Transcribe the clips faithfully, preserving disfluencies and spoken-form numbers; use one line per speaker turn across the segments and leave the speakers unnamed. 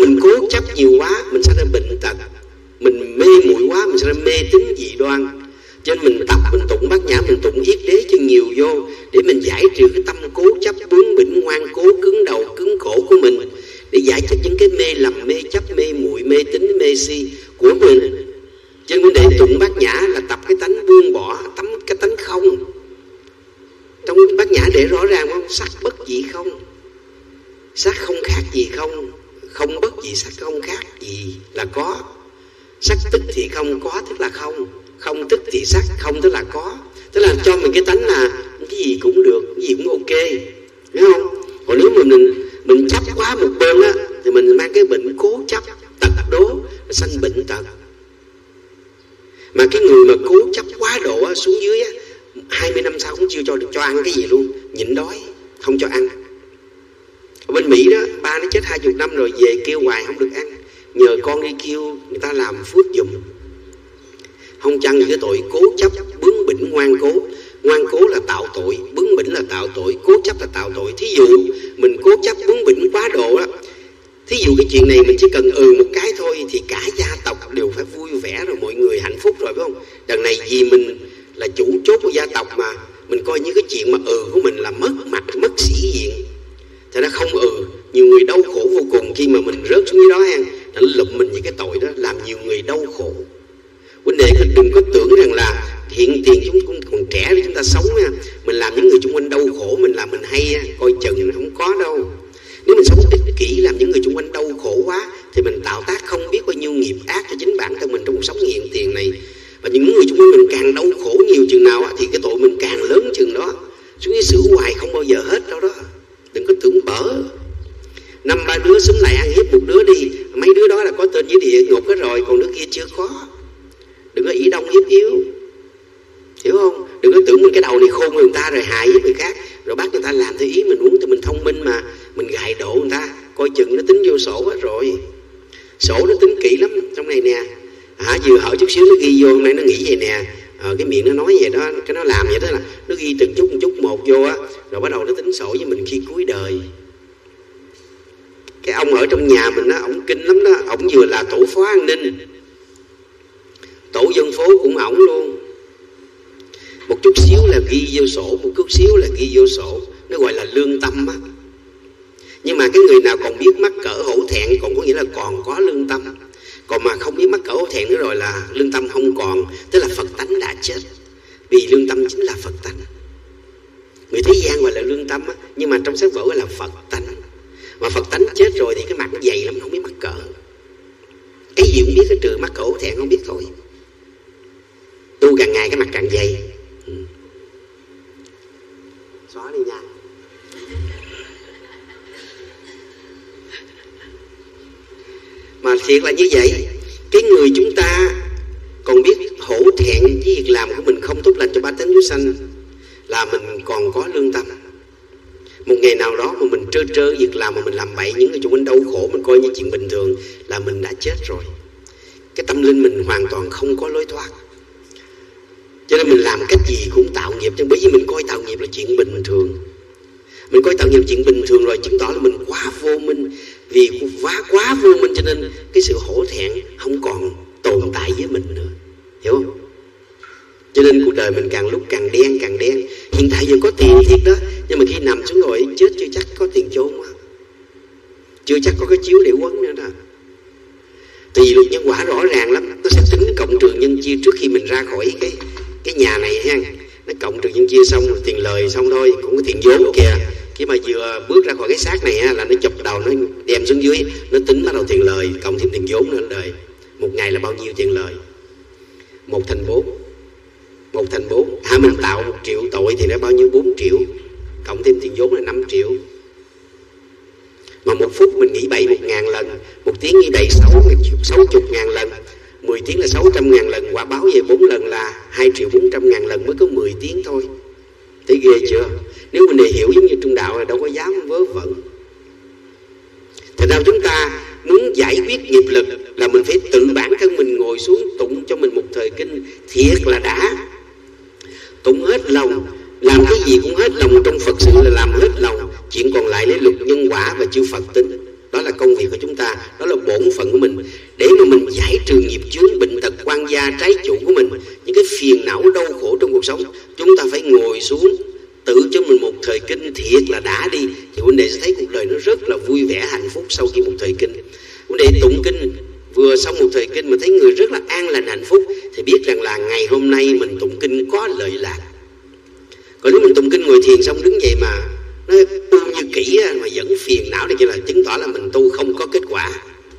mình cố chấp nhiều quá mình sẽ ra bệnh tật, mình mê muội quá mình sẽ ra mê tín dị đoan. Cho nên mình tập, mình tụng bát nhã, mình tụng yết đế cho nhiều vô, để mình giải trừ cái tâm cố chấp, bướng bỉnh, ngoan cố, cứng đầu, cứng cổ của mình, để giải thích những cái mê lầm, mê chấp, mê muội, mê tín, mê si của mình. Cho nên vấn đề tụng bát nhã là tập cái tánh buông bỏ, tấm cái tánh không. Trong bát nhã để rõ ràng không? Sắc bất dị không, sắc không khác gì không, không bất dị sắc không khác gì là có. Sắc tức thì không, có tức là không, không tức thì sắc, không tức là có. Tức là cho mình cái tánh là cái gì cũng được, cái gì cũng ok, hiểu không? Còn nếu mà mình mình chấp quá một bên á, thì mình mang cái bệnh cố chấp, tật đố, sanh bệnh tật. Mà cái người mà cố chấp quá độ á, xuống dưới á, hai mươi năm sau cũng chưa cho được cho ăn cái gì luôn, nhịn đói, không cho ăn. Ở bên Mỹ đó, ba nó chết hai chục năm rồi về kêu hoài không được ăn, nhờ con đi kêu người ta làm phước giùm. Không chăng những cái tội cố chấp, bướng bỉnh, ngoan cố. Ngoan cố là tạo tội, bướng bỉnh là tạo tội, cố chấp là tạo tội. Thí dụ mình cố chấp bướng bỉnh quá độ đó, thí dụ cái chuyện này mình chỉ cần ừ một cái thôi thì cả gia tộc đều phải vui vẻ rồi, mọi người hạnh phúc rồi, phải không? Đằng này vì mình là chủ chốt của gia tộc mà, mình coi như cái chuyện mà ừ của mình là mất mặt, mất sĩ diện. Thật ra không ừ, nhiều người đau khổ vô cùng khi mà mình rớt xuống dưới đó ha, nó lụm mình những cái tội đó, làm nhiều người đau khổ. Vấn đề đừng có tưởng rằng là hiện tiền chúng cũng còn trẻ để chúng ta sống nha, mình làm những người xung quanh đau khổ, mình làm mình hay coi chừng, không có đâu. Nếu mình sống ích kỷ làm những người xung quanh đau khổ quá thì mình tạo tác không biết bao nhiêu nghiệp ác cho chính bản thân mình trong cuộc sống hiện tiền này. Và những người xung quanh mình càng đau khổ nhiều chừng nào thì cái tội mình càng lớn chừng đó. Xuống dưới xử hoài không bao giờ hết đâu đó. Đừng có tưởng bở. Năm ba đứa xúm lại ăn hiếp một đứa đi, mấy đứa đó là có tên với địa ngục hết rồi, còn đứa kia chưa có. Đừng có ý đông hiếp yếu, hiểu không? Đừng có tưởng mình cái đầu này khôn người ta rồi hại với người khác, rồi bắt người ta làm theo ý mình muốn, thì mình thông minh mà mình gài độ người ta, coi chừng nó tính vô sổ hết rồi. Sổ nó tính kỹ lắm trong này nè. Hả, vừa hỏi chút xíu nó ghi vô, hôm nay nó nghĩ vậy nè, ờ, cái miệng nó nói vậy đó, cái nó làm vậy đó, là nó ghi từng chút một chút một vô á, rồi bắt đầu nó tính sổ với mình khi cuối đời. Cái ông ở trong nhà mình á, ổng kinh lắm đó, ổng vừa là tổ phó an ninh, tổ dân phố cũng ổng luôn. Một chút xíu là ghi vô sổ, một chút xíu là ghi vô sổ, nó gọi là lương tâm á. Nhưng mà cái người nào còn biết mắc cỡ hổ thẹn, còn có nghĩa là còn có lương tâm. Còn mà không biết mắc cỡ hổ thẹn nữa rồi là lương tâm không còn, tức là Phật tánh đã chết. Vì lương tâm chính là Phật tánh. Người thế gian gọi là lương tâm á, nhưng mà trong sách vở gọi là Phật tánh. Mà Phật tánh chết rồi thì cái mặt nó dày lắm, không biết mắc cỡ. Cái gì cũng biết, cái trừ mắc cỡ hổ thẹn không biết thôi. Tu càng ngày cái mặt càng dày. Ừ. Xóa đi nha. Mà thiệt là như vậy, cái người chúng ta còn biết hổ thẹn với việc làm của mình không tốt lành cho ba tánh chúng sanh là mình còn có lương tâm. Một ngày nào đó mà mình trơ trơ việc làm mà mình làm bậy, những người xung quanh đau khổ mình coi như chuyện bình thường là mình đã chết rồi. Cái tâm linh mình hoàn toàn không có lối thoát. Cho nên mình làm cách gì cũng tạo nghiệp, chứ bởi vì mình coi tạo nghiệp là chuyện bình thường. Mình coi tạo nghiệp chuyện bình thường rồi chứng tỏ là mình quá vô minh. Vì quá quá vô minh cho nên cái sự hổ thẹn không còn tồn tại với mình nữa, hiểu không? Cho nên cuộc đời mình càng lúc càng đen càng đen. Hiện tại giờ có tiền thiệt đó, nhưng mà khi nằm xuống rồi chết chưa chắc có tiền chôn mà, chưa chắc có cái chiếu để quấn nữa đó. Tùy luật nhân quả rõ ràng lắm, nó sẽ tính cộng trừ nhân chia trước khi mình ra khỏi cái cái nhà này ha. Nó cộng trừ nhân chia xong rồi tiền lời xong thôi, cũng có tiền vốn kìa. Khi mà vừa bước ra khỏi cái xác này ha, là nó chụp đầu nó đem xuống dưới, nó tính bắt đầu tiền lời cộng thêm tiền vốn nữa đời. Một ngày là bao nhiêu tiền lời? Một thành bốn. Một thành bốn. Hả, mình tạo một triệu tội thì nó bao nhiêu? Bốn triệu. Cộng thêm tiền vốn là năm triệu. Mà một phút mình nghĩ bậy một ngàn lần, một tiếng nghĩ bậy sáu sáu chục ngàn lần, mười tiếng là sáu trăm ngàn lần, quả báo về bốn lần là hai triệu bốn trăm ngàn lần mới có mười tiếng thôi. Thấy ghê chưa? Nếu mình để hiểu giống như trung đạo là đâu có dám vớ vẩn. Thật ra chúng ta muốn giải quyết nghiệp lực là mình phải tự bản thân mình ngồi xuống tụng cho mình một thời kinh thiệt là đã. Tụng hết lòng, làm cái gì cũng hết lòng, trong Phật sự là làm hết lòng. Chuyện còn lại lấy luật nhân quả và chư Phật tính. Đó đó là công việc của chúng ta, đó là bổn phận của mình. Để mà mình giải trừ nghiệp chướng, bệnh tật, quan gia, trái chủ của mình, những cái phiền não đau khổ trong cuộc sống, chúng ta phải ngồi xuống tự cho mình một thời kinh thiệt là đã đi, thì huynh đệ sẽ thấy cuộc đời nó rất là vui vẻ hạnh phúc sau khi một thời kinh. Huynh đệ tụng kinh vừa xong một thời kinh mà thấy người rất là an lành hạnh phúc, thì biết rằng là ngày hôm nay mình tụng kinh có lợi lạc. Còn nếu mình tụng kinh ngồi thiền xong đứng dậy mà nó tu như kỹ mà vẫn phiền não thì là chứng tỏ là mình tu không có kết quả.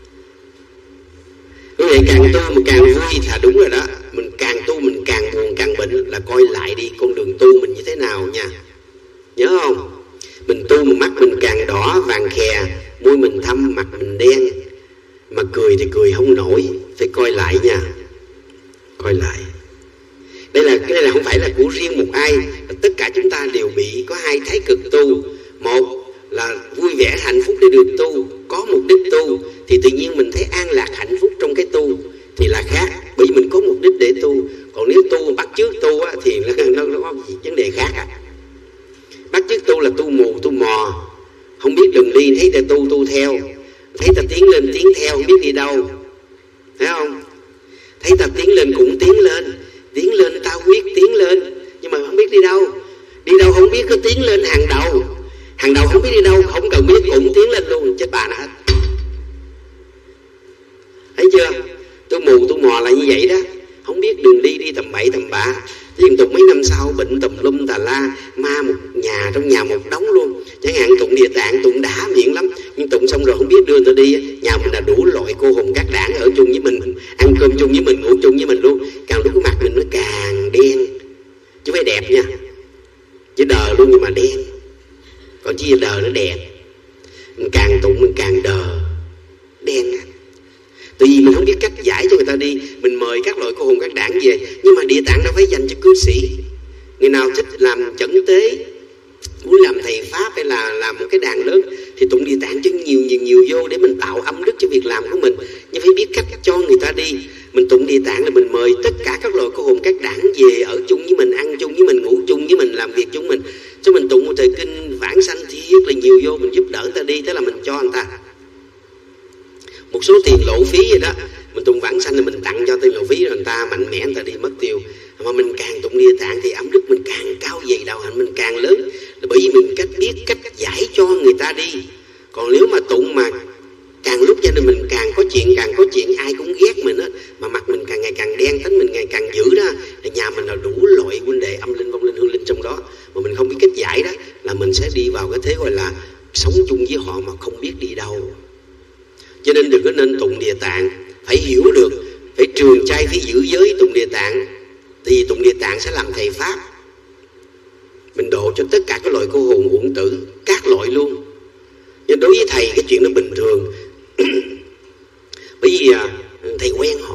Quý vị càng tu mà càng vui là đúng rồi đó. Mình càng tu mình càng buồn càng bệnh, là coi lại đi con đường tu mình như thế nào nha. Nhớ không? Mình tu mà mắt mình càng đỏ vàng khè, môi mình thâm, mặt mình đen, mà cười thì cười không nổi, phải coi lại nha. Coi lại. Đây là cái này là không phải là của riêng một ai, tất cả chúng ta đều bị có hai thái cực tu. Một là vui vẻ hạnh phúc để được tu, có mục đích tu thì tự nhiên mình thấy an lạc hạnh phúc trong cái tu thì là khác, bởi vì mình có mục đích để tu. Còn nếu tu bắt chước tu á, thì nó, nó, nó có vấn đề khác à. Bắt chước tu là tu mù tu mò, không biết đường đi, thấy ta tu tu theo, thấy ta tiến lên tiến theo không biết đi đâu, thấy không? Thấy ta tiến lên cũng tiến lên, tiến lên ta quyết tiến lên, nhưng mà không biết đi đâu. Đi đâu không biết, cứ tiến lên hàng đầu. Hàng đầu không biết đi đâu, không cần biết cũng tiến lên luôn, chết bà nó hết. Thấy chưa? Tôi mù tôi mò là như vậy đó. Không biết đường đi, đi tầm bậy tầm bạ. Liên tục mấy năm sau bệnh tùm lum tà la, ma một nhà, trong nhà một đống luôn. Chẳng hạn tụng Địa Tạng tụng đã miệng lắm, nhưng tụng xong rồi không biết đưa tôi đi. Nhà mình là đủ loại cô hồn các đảng ở chung với mình, ăn cơm chung với mình, ngủ chung với mình luôn. Càng lúc cái mặt mình nó càng đen, chứ phải đẹp nha, chứ đờ luôn nhưng mà đen. Còn chỉ đờ nó đẹp. Mình càng tụng mình càng đờ, đen. Tại vì mình không biết cách giải cho người ta đi. Mình mời các loại cô hồn các đảng về, nhưng mà Địa Tạng nó phải dành cho cư sĩ. Người nào thích làm chẩn tế, muốn làm thầy pháp hay là làm một cái đàn lớn thì tụng Địa Tạng cho nhiều nhiều nhiều vô, để mình tạo âm đức cho việc làm của mình. Nhưng phải biết cách cho người ta đi. Mình tụng Địa Tạng là mình mời tất cả các loại cô hồn các đảng về ở chung với mình, ăn chung với mình, ngủ chung với mình, làm việc chung mình. Cho mình tụng một thời kinh vãng sanh thiết là nhiều vô, mình giúp đỡ người ta đi, thế là mình cho người ta một số tiền lộ phí vậy đó. Mình tụng vãng sanh thì mình tặng cho tiền lộ phí, rồi người ta mạnh mẽ người ta đi mất tiêu. Mà mình càng tụng Địa Tạng thì âm đức mình càng cao dày, đạo hạnh mình càng lớn, là bởi vì mình cách biết cách giải cho người ta đi. Còn nếu mà tụng mà càng lúc gia đình mình càng có chuyện, càng có chuyện, ai cũng ghét mình á, mà mặt mình càng ngày càng đen, tính mình ngày càng dữ đó, thì nhà mình là đủ loại huynh đệ âm linh, vong linh, hương linh trong đó, mà mình không biết cách giải đó, là mình sẽ đi vào cái thế gọi là sống chung với họ mà không biết đi đâu. Cho nên đừng có nên tụng Địa Tạng, phải hiểu được, phải trường trai phải giữ giới tụng Địa Tạng, thì tụng Địa Tạng sẽ làm thầy pháp. Mình độ cho tất cả các loại cô hồn uổng tử, các loại luôn. Nhưng đối với thầy cái chuyện nó bình thường. Bởi vì à, thầy quen họ,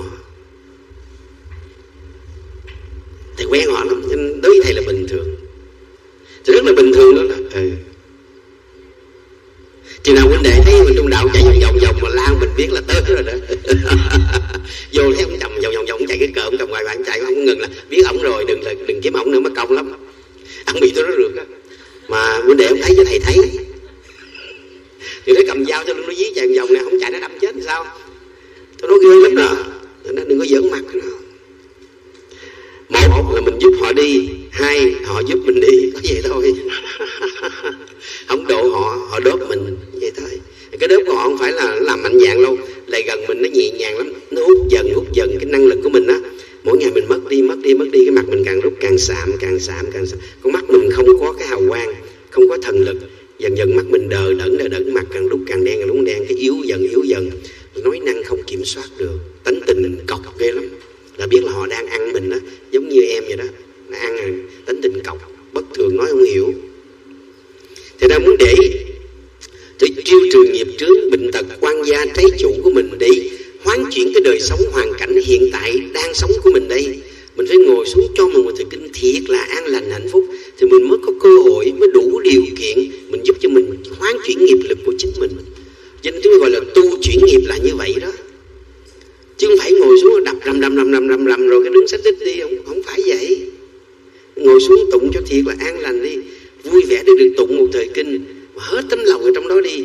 thầy quen họ lắm, nên đối với thầy là bình thường, thì rất là bình thường đó. Ừ. Chừng nào huynh đệ thấy mình trong đạo chạy vòng vòng vòng mà lao, mình biết là tới rồi đó. Vô thấy ông chồng vòng vòng vòng chạy cái cờ, ông chồng ngoài bạn chạy không ngừng là biết ổng rồi, đừng đừng kiếm ổng nữa mất công lắm. Ông bị tôi nó rượt á, mà huynh đệ ông thấy cho thầy thấy, thì nó cầm dao cho nó dí chạy vòng này, không chạy nó đâm chết thì sao? Tôi nói ghê lắm đó, nó đừng có giỡn mặt nó. Một là mình giúp họ đi, hai họ giúp mình đi, có vậy thôi. Không độ họ, họ đốt mình, vậy thôi. Cái đốt của họ không phải là nó làm mạnh dạn đâu, lại gần mình nó nhẹ nhàng lắm, nó hút dần hút dần cái năng lực của mình á. Mỗi ngày mình mất đi mất đi mất đi, cái mặt mình càng lúc càng sạm càng sạm càng sạm. Con mắt mình không có cái hào quang, không có thần lực, dần dần mắt mình đờ đẫn đờ đẫn, mặt càng lúc càng đen càng lúc đen, cái yếu dần yếu dần, nói năng không kiểm soát được, tánh tình mình cọc ghê lắm, là biết là họ đang ăn mình đó, giống như em vậy đó, nó ăn rồi, tánh tình cọc bất thường, nói không hiểu. Thì ra muốn để để tiêu trừ nghiệp chướng, bệnh tật, quan gia, trái chủ của mình, để hoán chuyển cái đời sống hoàn cảnh hiện tại đang sống của mình đây, mình phải ngồi xuống cho mình một thời kinh thiệt là an lành hạnh phúc, thì mình mới có cơ hội, mới đủ điều kiện mình giúp cho mình hoán chuyển nghiệp lực của chính mình. Cho nên chúng gọi là tu chuyển nghiệp là như vậy đó, chứ không phải ngồi xuống đập rầm rầm rầm rầm rầm rầm rồi cái đứng sách tích đi, không không phải vậy. Ngồi xuống tụng cho thiệt là an lành đi, vui vẻ để được tụng một thời kinh, mà hết tấm lòng ở trong đó đi,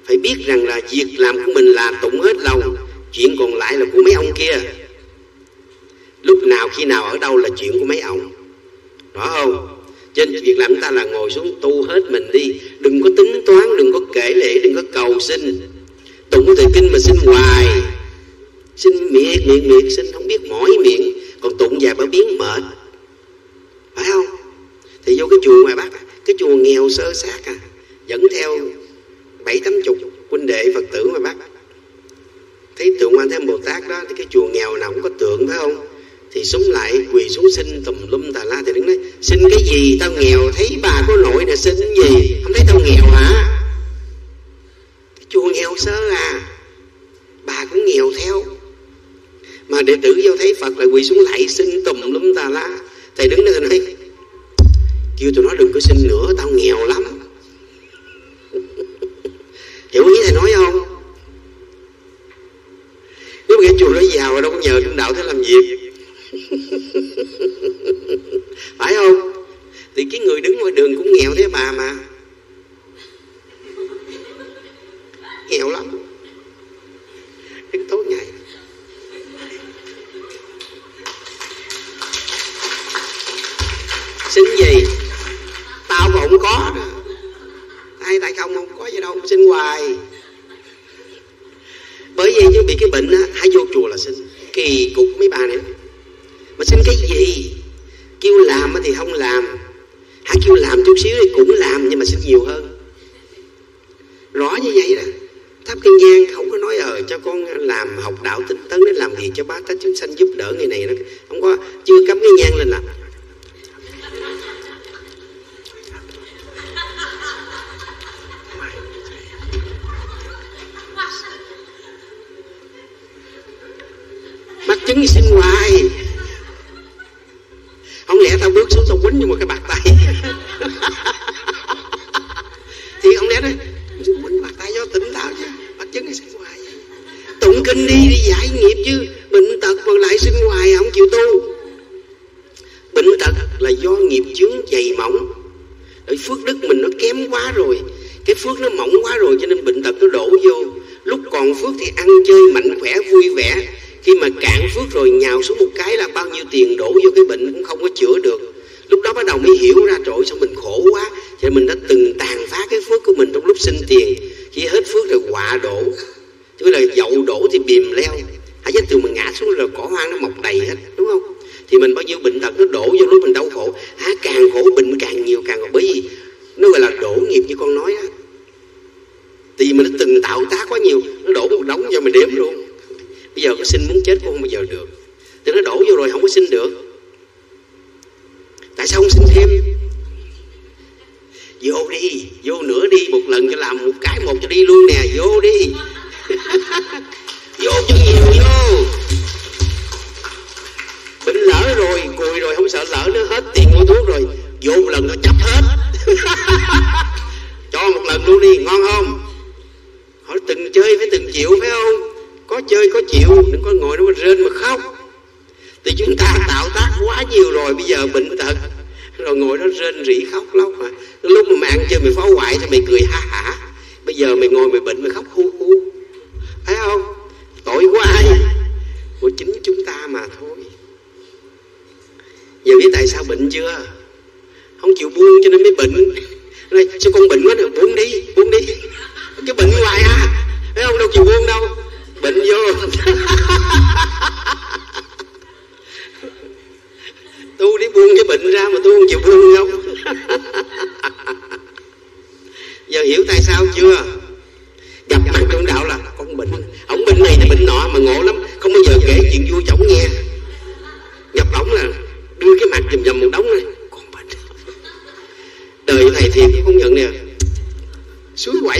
phải biết rằng là việc làm của mình là tụng hết lòng, chuyện còn lại là của mấy ông kia. Lúc nào khi nào ở đâu là chuyện của mấy ông, rõ không? Cho nên việc làm chúng ta là ngồi xuống tu hết mình đi, đừng có tính toán, đừng có kể lễ, đừng có cầu xin. Tụng thời kinh mà xin hoài, xin miệt miệt miệt, xin không biết mỏi miệng, còn tụng vài ba biến mệt, phải không? Thì vô cái chùa ngoài Bắc, cái chùa nghèo sơ sát à, dẫn theo bảy tám chục huynh đệ Phật tử ngoài Bắc, thấy tượng Quan Thế Âm Bồ Tát đó, thì cái chùa nghèo nào cũng có tượng, phải không? Thì súng lại quỳ xuống xin tùm lum tà la. Thì đứng nói xin cái gì, tao nghèo, thấy bà có nội nè, xin cái gì, không thấy tao nghèo hả? Cái chùa nghèo sơ à, bà cũng nghèo theo, mà đệ tử vô thấy Phật lại quỳ xuống lại xin tùm lum tà la. Thầy đứng đây nói kêu tụi nó đừng có xin nữa, tao nghèo lắm. Hiểu ý thầy nói không? Nếu mà cái chùa đó giàu đâu có nhờ trung đạo thế làm việc. Phải không? Thì cái người đứng ngoài đường cũng nghèo thế bà mà, nghèo lắm. Đến tối ngày xin gì tao còn không có đó, ai tại không không có gì đâu, xin hoài. Bởi vì chứ bị cái bệnh á, hãy vô chùa là xin. Kỳ cục mấy bà này, mà xin cái gì? Kêu làm thì không làm, hãy kêu làm chút xíu thì cũng làm, nhưng mà xin nhiều hơn. Rõ như vậy đó. Thắp cây nhang không có nói ờ cho con làm học đạo tinh tấn để làm gì cho bá tánh chúng sanh, giúp đỡ người này đó. Không có, chưa cắm cái nhang lên là mắc chứng xin hoài. Không lẽ tao bước xuống tao quýnh vô một cái bạc tay thì không lẽ đó quýnh bạc tay do tỉnh táo chứ, mắc chứng xin hoài. Tụng kinh đi, đi giải nghiệp chứ, bệnh tật mà lại xin hoài không chịu tu. Bệnh tật là do nghiệp chướng dày mỏng, bởi phước đức mình nó kém quá rồi, cái phước nó mỏng quá rồi, cho nên bệnh tật nó đổ vô. Lúc còn phước thì ăn chơi mạnh khỏe vui vẻ, khi mà cạn phước rồi nhào xuống một cái là bao nhiêu tiền đổ vô cái bệnh cũng không có chữa được. Lúc đó bắt đầu mới hiểu ra trời sao mình khổ quá, cho nên mình đã từng tàn phá cái phước của mình trong lúc sinh tiền. Khi hết phước rồi họa đổ, chứ là dậu đổ thì bìm leo. Hãy chết từ mình ngã xuống rồi cỏ hoang nó mọc đầy hết, đúng không? Thì mình bao nhiêu bệnh tật nó đổ vô lúc mình đau khổ, hả càng khổ bệnh càng nhiều càng khổ. Bởi vì nó gọi là đổ nghiệp như con nói á, thì mình đã từng tạo tác quá nhiều, nó đổ một đống cho mình đếm luôn. Bây giờ có xin muốn chết cũng không bao giờ được, thì nó đổ vô rồi không có xin được. Tại sao không xin thêm? Vô đi, vô nữa đi, một lần cho làm một cái một cho đi luôn nè, vô đi. Vô cho nhiều vô. Bệnh lỡ rồi, cùi rồi, không sợ lỡ nữa, hết tiền mua thuốc rồi, vô một lần nó chấp hết. Cho một lần luôn đi, ngon không? Họ từng chơi phải từng chịu, phải không? Có chơi có chịu, đừng có ngồi đó mà rên mà khóc. Thì chúng ta tạo tác quá nhiều rồi, bây giờ bệnh tật rồi ngồi đó rên rỉ khóc lóc mà. Lúc mà mày ăn chơi mày phá hoại thì mày cười ha hả, bây giờ mày ngồi mày bệnh mày khóc hu hu, phải không? Tội của ai? Của chính chúng ta mà thôi. Giờ biết tại sao bệnh chưa? Không chịu buông cho nên mới bệnh. Nói, sao con bệnh quá nè, buông đi, buông đi. Cái bệnh hoài à, thấy không, đâu chịu buông đâu. Bệnh vô. Tu đi buông cái bệnh ra mà tu không chịu buông không? Giờ hiểu tại sao chưa? Gặp mặt trong đạo là con bệnh, ổng bệnh này thì bệnh nọ mà ngộ lắm, không bao giờ kể chuyện vui chổng nghe. Gặp ổng là đưa cái mặt dùm dùm một đống này, con bệnh. Đời thầy thiệt không nhận nè, suối quậy.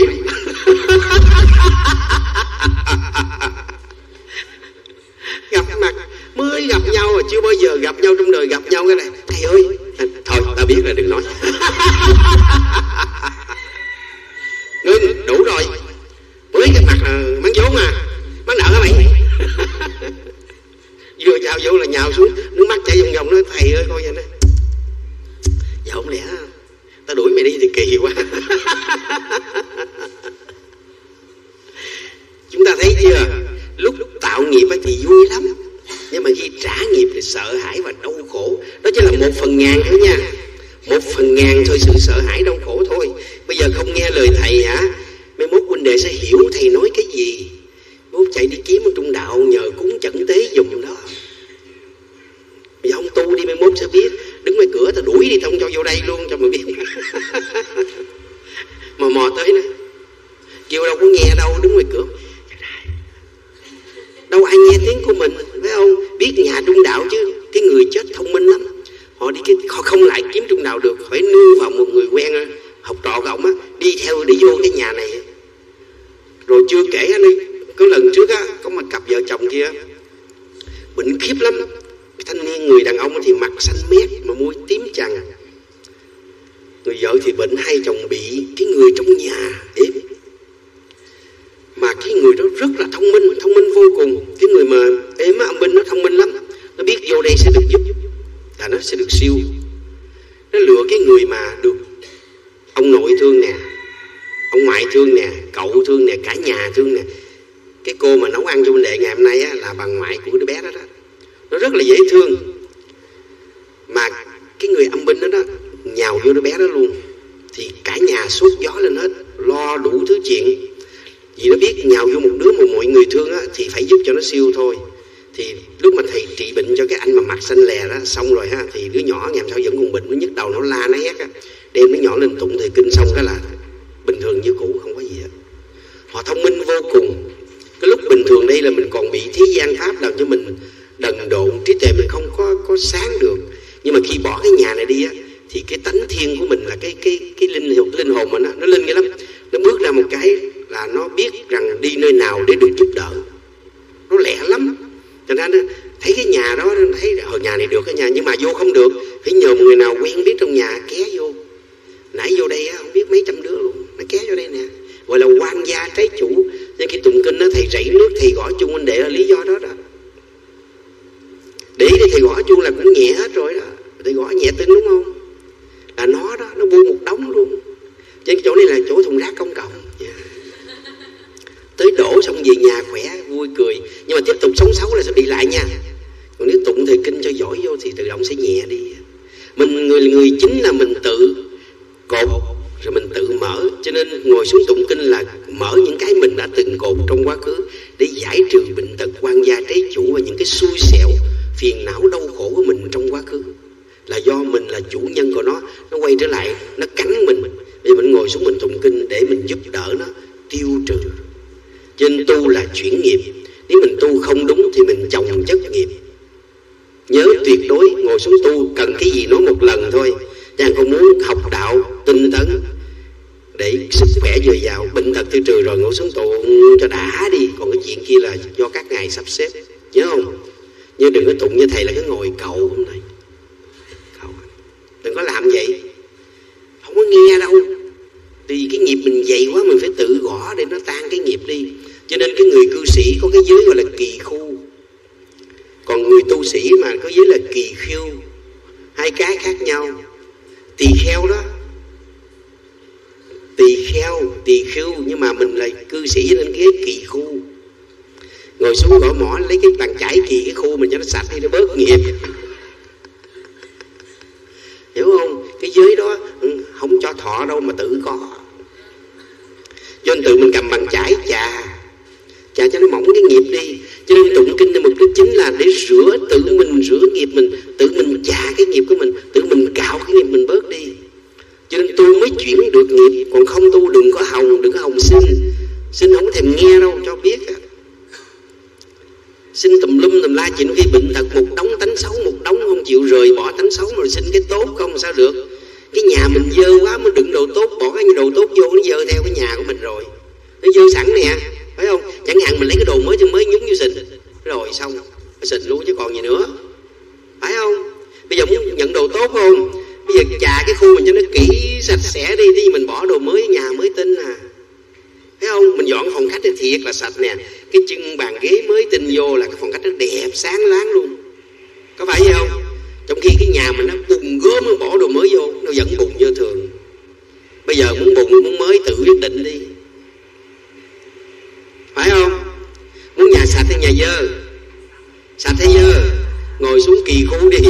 Gặp mặt mới gặp nhau mà chưa bao giờ gặp nhau trong đời, gặp nhau cái này thầy ơi, thôi ta biết là đừng nói. Ngưng đủ rồi, mới gặp mặt là mắng vốn mà, mắng nợ hả mày? Vừa chào vô là nhào xuống, nước mắt chảy vòng vòng, nói thầy ơi coi vậy nè. Dạ không lẽ ta đuổi mày đi thì kỳ quá. chưa? Lúc tạo nghiệp thì vui lắm, nhưng mà khi trả nghiệp thì sợ hãi và đau khổ. Đó chỉ là một phần ngàn thôi nha, một phần ngàn thôi, sự sợ hãi đau khổ thôi. Bây giờ không nghe lời thầy hả, mai mốt huynh đệ sẽ hiểu thầy nói cái gì. Mốt chạy đi kiếm ở trong đạo nhờ cúng chẩn tế dùng đó. Bây giờ ông tu đi, mai mốt sẽ biết. Đứng ngoài cửa ta đuổi đi, không cho vô đây luôn cho mà biết. Mà mò tới nè, kêu đâu có nghe đâu, đứng ngoài cửa đâu ai nghe tiếng của mình, phải không? Biết nhà trung đạo chứ, cái người chết thông minh lắm, họ đi cái họ không lại kiếm trung đạo được, phải nương vào một người quen học trò của ổng á, đi theo đi vô cái nhà này. Rồi chưa kể anh đi, có lần trước á, có một cặp vợ chồng kia bệnh khiếp lắm. Cái thanh niên người đàn ông thì mặt xanh mét mà môi tím chằn, người vợ thì bệnh, hai chồng bị. Cái người trong nhà ếm, mà cái người đó rất là thông minh, thông minh vô cùng. Cái người mà ếm âm binh nó thông minh lắm, nó biết vô đây sẽ được giúp, là nó sẽ được siêu. Nó lựa cái người mà được ông nội thương nè, ông ngoại thương nè, cậu thương nè, cả nhà thương nè. Cái cô mà nấu ăn cho huynh đệ ngày hôm nay á, là bà ngoại của đứa bé đó đó. Nó rất là dễ thương. Mà cái người âm binh đó đó nhào vô đứa bé đó luôn, thì cả nhà sốt gió lên hết, lo đủ thứ chuyện. Vì nó biết nhào vô một đứa mà mọi người thương á, thì phải giúp cho nó siêu thôi. Thì lúc mà thầy trị bệnh cho cái anh mà mặt xanh lè đó xong rồi ha, thì đứa nhỏ ngày hôm sau vẫn còn bệnh, nó nhức đầu, nó la nó hét á, đem đứa nhỏ lên tụng thầy kinh xong cái là bình thường như cũ, không có gì hết. Họ thông minh vô cùng. Cái lúc bình thường đây là mình còn bị thế gian pháp làm cho mình đần độn, trí tuệ mình không có có sáng được. Nhưng mà khi bỏ cái nhà này đi á, thì cái tánh thiên của mình là cái cái cái linh hồn linh hồn mình á, nó linh cái lắm. Nó bước ra một cái là nó biết rằng đi nơi nào để được giúp đỡ, nó lẹ lắm. Cho nên thấy cái nhà đó, thấy ở nhà này được cái nhà, nhưng mà vô không được, phải nhờ một người nào quen biết trong nhà ké vô. Nãy vô đây á, không biết mấy trăm đứa luôn, nó ké vô đây nè, gọi là quan gia trái chủ. Nên khi tụng kinh đó, thầy rảy nước, thầy gõ chuông huynh đệ là lý do đó đó. Để đi thầy gõ chuông là cũng nhẹ hết rồi đó, thầy gõ nhẹ tin đúng không? Là nó đó, nó buông một đống luôn. Trên chỗ này là chỗ thùng rác công cộng. Yeah. Tới đổ xong về nhà khỏe, vui cười. Nhưng mà tiếp tục sống xấu là sẽ bị lại nha. Còn nếu tụng thầy kinh cho giỏi vô thì tự động sẽ nhẹ đi. Mình người người chính là mình tự cột rồi mình tự mở. Cho nên ngồi xuống tụng kinh là mở những cái mình đã từng cột trong quá khứ, để giải trừ bệnh tật, quan gia trái chủ và những cái xui xẻo, phiền não đau khổ của mình trong quá khứ. Là do mình là chủ nhân của nó, nó quay trở lại, nó cắn mình. Bây giờ mình ngồi xuống mình tụng kinh để mình giúp đỡ nó tiêu trừ. Cho nên tu là chuyển nghiệp. Nếu mình tu không đúng thì mình chồng chất nghiệp. Nhớ tuyệt đối ngồi xuống tu cần cái gì nói một lần thôi. Chàng không muốn học đạo tinh tấn để sức khỏe dồi dào, bệnh tật tiêu trừ rồi ngồi xuống tụng cho đã đi. Còn cái chuyện kia là do các ngài sắp xếp, nhớ không? Nhưng đừng có tụng như thầy là cái ngồi cầu hôm nay. Cầu. Đừng có làm vậy, không có nghe đâu. Vì cái nghiệp mình dày quá, mình phải tự gõ để nó tan cái nghiệp đi. Cho nên cái người cư sĩ có cái giới gọi là kỳ khu, còn người tu sĩ mà có giới là kỳ khiêu, hai cái khác nhau. Tỳ kheo đó, tỳ kheo, tỳ khưu, nhưng mà mình là cư sĩ nên cái kỳ khu. Ngồi xuống gõ mỏ lấy cái bàn chải kỳ cái khu mình cho nó sạch đi, nó bớt nghiệp. Hiểu không? Cái giới đó không cho thọ đâu mà tự có. Cho nên tự mình cầm bàn chải chà chà cho nó mỏng cái nghiệp đi. Cho nên tụng kinh là mục đích chính là để rửa, tự mình rửa nghiệp mình, tự mình chà cái nghiệp của mình, tự mình cạo cái nghiệp mình bớt đi. Cho nên tu mới chuyển được nghiệp. Còn không tu đừng có hòng, đừng có hòng xin. Xin không thèm nghe đâu, cho biết. Xin tùm lum tùm la chuyện khi bệnh tật, một đống tánh xấu, một đống không chịu rời bỏ tánh xấu, mà xin cái tốt không sao được. Cái nhà mình dơ quá mới đựng đồ tốt, bỏ cái đồ tốt vô nó dơ theo cái nhà của mình rồi. Nó dơ sẵn nè, phải không? Chẳng hạn mình lấy cái đồ mới cho mới nhúng vô xịn, rồi xong, xịn luôn chứ còn gì nữa. Phải không? Bây giờ muốn nhận đồ tốt không? Bây giờ chà cái khu mình cho nó kỹ sạch sẽ đi, đi mình bỏ đồ mới, nhà mới tinh à. Thấy không? Mình dọn phòng khách thì thiệt là sạch nè. Cái chân bàn ghế mới tinh vô là cái phòng khách nó đẹp sáng láng luôn. Có phải vậy không? Trong khi cái nhà mình nó bùng gớm, nó bỏ đồ mới vô, nó vẫn bùng như thường. Bây giờ muốn bùng, muốn mới tự quyết định đi. Phải không? sạch hay nhà dơ? Sạch hay dơ? Ngồi xuống kỳ khu đi.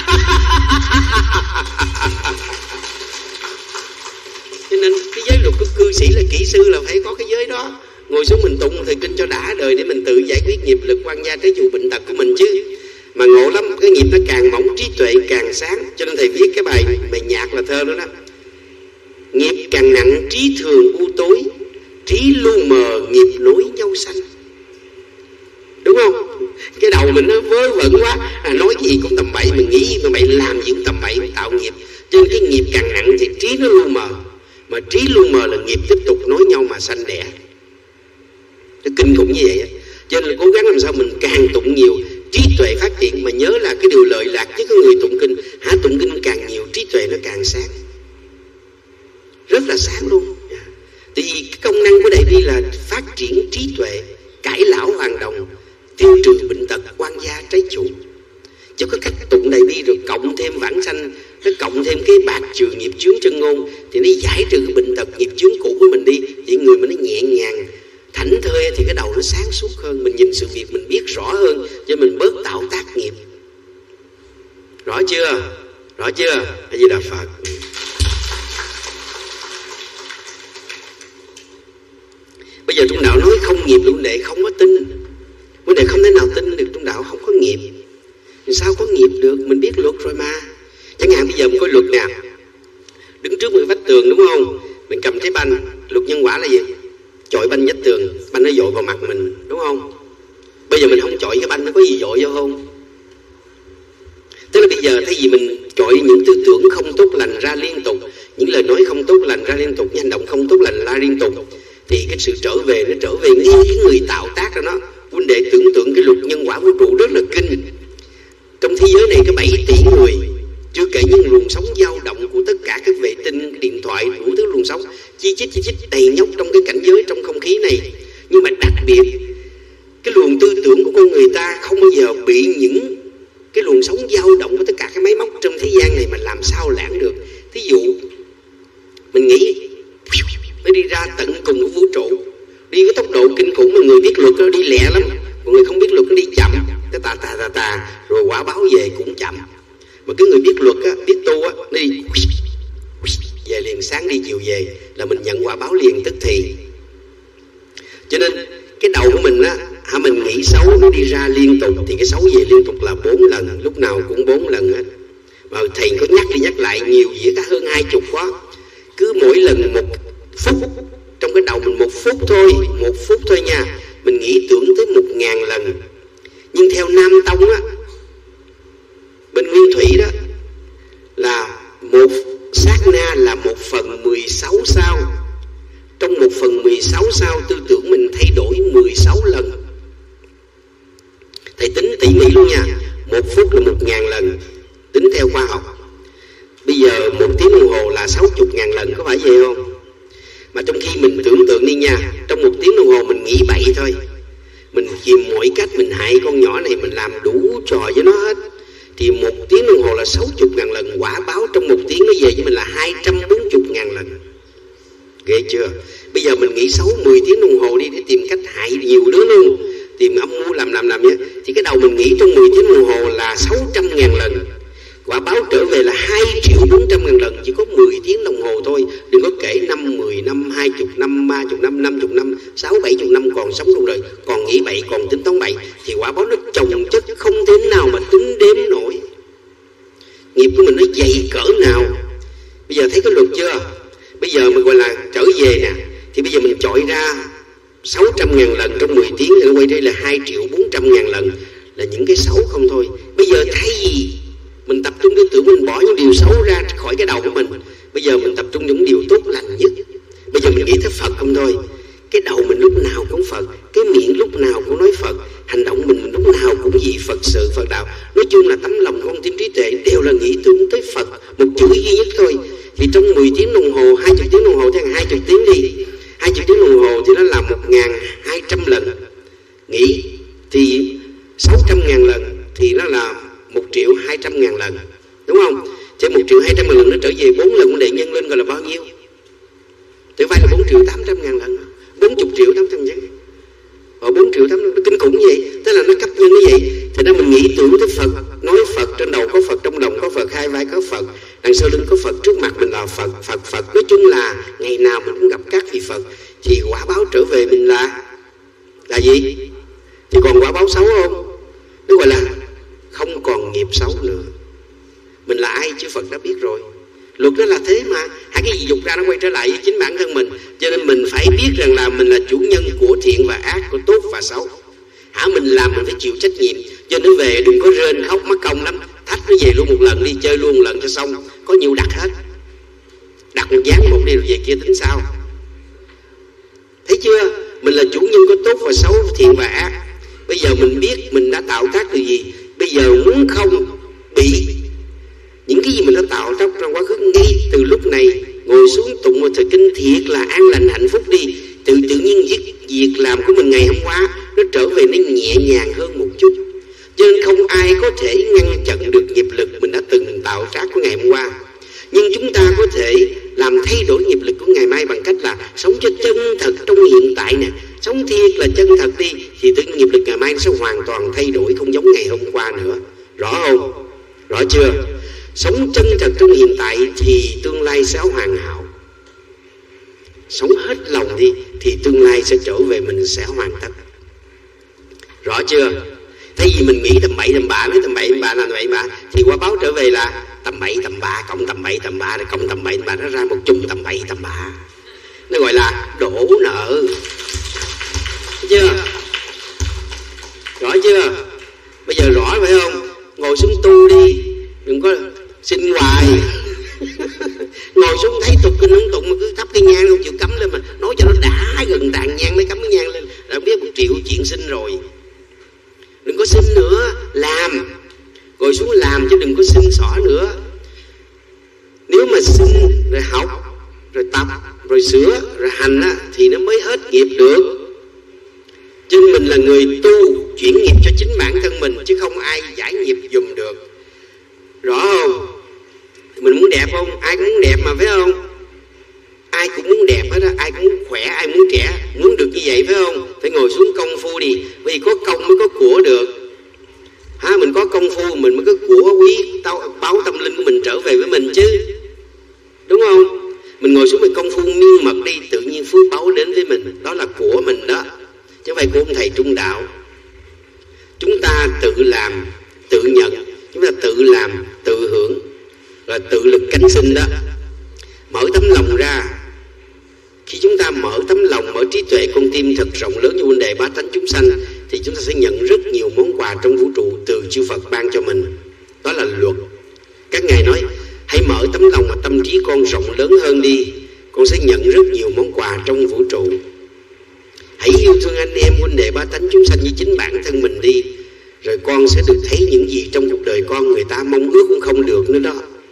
Cho nên cái giới luật của cư sĩ là kỹ sư là phải có cái giới đó. Ngồi xuống mình tụng thời kinh cho đã đời để mình tự giải quyết nghiệp lực quan gia trái chủ bệnh tật của mình chứ. Mà ngộ lắm, cái nghiệp nó càng mỏng, trí tuệ càng sáng. Cho nên thầy viết cái bài bài nhạc là thơ đó đó. Nghiệp càng nặng, trí thường u tối, trí lu mờ, nghiệp nối nhau sanh. Đúng không? Cái đầu mình nó vớ vẩn quá, à, nói gì cũng tầm bậy, mình nghĩ tầm bậy, làm gì cũng tầm bậy, tạo nghiệp. Cho nên cái nghiệp càng nặng thì trí nó lu mờ. Mà trí lu mờ là nghiệp tiếp tục nối nhau mà sanh đẻ. Cái kinh khủng như vậy. Cho nên là cố gắng làm sao mình càng tụng nhiều, trí tuệ phát triển. Mà nhớ là cái điều lợi lạc với cái người tụng kinh, hả, tụng kinh càng nhiều, trí tuệ nó càng sáng. Rất là sáng luôn. Tại vì cái công năng của Đại Bi là phát triển trí tuệ, cải lão hoàn đồng, tiêu trừ bệnh tật, quan gia trái chủ. Chứ có cách tụng Đại Bi rồi cộng thêm vãng sanh, nó cộng thêm cái bạc trừ nghiệp chướng chân ngôn, thì nó giải trừ cái bệnh tật nghiệp chướng cũ của mình đi. Thì người mình nó nhẹ nhàng, thảnh thơi, thì cái đầu nó sáng suốt hơn. Mình nhìn sự việc mình biết rõ hơn, cho mình bớt tạo tác nghiệp. Rõ chưa? Rõ chưa? A Di Đà Phật. Bây giờ Trung Đạo nói không nghiệp là vấn đề không có tin. Vấn đề không thể nào tin được Trung Đạo không có nghiệp. Thì sao có nghiệp được? Mình biết luật rồi mà. Chẳng hạn bây giờ mình có luật nè, đứng trước một vách tường đúng không? Mình cầm trái banh. Luật nhân quả là gì? Chọi banh vách tường, banh nó dội vào mặt mình, đúng không? Bây giờ mình không chọi cái banh, nó có gì dội vô không? Tức là bây giờ thay vì mình chọi những tư tưởng không tốt lành ra liên tục, những lời nói không tốt lành ra liên tục, những hành động không tốt lành ra liên tục, thì cái sự trở về nó trở về ngay cái người tạo tác ra nó. Huynh đệ tưởng tượng cái luật nhân quả vũ trụ rất là kinh. Trong thế giới này có bảy tỷ người, chưa kể những luồng sóng dao động của tất cả các vệ tinh, điện thoại, đủ thứ luồng sóng chi chít chi chít đầy nhóc trong cái cảnh giới, trong không khí này. Nhưng mà đặc biệt cái luồng tư tưởng của con người ta không bao giờ bị những cái luồng sóng dao động của tất cả các máy móc trong thế gian này mà làm sao lãng được. Thí dụ mình nghĩ nó đi ra tận cùng của vũ trụ, đi với tốc độ kinh khủng, mà người biết luật nó đi lẹ lắm, còn người không biết luật nó đi chậm, cái tà tà tà tà, rồi quả báo về cũng chậm. Mà cái người biết luật á, biết tu á, nó đi về liền, sáng đi chiều về, là mình nhận quả báo liền tức thì. Cho nên cái đầu của mình á, hả, mình nghĩ xấu nó đi ra liên tục, thì cái xấu về liên tục là bốn lần, lúc nào cũng bốn lần hết. Mà thầy có nhắc đi nhắc lại nhiều gì cả, hơn hai chục quá. Cứ mỗi lần một phút, trong cái đầu mình một phút thôi, một phút thôi nha, mình nghĩ tưởng tới một ngàn lần. Nhưng theo Nam Tông á, bên Nguyên Thủy đó, là một sát na là một phần mười sáu sao. Trong một phần mười sáu sao, tư tưởng mình thay đổi mười sáu lần. Thầy tính tỉ mỉ luôn nha. Một phút là một ngàn lần, tính theo khoa học. Bây giờ một tiếng đồng hồ là sáu mươi ngàn lần, có phải vậy không? Mà trong khi mình tưởng tượng đi nha, trong một tiếng đồng hồ mình nghĩ bậy thôi, mình tìm mọi cách mình hại con nhỏ này, mình làm đủ trò với nó hết, thì một tiếng đồng hồ là sáu mươi ngàn lần. Quả báo trong một tiếng nó về với mình là hai trăm bốn mươi ngàn lần. Ghê chưa? Bây giờ mình nghĩ xấu mười tiếng đồng hồ đi, để tìm cách hại nhiều đứa luôn, tìm âm mưu làm làm làm nhé. Thì cái đầu mình nghĩ trong mười tiếng đồng hồ là sáu trăm ngàn lần. Quả báo trở về là hai triệu bốn trăm ngàn lần. Chỉ có mười tiếng đồng hồ thôi. Đừng có kể năm, mười năm, hai mươi năm, ba mươi năm, năm mươi năm, sáu bảy mươi năm còn sống trong đời, còn nghĩ bậy, còn tính toán bậy, thì quả báo nó chồng chất không thể nào mà tính đếm nổi. Nghiệp của mình nó dày cỡ nào. Bây giờ thấy cái luật chưa? Bây giờ mình gọi là trở về nè, thì bây giờ mình chọi ra sáu trăm ngàn lần trong mười tiếng, thì quay đây là hai triệu bốn trăm ngàn lần, là những cái xấu không thôi. Bây giờ thay vì mình tập trung tư tưởng, mình bỏ những điều xấu ra khỏi cái đầu của mình, bây giờ mình tập trung những điều tốt lành nhất. Bây giờ mình nghĩ tới Phật không thôi. Cái đầu mình lúc nào cũng Phật, cái miệng lúc nào cũng nói Phật, hành động mình lúc nào cũng gì Phật sự, Phật đạo. Nói chung là tấm lòng con tim trí tuệ đều là nghĩ tưởng tới Phật, một chữ duy nhất thôi. Thì trong mười tiếng đồng hồ, hai mươi tiếng đồng hồ, thế là hai mươi tiếng đi, hai mươi tiếng đồng hồ thì nó là một ngàn hai trăm lần. Nghĩ thì sáu trăm ngàn lần thì nó là một triệu hai trăm ngàn lần, đúng không? Chứ một triệu hai trăm ngàn lần nó trở về bốn lần vấn đề nhân lên gọi là bao nhiêu? Thì phải là bốn triệu tám trăm ngàn lần, bốn mươi triệu tám trăm chứ. Ở bốn triệu tám nó kinh khủng vậy, tức là nó cấp nhân như vậy. Thì đó mình nghĩ tưởng tới Phật, nói Phật, trên đầu có Phật, trong lòng có Phật, hai vai có Phật, đằng sau lưng có Phật, trước mặt mình là Phật, Phật, Phật. Nói chung là ngày nào mình cũng gặp các vị Phật. Thì quả báo trở về mình là là gì? Thì còn quả báo xấu không? Nó gọi là không còn nghiệp xấu nữa. Mình là ai chứ Phật đã biết rồi. Luật đó là thế mà. Hai cái gì dục ra nó quay trở lại với chính bản thân mình. Cho nên mình phải biết rằng là mình là chủ nhân của thiện và ác, của tốt và xấu. Hả, mình làm mình phải chịu trách nhiệm. Cho nên về đừng có rên khóc mất công lắm. Thách nó về luôn một lần đi, chơi luôn một lần cho xong. Có nhiều đặt hết. Đặt một dáng một đi rồi về kia tính sao. Thấy chưa? Mình là chủ nhân của tốt và xấu, thiện và ác. Bây giờ mình biết mình đã tạo tác từ gì. Bây giờ muốn không bị những cái gì mình đã tạo trong trong quá khứ, ngay từ lúc này ngồi xuống tụng một thời kinh thiệt là an lành hạnh phúc đi. Tự tự nhiên việc, việc làm của mình ngày hôm qua nó trở về nó nhẹ nhàng hơn một chút. Cho nên không ai có thể ngăn chặn được nghiệp lực mình đã từng tạo tác của ngày hôm qua. Nhưng chúng ta có thể làm thay đổi nghiệp lực của ngày mai bằng cách là sống cho chân thật trong hiện tại nè. Sống thiệt là chân thật đi, thì tự nghiệp lực ngày mai nó sẽ hoàn toàn thay đổi, không giống ngày hôm qua nữa. Rõ không? Rõ chưa? Sống chân thật trong hiện tại thì tương lai sẽ hoàn hảo. Sống hết lòng đi thì tương lai sẽ trở về mình sẽ hoàn tất. Rõ chưa? Thay vì mình nghĩ tầm bậy tầm bạ, nói tầm bậy tầm bạ là tầm bậy tầm bạ, thì quả báo trở về là tầm bậy tầm bạ cộng tầm bậy tầm bạ, rồi cộng tầm bậy tầm bạ, nó ra một chung tầm bậy tầm bạ. Nó gọi là đổ nợ. Thấy chưa? Rõ chưa? Bây giờ rõ phải không? Ngồi xuống tu đi, đừng có xin hoài. Ngồi xuống thấy tục kinh không tụng mà cứ thắp cái nhang không chịu cắm lên, mà nói cho nó đã gần tàn nhang mới cắm cái nhang lên, đã biết một triệu chuyện xin rồi. Đừng có xin nữa, làm. Ngồi xuống làm chứ đừng có xin xỏ nữa. Nếu mà xin rồi học, rồi tập, rồi sửa, rồi hành á, thì nó mới hết nghiệp được. Chứ mình là người tu, chuyển nghiệp cho chính bản thân mình, chứ không ai giải nghiệp dùm được. Rõ không? Mình muốn đẹp không? Ai cũng muốn đẹp mà, phải không? Ai cũng muốn đẹp hết á, ai cũng muốn khỏe, ai muốn trẻ, muốn được như vậy, phải không? Phải ngồi xuống công phu đi, bởi vì có công mới có của được. Ha, mình có công phu mình mới có của quý, tao, báo tâm linh của mình trở về với mình chứ. Đúng không? Mình ngồi xuống mình công phu miên mật đi, tự nhiên phước báu đến với mình. Đó là của mình đó, chứ không phải của ông thầy trung đạo. Chúng ta tự làm, tự nhận, chúng ta tự làm, tự hưởng, là tự lực cánh sinh đó. Mở tấm lòng ra. Khi chúng ta mở tấm lòng, mở trí tuệ con tim thật rộng lớn như huynh đệ bá tánh chúng sanh, thì chúng ta sẽ nhận rất nhiều món quà trong vũ trụ từ chư Phật ban cho mình. Đó là luật. Các ngài nói hãy mở tấm lòng và tâm trí con rộng lớn hơn đi, con sẽ nhận rất nhiều món quà trong vũ trụ. Hãy yêu thương anh em huynh đệ bá tánh chúng sanh như chính bản thân mình đi, rồi con sẽ được thấy những gì trong cuộc đời con người ta mong ước cũng không được nữa đó.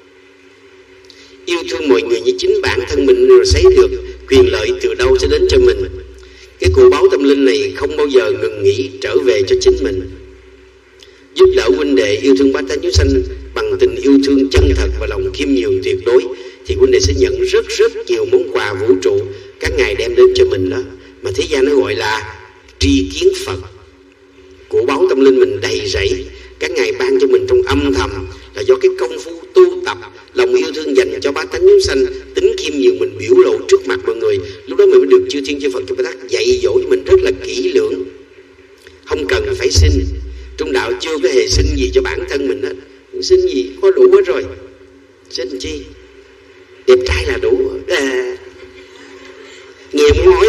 Yêu thương mọi người như chính bản thân mình, rồi sẽ được quyền lợi từ đâu sẽ đến cho mình. Cái của báo tâm linh này không bao giờ ngừng nghỉ trở về cho chính mình. Giúp đỡ huynh đệ yêu thương bá tánh chúng sanh bằng tình yêu thương chân thật và lòng khiêm nhường tuyệt đối, thì huynh đệ sẽ nhận rất rất nhiều món quà vũ trụ các ngài đem đến cho mình đó. Mà thế gian nó gọi là tri kiến Phật. Của báo tâm linh mình đầy rẫy, các ngài ban cho mình trong âm thầm, là do cái công phu tu tập, lòng yêu thương dành cho bá tánh chúng sanh, tính khiêm nhường mình biểu lộ trước mặt mọi người. Lúc đó mình mới được chư thiên chư Phật chư Bồ Tát dạy dỗ cho mình rất là kỹ lưỡng. Không cần phải xin. Trung đạo chưa có hề xin gì cho bản thân mình hết. Xin gì có đủ hết rồi. Xin chi? Đẹp trai là đủ à. Nghe muốn nói,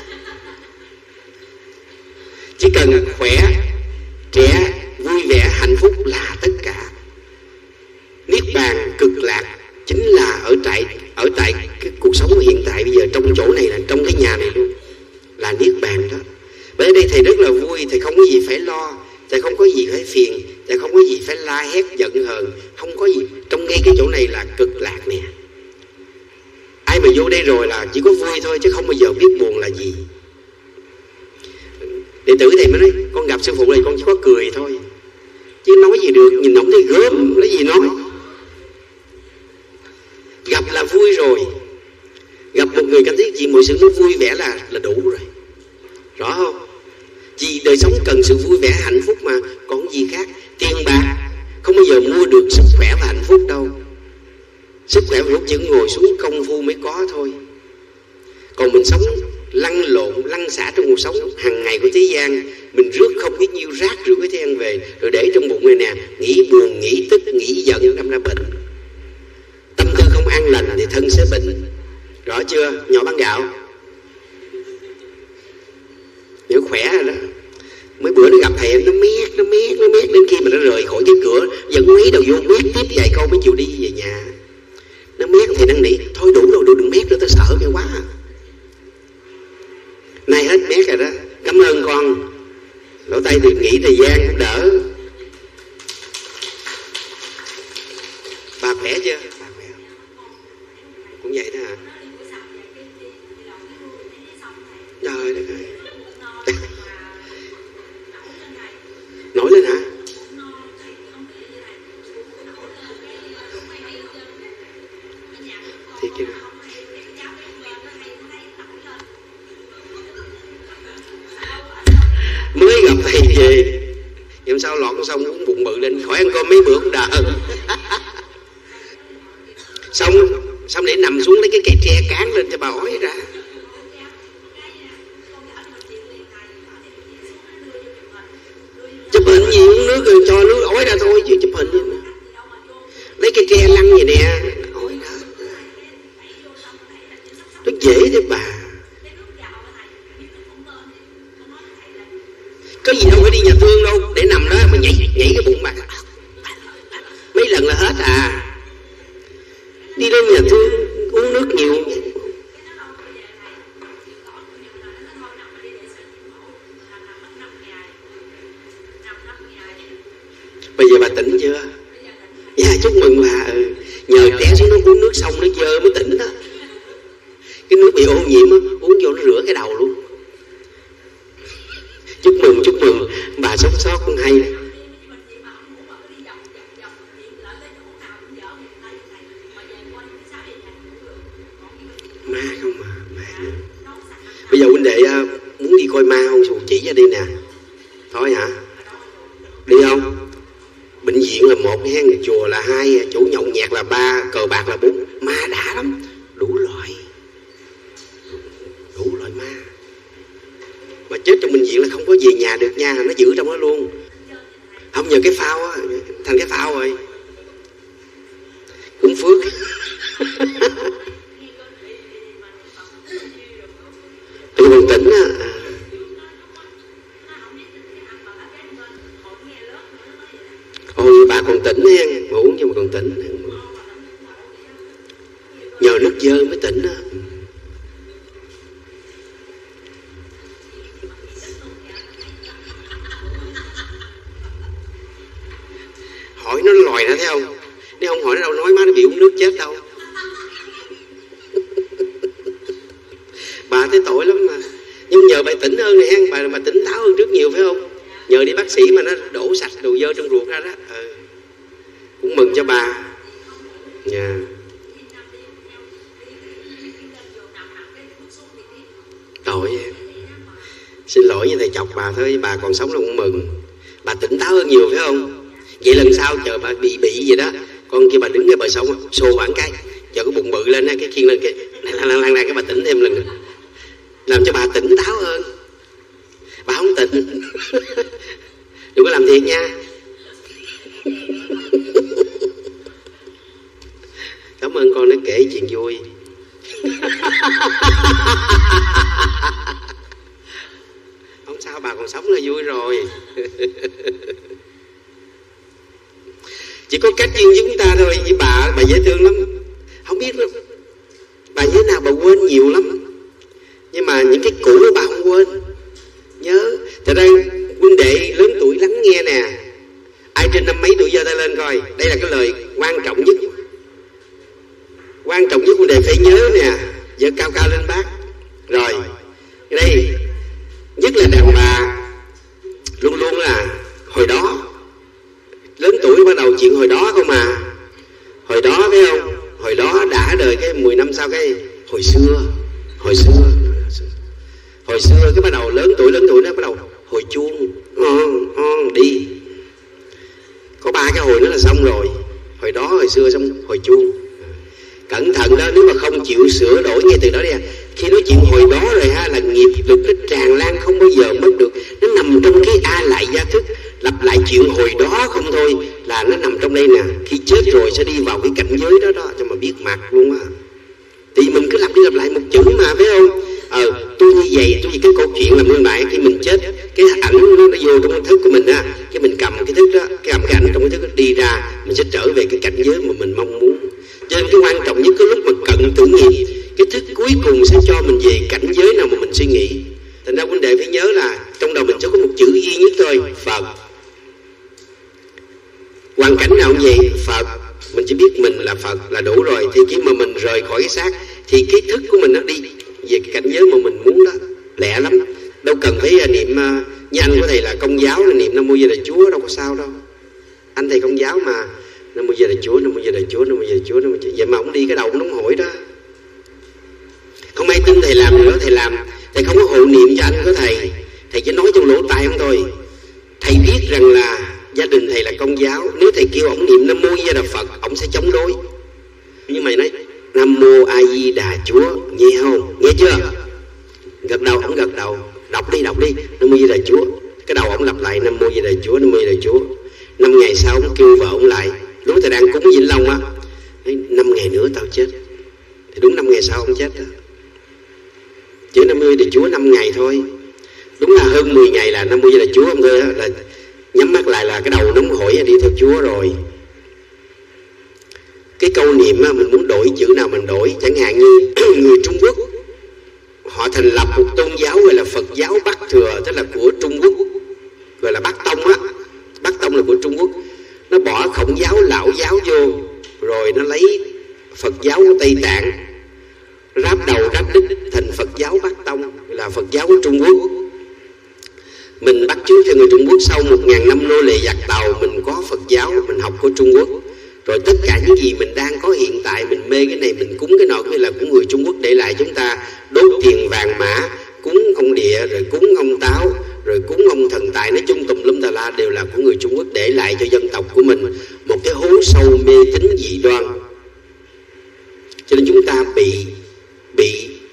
chỉ cần khỏe, trẻ, vui vẻ, hạnh phúc là tất cả. Niết bàn cực lạc chính là ở tại ở tại cái cuộc sống hiện tại bây giờ, trong chỗ này, là trong cái nhà này luôn, là niết bàn đó. Bởi đây thầy rất là vui, thầy không có gì phải lo, thầy không có gì phải phiền, thầy không có gì phải la hét giận hờn, không có gì. Trong ngay cái chỗ này là cực lạc nè. Ai mà vô đây rồi là chỉ có vui thôi, chứ không bao giờ biết buồn là gì. Đệ tử thầy mới nói, con gặp sư phụ này con chỉ có cười thôi, chứ nói gì được, nhìn ổng thấy gớm, lấy gì nói. Gặp là vui rồi. Gặp một người cảm thấy gì mọi sự nó vui vẻ là là đủ rồi. Rõ không? Vì đời sống cần sự vui vẻ hạnh phúc mà, còn gì khác. Tiền bạc không bao giờ mua được sức khỏe và hạnh phúc đâu. Sức khỏe và hạnh phúc chỉ ngồi xuống công phu mới có thôi. Còn mình sống lăn lộn, lăn xả trong cuộc sống hàng ngày của thế gian, mình rước không biết nhiêu rác rưởi của thế gian về, rồi để trong bụng này nè, nghĩ buồn, nghĩ tức, nghĩ giận, đâm ra bệnh. Tâm tư không an lành thì thân sẽ bệnh. Rõ chưa? Nhỏ bán gạo nhớ khỏe rồi đó. Mấy bữa nó gặp thầy nó mét, nó mét, nó mét đến khi mà nó rời khỏi cái cửa, vẫn mấy đầu vô mét tiếp vài câu mới chịu đi về nhà. Nó mét thì năn nỉ, thôi đủ rồi, đừng mét nữa, tao sợ cái quá. Nay hết mét rồi đó, cảm ơn con. Lỗ tay thì nghỉ thời gian cũng đỡ. Bà khỏe chưa? Bà khỏe cũng vậy đó hả? Trời đất ơi. Nổi lên hả? Thiệt chứ. Mới gặp thầy về, nhưng sao lọt xong uống bụng bự lên, khỏi ăn cơm mấy bữa cũng đỡ. Xong xong để nằm xuống lấy cái cây tre cán lên cho bà ói ra. Chụp hình gì uống nước rồi cho nước ói ra thôi chứ chụp hình gì nữa. Lấy cây tre lăn vậy nè, ói ra. Nó dễ thế bà. Có gì đâu phải đi nhà thương đâu, để nằm đó mà nhảy nhảy cái bụng bà. Mấy lần là hết à. Đi đến nhà thương uống nước nhiều. Bây giờ bà tỉnh chưa? Dạ chúc mừng bà. Ừ. Nhờ trẻ xuống nó uống nước xong nó dơ mới tỉnh đó. Cái nước bị ô nhiễm á, uống vô nó rửa cái đầu luôn. Chúc mừng, chúc mừng. Bà sống sót cũng hay. Ma không mà, ma. Bây giờ huynh đệ muốn đi coi ma không? Sù chỉ ra đi nè. Thôi hả? Đi không? Bệnh viện là một hen, chùa là hai, chỗ nhậu nhẹt là ba, cờ bạc là bốn. Ma đã lắm, đủ loại. Đủ loại ma. Mà chết trong bệnh viện là không có về nhà được nha, nó giữ trong đó luôn. Không nhờ cái phao á, thành cái phao rồi. Cũng phước. Tôi còn tỉnh á. Ôi bà còn tỉnh hen, mà uống nhưng mà còn tỉnh. Nhờ nước dơ mới tỉnh á. Hỏi nó lòi ra thấy không? Nếu không hỏi nó đâu nói má nó bị uống nước chết đâu. Bà thấy tội lắm mà. Nhưng nhờ bà tỉnh hơn này hen, bà, bà tỉnh táo hơn trước nhiều phải không? Nhờ đi bác sĩ mà nó đổ sạch đồ dơ trong ruột ra đó. Ừ. Cũng mừng cho bà. Nha. Yeah. Tội em. Xin lỗi như thầy chọc bà thôi, bà còn sống là cũng mừng. Bà tỉnh táo hơn nhiều phải không? Vậy lần sau chờ bà bị bị gì đó, con kia bà đứng ngay bờ sông xô khoảng cái, chờ cái bụng bự lên cái khiên lên cái lăn lăn lăn cái bà tỉnh thêm lần nữa, làm cho bà tỉnh táo hơn. Bà không tỉnh. Đừng có làm thiệt nha. Cảm ơn con đã kể chuyện vui. Không sao, bà còn sống là vui rồi. Chỉ có cách duyên với chúng ta thôi. Với bà, bà dễ thương lắm. Không biết lắm. Bà như thế nào bà quên nhiều lắm. Nhưng mà những cái cũ đó bà không quên. Nhớ. Thật ra huynh đệ lớn tuổi lắng nghe nè. Ai trên năm mấy tuổi giơ tay lên coi. Đây là cái lời quan trọng nhất. Quan trọng nhất huynh đệ phải nhớ nè. Giơ cao cao lên bác. Rồi. Đây. Nhất là đàn bà. Luôn luôn là hồi đó. Lớn tuổi bắt đầu chuyện hồi đó không mà. Hồi đó phải không? Hồi đó đã đời cái mười năm sau cái hồi xưa. Hồi xưa. Hồi xưa cái bắt đầu lớn tuổi lớn tuổi nó bắt đầu hồi chuông, on, on, đi. Có ba cái hồi nữa là xong rồi. Hồi đó, hồi xưa xong hồi chuông. Cẩn thận đó, nếu mà không chịu sửa đổi ngay từ đó đi à. Khi nói chuyện hồi đó rồi ha, là nghiệp lực nó tràn lan không bao giờ mất được. Nó nằm trong cái a lại gia thức. Lặp lại chuyện hồi đó không thôi là nó nằm trong đây nè. Khi chết rồi sẽ đi vào cái cảnh giới đó đó, cho mà biết mặt luôn á. Thì mình cứ lặp đi lặp lại một chữ mà, phải không? Ờ, tôi như vậy, tôi như cái câu chuyện làm nguyên lại. Khi mình chết, cái ảnh nó, nó vô trong cái thức của mình á, cái mình cầm cái thức đó, cái cầm cái ảnh trong cái thức đó đi ra, mình sẽ trở về cái cảnh giới mà mình mong muốn. Cho nên cái quan trọng nhất cái lúc mà cận tử nghiệp, cái thức cuối cùng sẽ cho mình về cảnh giới nào mà mình suy nghĩ. Thành ra huynh đệ phải nhớ là trong đầu mình chỉ có một chữ duy nhất thôi, Phật. Hoàn cảnh nào cũng vậy, Phật. Mình chỉ biết mình là Phật là đủ rồi. Thì khi mà mình rời khỏi cái xác thì cái thức của mình nó đi về cái cảnh giới mà mình muốn đó, lẹ lắm. Đâu cần phải niệm như anh của thầy là Công giáo là niệm Nam Mô Di Đà Chúa, đâu có sao đâu. Anh thầy Công giáo mà Nam Mô Di Đà Chúa, Nam Mô Di Đà Chúa, Nam Mô Di Đà Chúa, Nam Mô Di Đà Chúa. Vậy mà ông đi cái đầu ông nóng hổi đó. Không ai tin thầy làm nữa, thầy làm, thầy không có hộ niệm cho anh của thầy. Thầy chỉ nói trong lỗ tai ông thôi. Thầy biết rằng là gia đình thầy là Công giáo, nếu thầy kêu ông niệm Nam Mô Di Đà Phật, ông sẽ chống đối. Nhưng mày nói Nam Mô A Di Đà Chúa, nghe không? Nghe chưa? Gật đầu, ông gật đầu. Đọc đi, đọc đi, Nam Mô Di Đà Chúa. Cái đầu ông lặp lại Nam Mô Di Đà Chúa, Nam Mô Di Đà Chúa. Năm ngày sau ông kêu vợ ông lại. Lúc thầy đang cúng Vĩnh Long á, năm ngày nữa tao chết. Thì đúng năm ngày sau ông chết đó. Chứ Nam Mô Di Đà Chúa năm ngày thôi. Đúng là hơn mười ngày là Nam Mô Di Đà Chúa ông thôi á, là nhắm mắt lại là cái đầu nóng hổi đi theo Chúa rồi. Cái câu niệm á, mình muốn đổi chữ nào mình đổi. Chẳng hạn như người Trung Quốc họ thành lập một tôn giáo gọi là Phật giáo Bắc Thừa, tức là của Trung Quốc, gọi là Bắc Tông á. Bắc Tông là của Trung Quốc. Nó bỏ Khổng giáo, Lão giáo vô, rồi nó lấy Phật giáo của Tây Tạng, ráp đầu ráp đít thành Phật giáo Bắc Tông, là Phật giáo của Trung Quốc. Mình bắt chước cho người Trung Quốc, sau một ngàn năm nô lệ giặc Tàu, mình có Phật giáo, mình học của Trung Quốc. Rồi tất cả những gì mình đang có hiện tại, mình mê cái này, mình cúng cái nọ, cái là của người Trung Quốc để lại chúng ta. Đốt tiền vàng mã, cúng ông địa, rồi cúng ông Táo, rồi cúng ông thần tài, nói chung tùm lum tà la đều là của người Trung Quốc để lại cho dân tộc của mình. Một cái hố sâu mê tín dị đoan. Cho nên chúng ta bị bị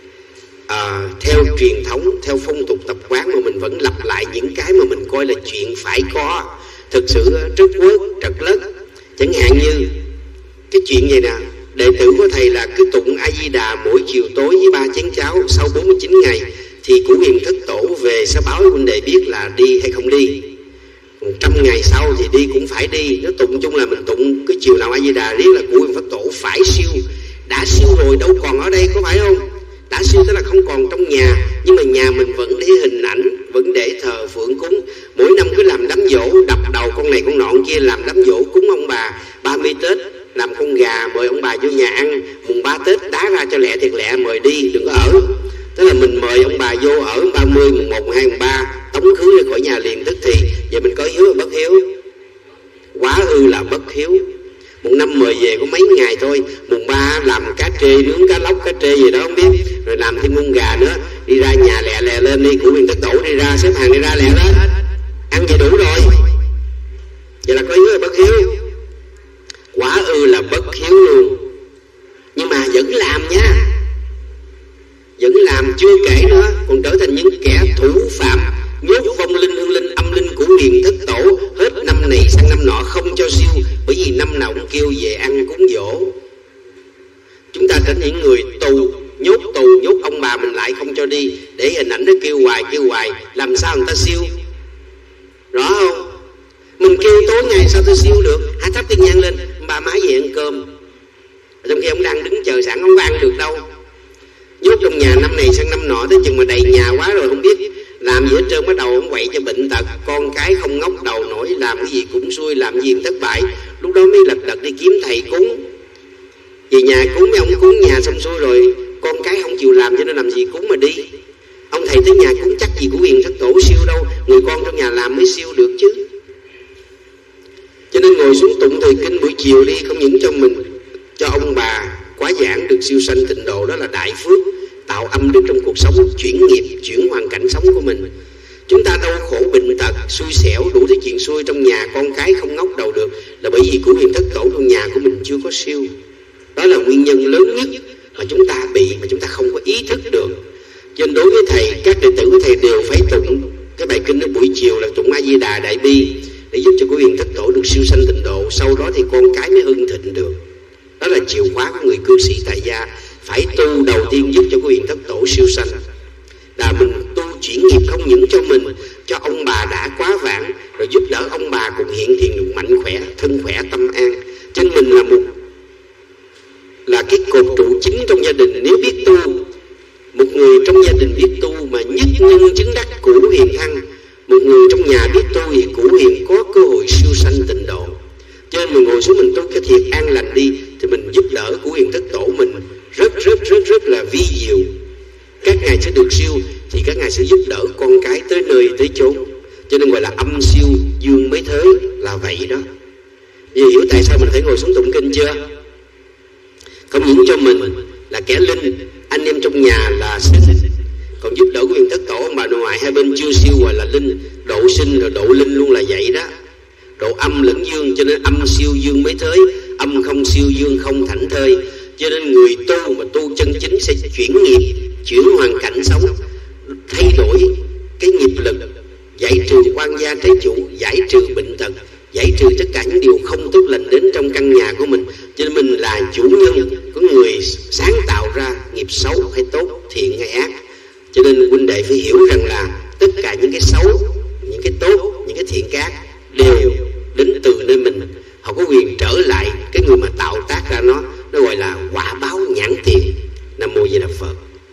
à, theo truyền thống, theo phong tục tập quán mà mình vẫn lặp lại những cái mà mình coi là chuyện phải có. Thực sự rất quớt, trật lất. Chẳng hạn như cái chuyện này nè, đệ tử của thầy là cứ tụng A Di Đà mỗi chiều tối với ba chén cháo. Sau bốn mươi chín ngày thì Cửu Huyền Thất Tổ về sẽ báo huynh đệ biết là đi hay không đi. Một trăm ngày sau thì đi cũng phải đi. Nó tụng chung là mình tụng cái chiều nào A Di Đà riết là Cửu Huyền Thất Tổ phải siêu. Đã siêu rồi đâu còn ở đây, có phải không? Đã siêu tức là không còn trong nhà, nhưng mà nhà mình vẫn để hình ảnh, vẫn để thờ phượng cúng. Mỗi năm cứ làm đám giỗ, đập đầu con này con nọ con kia, làm đám giỗ cúng ông bà. Ba mươi Tết làm con gà mời ông bà vô nhà ăn. Mùng ba Tết đá ra cho lẹ thiệt lẹ, mời đi, đừng có ở. Tức là mình mời ông bà vô ở ba mươi, mùng một, mùng hai, mùng ba, tống khứ ra khỏi nhà liền tức thì. Vậy mình có hiếu hay bất hiếu? Quá ư là bất hiếu. Một năm mời về có mấy ngày thôi. Mùng ba làm cá trê, nướng cá lóc, cá trê gì đó không biết. Rồi làm thêm con gà nữa. Đi ra nhà lẹ lẹ lên đi, Cửu Huyền Thất Tổ đi ra, xếp hàng đi ra lẹ lên. Ăn vậy đủ rồi. Vậy là có hiếu hay bất hiếu? Quá ư là bất hiếu luôn. Nhưng mà vẫn làm nha. Vẫn làm, chưa kể nữa, còn trở thành những kẻ thủ phạm, nhốt vong linh, hương linh, âm linh của Huyền Thất Tổ. Hết năm này sang năm nọ không cho siêu, bởi vì năm nào cũng kêu về ăn cúng dỗ. Chúng ta trở thành những người tù, nhốt tù, nhốt ông bà mình lại không cho đi, để hình ảnh nó kêu hoài, kêu hoài. Làm sao người ta siêu? Rõ không? Mình kêu tối ngày sao tôi siêu được? Hãy thắp tiên nhang lên, ba má về ăn cơm. Trong khi ông đang đứng chờ sẵn, không có ăn được đâu. Nhốt trong nhà năm này sang năm nọ, tới chừng mà đầy nhà quá rồi không biết làm gì hết trơn, bắt đầu ông quậy cho bệnh tật. Con cái không ngóc đầu nổi, làm cái gì cũng xui, làm gì cũng thất bại. Lúc đó mới lật đật đi kiếm thầy cúng. Về nhà cúng, mấy ông cúng nhà xong xuôi rồi, con cái không chịu làm cho nên làm gì cúng mà đi. Ông thầy tới nhà cúng chắc gì của Huyền Thất Tổ siêu đâu, người con trong nhà làm mới siêu được chứ. Cho nên ngồi xuống tụng thời kinh buổi chiều đi, không những cho mình, cho ông bà quá giảng được siêu sanh tịnh độ, đó là đại phước, tạo âm đức trong cuộc sống, chuyển nghiệp, chuyển hoàn cảnh sống của mình. Chúng ta đau khổ bệnh tật, xui xẻo, đủ thứ chuyện xui trong nhà, con cái không ngóc đầu được là bởi vì cửu huyền thất tổ trong nhà của mình chưa có siêu. Đó là nguyên nhân lớn nhất mà chúng ta bị, mà chúng ta không có ý thức được. Cho nên đối với thầy, các đệ tử của thầy đều phải tụng cái bài kinh ở buổi chiều là tụng A Di Đà Đại Bi để giúp cho cửu huyền thất tổ được siêu sanh tịnh độ. Sau đó thì con cái mới hưng thịnh được. Đó là chìa khóa của người cư sĩ tại gia. Phải tu đầu tiên giúp cho cửu huyền thất tổ siêu sanh. Là mình tu chuyển nghiệp không những cho mình, cho ông bà đã quá vãng, rồi giúp đỡ ông bà cùng hiện thiện được mạnh khỏe, thân khỏe, tâm an. Cho nên mình là một là cái cột trụ chính trong gia đình. Nếu biết tu, một người trong gia đình biết tu mà nhất nhân chứng đắc cửu huyền thăng, một người trong nhà biết tu thì cửu huyền có cơ hội siêu sanh tịnh độ. Cho nên mình ngồi xuống mình tu cái thiệt an lành đi, thì mình giúp đỡ cửu huyền thất tổ mình rất rất rất rất là vi diệu. Các ngài sẽ được siêu, thì các ngài sẽ giúp đỡ con cái tới nơi tới chốn. Cho nên gọi là âm siêu dương mới thế, là vậy đó. Vì hiểu tại sao mình phải ngồi xuống tụng kinh chưa? Không những cho mình là kẻ linh, anh em trong nhà là sinh, còn giúp đỡ của huyền thất tổ ông bà nội ngoại hai bên chưa siêu gọi là linh. Độ sinh rồi độ linh luôn là vậy đó. Độ âm lẫn dương, cho nên âm siêu dương mới thới, âm không siêu dương không thảnh thơi. Cho nên người tu mà tu chân chính sẽ chuyển nghiệp, chuyển hoàn cảnh sống, thay đổi cái nghiệp lực, giải trừ quan gia trái chủ, giải trừ bệnh tật, giải trừ tất cả những điều không tốt lành đến trong căn nhà của mình. Cho nên mình là chủ nhân của người sáng tạo ra nghiệp xấu hay tốt, thiện hay ác. Cho nên huynh đệ phải hiểu rằng là tất cả những cái xấu, những cái tốt, những cái thiện ác đều đến từ nơi mình. Họ có quyền trở lại cái người mà tạo tác ra nó. Nó gọi là quả báo nhãn tiền. Nam mô Di Đà Phật.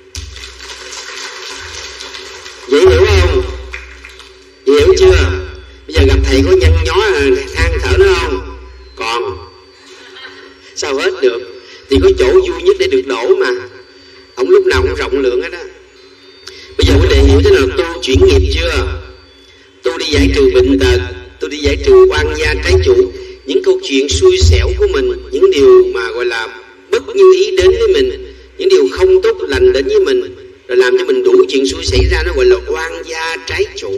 Dễ hiểu không? Dễ hiểu chưa? Bây giờ gặp thầy có nhăn nhó than thở nó không? Còn sao hết được? Thì có chỗ vui nhất để được đổ mà. Ông lúc nào cũng rộng lượng hết á. Bây giờ quý đệ hiểu thế nào tu chuyển nghiệp chưa? Tu đi giải trừ bệnh tật, tu đi giải trừ quan gia trái chủ, những câu chuyện xui xẻo của mình, những điều mà gọi là bất như ý đến với mình, những điều không tốt lành đến với mình, rồi làm cho mình đủ chuyện xui xảy ra, nó gọi là quan gia trái chủ.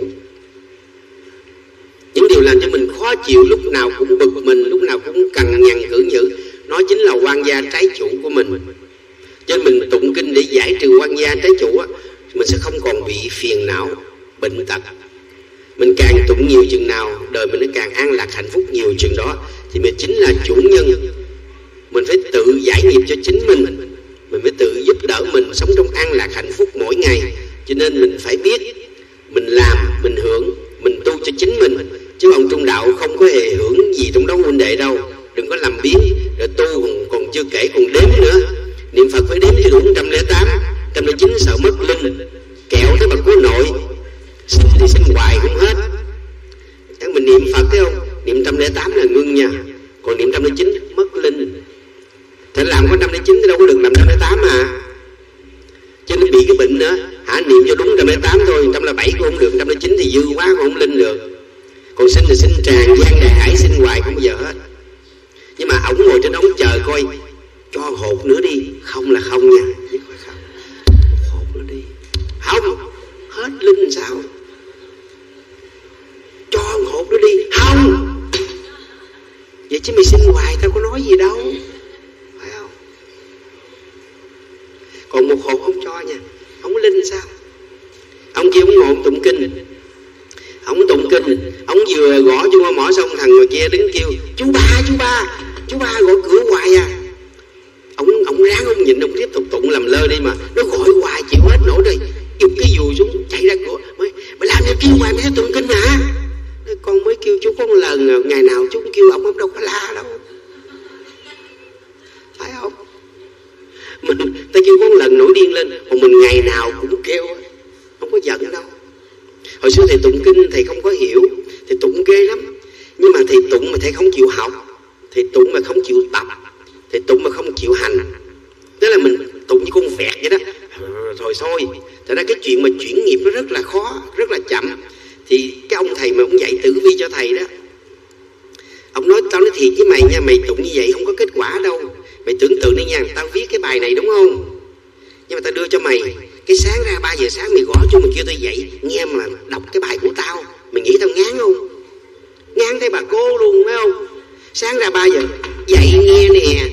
Những điều làm cho mình khó chịu, lúc nào cũng bực mình, lúc nào cũng cằn nhằn cử nhữ, nó chính là quan gia trái chủ của mình. Cho nên mình tụng kinh để giải trừ quan gia trái chủ á, mình sẽ không còn bị phiền não, bệnh tật. Mình càng tụng nhiều chừng nào, đời mình nó càng an lạc hạnh phúc nhiều chừng đó, thì mình chính là chủ nhân. Mình phải tự giải nghiệp cho chính mình, mình phải tự giúp đỡ mình sống trong an lạc hạnh phúc mỗi ngày. Cho nên mình phải biết, mình làm, mình hưởng, mình tu cho chính mình. Chứ ông trung đạo không có hề hưởng gì trong đó huynh đệ đâu. Đừng có làm biến, rồi tu còn, còn chưa kể còn đếm nữa. Niệm Phật phải đếm cho đủ một trăm lẻ tám, một trăm lẻ chín sợ mất linh. Kẹo tới bậc của nội, xin thì xin hoài cũng hết. Chẳng mình niệm Phật thấy không? Niệm một trăm lẻ tám là ngưng nha, còn niệm một trăm lẻ chín mất linh. Thế làm có một trăm lẻ chín thì đâu có được làm một trăm lẻ tám mà. Cho nên bị cái bệnh nữa, hả, niệm cho đúng một trăm lẻ tám thôi, một trăm lẻ bảy cũng không được, một trăm lẻ chín thì dư quá cũng không linh được. Còn xin thì xin tràn gian đại hải, xin hoài không bao giờ hết. Nhưng mà ổng ngồi trên ống chờ coi, cho hột nữa đi, không là không nha. Không. Hột nữa đi, không, hết linh sao? Cho hột nữa đi, không. Vậy chứ mày xin hoài tao có nói gì đâu, phải không? Còn một hột không cho nha, không linh sao? Ông kia ông ngồi ông tụng kinh, ông tụng kinh, ông vừa gõ chuông mỏ xong, thằng người kia đứng kêu chú ba, chú ba, chú ba gõ cửa hoài à. Ông ông ráng ông nhịn, ông tiếp tục tụng làm lơ đi mà nó gọi hoài chịu hết nổi rồi, giục cái dù xuống chạy ra cửa, mày, mày làm gì kêu hoài mày sẽ tụng kinh hả? Con mới kêu chú có một lần, ngày nào chú kêu ông ông đâu có la đâu, phải không? Mình ta kêu có một lần nổi điên lên, còn mình ngày nào cũng kêu, không có giận đâu. Hồi xưa thầy tụng kinh thầy không có hiểu, thầy tụng ghê lắm. Nhưng mà thầy tụng mà thầy không chịu học, thầy tụng mà không chịu tập, thầy tụng mà không chịu hành. Tức là mình tụng như con vẹt vậy đó, rồi thôi. Thật ra cái chuyện mà chuyển nghiệp nó rất là khó, rất là chậm. Thì cái ông thầy mà ông dạy tử vi cho thầy đó, ông nói tao nói thiệt với mày nha, mày tụng như vậy không có kết quả đâu. Mày tưởng tượng đi nha, tao viết cái bài này đúng không, nhưng mà tao đưa cho mày, Cái sáng ra ba giờ sáng mày gõ cho mày kêu tao dậy nghe mà đọc cái bài của tao, mày nghĩ tao ngán không? Ngán thấy bà cô luôn phải không? Sáng ra ba giờ dậy nghe nè,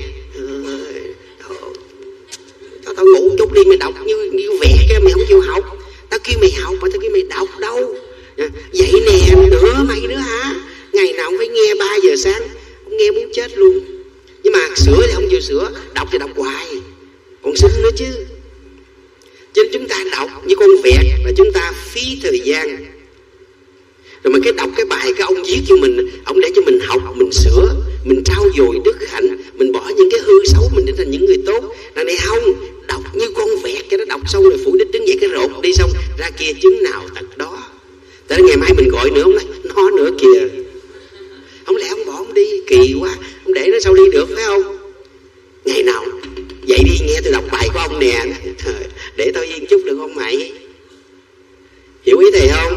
tao, tao ngủ chút đi, mày đọc như, như vẽ cái mày không chịu học. Tao kêu mày học mà tao kêu mày đọc đâu. Dậy nè, nữa mày nữa hả? Ngày nào cũng phải nghe ba giờ sáng, không nghe muốn chết luôn. Nhưng mà sửa thì không chịu sửa, đọc thì đọc hoài, còn xin nữa chứ. Cho nên chúng ta đọc như con vẹt là chúng ta phí thời gian. Rồi mà cái đọc cái bài cái ông viết cho mình, ông để cho mình học, mình sửa, mình trau dồi đức hạnh, mình bỏ những cái hư xấu mình để thành những người tốt. Đằng này không, đọc như con vẹt cho nó đọc xong rồi phủ đích đứng dậy cái rột đi xong ra kia chứng nào tật đó. Tới ngày mai mình gọi nữa, ông nói nó nữa kìa. Không lẽ ông bỏ ông đi, kỳ quá, ông để nó sao đi được phải không? Ngày nào dậy đi nghe tôi đọc bài của ông nè, để tôi yên chút được không mày? Hiểu ý thầy không?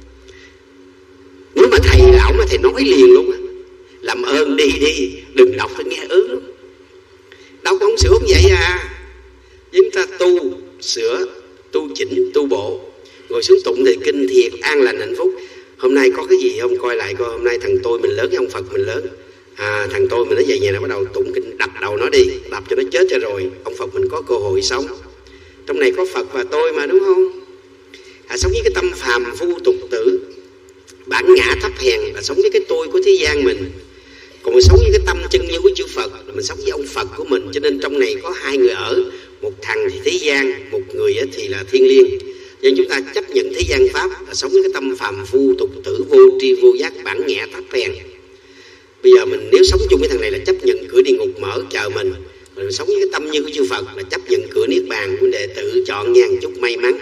Nếu mà thầy là ổng mà thầy nói liền luôn á, làm ơn đi đi, đừng đọc tôi nghe ớn lắm. Đọc không sửa không vậy à? Chúng ta tu, sửa, tu chỉnh, tu bộ, ngồi xuống tụng thì kinh thiệt, an lành hạnh phúc. Hôm nay có cái gì không coi lại coi, hôm nay thằng tôi mình lớn hay ông Phật mình lớn? À, thằng tôi mình nó về nhà nó bắt đầu tụng kinh, đập đầu nó đi, đập cho nó chết cho rồi ông Phật mình có cơ hội sống. Trong này có Phật và tôi mà, đúng không? À, sống với cái tâm phàm phu tục tử, bản ngã thấp hèn là sống với cái tôi của thế gian mình. Còn mình sống với cái tâm chân như của chư Phật là mình sống với ông Phật của mình. Cho nên trong này có hai người ở, một thằng thì thế gian, một người thì là thiên liêng. Cho nên chúng ta chấp nhận thế gian pháp là sống với cái tâm phàm phu tục tử, vô tri vô giác, bản ngã thấp hèn. Bây giờ mình nếu sống chung với thằng này là chấp nhận cửa địa ngục mở chờ mình. Rồi mình sống với cái tâm như của chư Phật là chấp nhận cửa niết bàn, của đệ tự chọn nha, chúc may mắn.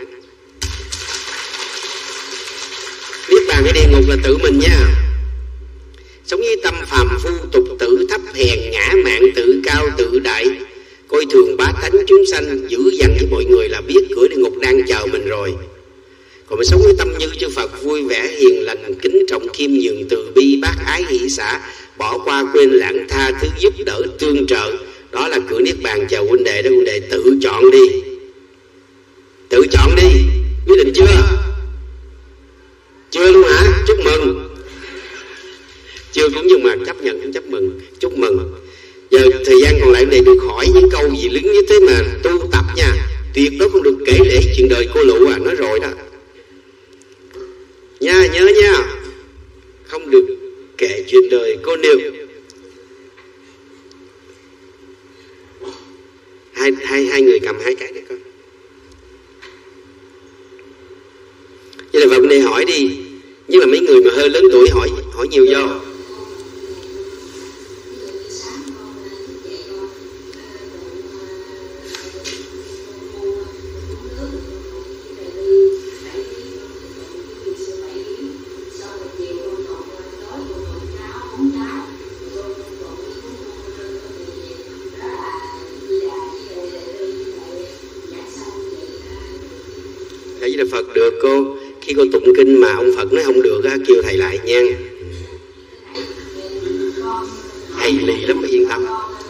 Niết bàn cái địa ngục là tự mình nha. Sống với tâm phàm phu tục tử, thấp hèn, ngã mạn, tự cao tự đại, coi thường bá tánh chúng sanh, dữ dằn với mọi người là biết cửa địa ngục đang chờ mình rồi. Còn mình sống với tâm như chư Phật, vui vẻ hiền lành, kính trọng khiêm nhường, từ bi bác ái hỷ xả, bỏ qua quên lãng, tha thứ giúp đỡ tương trợ, đó là cửa niết bàn chờ huynh đệ đó. Huynh đệ tự chọn đi, tự chọn đi, quyết định chưa? Chưa luôn hả? Chúc mừng. Chưa cũng nhưng mà chấp nhận cũng chấp mừng, chúc mừng. Giờ thời gian còn lại để được hỏi những câu gì lính như thế mà tu tập nha, tuyệt đối không được kể lể chuyện đời cô lụ à, nói rồi đó nha, nhớ nha, không được kể chuyện đời cô nêu. Hai, hai, hai người cầm hai cái này con. Vậy là vào bên đây hỏi đi, nhưng mà mấy người mà hơi lớn tuổi hỏi hỏi nhiều do. Thầy là Phật được cô. Khi cô tụng kinh mà ông Phật nói không được á, kêu thầy lại nha. Thầy lì lắm, yên tâm.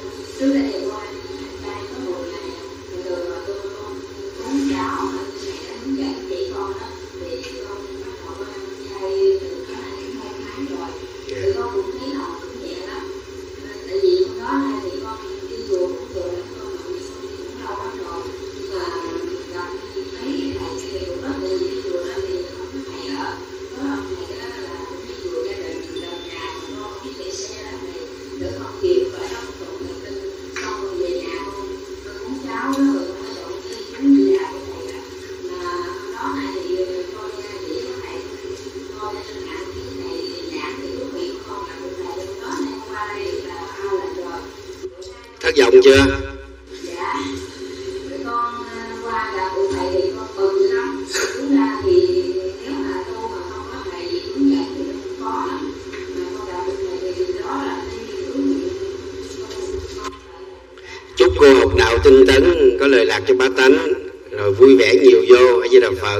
Thất vọng chưa?
Dạ. Con qua gặp cụ thầy thì con mừng lắm. Đúng ra thì nếu mà tu mà không có thầy gì hướng dẫn thì nó cũng khó lắm. Mà con gặp cụ thầy thì đó là cái hướng dẫn.
Chúc cô học đạo tinh tấn, có lời lạc cho bá tánh, rồi vui vẻ nhiều vô. A Di Đà Phật.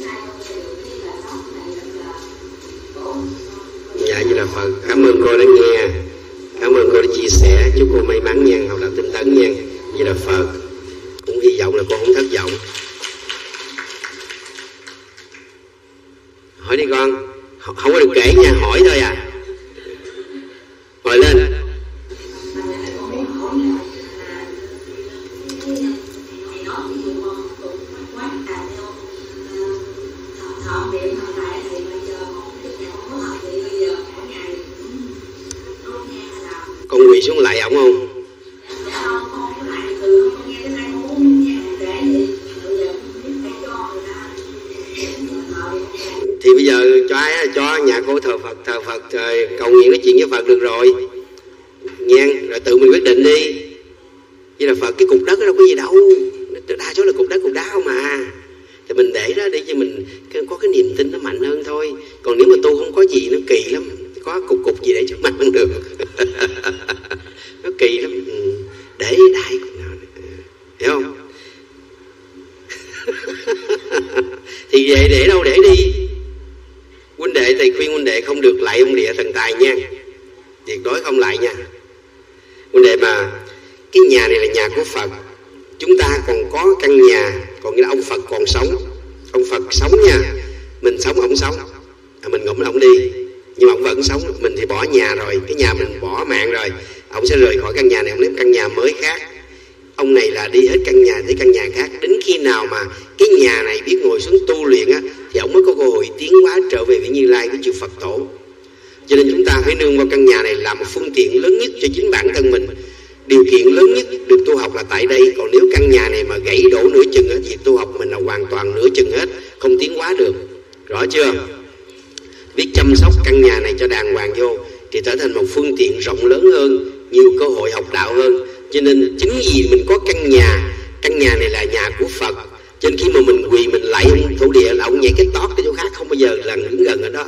Dạ, A Di Đà Phật. Cảm ơn cô đã nghe. Cảm ơn cô đã chia sẻ. Chúc cô may mắn nha, học đạo tinh tấn nha. A Di Đà Phật. Cũng hy vọng là cô không thất vọng. Hỏi đi con. Không có được kể nha, hỏi thôi à. Hỏi lên. Con quỳ xuống lại ổng không? Thì bây giờ cho ai cho nhà cô thờ Phật, thờ Phật rồi cầu nguyện nói chuyện với Phật được rồi nha, rồi tự mình quyết định đi. Vậy là Phật cái cục đất đó đâu có gì đâu, đa số là cục đất cục đá không mà. Thì mình để đó để cho mình có cái niềm tin nó mạnh hơn thôi. Còn nếu mà tu không có gì nó kỳ lắm, có cục cục gì để cho mặt được nó kỳ lắm. Để đại cục nào hiểu không? Thì để để đâu để đi. Huynh đệ thầy khuyên huynh đệ không được lại ông địa thần tài nha, tuyệt đối không lại nha huynh đệ. Mà cái nhà này là nhà của Phật, chúng ta còn có căn nhà, còn nghĩa là ông Phật còn sống, ông Phật sống nha, mình sống ổng sống, à, mình ngụm ổng đi nhưng mà ổng vẫn sống. Mình thì bỏ nhà rồi, cái nhà mình bỏ mạng rồi, ổng sẽ rời khỏi căn nhà này, ổng lấy căn nhà mới khác. Ông này là đi hết căn nhà tới căn nhà khác, đến khi nào mà cái nhà này biết ngồi xuống tu luyện á thì ổng mới có cơ hội tiến hóa trở về với Như Lai, với chư Phật tổ. Cho nên chúng ta phải nương vào căn nhà này là một phương tiện lớn nhất cho chính bản thân mình. Điều kiện lớn nhất được tu học là tại đây. Còn nếu căn nhà này mà gãy đổ nửa chừng á, thì tu học mình là hoàn toàn nửa chừng hết, không tiến hóa được. Rõ chưa? Biết chăm sóc căn nhà này cho đàng hoàng vô thì trở thành một phương tiện rộng lớn hơn, nhiều cơ hội học đạo hơn. Cho nên chính vì mình có căn nhà, căn nhà này là nhà của Phật, cho nên khi mà mình quỳ mình lạy ông thổ địa là ông nhảy cái tót cái chỗ khác, không bao giờ là đứng gần ở đó.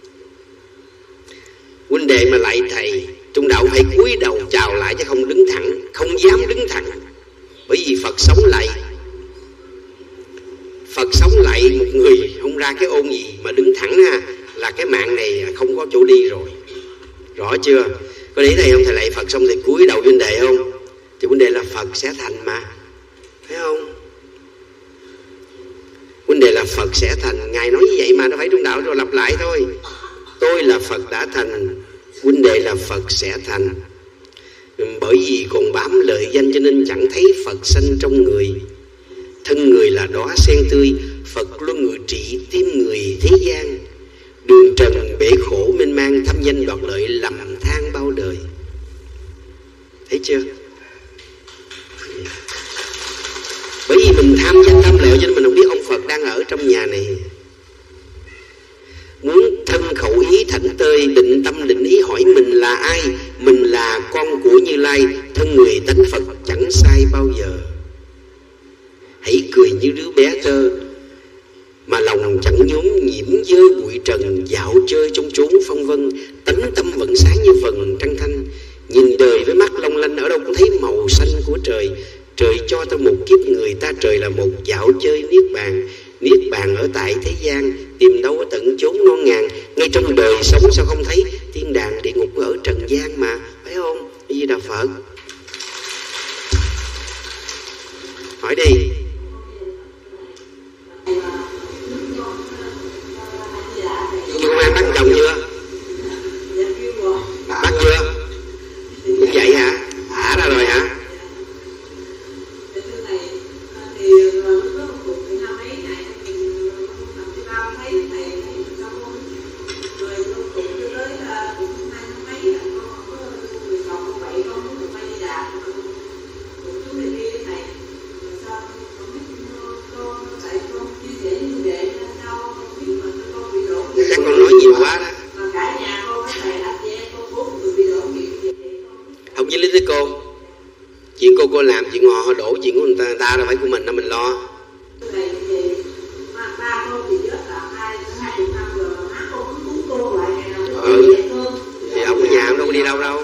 Huynh đệ mà lạy thầy trung đạo phải cúi đầu chào lại chứ không đứng thẳng, không dám đứng thẳng. Bởi vì Phật sống lại, Phật sống lại một người không ra cái ôn gì mà đứng thẳng ha, là cái mạng này không có chỗ đi rồi. Rõ chưa? Có để thầy không? Thầy lạy Phật xong thì cúi đầu huynh đệ không? Thì huynh đệ là Phật sẽ thành mà, phải không? Huynh đệ là Phật sẽ thành, Ngài nói như vậy mà, nó phải trung đạo rồi lặp lại thôi. Tôi là Phật đã thành, huynh đệ là Phật sẽ thành. Bởi vì còn bám lợi danh cho nên chẳng thấy Phật sanh trong người. Thân người là đóa sen tươi, Phật luôn ngự trị tim người thế gian. Đường trần bể khổ mênh mang, thăm danh đoạt lợi lầm than bao đời. Thấy chưa? Bởi vì mình tham danh tham lợi cho nên mình không biết ông Phật đang ở trong nhà này. Muốn thân khẩu ý thảnh tơi, định tâm định ý hỏi mình là ai. Mình là con của Như Lai, thân người tánh Phật chẳng sai bao giờ. Hãy cười như đứa bé thơ, mà lòng chẳng nhốm nhiễm dơ bụi trần. Dạo chơi trong chốn phong vân, tánh tâm vẫn sáng như vầng trăng thanh. Nhìn đời với mắt long lanh, ở đâu cũng thấy màu xanh của trời. Trời cho ta một kiếp người, ta trời là một dạo chơi niết bàn. Niết bàn ở tại thế gian, tìm đâu ở tận chốn non ngàn. Ngay trong đời sống sao không thấy thiên đàng địa ngục ở trần gian mà, phải không? Như Đà Phật. Hỏi đi. Công an bắt chồng chưa? Bắt chưa? Cũng vậy hả? Thả ra rồi hả? Cô làm chuyện họ, họ đổ chuyện của người ta, người ta đâu phải của mình đâu, mình lo. Ừ. Thì ông ở nhà ông đâu có đi đâu đâu.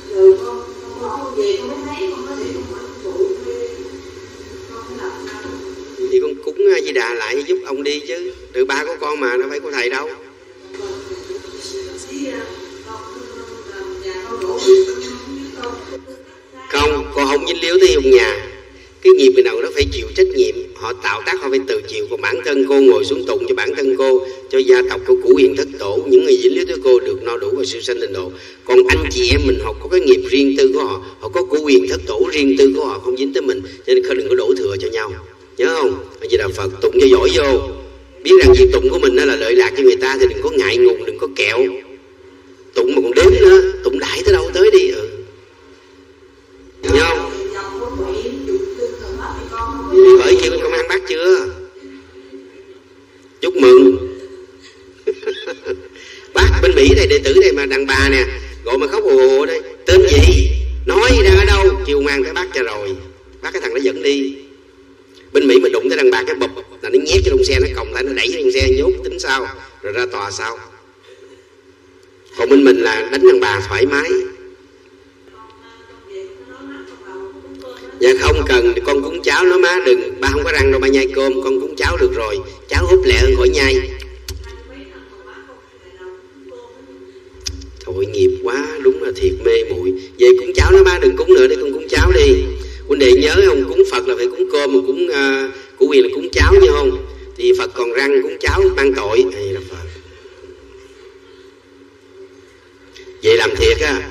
Thì con cúng A Di Đà lại giúp ông đi chứ. Từ ba của con mà, đâu phải của thầy đâu. Không, còn Hồng Vinh Liễu thì dùng nhà. Cái nghiệp người nào nó phải chịu trách nhiệm. họ tạo tác họ phải từ chịu, còn bản thân cô ngồi xuống tụng cho bản thân cô, cho gia tộc của Cửu Hiền Thất Tổ, những người dính líu tới cô được no đủ và siêu sanh tịnh độ. Còn anh chị em mình họ có cái nghiệp riêng tư của họ, họ có Cửu Hiền Thất Tổ riêng tư của họ, không dính tới mình, cho nên đừng có đổ thừa cho nhau, nhớ không? Bây giờ là Phật tụng cho giỏi vô, biết rằng việc tụng của mình đó là lợi lạc cho người ta thì đừng có ngại ngùng, đừng có kẹo. Tụng mà còn đếm nữa, tụng đại tới đâu tới đi. Ừ. Nhớ không? Bởi chưa công an bắt chưa? Chúc mừng. Bác bên Mỹ này, đệ tử này mà đàn bà nè, gọi mà khóc ồ ồ đây, tên gì? Nói đang ở đâu? Chiều công an phải bắt cho rồi. Bắt cái thằng nó dẫn đi. Bên Mỹ mà đụng tới đàn bà cái bụp là nó nhét cho trong xe, nó còng tay nó đẩy trong xe nhốt tính sao, rồi ra tòa sao. Còn bên mình là đánh đàn bà thoải mái. Dạ không cần, con cúng cháo nó má, đừng, ba không có răng đâu ba nhai cơm, con cúng cháo được rồi, cháo húp lẹ hơn khỏi nhai. Thôi nghiệp quá, đúng là thiệt mê muội. Về cúng cháo nó má, đừng cúng nữa, để con cúng cháo đi. Huynh đệ nhớ không, cúng Phật là phải cúng cơm, mà cúng uh, Cửu Huyền là cúng cháo như không? Thì Phật còn răng cúng cháo mang tội. Hay là Phật. Vậy làm thiệt á.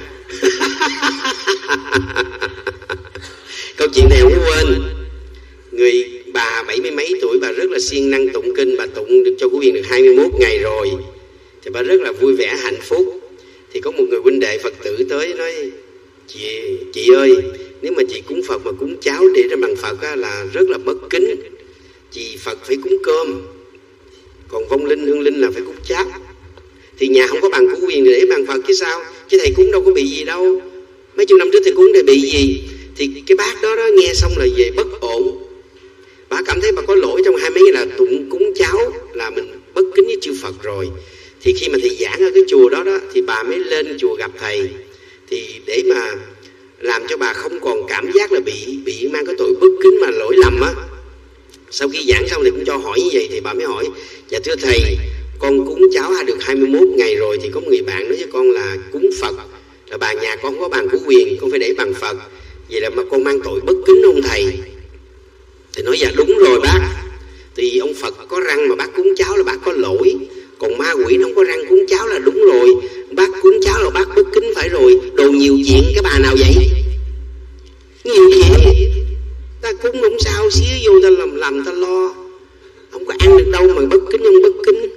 Câu chuyện này không có quên. Người bà bảy mươi mấy tuổi, bà rất là siêng năng tụng kinh, bà tụng được cho Cửu Huyền được hai mươi mốt ngày rồi. Thì bà rất là vui vẻ hạnh phúc. Thì có một người huynh đệ Phật tử tới nói: Chị, chị ơi, nếu mà chị cúng Phật mà cúng cháo để ra bằng Phật á, là rất là bất kính. Chị Phật phải cúng cơm, còn vong linh hương linh là phải cúng cháo. Thì nhà không có bằng Cửu Huyền để bằng Phật chứ sao? Chứ thầy cúng đâu có bị gì đâu. Mấy chục năm trước thầy cúng để bị gì? Thì cái bác đó, đó nghe xong là về bất ổn. Bà cảm thấy bà có lỗi trong hai mấy ngày là tụng cúng cháo là mình bất kính với chư Phật rồi. Thì khi mà thầy giảng ở cái chùa đó đó, thì bà mới lên chùa gặp thầy. Thì để mà làm cho bà không còn cảm giác là bị bị mang cái tội bất kính mà lỗi lầm á. Sau khi giảng xong thì cũng cho hỏi như vậy, thì bà mới hỏi: Dạ thưa thầy, con cúng cháo được hai mươi mốt ngày rồi, thì có một người bạn nói với con là cúng Phật là bà nhà con không có bàn Cửu Huyền, con phải để bàn Phật. Vậy là mà con mang tội bất kính không thầy? Thì nói: Dạ đúng rồi bác. Thì ông Phật có răng mà bác cúng cháo là bác có lỗi, còn ma quỷ nó không có răng cúng cháo là đúng rồi. Bác cúng cháo là bác bất kính phải rồi. Đồ nhiều chuyện cái bà nào vậy? Nhiều chuyện ta cúng không sao, xía vô ta làm làm ta lo, không có ăn được đâu mà bất kính không bất kính.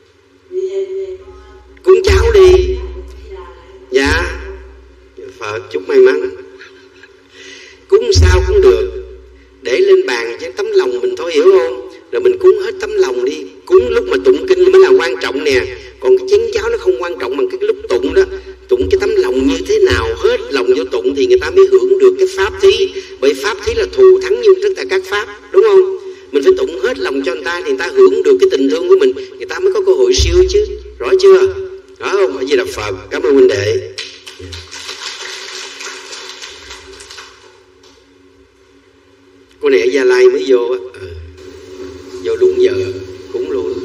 Cúng cháo đi. Dạ Phật chúc may mắn. Cúng sao cũng được, để lên bàn cho tấm lòng mình thôi, hiểu không? Rồi mình cúng hết tấm lòng đi. Cúng lúc mà tụng kinh mới là quan trọng nè. Còn cái chén cháo nó không quan trọng bằng cái lúc tụng đó. Tụng cái tấm lòng như thế nào, hết lòng vô tụng thì người ta mới hưởng được cái pháp thí. Bởi pháp thí là thù thắng như tất cả các pháp, đúng không? Mình phải tụng hết lòng cho người ta thì người ta hưởng được cái tình thương của mình, người ta mới có cơ hội siêu chứ. Rõ chưa? Rõ không? Ở Di Đà Phật. Cảm ơn huynh đệ. Cô này ở Gia Lai mới vô á, ừ. Vô đúng giờ cúng luôn.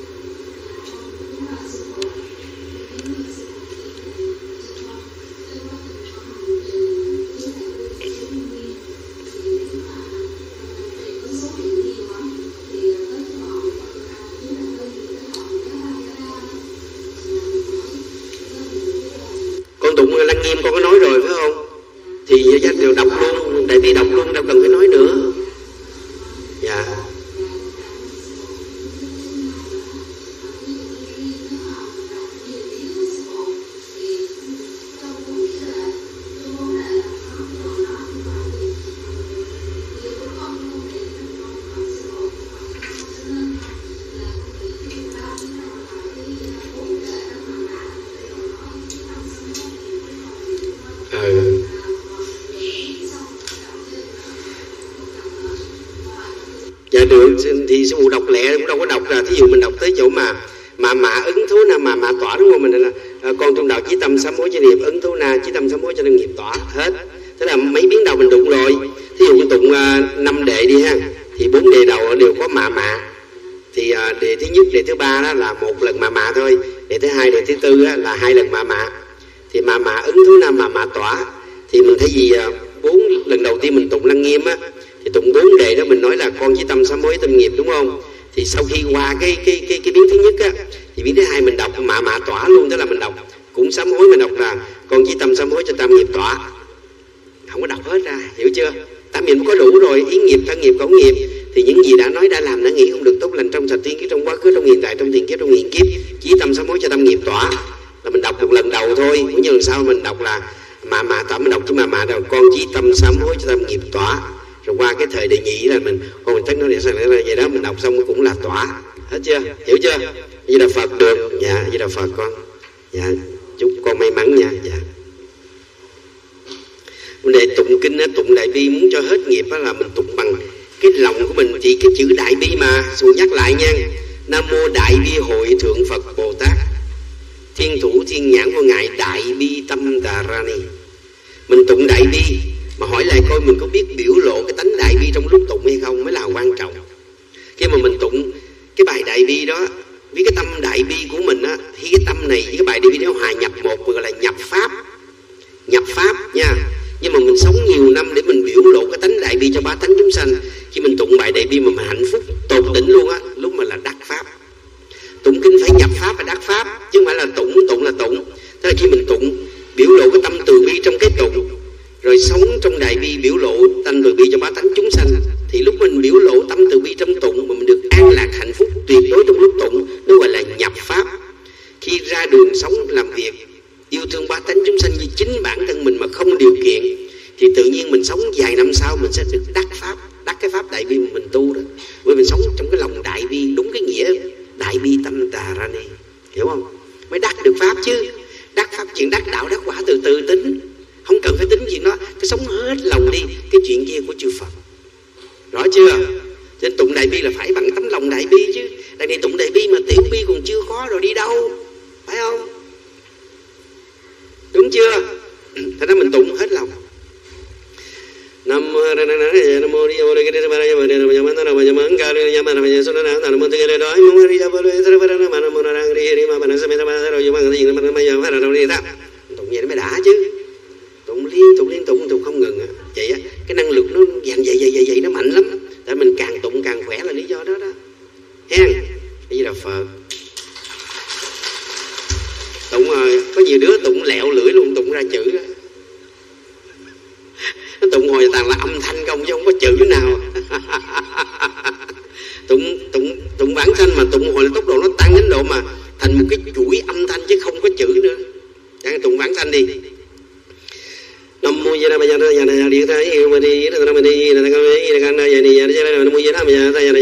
Con tụng Lăng Nghiêm con có nói rồi phải không? Thì gia đều đọc luôn, đại bi đọc luôn, đâu cần phải nói nữa. Dạ. Ừ. Dạ được, thì sư phụ đọc lẹ cũng đâu có đọc ra. Thí dụ mình đọc tới chỗ mà mà mạ ứng thú na mà mạ tỏa, đúng không? Mình là à, con trong đạo chí tâm sám hối cho nghiệp ứng thú na, chí tâm sám hối cho nên nghiệp tỏa hết. Thế là mấy biến đầu mình đụng rồi. Thí dụ cái tụng uh, năm đệ đi ha, thì bốn đề đầu đều có mạ mạ. Thì uh, đề thứ nhất, đề thứ ba đó là một lần mạ mạ thôi. Đề thứ hai, đề thứ tư á, là hai lần mạ mạ. Thì mạ mạ ứng thú na mà mạ tỏa. Thì mình thấy gì uh, bốn lần đầu tiên mình tụng Lăng Nghiêm á, Thì tụng bốn đề đó mình nói là con chí tâm sám hối tâm nghiệp, đúng không? Thì sau khi qua cái cái cái cái biến thứ nhất á, thì biến thứ hai mình đọc mạ mạ tỏa luôn, tức là mình đọc cũng sám hối, mình đọc là con chí tâm sám hối cho tam nghiệp tỏa, không có đọc hết ra, hiểu chưa? Tam nghiệp có đủ rồi, ý nghiệp, thân nghiệp, khẩu nghiệp, thì những gì đã nói đã làm đã nghĩ không được tốt lành trong sạch tiên kiếp, trong quá khứ, trong hiện tại, trong tiền kiếp, trong hiện kiếp, chí tâm sám hối cho tam nghiệp tỏa là mình đọc một lần đầu thôi. Cũng như lần sau mình đọc là mà mà tỏa, mình đọc chứ mà mà đâu con chí tâm sám hối cho tam nghiệp tỏa, rồi qua cái thời đệ nhị là mình còn mình thích nó để sao là vậy đó, mình đọc xong cũng là tỏa hết chưa, hiểu chưa? Như là Phật được, dạ, như là Phật con, dạ, chúc con may mắn nha, dạ. Để tụng kinh á, tụng đại bi muốn cho hết nghiệp á là mình tụng bằng cái lòng của mình, chỉ cái chữ đại bi mà. Sư nhắc lại nha, Nam mô Đại Bi Hội Thượng Phật Bồ Tát, thiên thủ thiên nhãn của ngài Đại Bi Tâm Đà Ra Ni. Mình tụng đại bi mà hỏi lại coi mình có biết biểu lộ cái tánh đại bi trong lúc tụng hay không mới là quan trọng. Khi mà mình tụng cái bài đại bi đó với cái tâm đại bi của mình á, thì cái tâm này với cái bài đại bi đó hòa nhập một, gọi là nhập pháp, nhập pháp nha. Nhưng mà mình sống nhiều năm để mình biểu lộ cái tánh đại bi cho bá tánh chúng sanh, khi mình tụng bài đại bi mà, mà hạnh phúc tột đỉnh luôn á, lúc mà là đắc pháp. Tụng kinh phải nhập pháp và đắc pháp, chứ không phải là tụng tụng là tụng. Thế là khi mình tụng biểu lộ cái tâm từ bi trong cái tụng, rồi sống trong đại bi biểu lộ tâm từ bi cho bá tánh chúng sanh, thì lúc mình biểu lộ tâm từ bi trong tụng mà mình được an lạc hạnh phúc tuyệt đối trong lúc tụng, nó gọi là nhập pháp. Khi ra đường sống làm việc yêu thương bá tánh chúng sanh như chính bản thân mình mà không điều kiện, thì tự nhiên mình sống vài năm sau mình sẽ được đắc pháp, đắc cái pháp đại bi mà mình tu đó. Bởi mình sống trong cái lòng đại bi, đúng cái nghĩa Đại Bi Tâm Đà Ra Ni, hiểu không? Mới đắc được pháp chứ. Đắc pháp, chuyện đắc đạo đắc quả từ từ tính, không cần phải tính gì nó, cái sống hết lòng đi cái chuyện kia của chư Phật, rõ chưa? Cho nên tụng đại bi là phải bằng tấm lòng đại bi chứ. Đại này tụng đại bi mà tiểu bi còn chưa khó rồi đi đâu, phải không? Đúng chưa? Thế đó mình tụng hết lòng. Nam mô Nam mô Nam mô Di Đà Phật. Nam mô Nam mô Nam mô Nam mô Nam mô Nam mô Nam mô Nam mô. Tụng vậy nó mới đã chứ. Tụng liên tục liên tục tụng không ngừng à. Vậy á, cái năng lực nó dàn vậy vậy vậy vậy nó mạnh lắm. Tại mình càng tụng càng khỏe là lý do đó đó. Hen. Đây là Phật. Tụng rồi, có nhiều đứa tụng lẹo lưỡi luôn, tụng ra chữ đó. Nó tụng hồi toàn là âm thanh không chứ không có chữ nào. tụng tụng tụng bản thanh mà tụng hồi là tốc độ nó tăng đến độ mà thành một cái chuỗi âm thanh chứ không có chữ nữa. Chẳng tụng bản thanh đi. Nam mô Di Đà Phật. Nam mô Di Đà Phật. Nam mô Di Đà Phật. Nam mô Di Đà Phật. Nam mô Di Đà Phật. Nam mô Di Đà Phật.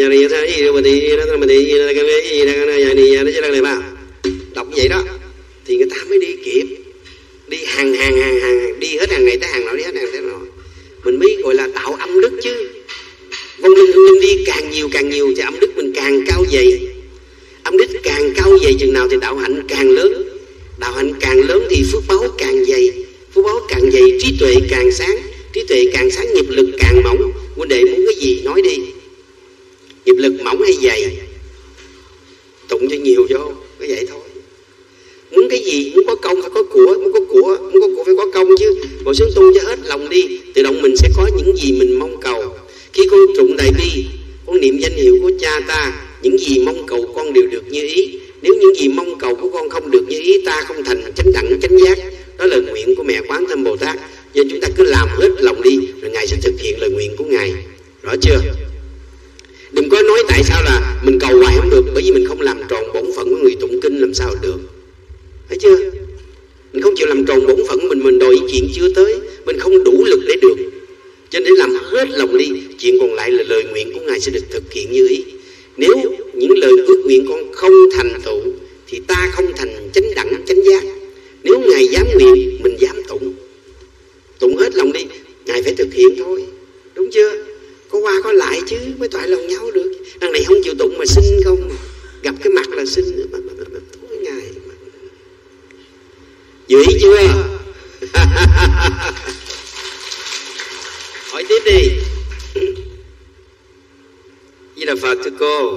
Nam mô Di Đà. Đọc vậy đó thì người ta mới đi kịp, đi hàng hàng hàng hàng, đi hết hàng này tới hàng nọ, đi hết hàng tới nọ, mình mới gọi là tạo âm đức chứ. Vong linh hương linh đi càng nhiều càng nhiều thì âm đức mình càng cao dày. Âm đức càng cao dày chừng nào thì đạo hạnh càng lớn. Đạo hạnh càng lớn thì phước báo càng dày. Phước báo càng dày, trí tuệ càng sáng. Trí tuệ càng sáng, nghiệp lực càng mỏng. Huynh đệ muốn cái gì nói đi. Nghiệp lực mỏng hay dày? Tụng cho nhiều vô, có vậy thôi. Muốn cái gì, muốn có công phải có của, muốn có của, muốn có của phải có công chứ. Ngồi xuống tu cho hết lòng đi, tự động mình sẽ có những gì mình mong cầu. Khi con tụng đại bi, con niệm danh hiệu của cha ta, những gì mong cầu con đều được như ý. Nếu những gì mong cầu của con không được như ý, ta không thành chánh đẳng chánh giác. Đó là lời nguyện của mẹ Quán Thâm Bồ Tát. Nên chúng ta cứ làm hết lòng đi, rồi Ngài sẽ thực hiện lời nguyện của Ngài. Rõ chưa? Đừng có nói tại sao là mình cầu hoài không được, bởi vì mình không làm tròn bổn phận của người tụng kinh làm sao được. Thấy chưa? Mình không chịu làm tròn bổn phận mình, mình đòi chuyện chưa tới, mình không đủ lực để được. Cho nên để làm hết lòng đi, chuyện còn lại là lời nguyện của Ngài sẽ được thực hiện như ý. Nếu những lời ước nguyện con không thành tựu thì ta không thành chánh đẳng chánh giác. Nếu Ngài dám nguyện, mình dám tụng. Tụng hết lòng đi, Ngài phải thực hiện thôi. Đúng chưa? Có qua có lại chứ mới toại lòng nhau được. Đằng này không chịu tụng mà xin không, gặp cái mặt là xin nữa mà, mà, mà, mà thôi Ngài. Dự ý chưa? Hỏi tiếp đi. Di Đà Phật thưa cô.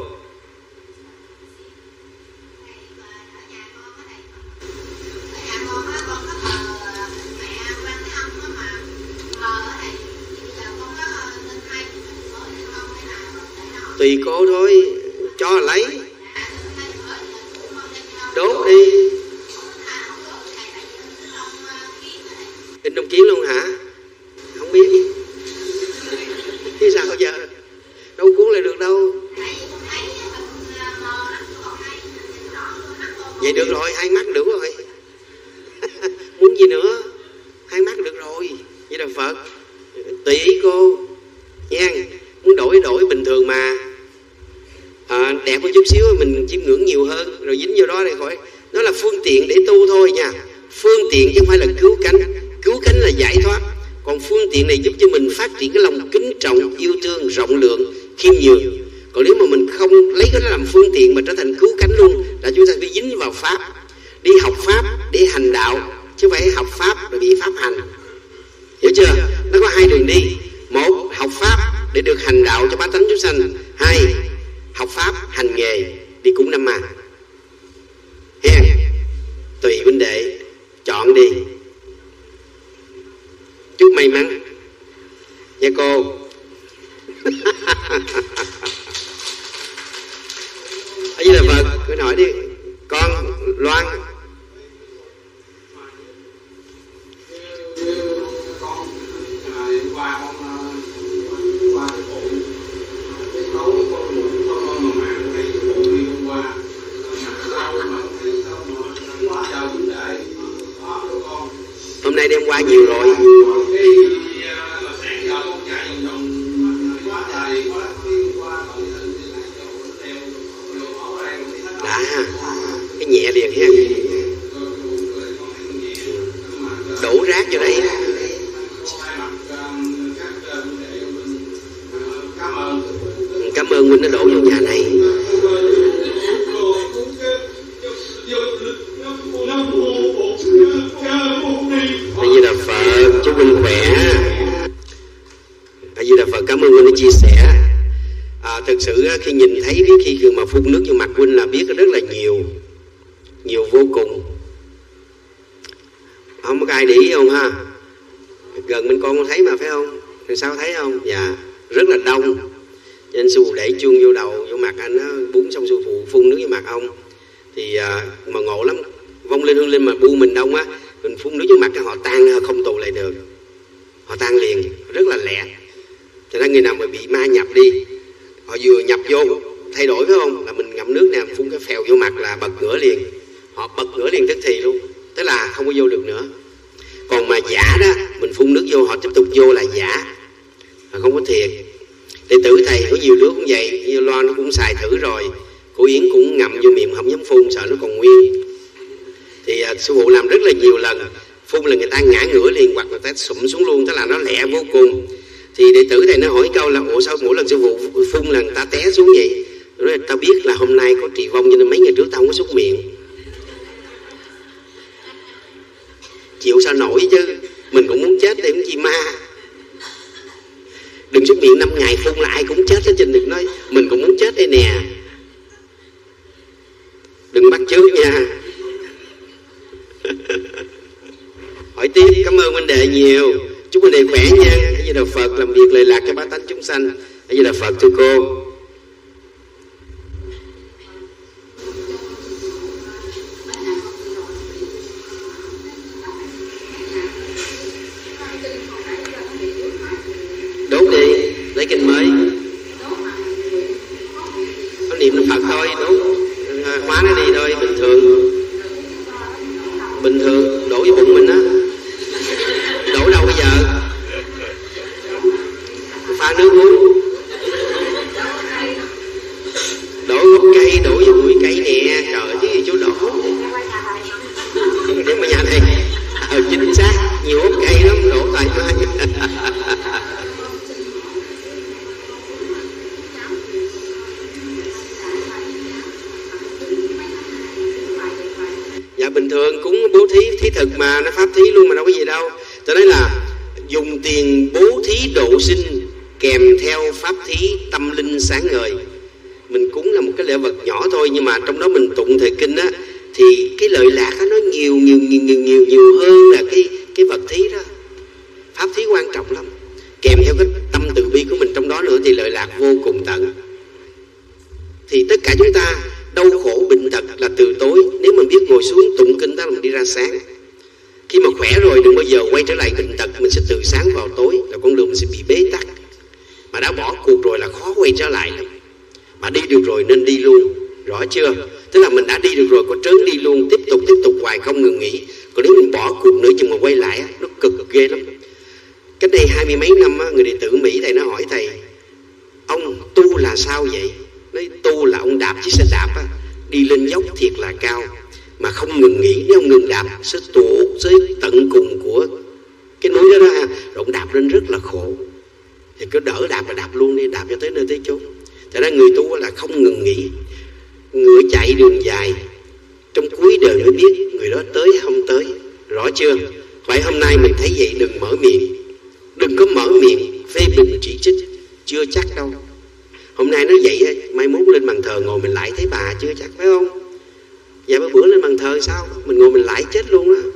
tùy cô thôi, cho là lấy. Đốt đi. In trong kiến luôn hả? Không biết. Chứ sao giờ? Đâu cuốn lại được đâu. Vậy được rồi, hai mắt được rồi. Muốn gì nữa? Hai mắt được rồi. Vậy là Phật. Tùy ý cô nha. Muốn đổi đổi bình thường mà. À, đẹp một chút xíu mình chiêm ngưỡng nhiều hơn, rồi dính vô đó để khỏi. Nó là phương tiện để tu thôi nha. Phương tiện chứ không phải là cứu cánh. Cứu cánh là giải thoát. Còn phương tiện này giúp cho mình phát triển cái lòng kính trọng, yêu thương, rộng lượng, khiêm nhường. Còn nếu mà mình không lấy cái đó làm phương tiện mà trở thành cứu cánh luôn, là chúng ta phải dính vào Pháp. Đi học Pháp để hành đạo, chứ không phải học Pháp rồi bị Pháp hành. Hiểu chưa? Nó có hai đường đi. Một, học Pháp để được hành đạo cho bá tánh chúng sanh. Hai, học Pháp hành nghề đi cúng năm mà. Hen, tùy huynh đệ chọn đi. Chúc may mắn nha cô. Ở dưới là Phật, cứ hỏi đi. Con Loan. Hôm nay đêm qua nhiều rồi. Đã, cái nhẹ liền ha. Đổ rác vô đây. Cảm ơn huynh đã đổ vô nhà này. Bây giờ là Phật, chúc huynh khỏe. Bây giờ là Phật, cảm ơn huynh đã chia sẻ. À, thực sự khi nhìn thấy cái khi mà phun nước vô mặt huynh là biết rất là nhiều, nhiều vô cùng. Không có ai để ý không ha? Gần bên con có thấy mà phải không? Thì sao thấy không? Dạ, rất là đông. Cho nên sư phụ để chuông vô đầu, vô mặt anh á, búng xong sư phụ phun nước vô mặt ông. Thì à, mà ngộ lắm, vong lên hương linh mà bu mình đông á, mình phun nước vô mặt cho họ tan, họ không tụ lại được. Họ tan liền, rất là lẹ. Cho nên người nào mà bị ma nhập đi, họ vừa nhập vô thay đổi phải không, là mình ngậm nước nè, phun cái phèo vô mặt là bật ngửa liền. Họ bật ngửa liền tức thì luôn, tức là không có vô được nữa. Còn mà giả đó, mình phun nước vô họ tiếp tục vô là giả, là không có thiệt. Đệ tử thầy có nhiều đứa cũng vậy, như Loan nó cũng xài thử rồi, cô Yến cũng ngậm vô miệng không dám phun, sợ nó còn nguyên. Thì uh, sư phụ làm rất là nhiều lần, phun là người ta ngã ngửa liền hoặc người ta sụm xuống luôn, tức là nó lẹ vô cùng. Thì đệ tử thầy nó hỏi câu là ủa sao mỗi lần sư phụ phun là người ta té xuống vậy? Rồi tao biết là hôm nay có trị vong cho nên mấy ngày trước tao không có xúc miệng. Chịu sao nổi chứ, mình cũng muốn chết để cũng chi ma. Đừng xúc miệng năm ngày phun là ai cũng chết hết, trên đừng nói mình cũng muốn chết đây nè. Đừng bắt chước nha. Hỏi tiếp, cảm ơn huynh đệ nhiều. Chúc huynh đệ khỏe nha. A Di Đà Phật, làm việc lợi lạc cho bá tánh chúng sanh. A Di Đà Phật thưa cô. Đốt đi, lấy kinh mới. Có niệm Phật thôi, đốt hóa nó đi thôi, bình thường. Bình thường, đổ vô bụng mình á. Đổ đâu bây giờ? Pha nước uống. Đổ gốc cây, đổ vô bụi cây nè. Trời chứ gì chú đổ. Đem ở nhà này. Ờ chính xác, nhiều gốc cây lắm, đổ tại mai. Dạ bình thường cúng bố thí, thí thực mà, nó pháp thí luôn mà đâu có gì đâu. Cho nên là dùng tiền bố thí độ sinh kèm theo pháp thí tâm linh sáng ngời. Mình cúng là một cái lễ vật nhỏ thôi, nhưng mà trong đó mình tụng thời kinh á, thì cái lợi lạc đó, nó nhiều nhiều nhiều nhiều nhiều nhiều hơn là cái cái vật thí đó. Pháp thí quan trọng lắm, kèm theo cái tâm từ bi của mình trong đó nữa thì lợi lạc vô cùng tận. thì tất cả chúng ta đau khổ bệnh tật là từ tối. Nếu mình biết ngồi xuống tụng kinh đó mình đi ra sáng. Khi mà khỏe rồi đừng bao giờ quay trở lại bệnh tật, mình sẽ từ sáng vào tối, là con đường mình sẽ bị bế tắc. Mà đã bỏ cuộc rồi là khó quay trở lại lắm. Mà đi được rồi nên đi luôn, rõ chưa? Tức là mình đã đi được rồi, có trớn đi luôn, tiếp tục tiếp tục hoài không ngừng nghỉ. Còn nếu mình bỏ cuộc nữa chừng mà quay lại nó cực ghê lắm. Cách đây hai mươi mấy năm người đệ tử Mỹ thầy nó hỏi thầy, ông tu là sao vậy? Nói tu là ông đạp chiếc xe đạp á, đi lên dốc thiệt là cao mà không ngừng nghỉ. Nếu ông ngừng đạp sẽ tuột tới tận cùng của cái núi đó, đó ha. Rồi ông đạp lên rất là khổ. Thì cứ đỡ đạp là đạp luôn đi, đạp cho tới nơi tới chốn. Thật ra người tu là không ngừng nghỉ. Ngựa chạy đường dài, trong cuối đời mới biết người đó tới hay không tới, rõ chưa? Vậy hôm nay mình thấy vậy đừng mở miệng, đừng có mở miệng phê bình chỉ trích, chưa chắc đâu. Hôm nay nó vậy, mai mốt lên bàn thờ ngồi mình lại thấy bà chưa chắc, phải không? Vậy mấy bữa lên bàn thờ sao? Mình ngồi mình lại chết luôn á.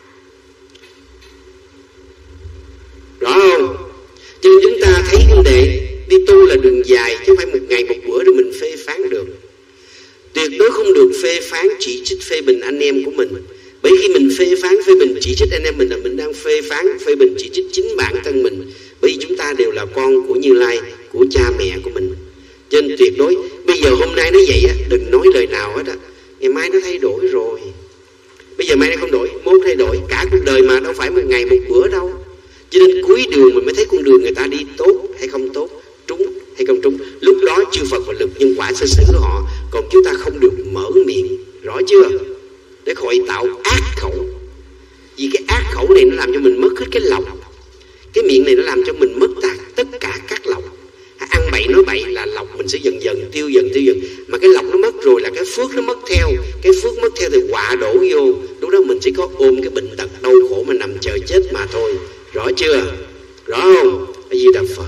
Rõ không? Chứ chúng ta thấy vấn đề đi tu là đường dài, chứ không phải một ngày một bữa rồi mình phê phán được. Tuyệt đối không được phê phán, chỉ trích, phê bình anh em của mình. Bởi khi mình phê phán, phê bình, chỉ trích anh em mình là mình đang phê phán, phê bình, chỉ trích chính bản thân mình. Bởi vì chúng ta đều là con của Như Lai, của cha mẹ của mình. Cho nên tuyệt đối, bây giờ hôm nay nó vậy á, đừng nói lời nào hết á. Ngày mai nó thay đổi rồi. Bây giờ mai nó không đổi, mốt thay đổi. Cả cuộc đời mà đâu phải một ngày một bữa đâu. Cho nên cuối đường mình mới thấy con đường người ta đi tốt hay không tốt, trúng hay không trúng. Lúc đó chư Phật và lực nhân quả sẽ xử họ. Còn chúng ta không được mở miệng, rõ chưa? Để khỏi tạo ác khẩu. Vì cái ác khẩu này nó làm cho mình mất hết cái lòng. Cái miệng này nó làm cho mình mất tất cả các lòng. Ăn bậy nói bậy là lọc mình sẽ dần dần tiêu dần tiêu dần. Mà cái lọc nó mất rồi là cái phước nó mất theo. Cái phước mất theo thì họa đổ vô. Lúc đó mình chỉ có ôm cái bệnh tật đau khổ mà nằm chờ chết mà thôi. Rõ chưa? Rõ không? A Di Đà Phật.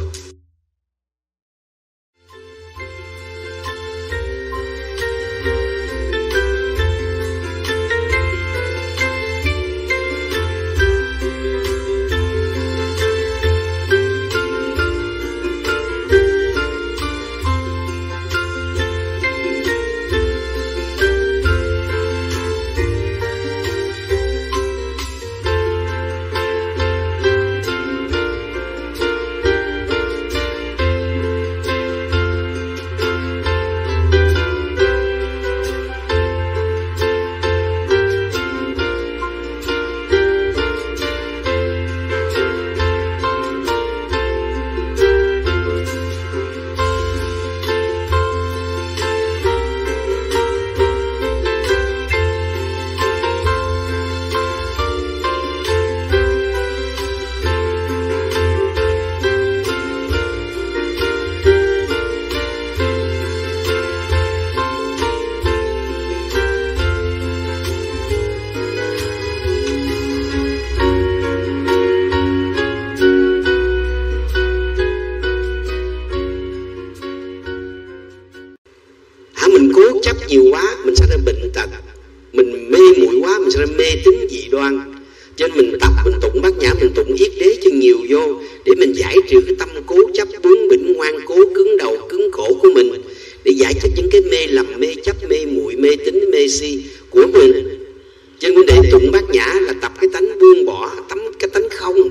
Nhiều quá mình sẽ ra bệnh tật, mình mê muội quá mình sẽ ra mê tín dị đoan. Cho nên mình tập, mình tụng bát nhã, mình tụng yết đế cho nhiều vô, để mình giải trừ cái tâm cố chấp bướng bỉnh ngoan cố cứng đầu cứng cổ của mình, để giải trừ những cái mê lầm, mê chấp, mê muội, mê tín, mê si của mình. Cho nên vấn đề tụng bát nhã là tập cái tánh buông bỏ, tấm cái tánh không.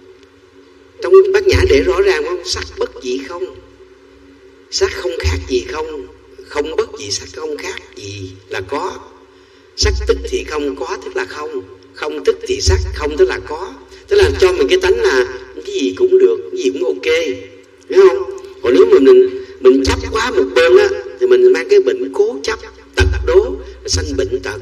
Trong bát nhã để rõ ràng không? Sắc bất dị không, sắc không khác gì không, không bất dị sắc không khác gì là có. Sắc tức thì không, có tức là không, không tức thì sắc, không tức là có. Tức là cho mình cái tánh là cái gì cũng được, cái gì cũng ok, hiểu không? Còn nếu mà mình mình chấp quá một bên á, thì mình mang cái bệnh cố chấp, tật đố, sanh bệnh tật.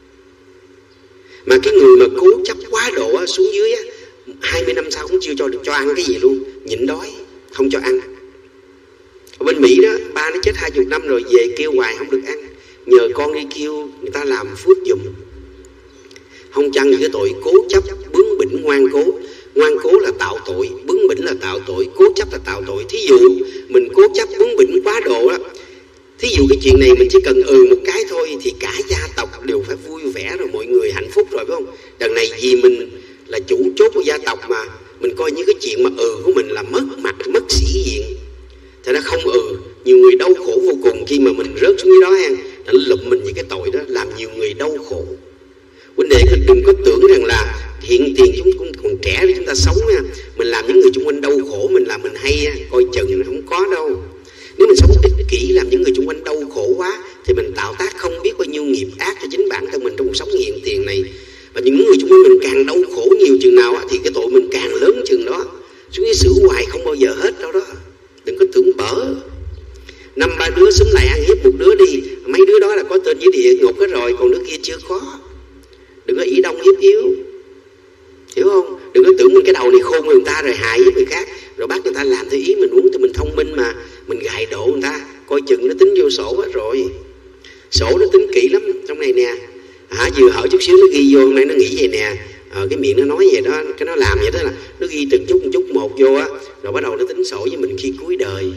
Mà cái người mà cố chấp quá độ á, xuống dưới á, hai mươi năm sau cũng chưa cho được cho ăn cái gì luôn, nhịn đói, không cho ăn. Ở bên Mỹ đó, ba nó chết hai chục năm rồi về kêu hoài không được ăn. Nhờ con đi kêu người ta làm phước giùm. Không chăng cái tội cố chấp, bướng bỉnh, ngoan cố. Ngoan cố là tạo tội, bướng bỉnh là tạo tội, cố chấp là tạo tội. Thí dụ mình cố chấp bướng bỉnh quá độ đó, thí dụ cái chuyện này mình chỉ cần ừ một cái thôi thì cả gia tộc đều phải vui vẻ rồi, mọi người hạnh phúc rồi, phải không? Đằng này vì mình là chủ chốt của gia tộc mà, mình coi như cái chuyện mà ừ của mình là mất mặt, mất sĩ diện. Thật ra không ừ, Nhiều người đau khổ vô cùng khi mà mình rớt xuống dưới đó ha, nó lụm mình những cái tội đó, làm nhiều người đau khổ. Huynh đệ đừng có tưởng rằng là hiện tiền chúng cũng còn trẻ để chúng ta sống nha, mình làm những người xung quanh đau khổ, mình làm mình hay coi chừng, không có đâu. Nếu mình sống ích kỷ làm những người xung quanh đau khổ quá thì mình tạo tác không biết bao nhiêu nghiệp ác cho chính bản thân mình trong cuộc sống hiện tiền này. Và những người xung quanh mình càng đau khổ nhiều chừng nào thì cái tội mình càng lớn chừng đó. Xuống dưới xử hoài không bao giờ hết đâu đó. Đừng có tưởng bở. Năm ba đứa xúm lại ăn hiếp một đứa đi, mấy đứa đó là có tên với địa ngục hết rồi, còn đứa kia chưa có. Đừng có ý đông hiếp yếu, hiểu không? Đừng có tưởng mình cái đầu này khôn hơn người ta rồi hại với người khác, rồi bắt người ta làm theo ý mình muốn, thì mình thông minh mà mình gài độ người ta, coi chừng nó tính vô sổ hết rồi. Sổ nó tính kỹ lắm trong này nè. Hả, vừa hỏi chút xíu nó ghi vô, hôm nay nó nghĩ vậy nè, ờ, cái miệng nó nói vậy đó, cái nó làm vậy đó, là nó ghi từng chút một chút một vô á, rồi bắt đầu nó tính sổ với mình khi cuối đời.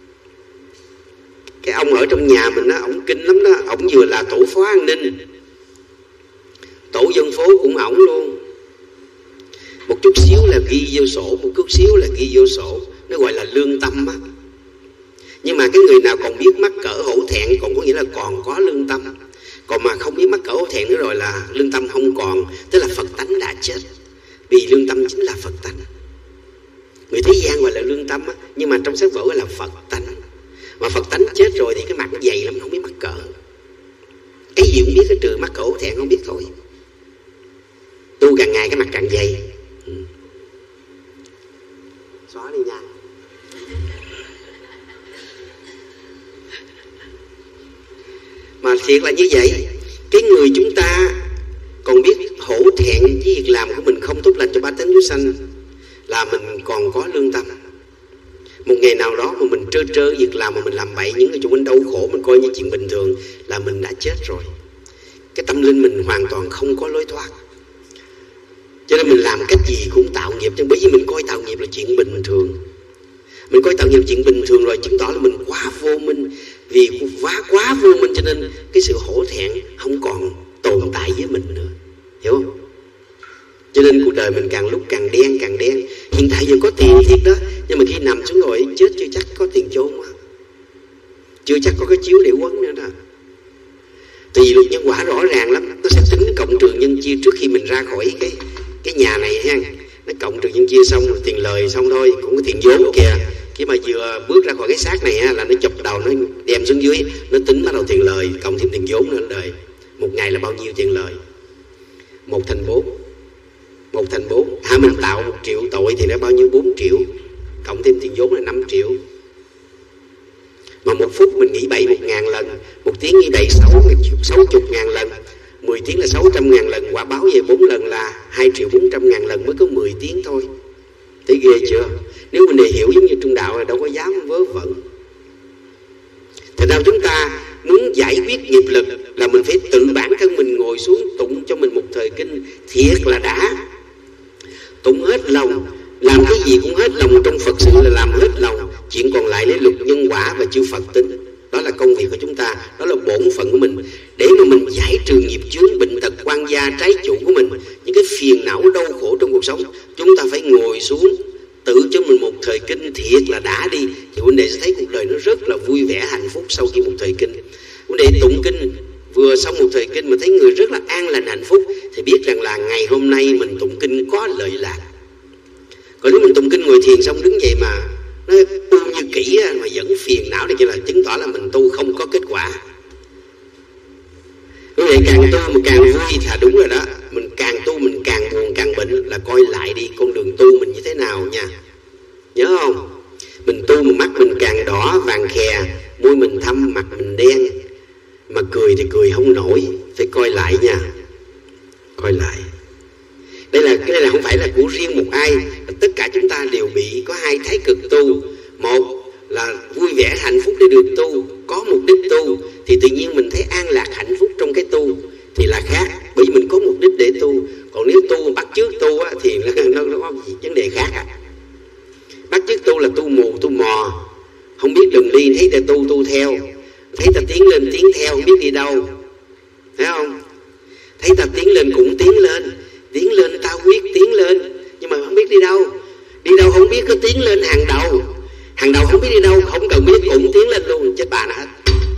Cái ông ở trong nhà mình á, ổng kinh lắm đó, ổng vừa là tổ phó an ninh, tổ dân phố cũng ổng luôn. Một chút xíu là ghi vô sổ, một chút xíu là ghi vô sổ, nó gọi là lương tâm á. Nhưng mà cái người nào còn biết mắc cỡ hổ thẹn, còn có nghĩa là còn có lương tâm. Còn mà không biết mắc cỡ hổ thẹn nữa rồi là lương tâm không còn, tức là Phật tánh đã chết. Vì lương tâm chính là Phật tánh. Người thế gian gọi là lương tâm á, nhưng mà trong sách vở gọi là Phật tánh. Mà Phật tánh chết rồi thì cái mặt nó dày lắm, không biết mắc cỡ. Cái gì cũng biết, cái trừ mắc cỡ hổ thẹn không biết thôi. Tu càng ngày cái mặt càng dày. Ừ. Xóa đi nha. Mà thiệt là như vậy. Cái người chúng ta còn biết hổ thẹn với việc làm của mình không tốt lành cho ba tánh chúng sanh, là mình còn có lương tâm. Một ngày nào đó mà mình trơ trơ việc làm mà mình làm bậy, những người xung quanh đau khổ mình coi như chuyện bình thường, là mình đã chết rồi. Cái tâm linh mình hoàn toàn không có lối thoát. Cho nên mình làm cách gì cũng tạo nghiệp, chứ bởi vì mình coi tạo nghiệp là chuyện bình thường. Mình coi tạo nghiệp là chuyện bình thường rồi, chứng tỏ là mình quá vô minh. Vì quá quá vô minh cho nên cái sự hổ thẹn không còn tồn tại với mình nữa, hiểu không? Cho nên cuộc đời mình càng lúc càng đen càng đen. Hiện tại giờ có tiền thiệt đó, nhưng mà khi nằm xuống rồi chết chưa chắc có tiền chôn á, chưa chắc có cái chiếu để quấn nữa đó. Tùy luật nhân quả rõ ràng lắm, nó sẽ tính cộng trừ nhân chia trước khi mình ra khỏi cái cái nhà này ha. Nó cộng trừ nhân chia xong rồi tiền lời xong thôi, cũng có tiền vốn kìa. Khi mà vừa bước ra khỏi cái xác này ha, là nó chụp đầu nó đem xuống dưới, nó tính bắt đầu tiền lời cộng thêm tiền vốn nữa đời. Một ngày là bao nhiêu tiền lời? Một thành bốn. Một thành bốn. Hả, mình tạo một triệu tội thì nó bao nhiêu? Bốn triệu. Cộng thêm tiền vốn là năm triệu. Mà một phút mình nghĩ bậy một ngàn lần, một tiếng nghĩ bậy sáu sáu chục ngàn lần, mười tiếng là sáu trăm ngàn lần, quả báo về bốn lần là hai triệu bốn trăm ngàn lần mới có mười tiếng thôi. Thấy ghê chưa? Nếu mình để hiểu giống như trung đạo là đâu có dám vớ vẩn. Thật ra chúng ta muốn giải quyết nghiệp lực là mình phải tự bản thân mình ngồi xuống tụng cho mình một thời kinh thiệt là đã. Tụng hết lòng, làm cái gì cũng hết lòng, trong Phật sự là làm hết lòng. Chuyện còn lại lấy luật nhân quả và chư Phật tính. Đó là công việc của chúng ta, đó là bổn phận của mình. Để mà mình giải trừ nghiệp chướng, bệnh tật, quan gia, trái chủ của mình, những cái phiền não đau khổ trong cuộc sống, chúng ta phải ngồi xuống tự cho mình một thời kinh thiệt là đã đi, thì huynh đệ sẽ thấy cuộc đời nó rất là vui vẻ hạnh phúc. Sau khi một thời kinh, huynh đệ tụng kinh vừa xong một thời kinh mà thấy người rất là an lành hạnh phúc, thì biết rằng là ngày hôm nay mình tụng kinh có lợi lạc. Còn nếu mình tụng kinh ngồi thiền xong đứng dậy mà nó tu như kỹ mà vẫn phiền não thì là chứng tỏ là mình tu không có kết quả. Như vậy càng tu mà càng vui thì là đúng rồi đó. Mình càng tu mình càng buồn càng bệnh, là coi lại đi con đường tu mình như thế nào nha. Nhớ không? Mình tu mà mắt mình càng đỏ vàng khè, môi mình thâm, mặt mình đen, mà cười thì cười không nổi, phải coi lại nha. Coi lại. Đây là cái này là không phải là của riêng một ai, tất cả chúng ta đều bị có hai thái cực tu. Một là vui vẻ hạnh phúc để được tu, có mục đích tu thì tự nhiên mình thấy an lạc hạnh phúc trong cái tu thì là khác, bởi vì mình có mục đích để tu. Còn nếu tu bắt chước tu á, thì nó, nó có vấn đề khác à. Bắt chước tu là tu mù tu mò, không biết đường đi, thấy ta tu tu theo, thấy ta tiến lên tiến theo, không biết đi đâu, thấy không? Thấy ta tiến lên cũng tiến lên, tiến lên tao quyết tiến lên, nhưng mà không biết đi đâu. Đi đâu không biết, cứ tiến lên hàng đầu. Hàng đầu không biết đi đâu, không cần biết ủng tiến lên luôn, chết bà nó hết.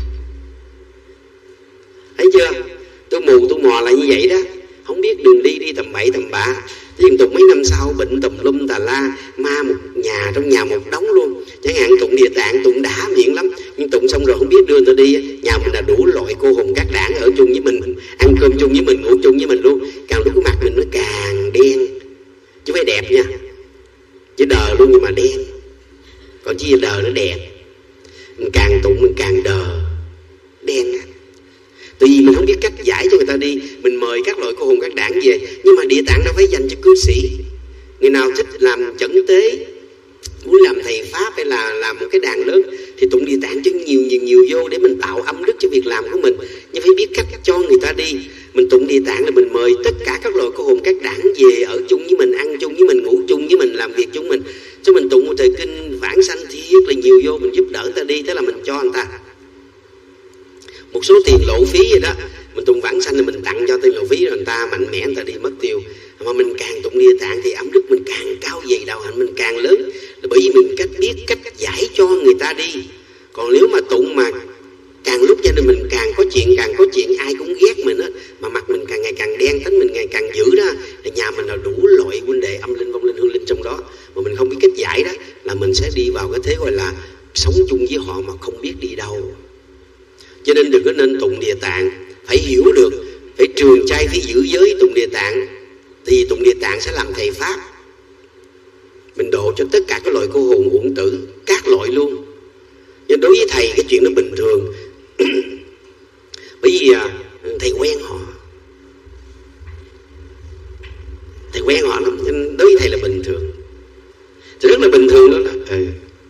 Thấy chưa? Tôi mù tôi mò là như vậy đó, không biết đường đi đi tầm bậy tầm bạ. Liên tục mấy năm sau bệnh tùm lum tà la, ma một nhà, trong nhà một đống luôn. Chẳng hạn tụng Địa Tạng, tụng đã miệng lắm, nhưng tụng xong rồi không biết đưa người ta đi. Nhà mình là đủ loại cô hồn các đảng ở chung với mình, ăn cơm chung với mình, ngủ chung với mình luôn. Càng lúc cái mặt mình nó càng đen, chứ phải đẹp nha, chứ đờ luôn nhưng mà đen. Còn chi đờ nó đẹp. Mình càng tụng mình càng đờ, đen á. Tại vì mình không biết cách giải cho người ta đi. Mình mời các loại cô hồn các đảng về, nhưng mà Địa Tạng đâu phải dành cho cư sĩ. Người nào thích làm chẩn tế, muốn làm thầy pháp hay là làm một cái đàn lớn thì tụng Địa Tạng cho nhiều nhiều nhiều vô, để mình tạo âm đức cho việc làm của mình. Nhưng phải biết cách cho người ta đi. Mình tụng Địa Tạng là mình mời tất cả các loại cô hồn các đảng về ở chung với mình, ăn chung với mình, ngủ chung với mình, làm việc chung mình. Cho mình tụng một thời kinh vãng sanh thiết là nhiều vô, mình giúp đỡ người ta đi. Thế là mình cho người ta một số tiền lộ phí vậy đó. Mình tụng vãng sanh là mình tặng cho tiền lộ phí, rồi người ta mạnh mẽ người ta đi mất tiêu. Mà mình càng tụng Địa Tạng thì ấm đức mình càng cao dày, đạo hạnh mình càng lớn, là bởi vì mình cách biết cách giải cho người ta đi. Còn nếu mà tụng mà càng lúc gia đình mình càng có chuyện, càng có chuyện, ai cũng ghét mình á, mà mặt mình càng ngày càng đen, tính mình ngày càng dữ đó, thì nhà mình là đủ loại huynh đệ âm linh, vong linh, hương linh trong đó, mà mình không biết cách giải đó, là mình sẽ đi vào cái thế gọi là sống chung với họ mà không biết đi đâu. Cho nên đừng có nên tụng Địa Tạng, phải hiểu được, phải trường trai, phải giữ giới tụng Địa Tạng. Thì tụng Địa Tạng sẽ làm thầy pháp, mình độ cho tất cả các loại cô hồn uổng tử, các loại luôn. Nhưng đối với thầy cái chuyện đó bình thường. Bởi vì à, thầy quen họ, thầy quen họ lắm, nên đối với thầy là bình thường. Thì rất là bình thường đó là ừ.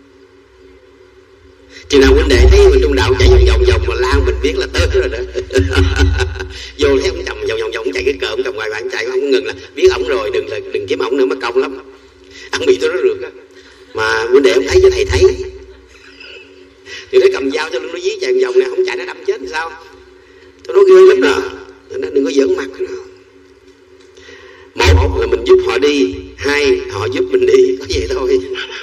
Chừng nào huynh đệ thấy mình trong đạo chạy vòng vòng vòng mà lao, mình biết là tới rồi đó. Vô thấy ông chồng vòng vòng vòng chạy cái cờ, ông chồng ngoài bạn chạy không có ngừng, là biết ổng rồi, đừng là đừng kiếm ổng nữa mất công lắm. Ông bị tôi nói được á. Mà huynh đệ ông thấy cho thầy thấy, thì nó cầm dao cho nó dí chạy vòng vòng này, không chạy nó đâm chết thì sao? Tôi nói ghê lắm đó, nó đừng có giỡn mặt đó. Một là mình giúp họ đi, hai họ giúp mình đi, có vậy thôi.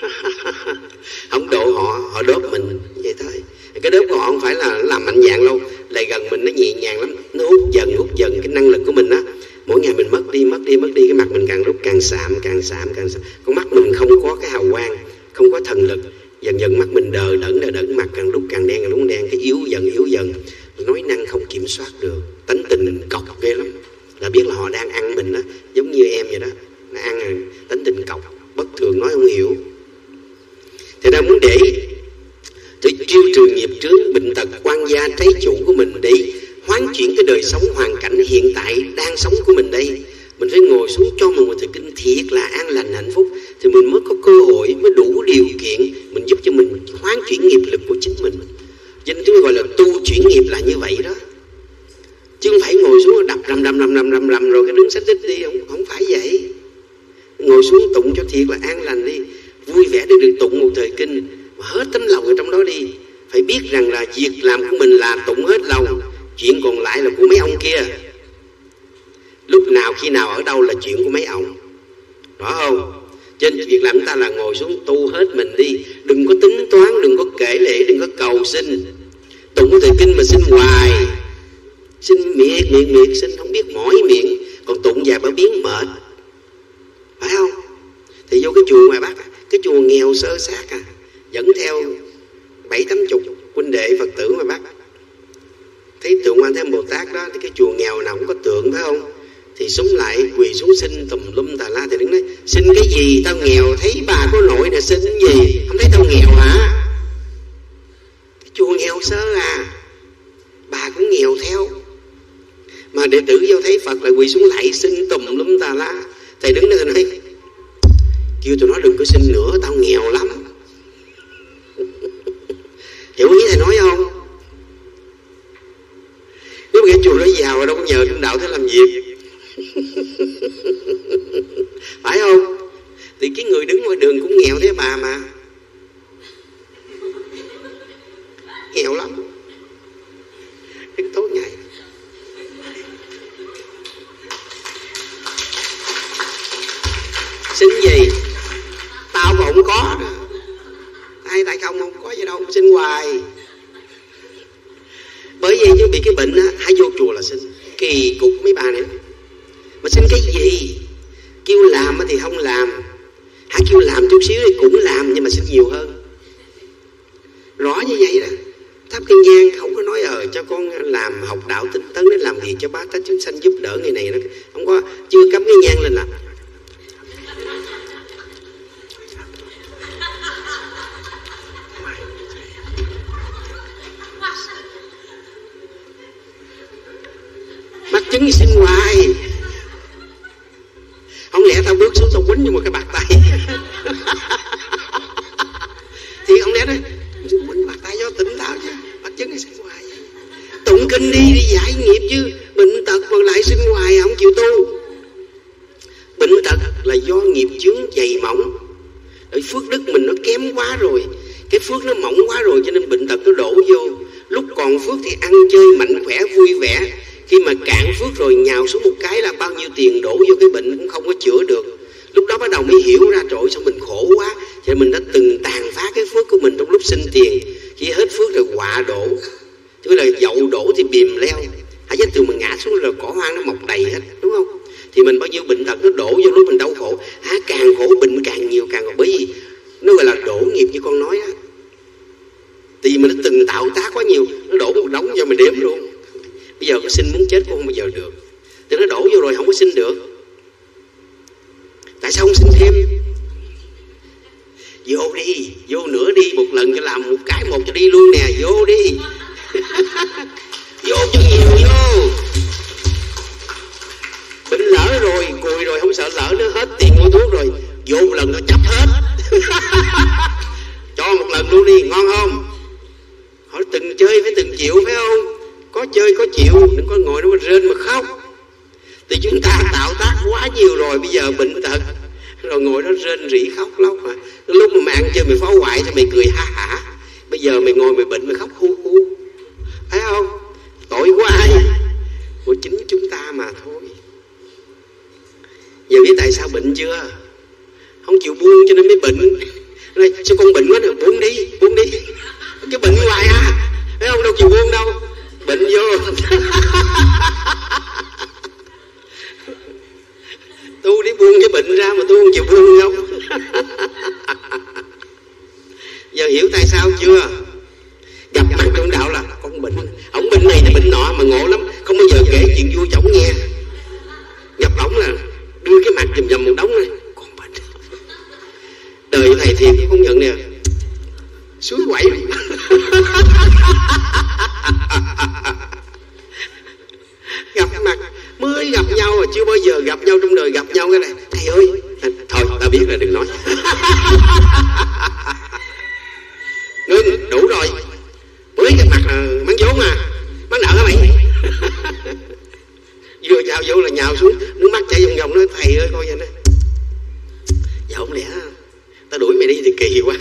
Không độ họ, họ đốt mình, vậy thôi. Cái đốt của họ không phải là làm mạnh dạn đâu, lại gần mình nó nhẹ nhàng lắm, nó hút dần hút dần cái năng lực của mình á. Mỗi ngày mình mất đi mất đi mất đi, cái mặt mình càng lúc càng sạm càng sạm càng sạm. Con mắt mình không có cái hào quang, không có thần lực, dần dần mắt mình đờ đẫn đờ đẫn, mặt càng lúc càng đen càng lúc đen, cái yếu dần yếu dần, nói năng không kiểm soát được, tánh tình mình cọc ghê lắm. Là biết là họ đang ăn mình đó, giống như em vậy đó, nó ăn tính tình cọc, bất thường, nói không hiểu. Thì ra muốn để để chiêu trừ nghiệp chướng, bệnh tật, quan gia, trái chủ của mình, để hoán chuyển cái đời sống hoàn cảnh hiện tại đang sống của mình đây, mình phải ngồi xuống cho mình một thời kinh thiệt là an lành hạnh phúc, thì mình mới có cơ hội, mới đủ điều kiện mình giúp cho mình hoán chuyển nghiệp lực của chính mình. Cho nên chúng tôi gọi là tu chuyển nghiệp là như vậy đó, chứ không phải ngồi xuống đập rầm rầm rầm rầm rầm rầm rồi cái đứng sách tích đi, không không phải vậy. Ngồi xuống tụng cho thiệt là an lành đi, vui vẻ để được tụng một thời kinh mà hết tấm lòng ở trong đó đi. Phải biết rằng là việc làm của mình là tụng hết lòng, chuyện còn lại là của mấy ông kia. Lúc nào khi nào ở đâu là chuyện của mấy ông, rõ không? Trên việc làm chúng ta là ngồi xuống tu hết mình đi, đừng có tính toán, đừng có kể lễ, đừng có cầu xin. Tụng một thời kinh mà xin hoài, xin miệt miệt miệt, xin không biết mỏi miệng, còn tụng vài ba biến mệt, phải không? Thì vô cái chùa ngoài Bắc, cái chùa nghèo sơ sát à, dẫn theo bảy tám chục huynh đệ Phật tử ngoài Bắc, thấy tượng Quan Thế Âm Bồ Tát đó, thì cái chùa nghèo nào cũng có tượng, phải không? Thì súng lại quỳ xuống xin tùm lum tà la, thì đứng nói xin cái gì, tao nghèo, thấy bà có nội nè, xin gì, không thấy tao nghèo hả? Cái chùa nghèo sơ à, bà cũng nghèo theo. Mà đệ tử vô thấy Phật lại quỳ xuống lại xin tùm lum tà la. Thầy đứng đó thầy nói kêu tụi nó đừng có xin nữa, tao nghèo lắm. Hiểu ý thầy nói không? Nếu mà cái chùa đó giàu rồi đâu có nhờ trong đạo thế làm việc. Phải không? Thì cái người đứng ngoài đường cũng nghèo thế bà mà, nghèo lắm. Đức tốt ngày xin gì tao còn không có, ai tay tay không, không có gì đâu, xin hoài. Bởi vậy chứ bị cái bệnh á, hãy vô chùa là xin. Kỳ cục mấy bà này. Mà xin cái gì? Kêu làm thì không làm, hãy kêu làm chút xíu thì cũng làm, nhưng mà xin nhiều hơn. Rõ như vậy đó. Thắp cái nhang không có nói ờ cho con làm học đạo tinh tấn để làm việc cho bá tánh chúng sanh, giúp đỡ người này đó. Không có, chưa cắm cái nhang lên là mắt chứng xin hoài. Không lẽ tao bước xuống tao quýnh vô một cái bạc tay thì không lẽ đó quýnh bạc tay cho tỉnh táo chứ, mắt chứng xin hoài. Tụng kinh đi, đi giải nghiệp chứ. Bệnh tật mà lại xin hoài không chịu tu. Bệnh tật là do nghiệp chướng dày mỏng. Bởi phước đức mình nó kém quá rồi, cái phước nó mỏng quá rồi, cho nên bệnh tật nó đổ vô. Lúc còn phước thì ăn chơi mạnh khỏe vui vẻ, khi mà cạn phước rồi nhào xuống một cái là bao nhiêu tiền đổ vô cái bệnh cũng không có chữa được. Lúc đó bắt đầu mới hiểu ra trời sao mình khổ quá, cho nên mình đã từng tàn phá cái phước của mình trong lúc sinh tiền. Khi hết phước rồi họa đổ, chứ là dậu đổ thì bìm leo. Hãy chết từ mình ngã xuống rồi cỏ hoang nó mọc đầy hết, đúng không? Thì mình bao nhiêu bệnh tật nó đổ vô lúc mình đau khổ. Hả, càng khổ bệnh càng nhiều càng khổ. Bởi vì nó gọi là đổ nghiệp như con nói á. Thì mình đã từng tạo tác quá nhiều, nó đổ một đống cho mình đếm luôn. Bây giờ có xin muốn chết cũng không bao giờ được. Thì nó đổ vô rồi không có xin được. Tại sao không xin thêm? Vô đi, vô nữa đi, một lần cho làm một cái một cho đi luôn nè, vô đi. Vô cho nhiều vô. Bệnh lỡ rồi, cùi rồi, không sợ lỡ nữa, hết tiền mua thuốc rồi, vô một lần nó chấp hết. Cho một lần luôn đi, ngon không? Họ từng chơi phải từng chịu phải không? Có chơi có chịu, đừng có ngồi đó mà rên mà khóc. Thì chúng ta tạo tác quá nhiều rồi, bây giờ bệnh tật rồi ngồi đó rên rỉ khóc lóc mà. Lúc mà mày ăn chơi mày phá hoại cho mày cười ha hả. Bây giờ mày ngồi mày bệnh mày khóc hu hu, thấy không? Tội của ai? Của chính chúng ta mà thôi. Giờ biết tại sao bệnh chưa? Không chịu buông cho nên mới bệnh. Nói, sao con bệnh quá nè, buông đi, buông đi. Cái bệnh hoài à, thấy không? Đâu chịu buông đâu. Bệnh vô. Tu đi buông cái bệnh ra mà tu không chịu buông không? Giờ hiểu tại sao chưa? Gặp mặt trong đạo là con bệnh, ổng bệnh này thì bệnh nọ mà ngộ lắm, không bao giờ kể chuyện vui cho ổng nghe. Gặp ổng là đưa cái mặt chùm chùm một đống này, con bệnh. Đời thầy thiệt không nhận nè, suối quẩy. Gặp mặt mới gặp nhau mà chưa bao giờ gặp nhau trong đời, gặp nhau cái này thầy ơi, thôi ta biết là đừng nói. Ngưng, đủ rồi. Mới gặp mặt là mắng vốn à, mắng nợ hả mày? Vừa chào vô là nhào xuống, nước mắt chảy vòng vòng, nói thầy ơi coi vậy nè. Dạ không lẽ ta đuổi mày đi thì kỳ quá.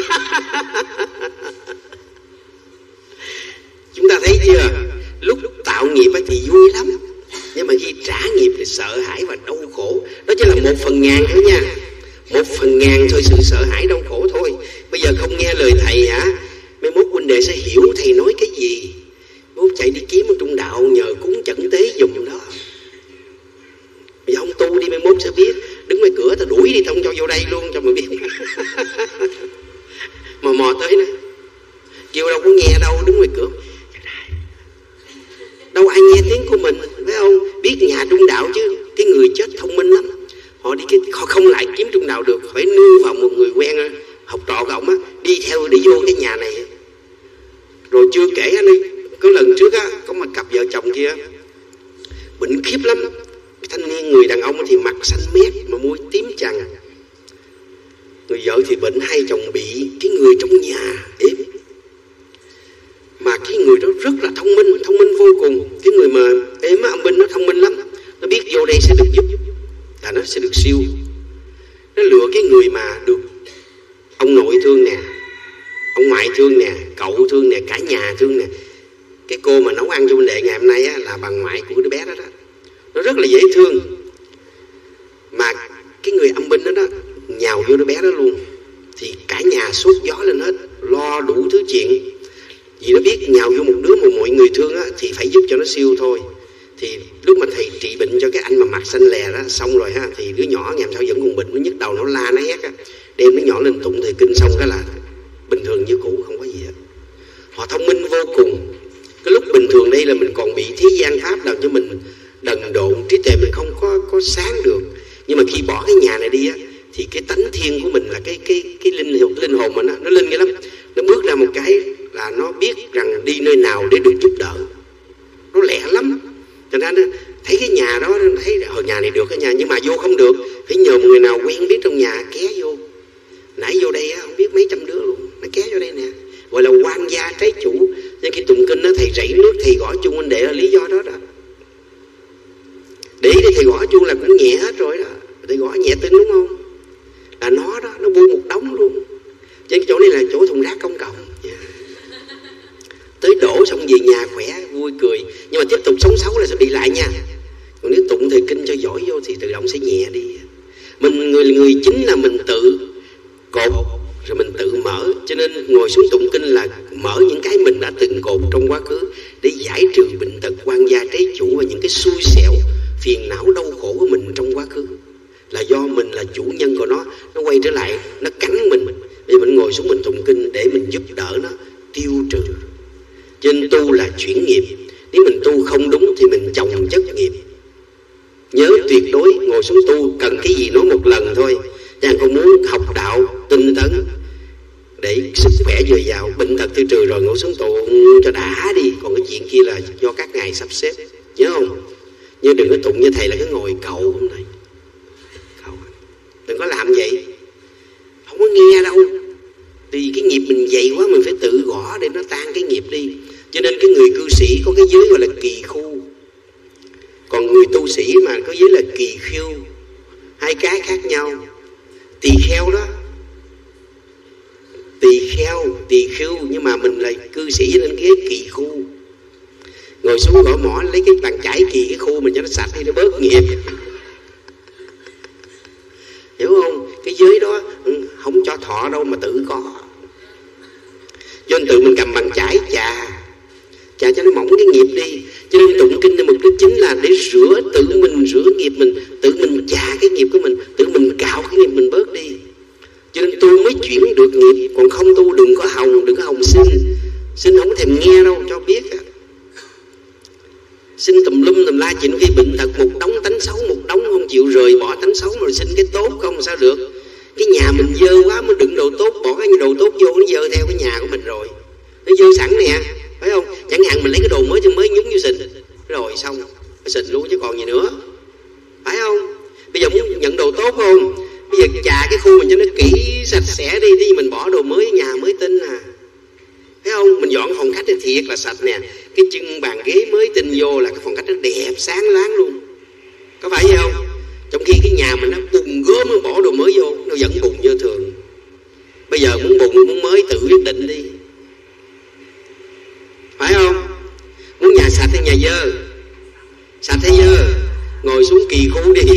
Chúng ta thấy chưa? Lúc tạo nghiệp thì vui lắm, nhưng mà khi trả nghiệp thì sợ hãi và đau khổ. Đó chỉ là một phần ngàn thôi nha, một phần ngàn thôi, sự sợ hãi đau khổ thôi. Bây giờ không nghe lời thầy hả, mai mốt huynh đệ sẽ hiểu thầy nói cái gì. Mốt chạy đi kiếm ở trong đạo nhờ cúng chẩn tế dùng đó. Bây giờ không tu đi, mai mốt sẽ biết. Đứng ngoài cửa ta đuổi đi, không cho vô đây luôn cho mà biết. Mà mò tới nè, kêu đâu có nghe đâu, đứng ngoài cửa. Đâu ai nghe tiếng của mình, phải không? Biết nhà trung đạo chứ. Cái người chết thông minh lắm, họ đi cái họ không lại kiếm trung đạo được, phải nương vào một người quen học trò của ổng á, đi theo để vô cái nhà này. Rồi chưa kể anh đi, có lần trước á, có một cặp vợ chồng kia bệnh khiếp lắm. Thanh niên người đàn ông thì mặt xanh mét mà môi tím chằn. Người vợ thì bệnh hai chồng bị, cái người trong nhà ếm. Mà cái người đó rất là thông minh, thông minh vô cùng. Cái người mà ếm âm binh nó thông minh lắm, nó biết vô đây sẽ được giúp, là nó sẽ được siêu. Nó lựa cái người mà được ông nội thương nè, ông ngoại thương nè, cậu thương nè, cả nhà thương nè. Cái cô mà nấu ăn cho huynh đệ ngày hôm nay á, là bà ngoại của đứa bé đó đó. Nó rất là dễ thương. Mà cái người âm binh đó đó nhào vô đứa bé đó luôn, thì cả nhà sốt gió lên hết. lo đủ thứ chuyện. Vì nó biết nhào vô một đứa mà mọi người thương á, thì phải giúp cho nó siêu thôi. Thì lúc mà thầy trị bệnh cho cái anh mà mặt xanh lè đó xong rồi ha, thì đứa nhỏ ngày hôm sau vẫn còn bệnh, nó nhức đầu, nó la, nó hét á, đem đứa nhỏ lên tụng thầy kinh xong cái là bình thường như cũ, không có gì hết. Họ thông minh vô cùng. Cái lúc bình thường đây là mình còn bị thế gian pháp làm cho mình đần độn, trí tuệ mình không có có sáng được. Nhưng mà khi bỏ cái nhà này đi á, thì cái tánh thiên của mình là cái cái cái linh hồn linh hồn mình á, nó linh cái lắm. Nó bước ra một cái là nó biết rằng đi nơi nào để được giúp đỡ. Nó lẹ lắm. Cho nên thấy cái nhà đó, thấy ở nhà này được cái nhà, nhưng mà vô không được, phải nhờ một người nào quen biết trong nhà ké vô. Nãy vô đây á, không biết mấy trăm đứa luôn, nó ké vô đây nè, gọi là quan gia trái chủ. Nên khi tụng kinh đó, thầy rảy nước, thầy gõ chuông huynh đệ là lý do đó đó. Để để thầy gõ chuông là cũng nhẹ hết rồi đó. Thầy gõ nhẹ tin đúng không? Là nó đó, nó bu một đống luôn. Trên chỗ này là chỗ thùng rác công cộng. Yeah. Tới đổ xong về nhà khỏe, vui cười. Nhưng mà tiếp tục sống xấu là sẽ đi lại nha. Còn nếu tụng thầy kinh cho giỏi vô thì tự động sẽ nhẹ đi. Mình người người chính là mình tự cột rồi mình tự mở. Cho nên ngồi xuống tụng kinh là mở những cái mình đã từng cột trong quá khứ để giải trừ bệnh tật, quan gia trái chủ và những cái xui xẻo, phiền não, đau khổ của mình trong quá khứ. Là do mình là chủ nhân của nó, nó quay trở lại, nó cắn mình. Vì mình ngồi xuống mình tụng kinh để mình giúp đỡ nó tiêu trừ. Cho nên tu là chuyển nghiệp. Nếu mình tu không đúng thì mình chồng chất nghiệp. Nhớ tuyệt đối ngồi xuống tu cần cái gì nói một lần thôi. Chàng không muốn học đạo tinh tấn để sức khỏe dồi dào, bệnh tật tiêu trừ rồi ngồi xuống tụng cho đã đi. Còn cái chuyện kia là do các ngài sắp xếp. Nhớ không? Nhưng đừng có tụng như thầy là cái ngồi cầu hôm nay. Cầu. Đừng có làm vậy. Không có nghe đâu. Vì cái nghiệp mình dày quá, mình phải tự gõ để nó tan cái nghiệp đi. Cho nên cái người cư sĩ có cái giới gọi là kỳ khu. Còn người tu sĩ mà có giới là kỳ khiêu. Hai cái khác nhau. Tỳ kheo đó, tỳ kheo, tỳ khiêu, nhưng mà mình là cư sĩ nên cái kỳ khu. Ngồi xuống gõ mỏ lấy cái bàn chải kỳ cái khu mình cho nó sạch đi, nó bớt nghiệp. Hiểu không? Cái giới đó không cho thọ đâu mà tự có. Cho nên tự mình cầm bàn chải chà, chà cho nó mỏng cái nghiệp đi. Cho nên tụng kinh mục đích chính là để rửa, tự mình rửa nghiệp mình, tự mình chà cái nghiệp của mình, tự mình cạo cái nghiệp mình bớt đi. Cho nên tu mới chuyển được nghiệp. Còn không tu đừng có hòng, đừng có hòng xin. Xin không thèm nghe đâu, cho biết à. Xin tùm lum tùm la chuyện khi bệnh tật, một đống tánh xấu, một đống không chịu rời bỏ tánh xấu, rồi xin cái tốt không sao được. Cái nhà mình dơ quá mới đựng đồ tốt, bỏ cái đồ tốt vô nó dơ theo cái nhà của mình rồi. Nó dơ sẵn nè, phải không? Chẳng hạn mình lấy cái đồ mới thì mới nhúng vô xịt, rồi xong, xịt luôn chứ còn gì nữa. Phải không? Bây giờ muốn nhận đồ tốt không? Bây giờ chà cái khu mình cho nó kỹ sạch sẽ đi, thì mình bỏ đồ mới nhà mới tinh à. Thấy không? Mình dọn phòng khách thì thiệt là sạch nè. Cái chân bàn ghế mới tinh vô là cái phòng khách nó đẹp sáng láng luôn. Có phải vậy không? Trong khi cái nhà mình nó bùng gớm, nó bỏ đồ mới vô, nó vẫn bùng như thường. Bây giờ muốn bùng muốn mới tự quyết định đi. Phải không? Muốn nhà sạch hay nhà dơ? Sạch hay dơ? Ngồi xuống kỳ khu đi.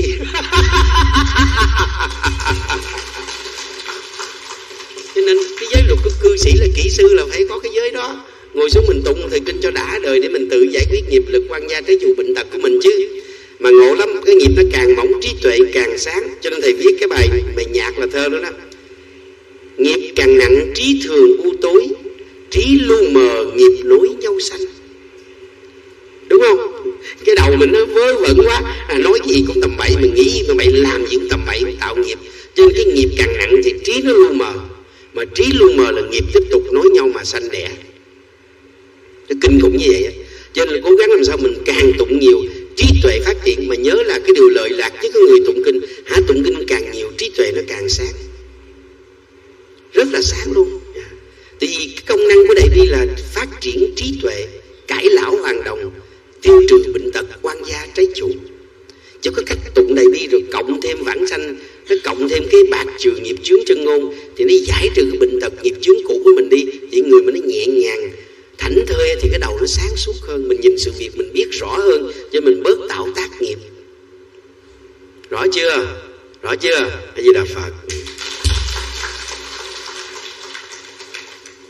Cho nên cái giới luật của cư sĩ là kỹ sư là phải có cái giới đó. Ngồi xuống mình tụng thời kinh cho đã đời để mình tự giải quyết nghiệp lực quan gia trái chủ bệnh tật của mình chứ. Mà ngộ lắm, cái nghiệp nó càng mỏng, trí tuệ càng sáng. Cho nên thầy viết cái bài bài nhạc là thơ đó đó. Nghiệp càng nặng, trí thường u tối, trí lu mờ, nghiệp nối nhau xanh. Đúng không? Cái đầu mình nó vớ vẩn quá, à, nói gì cũng tầm bậy, mình nghĩ tầm bậy, làm gì cũng tầm bậy, tạo nghiệp. Cho nên cái nghiệp càng nặng thì trí nó lu mờ. Mà trí lu mờ là nghiệp tiếp tục nối nhau mà sanh đẻ. Nó kinh khủng như vậy. Cho nên là cố gắng làm sao mình càng tụng nhiều, trí tuệ phát triển. Mà nhớ là cái điều lợi lạc với cái người tụng kinh, hả, tụng kinh càng nhiều, trí tuệ nó càng sáng. Rất là sáng luôn. Tại vì cái công năng của Đại Bi là phát triển trí tuệ, cải lão hoàn đồng, tiêu trừ bệnh tật, quan gia trái chủ. Chứ có cách tụng Đại Bi rồi cộng thêm vãng sanh, nó cộng thêm cái bạc trừ nghiệp chướng chân ngôn, thì nó giải trừ cái bệnh tật nghiệp chướng cũ của mình đi. Thì người mình nó nhẹ nhàng, thảnh thơi, thì cái đầu nó sáng suốt hơn. Mình nhìn sự việc mình biết rõ hơn, cho mình bớt tạo tác nghiệp. Rõ chưa? Rõ chưa? A Di Đà Phật.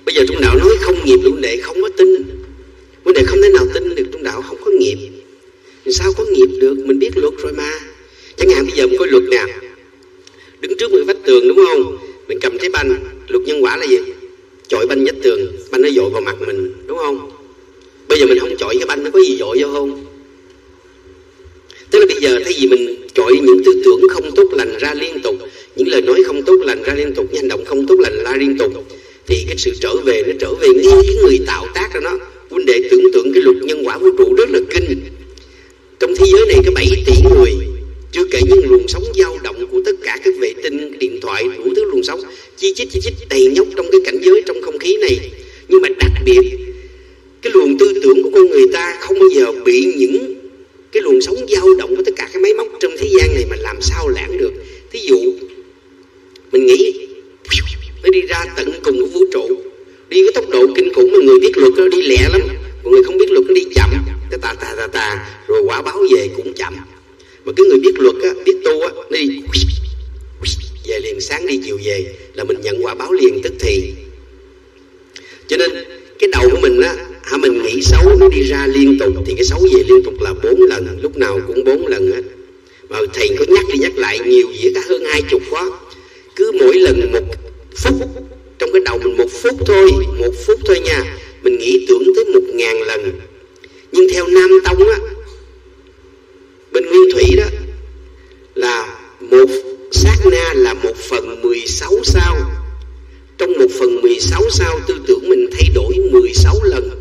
Bây giờ trong đạo nói không nghiệp, huynh đệ không có tin. Huynh đệ không thể nào tin được trong đạo không có nghiệp. Thì sao có nghiệp được? Mình biết luật rồi mà. Chẳng hạn bây giờ mình có luật nào, đứng trước một vách tường đúng không? Mình cầm trái banh, luật nhân quả là gì? Chọi banh vách tường, banh nó dội vào mặt mình, đúng không? Bây giờ mình không chọi cái banh, nó có gì dội vô không? Tức là bây giờ thay vì mình chọi những tư tưởng không tốt lành ra liên tục, những lời nói không tốt lành ra liên tục, những hành động không tốt lành ra liên tục, thì cái sự trở về nó trở về ngay cái người tạo tác ra nó. Huynh đệ tưởng tượng cái luật nhân quả vũ trụ rất là kinh. Trong thế giới này có bảy tỷ người, chưa kể những luồng sóng dao động của tất cả các vệ tinh, điện thoại, đủ thứ luồng sóng chi chít chi chít đầy nhóc trong cái cảnh giới, trong không khí này. Nhưng mà đặc biệt cái luồng tư tưởng của con người ta không bao giờ bị những cái luồng sóng dao động của tất cả các máy móc trong thế gian này mà làm sao lãng được. Thí dụ mình nghĩ nó đi ra tận cùng của vũ trụ, đi với tốc độ kinh khủng, mà người biết luật nó đi lẹ lắm, còn người không biết luật nó đi chậm, cái tà tà tà tà, rồi quả báo về cũng chậm. Mà cái người biết luật á, biết tu á, nó đi về liền, sáng đi chiều về, là mình nhận quả báo liền tức thì. Cho nên cái đầu của mình á, hả, mình nghĩ xấu nó đi ra liên tục thì cái xấu về liên tục là bốn lần, lúc nào cũng bốn lần hết. Mà thầy có nhắc đi nhắc lại nhiều gì cả, hơn hai chục quá. Cứ mỗi lần một phút, trong cái đầu mình một phút thôi, một phút thôi nha, mình nghĩ tưởng tới một ngàn lần. Nhưng theo Nam Tông á, bên Nguyên Thủy đó, là một sát na là một phần mười sáu sao. Trong một phần mười sáu sao, tư tưởng mình thay đổi mười sáu lần.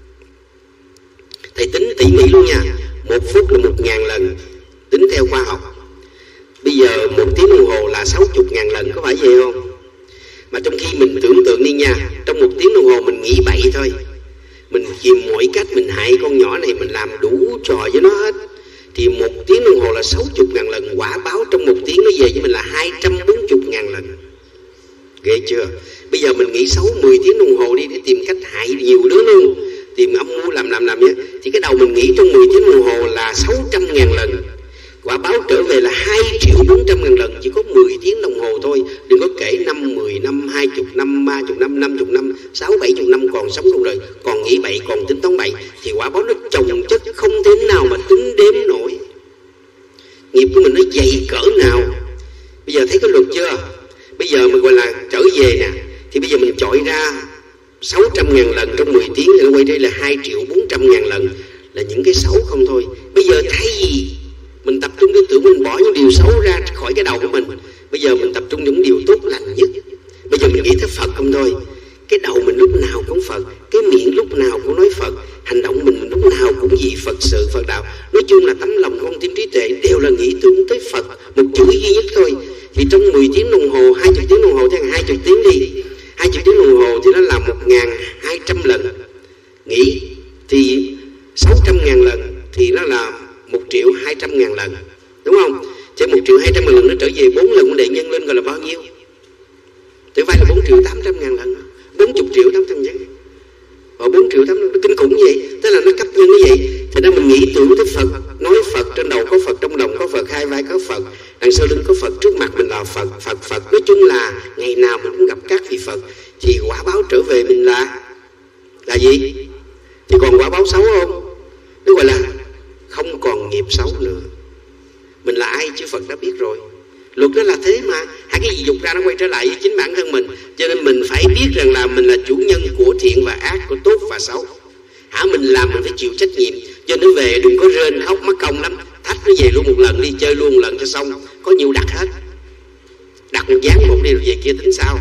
Thầy tính tỉ mỉ luôn nha, một phút là một ngàn lần, tính theo khoa học. Bây giờ một tiếng đồng hồ là sáu mươi ngàn lần, có phải vậy không? Mà trong khi mình tưởng tượng đi nha, trong một tiếng đồng hồ mình nghĩ bậy thôi, mình tìm mọi cách mình hại con nhỏ này, mình làm đủ trò với nó hết, thì một tiếng đồng hồ là sáu mươi ngàn lần. Quả báo trong một tiếng nó về với mình là hai trăm bốn mươi ngàn lần. Ghê chưa? Bây giờ mình nghĩ xấu mười tiếng đồng hồ đi để tìm cách hại nhiều đứa luôn, tìm âm mưu làm làm làm nhé, thì cái đầu mình nghĩ trong mười tiếng đồng hồ là sáu trăm ngàn lần. Quả báo trở về là hai triệu bốn trăm ngàn lần, chỉ có mười tiếng đồng hồ thôi. Đừng có kể năm, mười năm, hai mươi năm, ba mươi năm, năm mươi năm, sáu bảy mươi năm còn sống trong đời, còn nghĩ bậy, còn tính toán bậy, thì quả báo nó chồng chất không thể nào mà tính đếm nổi. Nghiệp của mình nó dày cỡ nào. Bây giờ thấy cái luật chưa? Bây giờ mình gọi là trở về nè, thì bây giờ mình chọi ra sáu trăm ngàn lần trong mười tiếng, thì nó quay đây là hai triệu bốn trăm ngàn lần, là những cái xấu không thôi. Bây giờ thay vì mình tập trung tư tưởng, mình bỏ những điều xấu ra khỏi cái đầu của mình, bây giờ mình tập trung những điều tốt lành nhất. Bây giờ mình nghĩ tới Phật không thôi, cái đầu mình lúc nào cũng Phật, cái miệng lúc nào cũng nói Phật, hành động mình lúc nào cũng gì Phật sự Phật đạo. Nói chung là tấm lòng con tim trí tuệ đều là nghĩ tưởng tới Phật, một chữ duy nhất thôi. Thì trong mười tiếng đồng hồ, hai mươi tiếng đồng hồ, chẳng hai mươi tiếng đi, hai mươi tiếng đồng hồ thì nó là một ngàn hai trăm lần nghĩ, thì sáu trăm ngàn lần thì nó là một triệu hai trăm ngàn lần, đúng không? Chứ một triệu hai trăm ngàn lần nó trở về bốn lần để nhân lên gọi là bao nhiêu? Thì phải là bốn triệu tám trăm ngàn lần, bốn mươi triệu tám trăm ngàn. Và bốn triệu tám trăm, nó kinh khủng như vậy. Tức là nó cấp nhân như vậy. Thì đó mình nghĩ tưởng tới Phật, nói Phật, trên đầu có Phật, trong lòng có Phật, hai vai có Phật, đằng sau lưng có Phật, trước mặt mình là Phật, Phật, Phật. Nói chung là ngày nào mình cũng gặp các vị Phật. Thì quả báo trở về mình là là gì? Thì còn quả báo xấu không? Nó gọi là không còn nghiệp xấu nữa. Mình là ai chứ Phật đã biết rồi. Luật đó là thế mà, hai cái gì dục ra nó quay trở lại với chính bản thân mình. Cho nên mình phải biết rằng là mình là chủ nhân của thiện và ác, của tốt và xấu. Hả, mình làm mình phải chịu trách nhiệm. Cho nên về đừng có rên khóc mất công lắm, thách nó về luôn một lần đi, chơi luôn một lần cho xong. Có nhiều đặt hết, đặt một dáng một đi rồi về kia tính sao.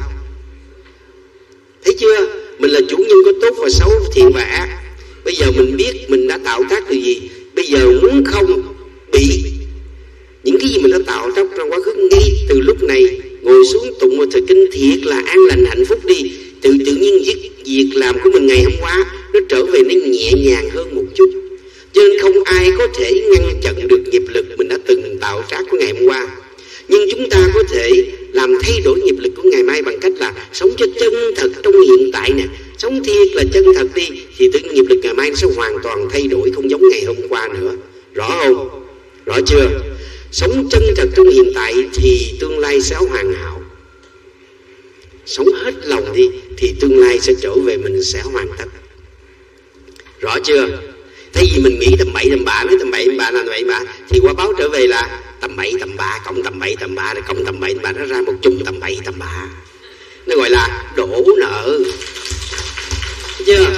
Thấy chưa? Mình là chủ nhân của tốt và xấu, thiện và ác. Bây giờ mình biết mình đã tạo tác từ gì. Bây giờ muốn không bị những cái gì mình đã tạo trong trong quá khứ, ngay từ lúc này ngồi xuống tụng một thời kinh thiệt là an lành hạnh phúc đi, tự tự nhiên việc, việc làm của mình ngày hôm qua nó trở về nó nhẹ nhàng hơn một chút. Cho nên không ai có thể ngăn chặn được nghiệp lực mình đã từng tạo tác của ngày hôm qua. Nhưng chúng ta có thể làm thay đổi nghiệp lực của ngày mai bằng cách là sống cho chân thật trong hiện tại nè. Sống thiệt là chân thật đi, thì tự nghiệp lực ngày mai nó sẽ hoàn toàn thay đổi, không giống ngày hôm qua nữa. Rõ không? Rõ chưa? Sống chân thật trong hiện tại thì tương lai sẽ hoàn hảo. sống hết lòng đi, thì tương lai sẽ trở về mình sẽ hoàn tất. Rõ chưa? Thay vì mình nghĩ tầm bậy tầm bạ, nói tầm bậy tầm bạ là tầm bậy tầm bạ, thì quả báo trở về là tầm bậy tầm bạ cộng tầm bậy tầm bạ cộng tầm bậy tầm bạ, nó ra một chung tầm bậy tầm bạ. Nó gọi là đổ nợ. Thấy chưa?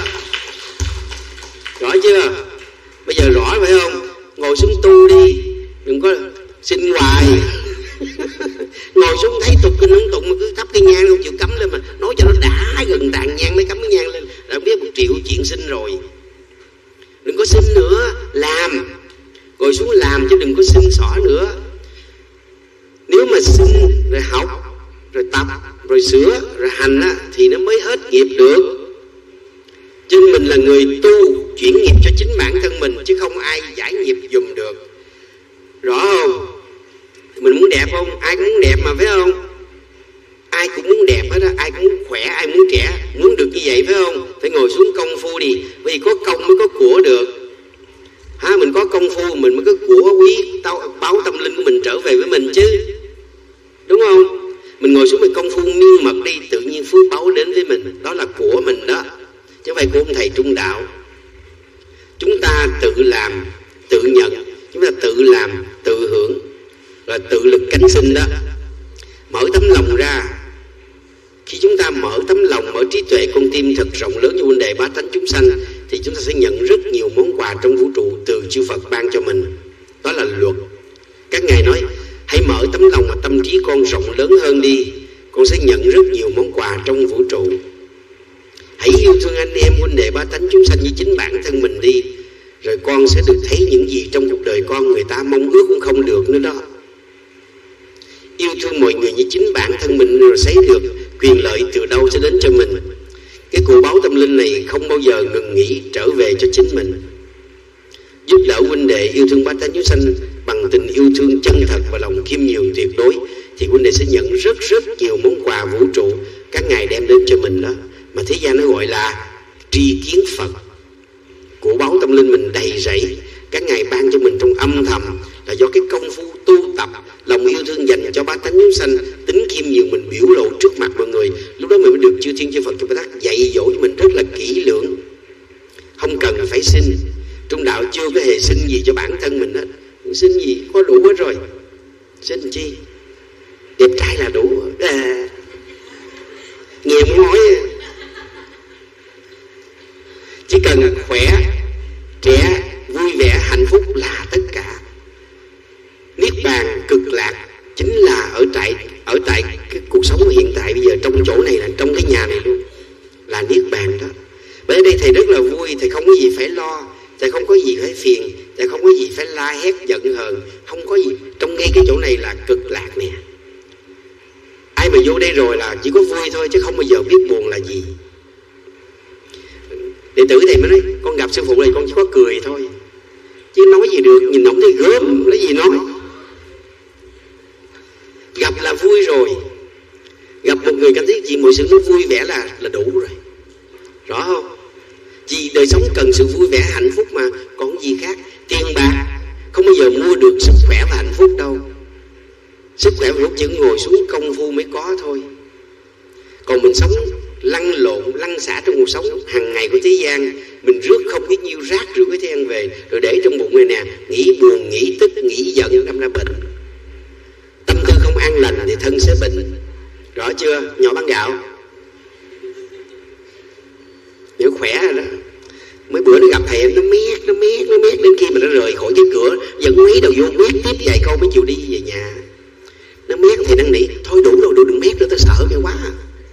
Rõ chưa? Bây giờ rõ phải không? Ngồi xuống tu đi, đừng có xin hoài. Ngồi xuống thấy tục kinh ấn tụng mà cứ thắp cái nhang không chịu cắm lên, mà nói cho nó đã gần tàn nhang mới cắm cái nhang lên, đã biết một triệu chuyện sinh rồi. Đừng có xin nữa, làm. Ngồi xuống làm chứ đừng có xin xỏ nữa. Nếu mà xin rồi học, rồi tập, rồi sửa, rồi hành á, thì nó mới hết nghiệp được. Chứ mình là người tu, chuyển nghiệp cho chính bản thân mình, chứ không ai giải nghiệp dùm được. Rõ không? Mình muốn đẹp không? Ai cũng muốn đẹp mà, phải không? Ai cũng muốn đẹp hết á, ai cũng muốn khỏe, ai muốn trẻ, muốn được như vậy phải không? Phải ngồi xuống công phu đi, vì có công mới có của được. Ha, mình có công phu mình mới có của quý, tao báo tâm linh của mình trở về với mình chứ, đúng không? Mình ngồi xuống mình công phu miên mật đi, tự nhiên phước báo đến với mình, đó là của mình đó, chứ không phải của ông thầy trung đạo. Chúng ta tự làm, tự nhận, chúng ta tự làm, tự hưởng, là tự lực cánh sinh đó. Mở tấm lòng ra. Khi chúng ta mở tấm lòng, mở trí tuệ con tim thật rộng lớn như huynh đệ bá tánh chúng sanh, thì chúng ta sẽ nhận rất nhiều món quà trong vũ trụ từ chư Phật ban cho mình. Đó là luật. Các ngài nói hãy mở tấm lòng mà tâm trí con rộng lớn hơn đi, con sẽ nhận rất nhiều món quà trong vũ trụ. Hãy yêu thương anh em huynh đệ bá tánh chúng sanh như chính bản thân mình đi, rồi con sẽ được thấy những gì trong cuộc đời con người ta mong ước cũng không được nữa đó. Yêu thương mọi người như chính bản thân mình rồi sẽ được quyền lợi từ đâu sẽ đến cho mình. Cái cụ báo tâm linh này không bao giờ ngừng nghỉ trở về cho chính mình. Giúp đỡ huynh đệ yêu thương bá tánh chúng sanh bằng tình yêu thương chân thật và lòng khiêm nhường tuyệt đối, thì huynh đệ sẽ nhận rất rất nhiều món quà vũ trụ các ngài đem đến cho mình đó, mà thế gian nó gọi là tri kiến Phật. Của báo tâm linh mình đầy rẫy, các ngài ban cho mình trong âm thầm, là do cái công phu tu tập, lòng yêu thương dành cho bá tánh chúng sanh, tính khiêm nhường mình biểu lộ trước mặt mọi người. Lúc đó mình mới được chư thiên chư Phật chư Bồ Tát dạy dỗ cho mình rất là kỹ lưỡng. Không cần phải xin. Trung đạo chưa có hề xin gì cho bản thân mình hết. Xin gì có đủ hết rồi. Xin chi? Đẹp trai là đủ à. Nhiều muốn nói, chỉ cần khỏe, trẻ, vui vẻ, hạnh phúc là tất cả. Niết bàn cực lạc chính là ở tại ở tại cái cuộc sống hiện tại bây giờ, trong chỗ này, là trong cái nhà này luôn, là niết bàn đó. Bởi đây thầy rất là vui, thầy không có gì phải lo, thầy không có gì phải phiền, thầy không có gì phải la hét giận hờn, không có gì. Trong ngay cái chỗ này là cực lạc nè. Ai mà vô đây rồi là chỉ có vui thôi, chứ không bao giờ biết buồn là gì. Đệ tử thầy mới nói con gặp sư phụ này con chỉ có cười thôi, chứ nói gì được, nhìn ổng thấy gớm, lấy gì nói. Gặp là vui rồi, gặp một người cảm thấy chuyện mọi sự nó vui vẻ là là đủ rồi, rõ không? Vì đời sống cần sự vui vẻ hạnh phúc mà, còn gì khác. Tiền bạc không bao giờ mua được sức khỏe và hạnh phúc đâu. Sức khỏe và hạnh phúc chỉ ngồi xuống công phu mới có thôi. Còn mình sống lăn lộn, lăn xả trong cuộc sống hàng ngày của thế gian, mình rước không cái nhiêu rác rưởi của thế gian về, rồi để trong bụng này nè, nghĩ buồn, nghĩ tức, nghĩ giận, đâm ra bệnh. Tâm tư không an lành thì thân sẽ bệnh. Rõ chưa? Nhỏ bán gạo nếu khỏe rồi đó. Mấy bữa nó gặp thầy nó mét, nó mét, nó mét đến khi mà nó rời khỏi cái cửa, dẫn mấy đầu vô mét tiếp vài câu mới chịu đi về nhà. Nó mét thì năn nỉ, thôi đủ rồi, đừng mét nữa, tôi sợ cái quá.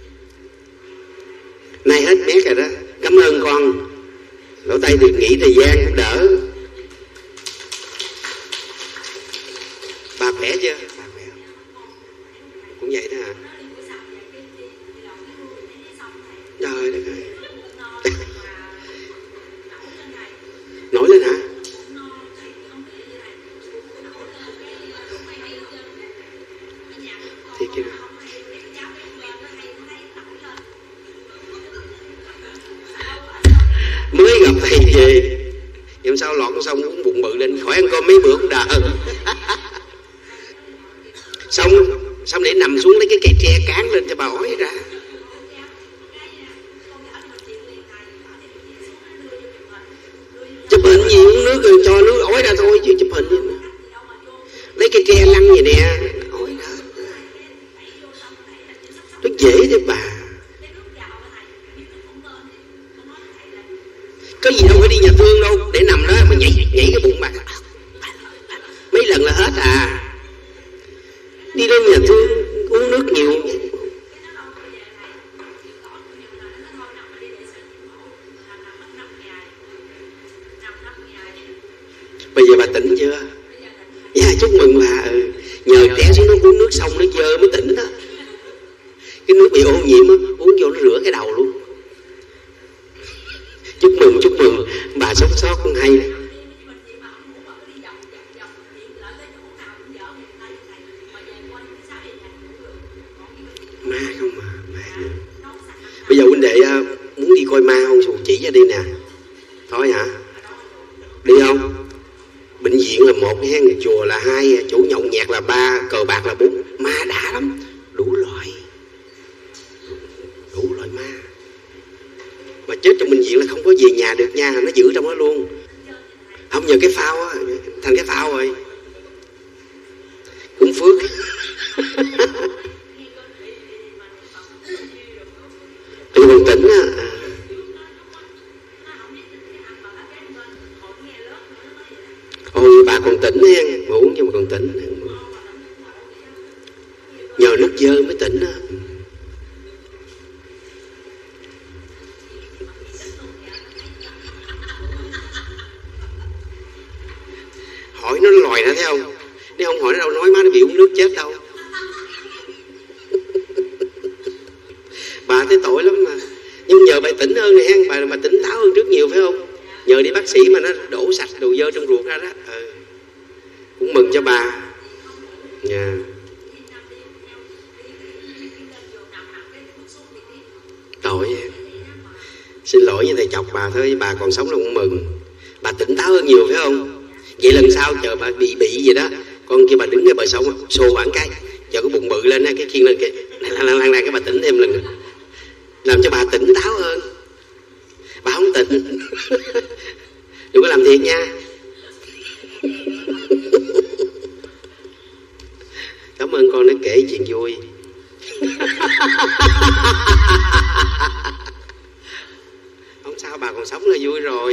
Nay hết mét rồi đó, cảm ơn con. Lỗ tay được nghỉ thời gian cũng đỡ. Bà khỏe chưa? Bà khỏe cũng vậy đó hả? Trời đất ơi. Nổi lên hả? Thì kìa. Mới gặp thầy về, làm sao lọt xong cũng bụng bự lên, khỏi ăn cơm mấy bữa cũng đỡ. Xong xong để nằm xuống lấy cái cây tre cán lên cho bà ói ra. rồi cho nước ối ra thôi chứ chụp hình. Lấy cái tre lăn vậy nè, ối ra. Nó dễ thế bà. Có gì đâu phải đi nhà thương đâu, để nằm đó mà nhảy nhảy cái bụng bà. Mấy lần là hết à. Đi đến nhà thương uống nước nhiều. Bây giờ bà tỉnh chưa? Dạ chúc mừng bà. Ừ. Nhờ té xuống nó uống nước xong nó dơ mới tỉnh đó. Cái nước bị ô nhiễm á, uống vô nó rửa cái đầu luôn. Chúc mừng, chúc mừng. Bà sống sót cũng hay đấy. Ma không mà, ma nữa. Bây giờ huynh đệ muốn đi coi ma không? Chỉ cho đi nè. Thôi hả? Đi không? Bệnh viện là một hen, chùa là hai, chỗ nhậu nhẹt là ba, cờ bạc là bốn. Ma đã lắm, đủ loại. Đủ loại ma. Mà chết trong bệnh viện là không có về nhà được nha, nó giữ trong đó luôn. Không nhờ cái phao á, thành cái phao rồi. Cũng phước. Tôi còn tỉnh á. Ôi bà còn tỉnh hen, mà uống nhưng mà còn tỉnh. Nhờ nước dơ mới tỉnh á. Hỏi nó lòi ra thấy không? Nếu không hỏi nó đâu nói má nó bị uống nước chết đâu. Bà thấy tội lắm mà. Nhưng nhờ bà tỉnh hơn này hen, bà bà tỉnh táo hơn trước nhiều phải không? Nhờ đi bác sĩ mà nó đổ sạch đồ dơ trong ruột ra đó. Ừ. Cũng mừng cho bà. Nha. Yeah. Tội em. Xin lỗi với thầy chọc bà thôi, bà còn sống là cũng mừng. Bà tỉnh táo hơn nhiều phải không? Vậy lần sau chờ bà bị bị gì đó, con kia bà đứng ngay bờ sông xô bà cái, chờ cái bụng bự lên cái khiên lên cái lăn lăn lăn cái bà tỉnh thêm lần nữa. Làm cho bà tỉnh táo hơn. Bà không tỉnh. Đừng có làm thiệt nha. Cảm ơn con đã kể chuyện vui. Không sao, bà còn sống là vui rồi.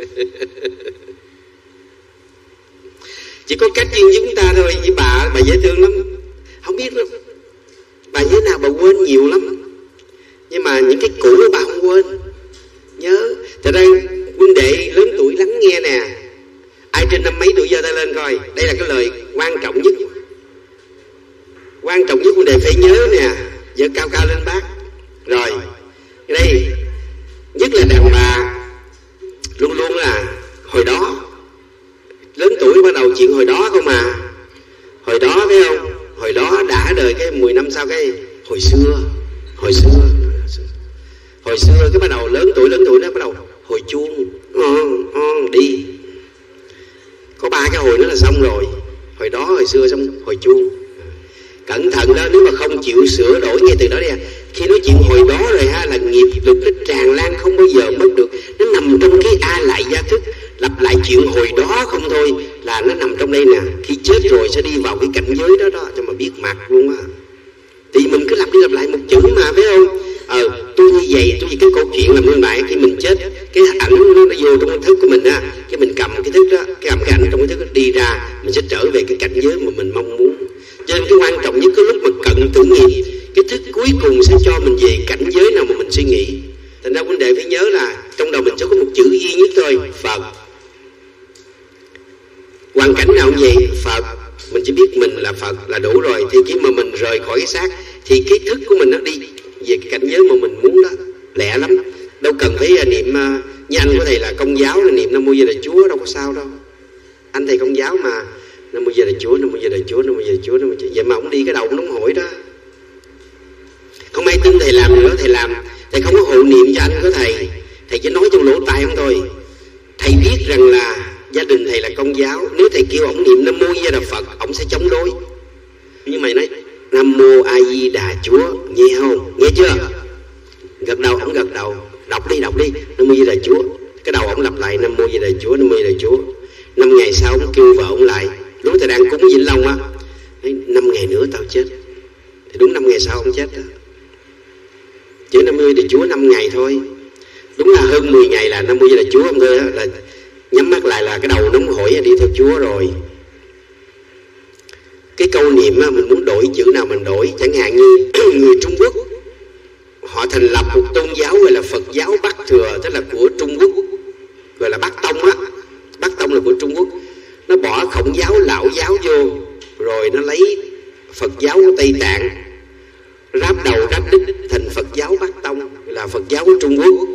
Chỉ có cách riêng với chúng ta thôi. Với bà, bà dễ thương lắm. Không biết lắm. Bà như thế nào bà quên nhiều lắm. Nhưng mà những cái cũ bà không quên. Nhớ. Thật ra huynh đệ lớn tuổi lắng nghe nè. Ai trên năm mấy tuổi giơ tay lên coi. Đây là cái lời quan trọng nhất. Quan trọng nhất huynh đệ phải nhớ nè. Giơ cao cao lên bác. Rồi. Đây. Nhất là đàn bà. Luôn luôn là hồi đó. Lớn tuổi bắt đầu chuyện hồi đó không à. Hồi đó phải không? Hồi đó đã đời cái mười năm sau cái hồi xưa. Hồi xưa. Hồi xưa cái bắt đầu lớn tuổi lớn tuổi đó bắt đầu hồi chuông. On, on, đi. Có ba cái hồi nữa là xong rồi. Hồi đó hồi xưa xong hồi chuông. Cẩn thận đó, nếu mà không chịu sửa đổi ngay từ đó đi. Khi nói chuyện hồi đó rồi ha, là nghiệp lực nó tràn lan không bao giờ mất được. Nó nằm trong cái a lại gia thức. Lặp lại chuyện hồi đó không thôi là nó nằm trong đây nè. Khi chết rồi sẽ đi vào cái cảnh giới đó đó, cho mà biết mặt luôn á. Thì mình cứ lặp đi lặp lại một chữ mà phải không? Ờ, tôi như vậy, tôi như cái câu chuyện làm nguyên lại. Khi mình chết, cái ảnh nó, nó vô trong cái thức của mình á. Cái mình cầm cái thức đó, cái cầm cái ảnh trong cái thức đó đi ra, mình sẽ trở về cái cảnh giới mà mình mong muốn. Cho nên cái quan trọng nhất cái lúc mà cận tử nghiệp, cái thức cuối cùng sẽ cho mình về cảnh giới nào mà mình suy nghĩ. Thành ra vấn đề phải nhớ là trong đầu mình sẽ có một chữ duy nhất thôi, Phật. Hoàn cảnh nào cũng vậy, Phật. Mình chỉ biết mình là Phật là đủ rồi. Thì khi mà mình rời khỏi cái xác thì cái thức của mình nó đi về cái cảnh giới mà mình muốn đó. Lẹ lắm. Đâu cần phải niệm, như anh của thầy là Công giáo là niệm Nam Mô Di Đà Chúa, đâu có sao đâu. Anh thầy Công giáo mà Nam Mô Di Đà Chúa, Nam Mô Di Đà Chúa, Nam Mô Di Đà Chúa, Nam Mô Di Đà Chúa. Vậy mà ông đi cái đầu ông nóng hổi đó. Không ai tin thầy làm nữa, thầy làm. Thầy không có hộ niệm cho anh của thầy. Thầy chỉ nói trong lỗ tai ông thôi. Thầy biết rằng là gia đình thầy là Công giáo. Nếu thầy kêu ông niệm Nam Mô Di Đà Phật, ông sẽ chống đối. Nhưng mày nói Nam Mô A Di Đà Chúa, nghe không? Nghe chưa? Gật đầu, ông gật đầu. Đọc đi, đọc đi. Nam Mô Di Đà Chúa. Cái đầu ông lặp lại Nam Mô Di Đà Chúa, Nam Mô Di Đà Chúa. Năm ngày sau ông kêu vợ ông lại, lúc thầy đang cúng Vĩnh Long á, năm ngày nữa tao chết. Thì đúng năm ngày sau ông chết đó. Chữ năm mươi thì Chúa năm ngày thôi. Đúng là hơn mười ngày là năm mươi là Chúa ông thôi á, là nhắm mắt lại là cái đầu nóng hổi đi theo Chúa rồi. Cái câu niệm á, mình muốn đổi chữ nào mình đổi. Chẳng hạn như người Trung Quốc họ thành lập một tôn giáo gọi là Phật giáo Bắc Thừa, tức là của Trung Quốc, gọi là Bắc Tông á. Bắc Tông là của Trung Quốc. Nó bỏ Khổng giáo, Lão giáo vô, rồi nó lấy Phật giáo của Tây Tạng ráp đầu ráp đít thành Phật giáo Bắc Tông, là Phật giáo của Trung Quốc.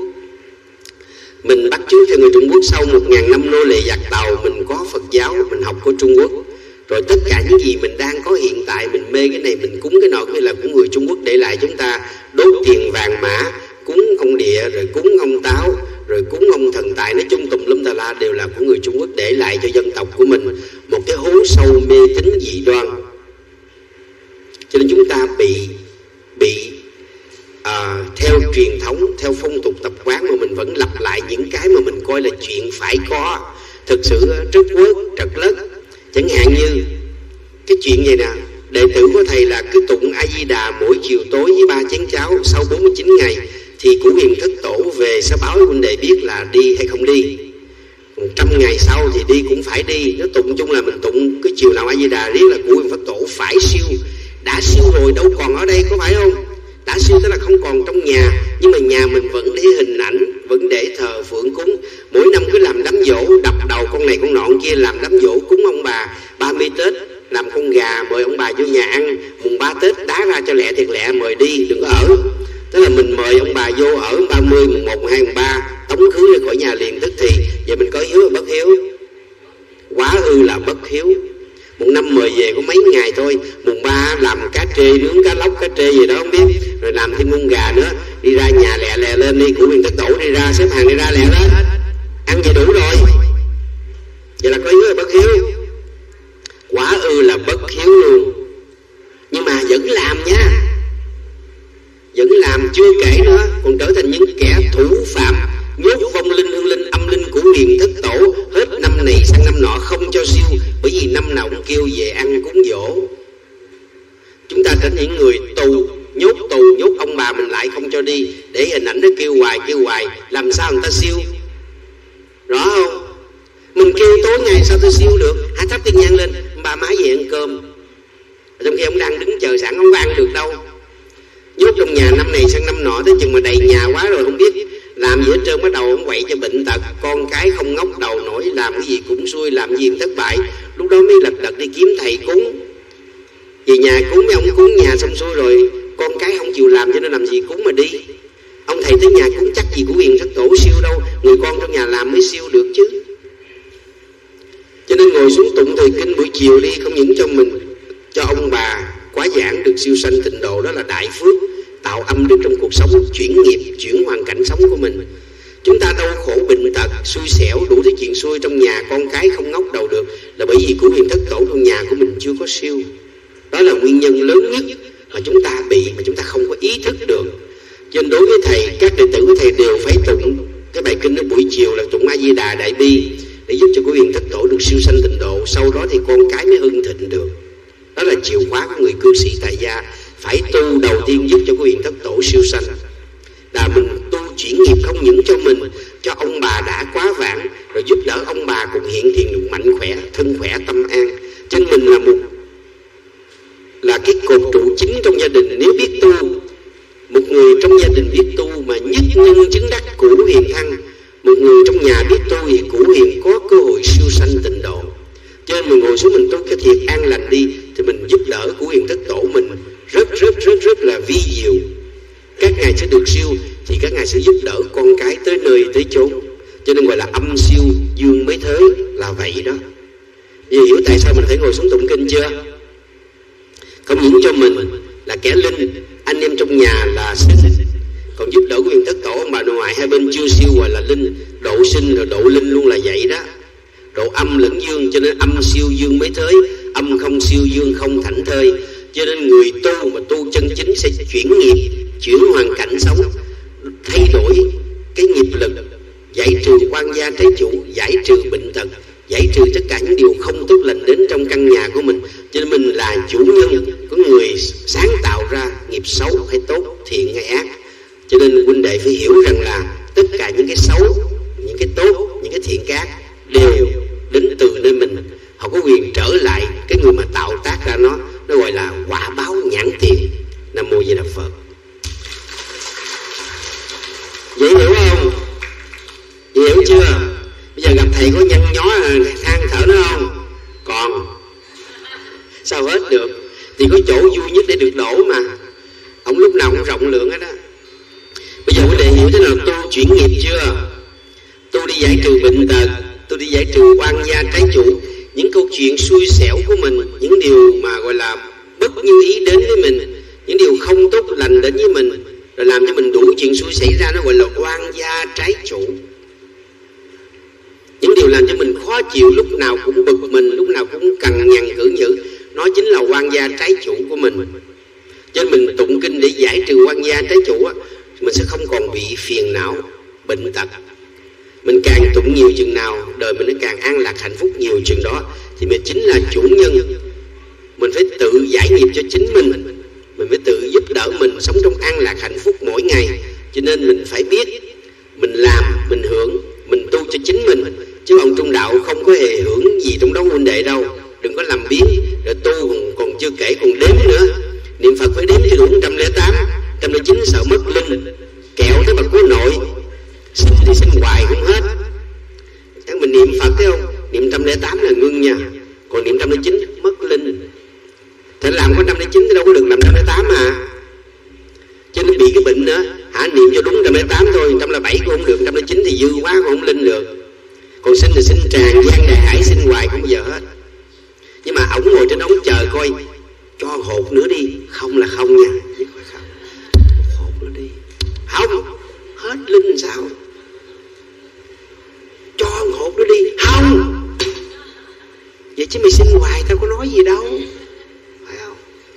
Mình bắt chước cho người Trung Quốc, sau một ngàn năm nô lệ giặc Tàu, mình có Phật giáo, mình học của Trung Quốc. Rồi tất cả những gì mình đang có hiện tại, mình mê cái này, mình cúng cái nọ, cái là của người Trung Quốc để lại chúng ta. Đốt tiền vàng mã, cúng ông địa, rồi cúng ông Táo, rồi cúng ông thần tài, nói chung tùm lum tà la đều là của người Trung Quốc để lại cho dân tộc của mình. Một cái hố sâu mê tín dị đoan. Cho nên chúng ta bị bị à, theo truyền thống, theo phong tục tập quán mà mình vẫn lặp lại những cái mà mình coi là chuyện phải có. Thực sự rất quớt, trật lất. Chẳng hạn như cái chuyện này nè, đệ tử của thầy là cứ tụng A Di Đà mỗi chiều tối với ba chén cháo. Sau bốn mươi chín ngày thì Cửu Huyền Thất Tổ về sẽ báo cho huynh đệ biết là đi hay không đi. Một trăm ngày sau thì đi cũng phải đi. Nó tụng chung là mình tụng cái chiều nào A Di Đà riết là Cửu Huyền Thất Tổ phải siêu. Đã siêu rồi đâu còn ở đây, có phải không? Đã siêu tức là không còn trong nhà, nhưng mà nhà mình vẫn để hình ảnh, vẫn để thờ phượng cúng. Mỗi năm cứ làm đám giỗ, đập đầu con này con nọ con kia, làm đám giỗ cúng ông bà. Ba mươi Tết làm con gà mời ông bà vô nhà ăn. Mùng ba Tết đá ra cho lẹ thiệt lẹ, mời đi đừng có ở. Tức là mình mời ông bà vô ở ba mươi, mùng một, mùng hai, mùng ba, tống khứ ra khỏi nhà liền tức thì. Vậy mình có hiếu hay bất hiếu? Quá ư là bất hiếu. Một năm mời về có mấy ngày thôi. Mùng ba làm cá trê, nướng cá lóc, cá trê gì đó không biết, rồi làm thêm con gà nữa. Đi ra nhà lẹ lẹ lên đi, Cửu Huyền Thất Tổ đi ra, xếp hàng đi ra lẹ lên, ăn vậy đủ rồi. Vậy là có hiếu hay bất hiếu? Quả ư là bất hiếu luôn. Nhưng mà vẫn làm nha, vẫn làm. Chưa kể nữa, còn trở thành những kẻ thủ phạm, nhốt vong linh hương linh âm linh của Huyền Thất Tổ, hết năm này sang năm nọ không cho siêu, bởi vì năm nào cũng kêu về ăn cúng dỗ. Chúng ta trở thành những người tù, nhốt tù, nhốt ông bà mình lại không cho đi, để hình ảnh nó kêu hoài kêu hoài, làm sao người ta siêu? Rõ không? Mình kêu tối ngày sao tôi siêu được? Hãy thắp tiên nhang lên, ba má về ăn cơm, trong khi ông đang đứng chờ sẵn, không có ăn được đâu. Nhốt trong nhà năm này sang năm nọ, tới chừng mà đầy nhà quá rồi không biết làm gì hết trơn, bắt đầu ông quậy cho bệnh tật, con cái không ngóc đầu nổi, làm cái gì cũng xui, làm gì cũng thất bại. Lúc đó mới lật đật đi kiếm thầy cúng. Về nhà cúng mấy ông cúng nhà xong xuôi rồi, con cái không chịu làm cho nên làm gì cúng mà đi. Ông thầy tới nhà cúng chắc gì của Huyền Thất Tổ siêu đâu, người con trong nhà làm mới siêu được chứ. Cho nên ngồi xuống tụng thời kinh buổi chiều đi, không những cho mình, cho ông bà quá giảng được siêu sanh tịnh độ, đó là đại phước, tạo âm đức trong cuộc sống, chuyển nghiệp, chuyển hoàn cảnh sống của mình. Chúng ta đau khổ bệnh tật, xui xẻo, đủ thứ chuyện xui trong nhà, con cái không ngóc đầu được, là bởi vì Cửu Huyền Thất Tổ trong nhà của mình chưa có siêu. Đó là nguyên nhân lớn nhất mà chúng ta bị, mà chúng ta không có ý thức được. Cho nên đối với thầy, các đệ tử của thầy đều phải tụng cái bài kinh đó buổi chiều là tụng A Di Đà Đại Bi, để giúp cho Cửu Huyền Thất Tổ được siêu sanh tịnh độ. Sau đó thì con cái mới hưng thịnh được. Đó là chìa khóa của người cư sĩ tại gia. Phải tu đầu tiên giúp cho Cửu Huyền Thất Tổ siêu sanh, là mình tu chuyển nghiệp không những cho mình, cho ông bà đã quá vãng, rồi giúp đỡ ông bà cùng hiện thiện được mạnh khỏe, thân khỏe, tâm an. Trên mình là một là cái cột trụ chính trong gia đình. Nếu biết tu, một người trong gia đình biết tu mà nhất nhân chứng đắc Cửu Huyền thăng, một người trong nhà biết tu thì Cửu Huyền có cơ hội siêu sanh tịnh độ. Cho nên mình ngồi xuống mình tu cái thiệt an lành đi, thì mình giúp đỡ Cửu Huyền Thất Tổ mình rất rất rất rất là vi diệu. Các ngài sẽ được siêu, thì các ngài sẽ giúp đỡ con cái tới nơi tới chốn. Cho nên gọi là âm siêu dương mới thới, là vậy đó. Vì hiểu tại sao mình phải ngồi xuống tụng kinh chưa? Không những cho mình là kẻ linh, anh em trong nhà là sinh, còn giúp đỡ Cửu Huyền Thất Tổ ông bà nội ngoại hai bên chưa siêu gọi là linh. Độ sinh rồi độ linh luôn là vậy đó. Độ âm lẫn dương, cho nên âm siêu dương mới thới, âm không siêu dương không thảnh thơi. Cho nên người tu mà tu chân chính sẽ chuyển nghiệp, chuyển hoàn cảnh sống, thay đổi cái nghiệp lực, giải trừ quan gia trái chủ, giải trừ bệnh tật, giải trừ tất cả những điều không tốt lành đến trong căn nhà của mình. Cho nên mình là chủ nhân, có người sáng tạo ra nghiệp xấu hay tốt, thiện hay ác. Cho nên huynh đệ phải hiểu rằng là tất cả những cái xấu, những cái tốt, những cái thiện cái ác đều đến từ nơi mình. Họ có quyền trở lại cái người mà tạo tác ra nó. Nó gọi là quả báo nhãn tiền. Nam mô Di Đà Phật. Dễ hiểu không? Dễ hiểu chưa? Bây giờ gặp thầy có nhăn nhó than thở nó không? Còn sao hết được? Thì có chỗ vui nhất để được đổ mà. Ông lúc nào cũng rộng lượng hết á. Bây giờ quý đệ hiểu thế nào tu chuyển nghiệp chưa? Tu đi giải trừ bệnh tật, tu đi giải trừ oan gia trái chủ, những câu chuyện xui xẻo của mình, những điều mà gọi là bất như ý đến với mình, những điều không tốt lành đến với mình, rồi làm cho mình đủ chuyện xui xảy ra, nó gọi là oan gia trái chủ. Những điều làm cho mình khó chịu, lúc nào cũng bực mình, lúc nào cũng cằn nhằn cử nhữ, nó chính là oan gia trái chủ của mình. Cho nên mình tụng kinh để giải trừ oan gia trái chủ á, mình sẽ không còn bị phiền não, bệnh tật. Mình càng tụng nhiều chừng nào, đời mình nó càng an lạc hạnh phúc nhiều chừng đó, thì mình chính là chủ nhân. Mình phải tự giải nghiệp cho chính mình, mình phải tự giúp đỡ mình sống trong an lạc hạnh phúc mỗi ngày. Cho nên mình phải biết mình làm, mình hưởng, mình tu cho chính mình, chứ ông trung đạo không có hề hưởng gì trong đó huynh đệ đâu. Đừng có làm biến, rồi tu còn, còn chưa kể còn đếm nữa. Niệm Phật phải đếm cho đủ một trăm lẻ tám, một trăm lẻ chín sợ mất linh, kẹo tới bậc cố nội, xin thì xin hoài không hết. Chắc mình niệm Phật thấy không? Niệm một trăm lẻ tám là ngưng nha, còn niệm một trăm lẻ chín mất linh. Thế làm có một trăm lẻ chín thì đâu có được làm một trăm lẻ tám mà. Cho nên bị cái bệnh nữa, hả, niệm cho đúng một trăm lẻ tám thôi, một trăm lẻ bảy cũng không được, một trăm lẻ chín thì dư quá cũng không linh được. Còn xin thì xin tràn gian đại hải, xin hoài không bao giờ hết. Nhưng mà ổng ngồi trên ống chờ coi, cho hột nữa đi, không là không nha. Hột nữa đi, không, hết linh sao? Cho hột nữa đi, không. Vậy chứ mày xin hoài tao có nói gì đâu, phải không?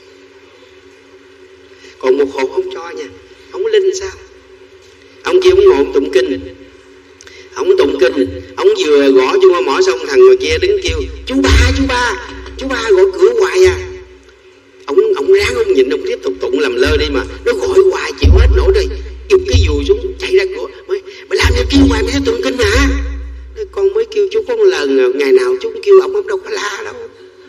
Còn một hột không cho nha, không linh sao? Ông kia ông ngồi ông tụng kinh, ông tụng kinh, ông vừa gõ chuông mỏ xong, thằng người kia đứng kêu chú ba, chú ba, chú ba gõ cửa hoài à. Ông ông ráng ông nhìn, ông tiếp tục tụng làm lơ đi mà nó gọi hoài chịu hết nổi rồi, giục cái dù xuống chạy ra cửa, mày mày làm gì kêu hoài mày tụng kinh hả? Con mới kêu chú có một lần, ngày nào chú cũng kêu ông, ông đâu có la đâu,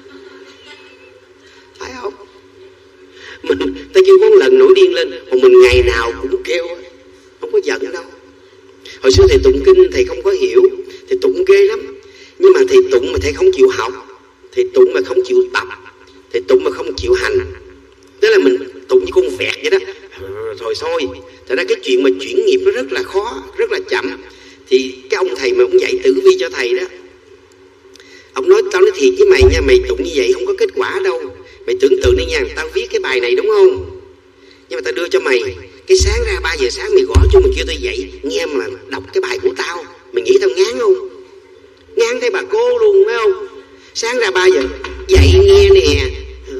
phải không? Mình ta kêu có một lần nổi điên lên, còn mình ngày nào cũng kêu, không có giận đâu. Hồi xưa thầy tụng kinh thầy không có hiểu, thầy tụng ghê lắm. Nhưng mà thầy tụng mà thầy không chịu học, thầy tụng mà không chịu tập, thầy tụng mà không chịu hành. Tức là mình tụng như con vẹt vậy đó, rồi thôi. Thật ra cái chuyện mà chuyển nghiệp nó rất là khó, rất là chậm. Thì cái ông thầy mà ông dạy tử vi cho thầy đó, ông nói tao nói thiệt với mày nha, mày tụng như vậy không có kết quả đâu. Mày tưởng tượng đi nha, tao viết cái bài này đúng không, nhưng mà tao đưa cho mày, cái sáng ra ba giờ sáng mày gõ cho mày kêu tao dậy nghe mà đọc cái bài của tao, mày nghĩ tao ngán không? Ngán thấy bà cô luôn phải không? Sáng ra ba giờ dậy nghe nè,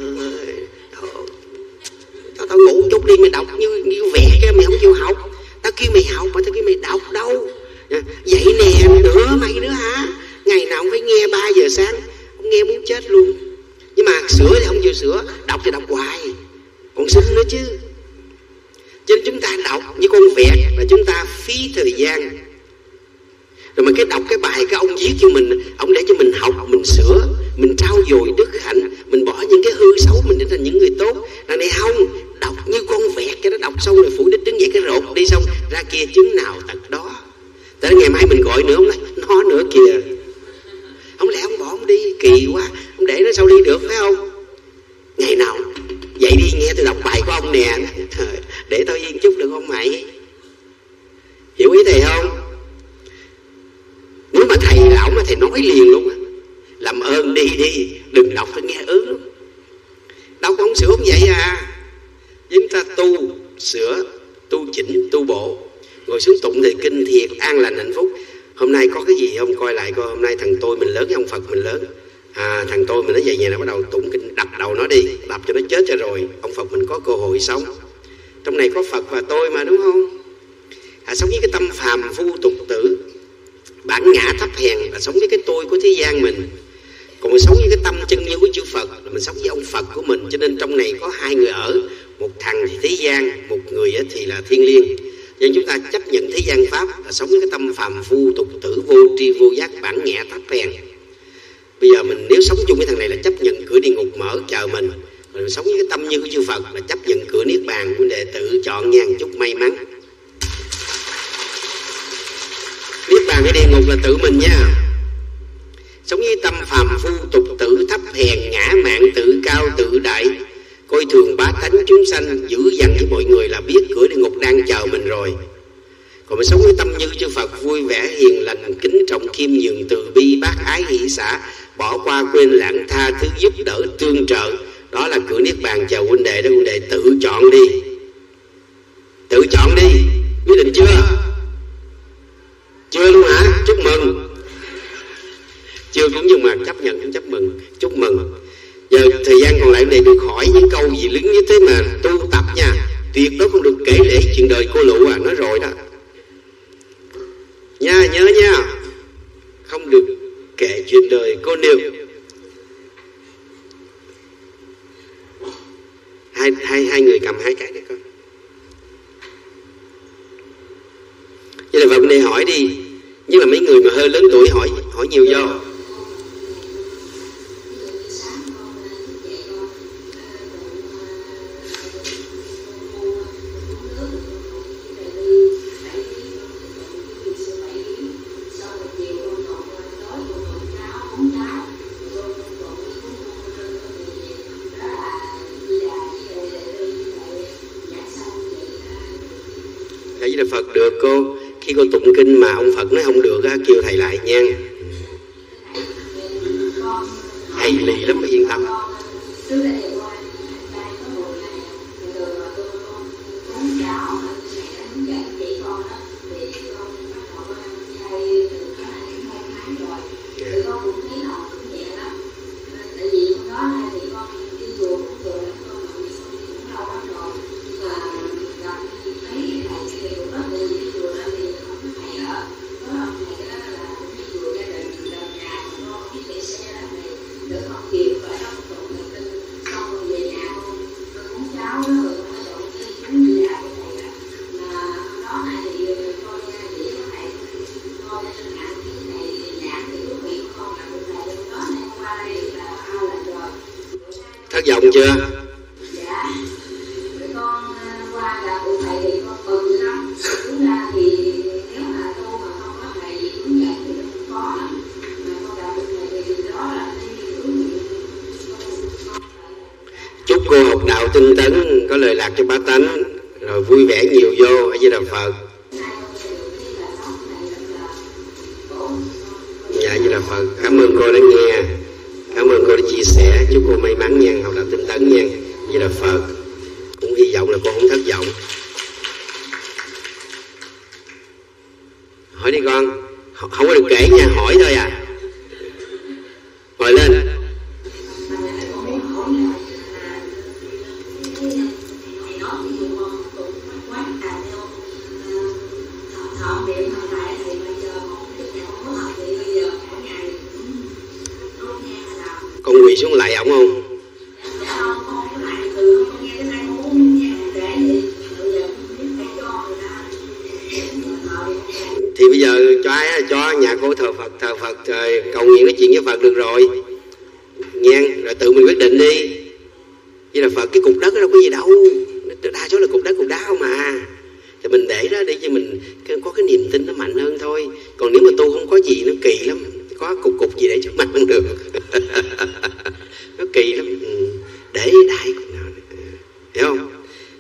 tao tao ngủ chút đi, mày đọc như như vẽ cái mày không chịu học. Tao kêu mày học mà tao kêu mày đọc đâu. Dậy nè, nữa mày nữa hả? Ngày nào cũng phải nghe ba giờ sáng, không nghe muốn chết luôn. Nhưng mà sửa thì không chịu sửa, đọc thì đọc hoài, còn xin nữa chứ. Cho nên chúng ta đọc như con vẹt là chúng ta phí thời gian. Rồi mà cái đọc cái bài cái ông viết cho mình, ông để cho mình học, mình sửa, mình trau dồi đức hạnh, mình bỏ những cái hư xấu mình để thành những người tốt. Là này không, đọc như con vẹt cái đó, đọc xong rồi phủ đích đứng dậy cái rột đi xong ra kia chứng nào tật đó. Tới ngày mai mình gọi nữa, ông nói nó nữa kìa. Không lẽ ông bỏ ông đi, kỳ quá, ông để nó sao đi được phải không? Ngày nào vậy đi nghe tôi đọc bài của ông nè, để tôi yên chút được không mày? Hiểu ý thầy không? Nếu mà thầy là ổng mà thầy nói liền luôn á, làm ơn đi đi, đừng đọc tôi nghe ớn lắm. Đâu có không sửa không vậy à. Chúng ta tu, sửa, tu chỉnh, tu bộ, ngồi xuống tụng thời kinh thiệt an lành hạnh phúc. Hôm nay có cái gì không, coi lại coi hôm nay thằng tôi mình lớn với ông Phật mình lớn. À, thằng tôi mình nó về nhà nó bắt đầu tụng kinh, đập đầu nó đi, đập cho nó chết cho rồi ông Phật mình có cơ hội sống. Trong này có Phật và tôi mà đúng không? À, sống với cái tâm phàm phu tục tử, bản ngã thấp hèn là sống với cái tôi của thế gian mình, còn mình sống với cái tâm chân như của chư Phật là mình sống với ông Phật của mình. Cho nên trong này có hai người ở, một thằng thì thế gian, một người thì là thiên liêng. Nên chúng ta chấp nhận thế gian pháp là sống với cái tâm phàm phu tục tử, vô tri vô giác, bản ngã thấp hèn. Bây giờ mình nếu sống chung với thằng này là chấp nhận cửa địa ngục mở chờ mình, rồi mình sống với cái tâm như của chư Phật là chấp nhận cửa niết bàn. Huynh đệ tự chọn nha, chúc may mắn. Niết bàn hay địa ngục là tự mình nha. Sống với tâm phàm phu tục tử, thấp hèn, ngã mạn, tự cao tự đại, coi thường bá tánh chúng sanh, dữ dằn với mọi người là biết cửa địa ngục đang chờ mình rồi. Còn mình sống với tâm như chư Phật, vui vẻ hiền lành, kính trọng khiêm nhường, từ bi bác ái hỷ xả, bỏ qua quên lãng, tha thứ giúp đỡ tương trợ, đó là cửa niết bàn chờ huynh đệ đó. Huynh đệ tự chọn đi, tự chọn đi, quyết định chưa? Chưa luôn hả? Chúc mừng. Chưa cũng nhưng mà chấp nhận cũng chấp mừng, chúc mừng. Giờ thời gian còn lại để được hỏi những câu gì lính như thế mà tu tập nha, tuyệt đối không được kể lể chuyện đời cô lụ à, nói rồi đó nha, nhớ nha, không được kể chuyện đời cô nương. Hai, hai, hai người cầm hai cái để coi. Vậy là vào bên đây hỏi đi, nhưng là mấy người mà hơi lớn tuổi hỏi hỏi nhiều do. Là Phật được cô, khi cô tụng kinh mà ông Phật nói không được á, kêu thầy lại nha. Hay lì lắm, phải yên tâm. Thất vọng chưa?
Dạ. Con qua gặp cụ thầy thì con mừng lắm. Đúng ra thì nếu mà tu mà không có thầy hướng dẫn thì nó cũng khó lắm. Mà con gặp cụ thầy thì đó là cái hướng.
Chúc cô học đạo tinh tấn, có lời lạc cho bá tánh, rồi vui vẻ nhiều vô. A Di Đà Phật. Dạ, A Di Đà Phật. Cảm ơn cô đã nghe. Cảm ơn cô đã chia sẻ. Chúc cô may mắn nha, học đạo tinh tấn nha. Vậy là Phật. Cũng hy vọng là cô không thất vọng. Hỏi đi con. Không có được kể nha, hỏi thôi à. Ngồi lên. Con quỳ xuống lại ổng không? Thì bây giờ cho ai cho nhà cô thờ Phật, thờ Phật rồi cầu nguyện nói chuyện với Phật được rồi. Nghe, rồi tự mình quyết định đi. Vậy là Phật, cái cục đất đó đâu có gì đâu. Đa số là cục đất, cục đá không mà. Thì mình để đó để cho mình có cái niềm tin nó mạnh hơn thôi. Còn nếu mà tu không có gì nó kỳ lắm. Có cục cục gì để cho mặt không được. Nó kỳ lắm. Để đại hiểu không?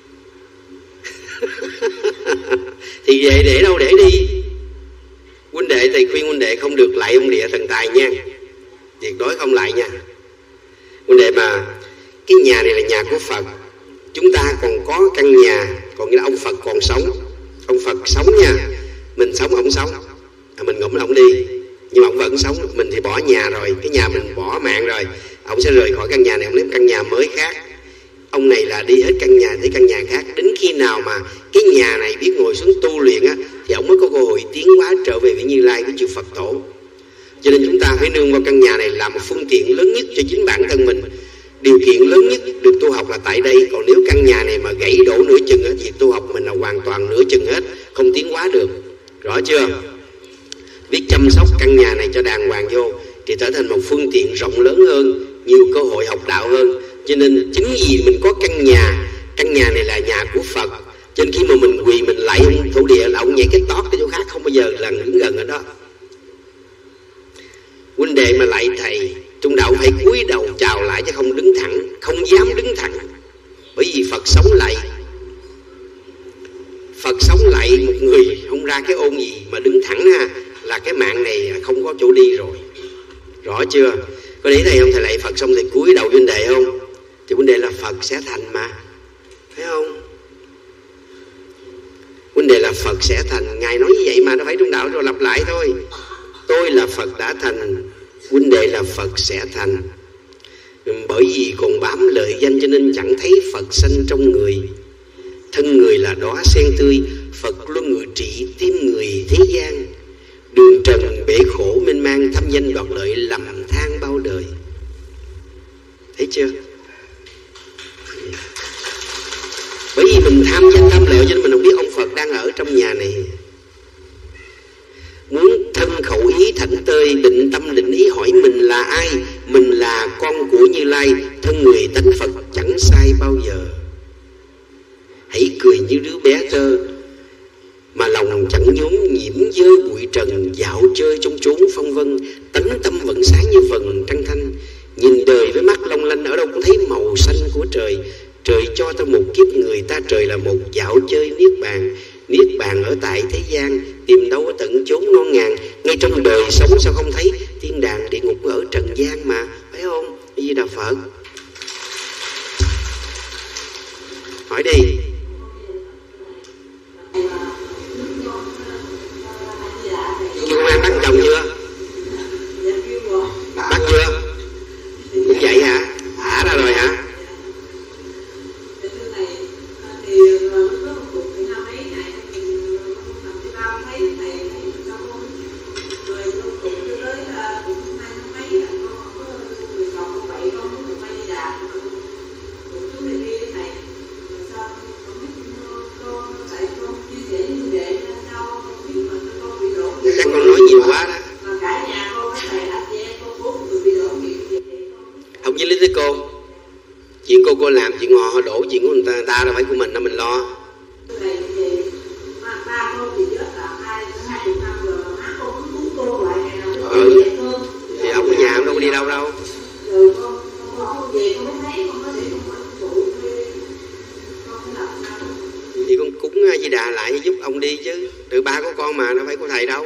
Thì về để đâu để đi. Huynh đệ thầy khuyên huynh đệ không được lại ông địa thần tài nha, tuyệt đối không lại nha. Huynh đệ mà cái nhà này là nhà của Phật, chúng ta còn có căn nhà, còn nghĩa là ông Phật còn sống. Ông Phật sống nha, mình sống ông sống à, mình ngủm ông đi, nhưng mà ông vẫn sống. Mình thì bỏ nhà rồi, cái nhà mình bỏ mạng rồi, ông sẽ rời khỏi căn nhà này, ông lấy căn nhà mới khác. Ông này là đi hết căn nhà tới căn nhà khác. Đến khi nào mà cái nhà này biết ngồi xuống tu luyện á, thì ông mới có cơ hội tiến hóa trở về với Như Lai của chư Phật Tổ. Cho nên chúng ta phải nương vào căn nhà này là một phương tiện lớn nhất cho chính bản thân mình. Điều kiện lớn nhất được tu học là tại đây. Còn nếu căn nhà này mà gãy đổ nửa chừng thì việc tu học mình là hoàn toàn nửa chừng hết, không tiến hóa được. Rõ chưa? Biết chăm sóc căn nhà này cho đàng hoàng vô thì trở thành một phương tiện rộng lớn hơn, nhiều cơ hội học đạo hơn. Cho nên chính vì mình có căn nhà, căn nhà này là nhà của Phật, cho nên khi mà mình quỳ mình lạy ông thổ địa là ông nhảy cái tót cái chỗ khác, không bao giờ là đứng gần ở đó. Huynh đệ mà lạy thầy trung đạo phải cúi đầu chào lại chứ không đứng thẳng, không dám đứng thẳng, bởi vì Phật sống lại. Phật sống lại một người không ra cái ôn gì mà đứng thẳng ha, là cái mạng này không có chỗ đi rồi. Rõ chưa? Có để thầy không? Thầy lạy Phật xong thầy cúi đầu huynh đệ không? Thì huynh đệ là Phật sẽ thành mà, phải không? Huynh đệ là Phật sẽ thành, Ngài nói như vậy mà, nó phải trung đạo rồi lặp lại thôi. Tôi là Phật đã thành, huynh đệ là Phật sẽ thành. Bởi vì còn bám lợi danh cho nên chẳng thấy Phật sanh trong người. Thân người là đóa sen tươi, Phật luôn ngự trị tim người thế gian. Đường trần bể khổ mênh mang, thâm danh đoạt lợi lầm than bao đời. Thấy chưa? Bởi vì mình tham danh tham lợi cho nên mình không biết ông Phật đang ở trong nhà này. Muốn thân khẩu ý thảnh tơi, định tâm định ý hỏi mình là ai. Mình là con của Như Lai, thân người tánh Phật chẳng sai bao giờ. Hãy cười như đứa bé thơ, mà lòng chẳng nhốm nhiễm dơ bụi trần. Dạo chơi trong chốn phong vân, tánh tâm vẫn sáng như vầng trăng thanh. Nhìn đời với mắt long lanh, ở đâu cũng thấy màu xanh của trời. Trời cho ta một kiếp người, ta trời là một dạo chơi niết bàn. Niết bàn ở tại thế gian, tìm đâu ở tận chốn non ngàn. Ngay trong đời sống sao không thấy thiên đàng địa ngục ở trần gian mà, phải không? Di Đà Phật. Hỏi đi. Công an bắt chồng chưa? Bắt chưa? Cũng vậy hả? Thả ra rồi hả? Cô cô làm chuyện họ họ đổ chuyện của người ta, người ta đâu phải của mình đâu, mình lo. Ừ. Thì ông ở nhà ông đâu có đi đâu đâu. Thì con cúng Di Đà lại giúp ông đi chứ. Từ ba của con mà, nó phải của thầy đâu.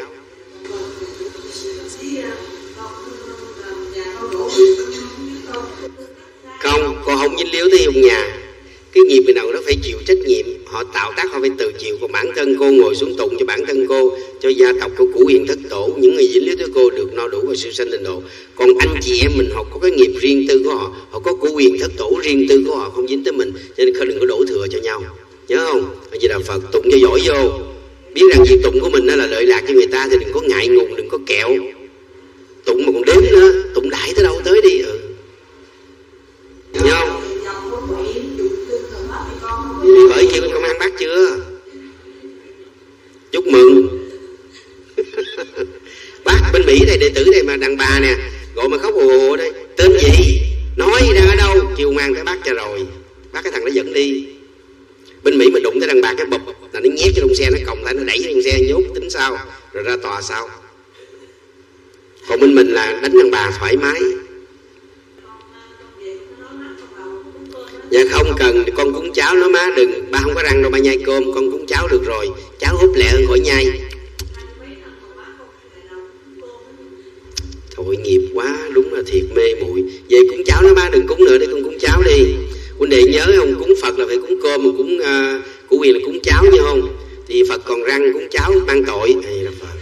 Không, con không dính líu tới ông nhà. Cái nghiệp người nào nó phải chịu trách nhiệm. Họ tạo tác họ phải tự chịu. Còn bản thân cô ngồi xuống tụng cho bản thân cô, cho gia tộc của Củ Hiền Thất Tổ, những người dính líu tới cô được no đủ và siêu sanh tịnh độ. Còn anh chị em mình họ có cái nghiệp riêng tư của họ, họ có Củ Hiền Thất Tổ riêng tư của họ, không dính tới mình. Cho nên đừng có đổ thừa cho nhau, nhớ không? Vậy là Phật tụng cho giỏi vô. Biết rằng việc tụng của mình đó là lợi lạc cho người ta thì đừng có ngại ngùng, đừng có kẹo. Tụng mà còn đếm nữa, tụng đại tới đâu tới đi. Ừ. Nhớ không? Bởi kêu công an bắt chưa? Chúc mừng. Bác bên Mỹ này, đệ tử này mà đàn bà nè, gọi mà khóc ồ ồ đây. Tên gì? Nói đang ở đâu? Kêu công an phải bắt cho rồi. Bắt cái thằng nó dẫn đi. Bên Mỹ mà đụng tới đàn bà cái bụp là nó nhét cho trong xe, nó còng lại, nó đẩy trong xe, nhốt tính sao, rồi ra tòa sao. Còn bên mình là đánh đàn bà thoải mái. Dạ không cần, con cúng cháo nó má, đừng, ba không có răng đâu ba nhai cơm, con cúng cháo được rồi, cháo hút lẹ hơn khỏi nhai. Thôi nghiệp quá, đúng là thiệt mê muội. Về cúng cháo nó má, đừng cúng nữa, để con cúng cháo đi. Huynh đệ nhớ không, cúng Phật là phải cúng cơm, mà cúng uh, của quyền là cúng cháo như không? Thì Phật còn răng cúng cháo mang tội. Hay là Phật.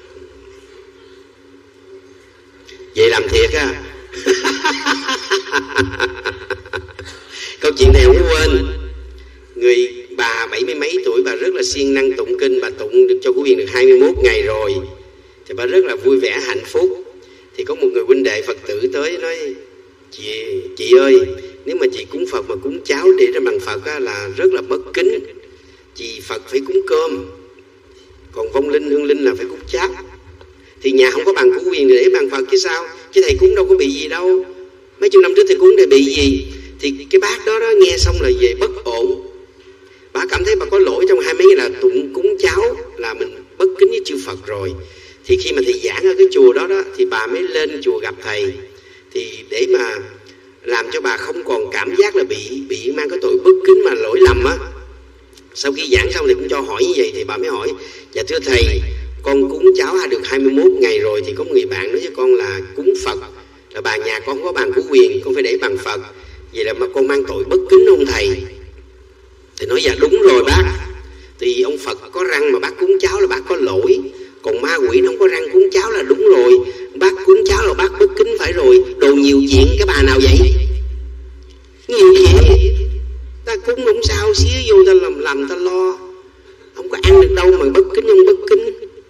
Vậy làm thiệt á. Câu chuyện này không quên. Người bà bà bảy mươi mấy tuổi, bà rất là siêng năng tụng kinh, bà tụng được cho Phổ Hiền được hai mươi mốt ngày rồi, thì bà rất là vui vẻ hạnh phúc. Thì có một người huynh đệ Phật tử tới nói: Chị, chị ơi, nếu mà chị cúng Phật mà cúng cháo để ra bằng Phật á, là rất là bất kính. Chị Phật phải cúng cơm, còn vong linh hương linh là phải cúng cháo. Thì nhà không có bằng Phổ Hiền để bằng Phật chứ sao, chứ thầy cúng đâu có bị gì đâu. Mấy chục năm trước thầy cúng thầy bị gì. Thì cái bác đó, đó nghe xong là về bất ổn. Bà cảm thấy bà có lỗi trong hai mấy là tụng cúng cháo là mình bất kính với chư Phật rồi. Thì khi mà thầy giảng ở cái chùa đó đó, thì bà mới lên chùa gặp thầy. Thì để mà làm cho bà không còn cảm giác là bị bị mang cái tội bất kính mà lỗi lầm á, sau khi giảng xong thì cũng cho hỏi như vậy. Thì bà mới hỏi: Dạ thưa thầy, con cúng cháo được hai mươi mốt ngày rồi, thì có người bạn nói với con là cúng Phật, là bà nhà con không có bằng Phổ Hiền, con phải để bằng Phật, vậy là mà con mang tội bất kính không thầy? Thì nói: Dạ đúng rồi bác, thì ông Phật có răng mà bác cúng cháo là bác có lỗi, còn ma quỷ nó không có răng cúng cháo là đúng rồi. Bác cúng cháo là bác bất kính phải rồi. Đồ nhiều chuyện cái bà nào vậy? Nhiều chuyện ta cúng không sao, xía vô ta làm làm ta lo, không có ăn được đâu mà bất kính không bất kính.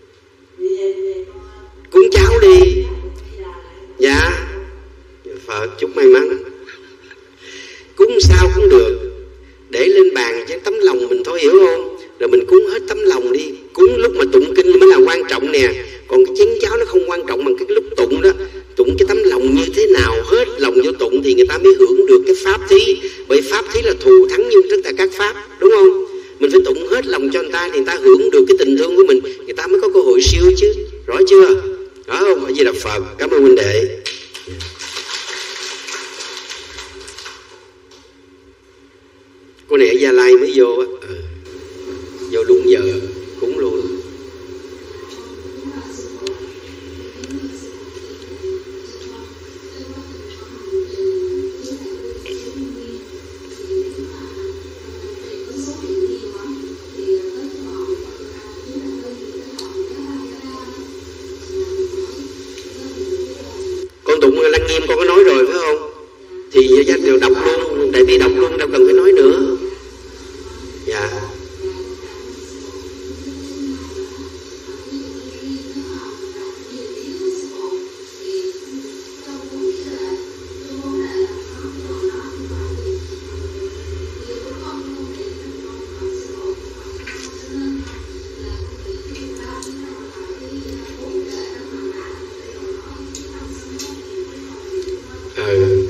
Cúng cháo đi. Dạ Phật chúc may mắn. Cúng sao cũng được, để lên bàn chứ tấm lòng mình thôi, hiểu không? Rồi mình cúng hết tấm lòng đi. Cúng lúc mà tụng kinh mới là quan trọng nè. Còn cái chén cháo nó không quan trọng bằng cái lúc tụng đó. Tụng cái tấm lòng như thế nào, hết lòng vô tụng thì người ta mới hưởng được cái pháp thí. Bởi pháp thí là thù thắng như tất cả các pháp, đúng không? Mình phải tụng hết lòng cho người ta thì người ta hưởng được cái tình thương của mình, người ta mới có cơ hội siêu chứ. Rõ chưa? Rõ không? A Di Đà Phật. Cảm ơn huynh đệ. Cô này ở Gia Lai mới vô á, ừ. Vô đúng giờ cúng luôn. Con tụng Lăng Nghiêm con có nói rồi phải không? Thì gia đều đọc luôn, đại bi đọc luôn, đâu cần phải nói nữa. Dạ. Ừ.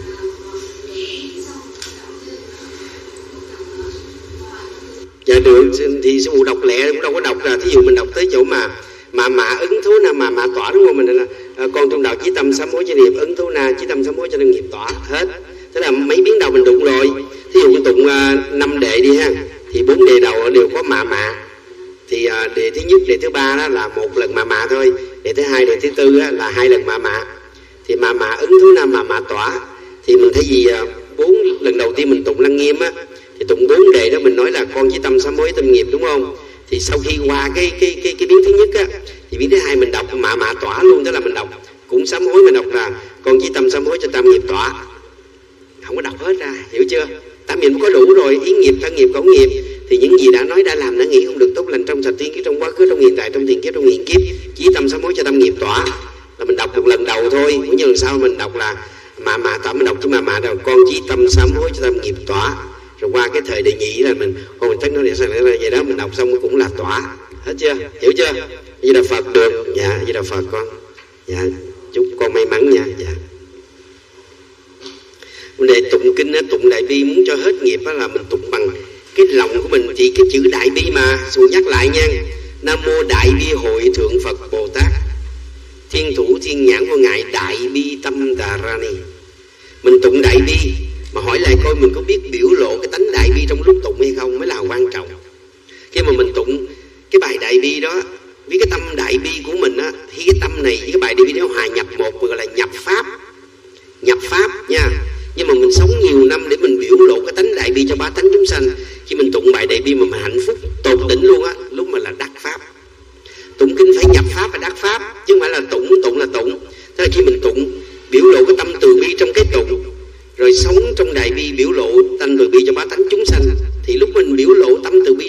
Dạ được, thì sư phụ đọc lẹ cũng đâu có đọc ra. Thí dụ mình đọc tới chỗ mà mà mạ ứng thú na mà mạ tỏa, đúng không? Mình là à, con trong đạo chí tâm sám hối cho niệm ứng thú na, chí tâm sám hối cho nên nghiệp tỏa hết. Thế là mấy biến đầu mình đụng rồi. Thí dụ mình tụng năm uh, đệ đi ha, thì bốn đề đầu đều có mạ mạ. Thì uh, đề thứ nhất, đề thứ ba đó là một lần mạ mạ thôi. Đề thứ hai, đề thứ tư á, là hai lần mạ mạ. Thì mạ mạ ứng thú na mạ mạ tỏa. Thì mình thấy gì bốn uh, lần đầu tiên mình tụng Lăng Nghiêm á, thì tụng bốn đề đó mình nói là con chí tâm sám hối tâm nghiệp, đúng không? Thì sau khi qua cái cái cái cái biến thứ nhất á, thì biến thứ hai mình đọc mạ mạ tỏa luôn. Tức là mình đọc cũng sám hối, mình đọc là con chí tâm sám hối cho tam nghiệp tỏa, không có đọc hết ra, hiểu chưa? Tam nghiệp có đủ rồi, ý nghiệp, thân nghiệp, khẩu nghiệp. Thì những gì đã nói đã làm đã nghĩ không được tốt lành trong sạch tiên kiếp, trong quá khứ, trong hiện tại, trong tiền kiếp, trong hiện kiếp, chí tâm sám hối cho tam nghiệp tỏa là mình đọc một lần đầu thôi. Cũng như lần sau mình đọc là mạ mạ tỏa, mình đọc chứ mạ mạ đâu con chí tâm sám hối cho tam nghiệp tỏa. Rồi qua cái thời đệ nhị là mình con mình thích nó để sao lại vậy đó, mình đọc xong cũng là tỏa hết chưa, hiểu chưa? Như là Phật được. Dạ như là Phật con. Dạ chúc con may mắn nha. Dạ vấn đề tụng kinh á, tụng đại bi muốn cho hết nghiệp á là mình tụng bằng cái lòng của mình. Thì cái chữ đại bi mà sư nhắc lại nha: Nam mô đại bi hội thượng Phật Bồ Tát, thiên thủ thiên nhãn vô ngại đại bi tâm đà ra ni. Mình tụng đại bi mà hỏi lại coi mình có biết biểu lộ cái tánh đại bi trong lúc tụng hay không mới là quan trọng. Khi mà mình tụng cái bài đại bi đó với cái tâm đại bi của mình á, thì cái tâm này với cái bài đại bi nó hòa nhập một, gọi là nhập pháp. Nhập pháp nha. Nhưng mà mình sống nhiều năm để mình biểu lộ cái tánh đại bi cho bá tánh chúng sanh. Khi mình tụng bài đại bi mà mình hạnh phúc tột đỉnh luôn á, lúc mà là đắc pháp. Tụng kinh phải nhập pháp và đắc pháp, chứ không phải là tụng tụng là tụng. Thế là khi mình tụng biểu lộ cái tâm từ bi trong cái tụng, rồi sống trong đại bi biểu lộ tâm từ bi cho bá tánh chúng sanh, thì lúc mình biểu lộ tâm từ bi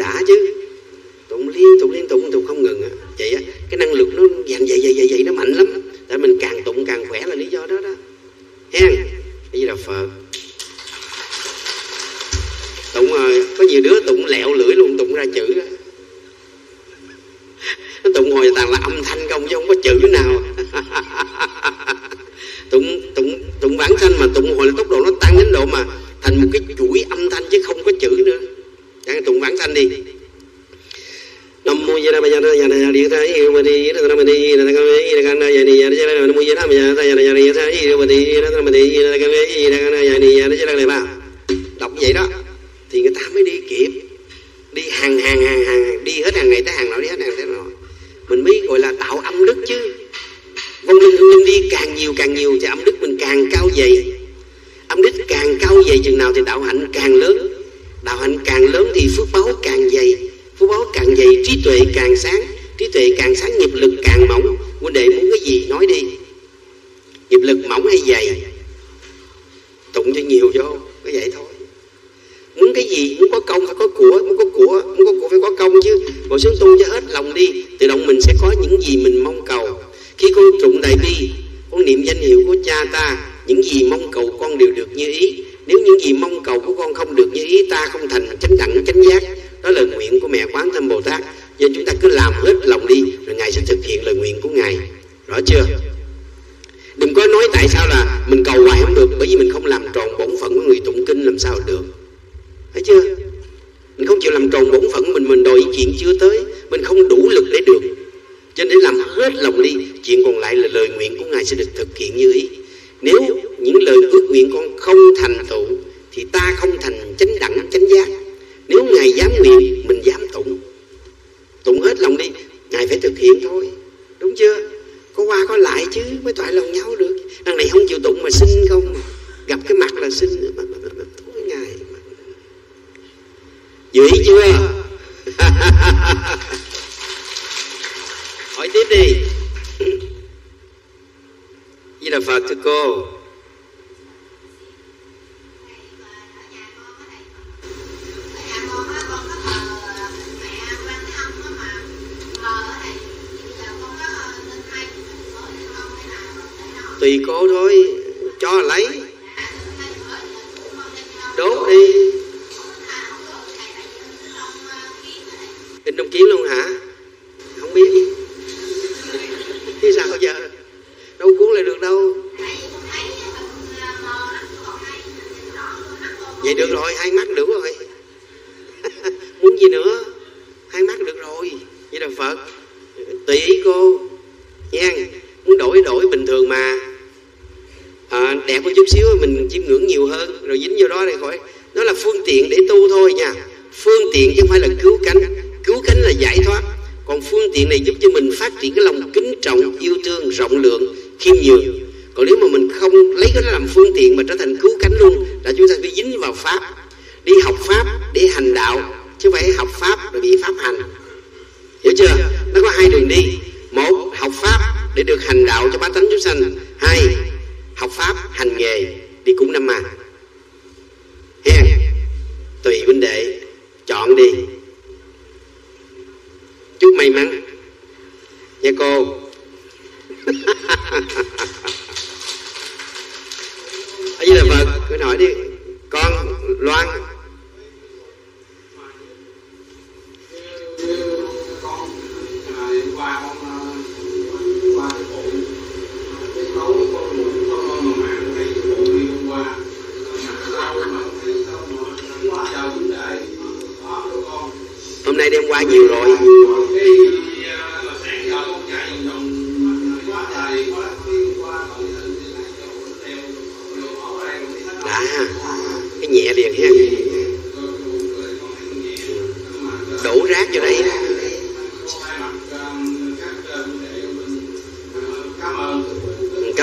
đã chứ. Tụng liên tục liên tục liên tục không ngừng. Vậy á, cái năng lực nó dành vậy vậy vậy vậy nó mạnh lắm. Tại mình càng tụng càng khỏe là lý do đó đó. Hen, cái gì là Phật. Tụng rồi, có nhiều đứa tụng lẹo lưỡi luôn, tụng ra chữ đó. Nó tụng hồi toàn là âm thanh không chứ không có chữ nào. tụng tụng tụng vãng sanh mà tụng hồi là tốc độ nó tăng đến độ mà thành một cái chuỗi âm thanh chứ không có chữ nữa. Chẳng tụng vãng sanh đi. Nam mô Di Đà Phật. Nam mô Di Đà Phật. Nam mô Di Đà Phật. Nam mô Di Đà Phật. Nam mô Di Đà Phật. Nam mô Di Đà Phật. Nam mô Di Đà Phật. Nam mô Di Đà. Đọc vậy đó thì người ta mới đi kịp, đi hàng hàng hàng hàng, đi hết hàng này tới hàng nọ, đi hết hàng tới nọ, mình mới gọi là tạo âm đức chứ. Vong linh hương linh đi càng nhiều càng nhiều thì âm đức mình càng cao dày. Âm đức càng cao dày chừng nào thì đạo hạnh càng lớn. Đạo hạnh càng lớn thì phước báo càng dày. Phước báo càng dày, trí tuệ càng sáng. Trí tuệ càng sáng, nghiệp lực càng mỏng. Huynh đệ muốn cái gì nói đi. Nghiệp lực mỏng hay dày? Tụng cho nhiều vô, có vậy thôi. Muốn cái gì, muốn có công phải có của, muốn có của, muốn có của phải có công chứ. Ngồi xuống tu cho hết lòng đi, tự động mình sẽ có những gì mình mong cầu. Khi con tụng đại bi, con niệm danh hiệu của cha ta, những gì mong cầu con đều được như ý. Nếu những gì mong cầu của con không được như ý, ta không thành chánh đẳng chánh giác. Đó là lời nguyện của mẹ Quán Thâm Bồ Tát. Giờ chúng ta cứ làm hết lòng đi, rồi Ngài sẽ thực hiện lời nguyện của Ngài. Rõ chưa? Đừng có nói tại sao là mình cầu hoài không được, bởi vì mình không làm tròn bổn phận của người tụng kinh làm sao được. Thấy chưa? Mình không chịu làm tròn bổn phận mình, mình đòi chuyện chưa tới, mình không đủ lực để được. Cho nên làm hết lòng đi, chuyện còn lại là lời nguyện của Ngài sẽ được thực hiện như ý. Nếu những lời ước nguyện con không thành tựu thì ta không thành chánh đẳng chánh giác. Nếu Ngài dám nguyện, mình dám tụng. Tụng hết lòng đi, Ngài phải thực hiện thôi. Đúng chưa? Có qua có lại chứ mới toại lòng nhau được. Đằng này không chịu tụng mà xin không, gặp cái mặt là xin. Thôi Ngài dự ý chưa? Hỏi tiếp đi. Di Đà Phật thưa cô. Tùy cô thôi, cho lấy. Đốt đi. In trong kiến luôn hả? Không biết. Thế sao giờ? Đâu cuốn lại được đâu. Vậy được rồi, hai mắt đủ rồi. Muốn gì nữa? Hai mắt được rồi. Vậy là Phật. Tùy ý cô nha. Muốn đổi đổi bình thường mà. À, đẹp một chút xíu mình chiêm ngưỡng nhiều hơn, rồi dính vô đó để khỏi. Nó là phương tiện để tu thôi nha. Phương tiện chứ không phải là cứu cánh. Cứu cánh là giải thoát. Còn phương tiện này giúp cho mình phát triển cái lòng kính trọng, yêu thương, rộng lượng, khiêm nhường. Còn nếu mà mình không lấy cái đó làm phương tiện mà trở thành cứu cánh luôn, là chúng ta phải dính vào Pháp. Đi học Pháp để hành đạo, chứ không phải học Pháp rồi bị Pháp hành. Hiểu chưa? Nó có hai đường đi. Một, học Pháp để được hành đạo cho bá tánh chúng sanh. Hai, học Pháp hành nghề đi cúng năm mà. Hen, tùy huynh đệ chọn đi. Chúc may mắn nha cô. Ở dưới là Phật, cứ hỏi đi. Con Loan.
Qua qua cái bộ cái cấu con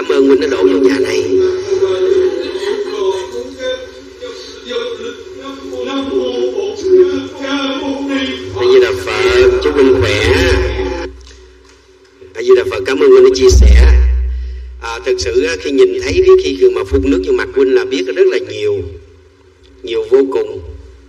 cảm ơn huynh đã đổ vô nhà này. A Di Đà Phật, chúc huynh khỏe. A Di Đà Phật, cảm ơn huynh đã chia sẻ. À, thực sự khi nhìn thấy khi mà phun nước vô mặt huynh là biết rất là nhiều, nhiều vô cùng.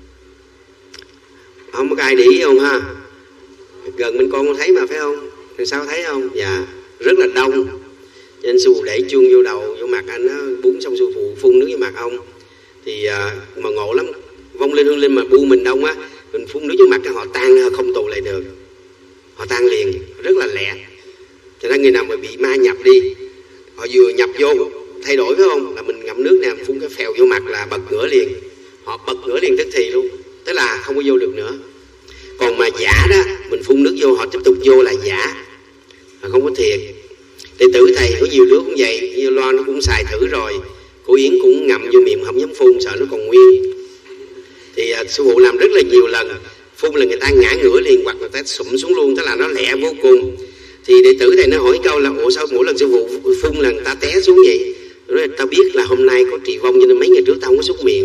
Không có ai để ý không ha? Gần bên con thấy mà phải không? Thì sao thấy không? Dạ, rất là đông. Cho nên sư phụ để chuông vô đầu, vô mặt anh á, búng xong sư phụ phun nước vô mặt ông. Thì à, mà ngộ lắm, vong linh hương linh mà bu mình đông á, mình phun nước vô mặt họ tan không tụ lại được, họ tan liền, rất là lẹ. Cho nên người nào mà bị ma nhập đi, họ vừa nhập vô thay đổi phải không? Là mình ngậm nước nè, phun cái phèo vô mặt là bật ngửa liền, họ bật ngửa liền tức thì luôn, tức là không có vô được nữa. Còn mà giả đó, mình phun nước vô họ tiếp tục vô là giả, là không có thiệt. Đệ tử thầy có nhiều đứa cũng vậy, như Loan nó cũng xài thử rồi, cô Yến cũng ngậm vô miệng không dám phun, sợ nó còn nguyên. Thì uh, sư phụ làm rất là nhiều lần, phun là người ta ngã ngửa liền hoặc người ta sụm xuống luôn, tức là nó lẹ vô cùng. Thì đệ tử thầy nó hỏi câu là ủa sao mỗi lần sư phụ phun là người ta té xuống vậy? Rồi tao biết là hôm nay có trị vong cho nên mấy ngày trước tao không có xúc miệng.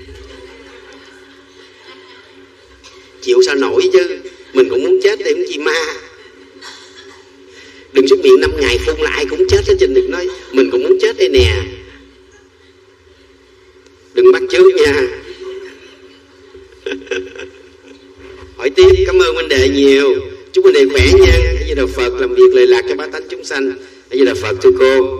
Chịu sao nổi chứ, mình cũng muốn chết để cũng chi ma. Đừng xúc miệng năm ngày phun lại cũng chết hết, trình đừng nói mình cũng muốn chết đây nè. Đừng bắt chước nha. Hỏi tiếp, cảm ơn huynh đệ nhiều, chúc huynh đệ khỏe nha. A Di Đà Phật, làm việc lệ lạc cho bá tánh chúng sanh. A Di Đà Phật thưa cô.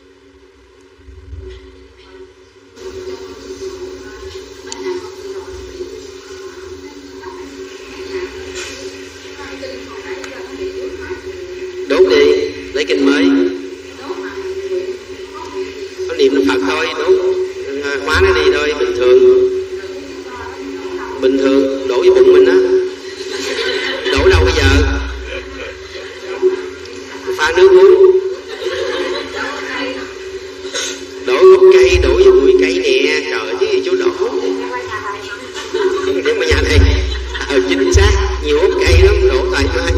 Đốt đi, lấy kinh mới. Có niệm Đức Phật thôi, đốt hóa nó đi thôi, bình thường. Bình thường, đổ vô bụng mình á. Đổ đâu bây giờ? Pha nước uống. Đổ gốc cây, đổ vô bụi cây nè. Trời chứ gì chú đổ. Đem ở nhà thầy. Ờ, chính xác, nhiều gốc cây lắm, đổ thoải mái.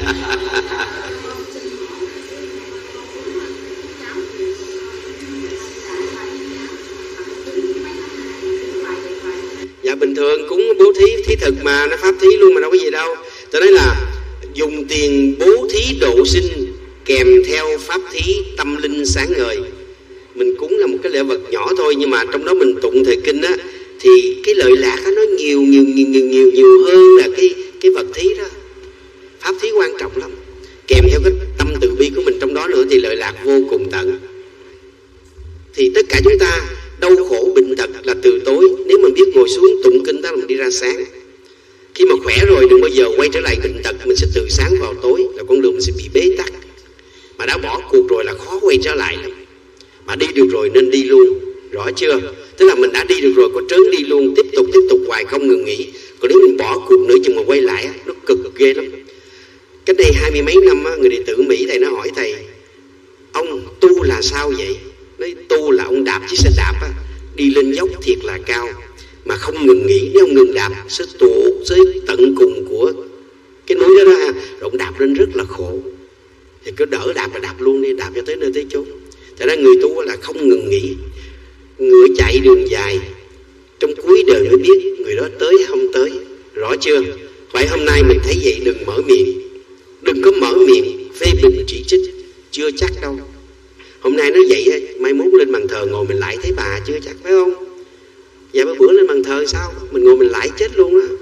Dạ bình thường cúng bố thí, thí thực mà, nó pháp thí luôn mà đâu có gì đâu. Tôi nói là dùng tiền bố thí độ sinh kèm theo pháp thí tâm linh sáng ngời. Mình cúng là một cái lễ vật nhỏ thôi, nhưng mà trong đó mình tụng thời kinh á, thì cái lợi lạc đó nó nhiều nhiều nhiều nhiều nhiều, nhiều hơn là cái cái vật thí đó. Pháp thí quan trọng lắm, kèm theo cái tâm từ bi của mình trong đó nữa thì lợi lạc vô cùng tận. Thì tất cả chúng ta đau khổ bệnh tật là từ tối, nếu mình biết ngồi xuống tụng kinh đó là mình đi ra sáng. Khi mà khỏe rồi đừng bao giờ quay trở lại bệnh tật, mình sẽ từ sáng vào tối, là con đường mình sẽ bị bế tắc. Mà đã bỏ cuộc rồi là khó quay trở lại lắm. Mà đi được rồi nên đi luôn, rõ chưa? Tức là mình đã đi được rồi, có trớn đi luôn, tiếp tục tiếp tục hoài không ngừng nghỉ. Còn nếu mình bỏ cuộc nữa chừng mà quay lại nó cực ghê lắm. Cách đây hai mươi mấy năm người đệ tử Mỹ thầy nó hỏi thầy, ông tu là sao vậy? Nói tu là ông đạp chiếc xe đạp á, đi lên dốc thiệt là cao mà không ngừng nghỉ. Nếu ông ngừng đạp sẽ tụt tới tận cùng của cái núi đó đó ha, rồi ông đạp lên rất là khổ. Thì cứ đỡ đạp là đạp luôn đi, đạp cho tới nơi tới chốn. Thật ra người tu là không ngừng nghỉ. Người chạy đường dài, trong cuối đời mới biết người đó tới hay không tới, rõ chưa? Vậy hôm nay mình thấy vậy đừng mở miệng, đừng có mở miệng phê bình chỉ trích, chưa chắc đâu. Hôm nay nó vậy, mai mốt lên bàn thờ ngồi mình lại thấy bà chưa chắc, phải không? Dạ mấy bữa lên bàn thờ sao? Mình ngồi mình lại chết luôn á.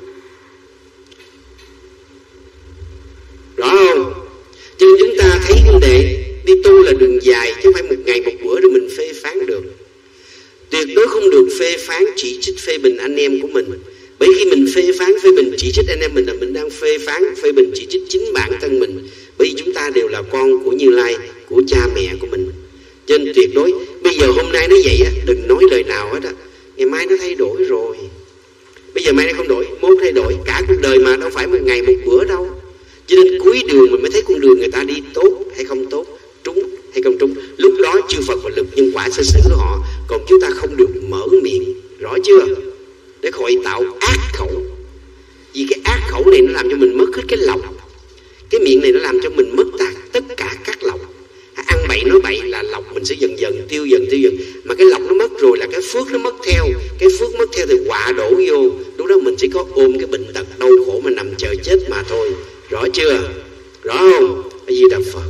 Rõ không? Cho nên chúng ta thấy vấn đề đi tu là đường dài, chứ không phải một ngày một bữa rồi mình phê phán được. Tuyệt đối không được phê phán chỉ trích phê bình anh em của mình. Bởi khi mình phê phán phê bình chỉ trích anh em mình là mình đang phê phán phê bình chỉ trích chính bản thân mình. Bởi vì chúng ta đều là con của Như Lai, của cha mẹ của mình. Cho nên tuyệt đối bây giờ hôm nay nó vậy á, đừng nói lời nào hết á. Ngày mai nó thay đổi rồi. Bây giờ mai nó không đổi, mốt thay đổi. Cả cuộc đời mà đâu phải một ngày một bữa đâu. Cho nên cuối đường mình mới thấy con đường người ta đi tốt hay không tốt, trúng hay không trúng. Lúc đó chư Phật và lực nhân quả sẽ xử họ. Còn chúng ta không được mở miệng, rõ chưa? Để khỏi tạo ác khẩu. Vì cái ác khẩu này nó làm cho mình mất hết cái lòng. Cái miệng này nó làm cho mình mất tất cả các lòng. Ăn bậy bậy nói bậy là lộc mình sẽ dần dần tiêu dần tiêu dần. Mà cái lộc nó mất rồi là cái phước nó mất theo. Cái phước mất theo thì họa đổ vô. Lúc đó mình chỉ có ôm cái bệnh tật đau khổ mà nằm chờ chết mà thôi. Rõ chưa? Rõ không? A Di Đà Phật.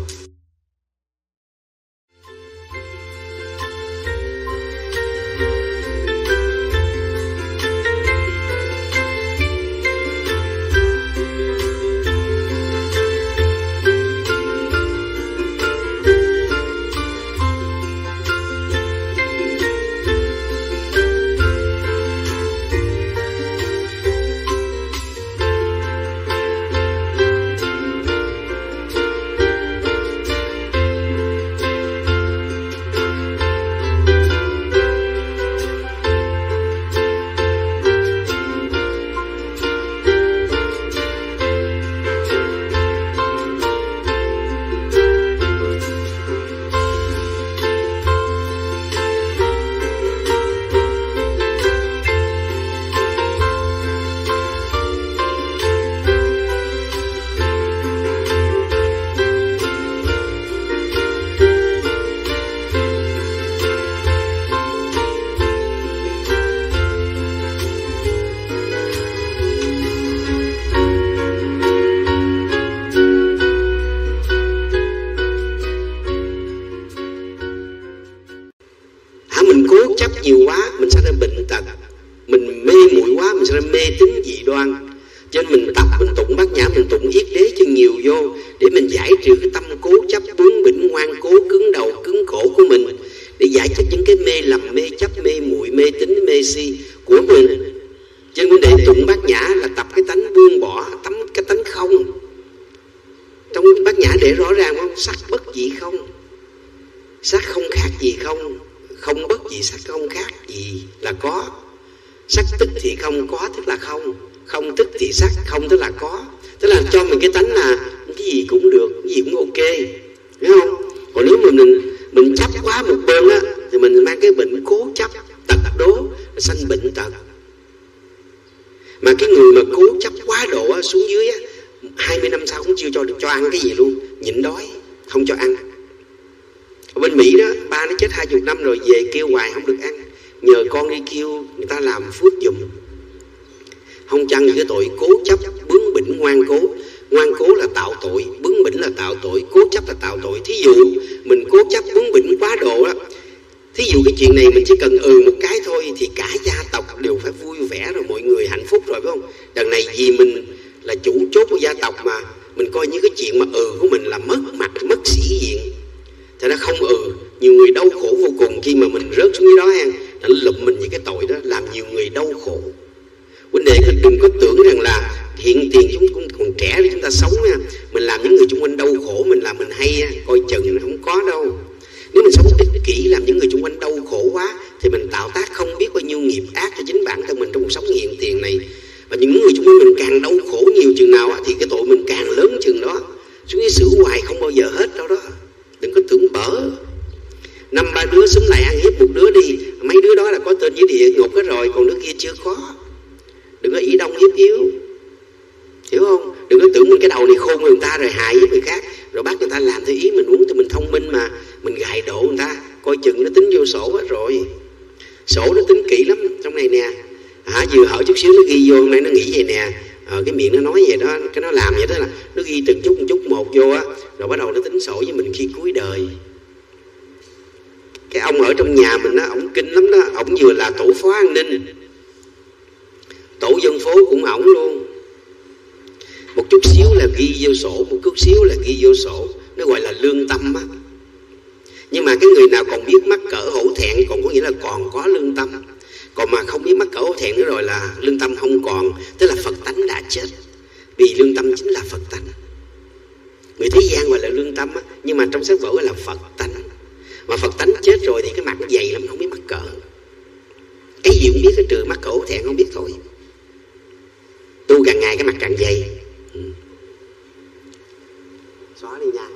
Nhiều quá mình sẽ ra bệnh tật, mình mê muội quá mình sẽ ra mê tín dị đoan. Cho nên mình tập, mình tụng bát nhã, mình tụng yết đế cho nhiều vô để mình giải trừ cái tâm cố chấp bướng bỉnh ngoan cố cứng đầu cứng cổ của mình, để giải thích những cái mê lầm, mê chấp, mê muội, mê tín, mê si của mình. Cho nên vấn đề tụng bát nhã là tập cái tánh buông bỏ, tấm cái tánh không. Trong bát nhã để rõ ràng không? Sắc bất dị không, sắc không khác gì không, không bất dị sắc không khác gì là có. Sắc tức thì không, có tức là không, không tức thì sắc, không tức là có. Tức là cho mình cái tánh là cái gì cũng được, cái gì cũng ok, hiểu không? Còn nếu mà mình mình chấp quá một bên á thì mình mang cái bệnh cố chấp tật đố, sanh bệnh tật. Mà cái người mà cố chấp quá độ á, xuống dưới á, hai mươi năm sau cũng chưa cho được cho ăn cái gì luôn, nhịn đói không cho ăn. Ở bên Mỹ đó, ba nó chết hai chục năm rồi về kêu hoài không được ăn, nhờ con đi kêu người ta làm phước giùm. Không chăng cái tội cố chấp bướng bỉnh ngoan cố. Ngoan cố là tạo tội, bướng bỉnh là tạo tội, cố chấp là tạo tội. Thí dụ mình cố chấp bướng bỉnh quá độ đó, thí dụ cái chuyện này mình chỉ cần ừ một cái thôi thì cả gia tộc đều phải vui vẻ rồi, mọi người hạnh phúc rồi, phải không? Đằng này vì mình là chủ chốt của gia tộc mà mình coi như cái chuyện mà ừ của mình là mất mặt, mất sĩ diện. Thật ra không ừ, nhiều người đau khổ vô cùng khi mà mình rớt xuống dưới đó ha, nó lụm mình những cái tội đó, làm nhiều người đau khổ. Vấn đề đừng có tưởng rằng là hiện tiền chúng cũng còn trẻ để chúng ta sống nha, mình làm những người xung quanh đau khổ mình làm mình hay á, coi chừng không có đâu. Nếu mình sống ích kỷ làm những người xung quanh đau khổ quá thì mình tạo tác không biết bao nhiêu nghiệp ác cho chính bản thân mình trong cuộc sống hiện tiền này. Và những người xung quanh mình càng đau khổ nhiều chừng nào á, thì cái tội mình càng lớn chừng đó. Xuống dưới xử hoài không bao giờ hết đâu đó. Đừng có tưởng bở. Năm ba đứa xúm lại ăn hiếp một đứa đi, mấy đứa đó là có tên với địa ngục hết rồi, còn đứa kia chưa có. Đừng có ý đông hiếp yếu, hiểu không? Đừng có tưởng mình cái đầu này khôn người ta rồi hại với người khác, rồi bắt người ta làm theo ý mình muốn. Thì mình thông minh mà, mình gài độ người ta, coi chừng nó tính vô sổ hết rồi. Sổ nó tính kỹ lắm trong này nè. À, vừa hở chút xíu nó ghi vô, hôm nay nó nghĩ vậy nè, à, cái miệng nó nói vậy đó, cái nó làm vậy đó là nó ghi từng chút từng chút một vô á, rồi bắt đầu nó tính sổ với mình khi cuối đời. Cái ông ở trong nhà mình á, ổng kinh lắm đó, ổng vừa là tổ phó an ninh, tổ dân phố cũng ổng luôn. Một chút xíu là ghi vô sổ, một chút xíu là ghi vô sổ, nó gọi là lương tâm á. Nhưng mà cái người nào còn biết mắc cỡ hổ thẹn, còn có nghĩa là còn có lương tâm. Còn mà không biết mắc cỡ hổ thẹn nữa rồi là lương tâm không còn, tức là Phật tánh đã chết. Vì lương tâm chính là Phật tánh. Người thế gian gọi là lương tâm á, nhưng mà trong sách vở gọi là Phật tánh. Mà Phật tánh chết rồi thì cái mặt nó dày lắm, không biết mắc cỡ. Cái gì cũng biết, cái trừ mắc cỡ hổ thẹn không biết thôi. Tu càng ngày cái mặt càng dày. Ừ. Xóa đi nha.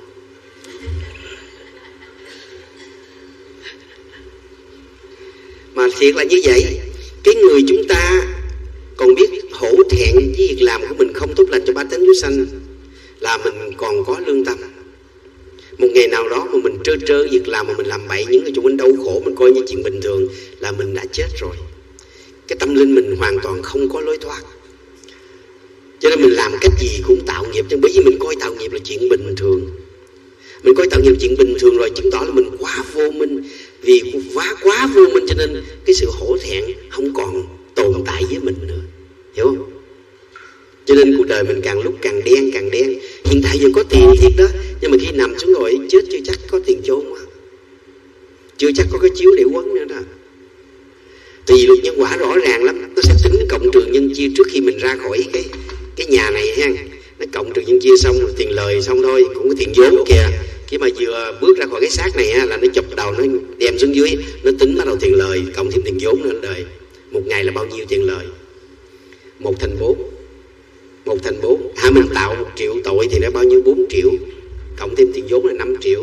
Mà thiệt là như vậy. Cái người chúng ta còn biết hổ thẹn với việc làm của mình không tốt lành cho ba tánh chúng sanh là mình còn có lương tâm. Một ngày nào đó mà mình trơ trơ việc làm mà mình làm bậy, những người xung quanh đau khổ mình coi như chuyện bình thường, là mình đã chết rồi. Cái tâm linh mình hoàn toàn không có lối thoát. Cho nên mình làm cách gì cũng tạo nghiệp, chứ bởi vì mình coi tạo nghiệp là chuyện bình thường. Mình coi tạo nghiệp chuyện bình thường rồi, chứng tỏ là mình quá vô minh. Vì quá quá vô minh cho nên cái sự hổ thẹn không còn tồn tại với mình nữa, hiểu không? Cho nên cuộc đời mình càng lúc càng đen càng đen. Hiện tại giờ có tiền thiệt đó, nhưng mà khi nằm xuống rồi chết chưa chắc có tiền chôn á, chưa chắc có cái chiếu để quấn nữa đó. Tại vì luật nhân quả rõ ràng lắm, nó sẽ tính cộng trừ nhân chia trước khi mình ra khỏi cái cái nhà này ha. Nó cộng trừ nhân chia xong rồi tiền lời xong thôi, cũng có tiền vốn kìa. Khi mà vừa bước ra khỏi cái xác này ha, là nó chụp đầu nó đem xuống dưới, nó tính bắt đầu tiền lời cộng thêm tiền vốn nữa đời. Một ngày là bao nhiêu tiền lời? Một thành bốn. Một thành bốn. À, mình tạo một triệu tội thì nó bao nhiêu? Bốn triệu. Cộng thêm tiền vốn là năm triệu.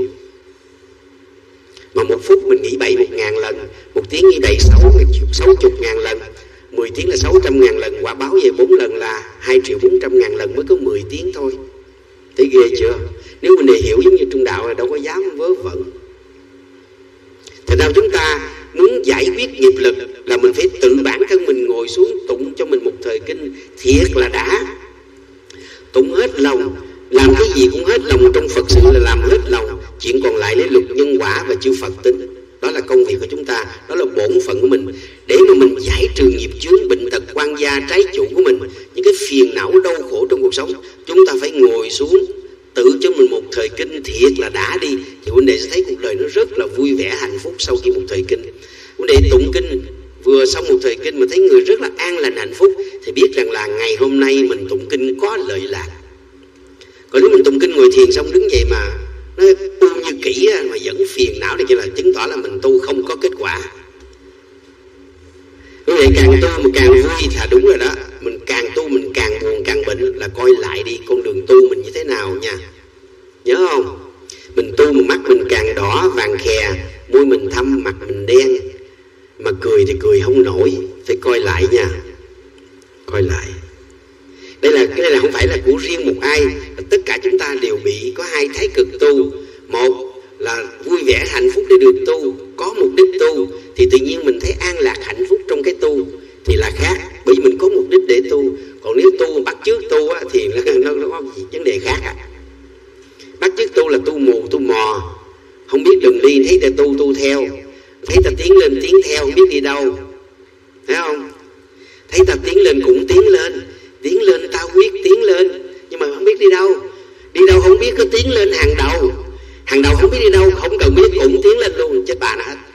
Mà một phút mình nghĩ bậy một ngàn lần, một tiếng nghĩ bậy sáu sáu chục ngàn lần, mười tiếng là sáu trăm ngàn lần, quả báo về bốn lần là hai triệu bốn trăm ngàn lần, mới có mười tiếng thôi. Thấy ghê chưa? Nếu mình để hiểu giống như trung đạo là đâu có dám vớ vẩn. Thành ra chúng ta muốn giải quyết nghiệp lực là mình phải tự bản thân mình ngồi xuống tụng cho mình một thời kinh thiệt là đã. Tụng hết lòng, làm cái gì cũng hết lòng trong Phật sự là làm hết lòng. Chuyện còn lại lấy luật nhân quả và chư Phật tính. Đó là công việc của chúng ta, đó là bổn phận của mình. Để mà mình giải trừ nghiệp chướng, bệnh tật, quan gia, trái chủ của mình, những cái phiền não đau khổ trong cuộc sống, chúng ta phải ngồi xuống tự cho mình một thời kinh thiệt là đã đi. Thì huynh đệ sẽ thấy cuộc đời nó rất là vui vẻ hạnh phúc sau khi một thời kinh. Huynh đệ tụng kinh vừa xong một thời kinh mà thấy người rất là an lành hạnh phúc, thì biết rằng là ngày hôm nay mình tụng kinh có lợi lạc. Còn nếu mình tụng kinh ngồi thiền xong đứng dậy mà nó u như kỹ mà vẫn phiền não, thì là chứng tỏ là mình tu không có kết quả. Như vậy càng tu mà càng vui là đúng rồi đó. Mình càng tu mình càng buồn càng bệnh, là coi lại đi con đường tu mình như thế nào nha. Nhớ không? Mình tu mà mắt mình càng đỏ vàng khè, môi mình thâm, mặt mình đen, mà cười thì cười không nổi, phải coi lại nha. Coi lại. Đây là cái này là không phải là của riêng một ai, tất cả chúng ta đều bị có hai thái cực tu. Một là vui vẻ hạnh phúc để được tu, có mục đích tu thì tự nhiên mình thấy an lạc hạnh phúc trong cái tu thì là khác, bởi vì mình có mục đích để tu. Còn nếu tu bắt chước tu á, thì nó, nó, nó có vấn đề khác à. Bắt chước tu là tu mù tu mò, không biết đường đi, thấy ta tu tu theo, thấy ta tiến lên tiến theo, không biết đi đâu, thấy không? Thấy ta tiến lên cũng tiến lên, tiến lên ta quyết tiến lên, nhưng mà không biết đi đâu. Đi đâu không biết, cứ tiến lên hàng đầu. Hàng đầu không biết đi đâu, không cần biết cũng tiến lên luôn, chết bà nó hết.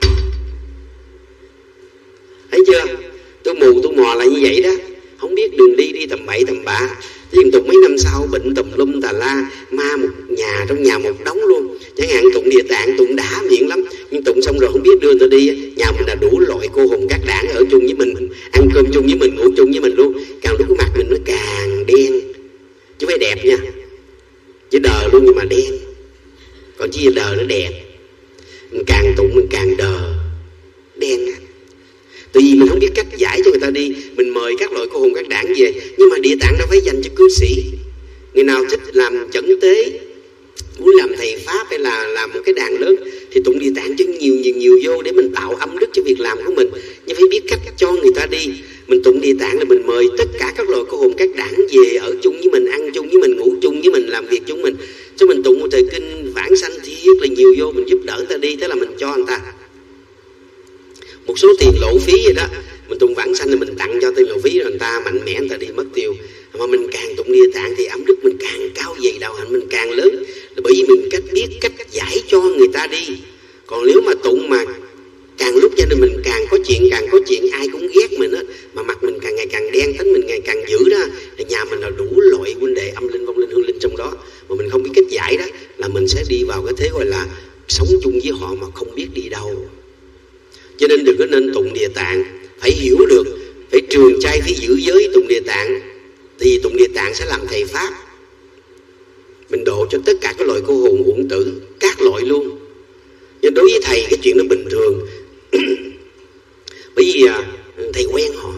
Thấy chưa? Tôi mù tôi mò là như vậy đó. Không biết đường đi, đi tầm bậy tầm bạ. Nhưng tụng mấy năm sau bệnh tùm lum tà la, ma một nhà, trong nhà một đống luôn. Chẳng hạn tụng Địa Tạng, tụng đã miệng lắm, nhưng tụng xong rồi không biết đưa người ta đi. Nhà mình là đủ loại cô hồn các đảng ở chung với mình, ăn cơm chung với mình, ngủ chung với mình luôn. Càng lúc cái mặt mình nó càng đen. Chứ phải đẹp nha, chứ đờ luôn nhưng mà đen. Còn chỉ đờ nó đẹp. Mình càng tụng mình càng đờ, đen á. Tại vì mình không biết cách giải cho người ta đi. Mình mời các loại cô hồn các đảng về, nhưng mà Địa Tạng đâu phải dành cho cư sĩ. Người nào thích làm chẩn tế, muốn làm thầy pháp hay là làm một cái đàn lớn thì tụng Địa Tạng cho nhiều nhiều nhiều vô, để mình tạo âm đức cho việc làm của mình. Nhưng phải biết cách cho người ta đi. Mình tụng Địa Tạng là mình mời tất cả các loại cô hồn các đảng về ở chung với mình, ăn chung với mình, ngủ chung với mình, làm việc chung mình. Cho mình tụng một thời kinh vãng sanh thiết là nhiều vô, mình giúp đỡ người ta đi, thế là mình cho người ta một số tiền lộ phí vậy đó. Mình tụng vãng sanh thì mình tặng cho tiền lộ phí, rồi người ta mạnh mẽ người ta đi mất tiêu. Mà mình càng tụng Địa Tạng thì âm đức mình càng cao dày, đạo hạnh mình càng lớn, là bởi vì mình cách biết cách giải cho người ta đi. Còn nếu mà tụng mà càng lúc gia đình mình càng có chuyện, càng có chuyện, ai cũng ghét mình á, mà mặt mình càng ngày càng đen, tính mình ngày càng dữ đó, thì nhà mình là đủ loại huynh đệ âm linh, vong linh, hương linh trong đó, mà mình không biết cách giải đó, là mình sẽ đi vào cái thế gọi là sống chung với họ mà không biết đi đâu. Cho nên đừng có nên tụng Địa Tạng, phải hiểu được, phải trường trai, phải giữ giới tụng Địa Tạng. Thì tụng Địa Tạng sẽ làm thầy pháp, mình độ cho tất cả các loại cô hồn uổng tử, các loại luôn. Nhưng đối với thầy cái chuyện nó bình thường. Bởi vì à, thầy quen họ,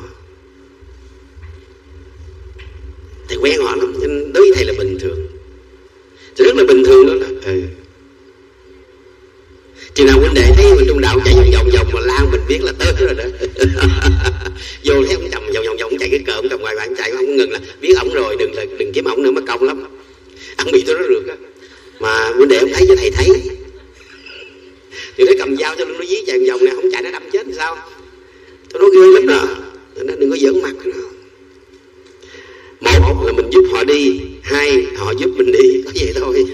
thầy quen họ lắm, nên đối với thầy là bình thường. Thì rất là bình thường đó là ừ. Chừng nào huynh đệ thấy mình trong đạo chạy vòng vòng vòng mà lao mình biết là tới rồi đó. Vô thấy ông chồng vòng vòng vòng chạy cái cờ ông chồng ngoài bạn chạy không ngừng là biết ổng rồi, đừng là đừng kiếm ổng nữa mất công lắm. Ông bị tôi nó rượt á. Mà huynh đệ ông thấy cho thầy thấy. Thì nó cầm dao cho nó dí chạy vòng vòng này không chạy nó đâm chết thì sao? Tôi nói ghê lắm đó. Nó đừng có giỡn mặt nó. Một là mình giúp họ đi, hai họ giúp mình đi, có vậy thôi.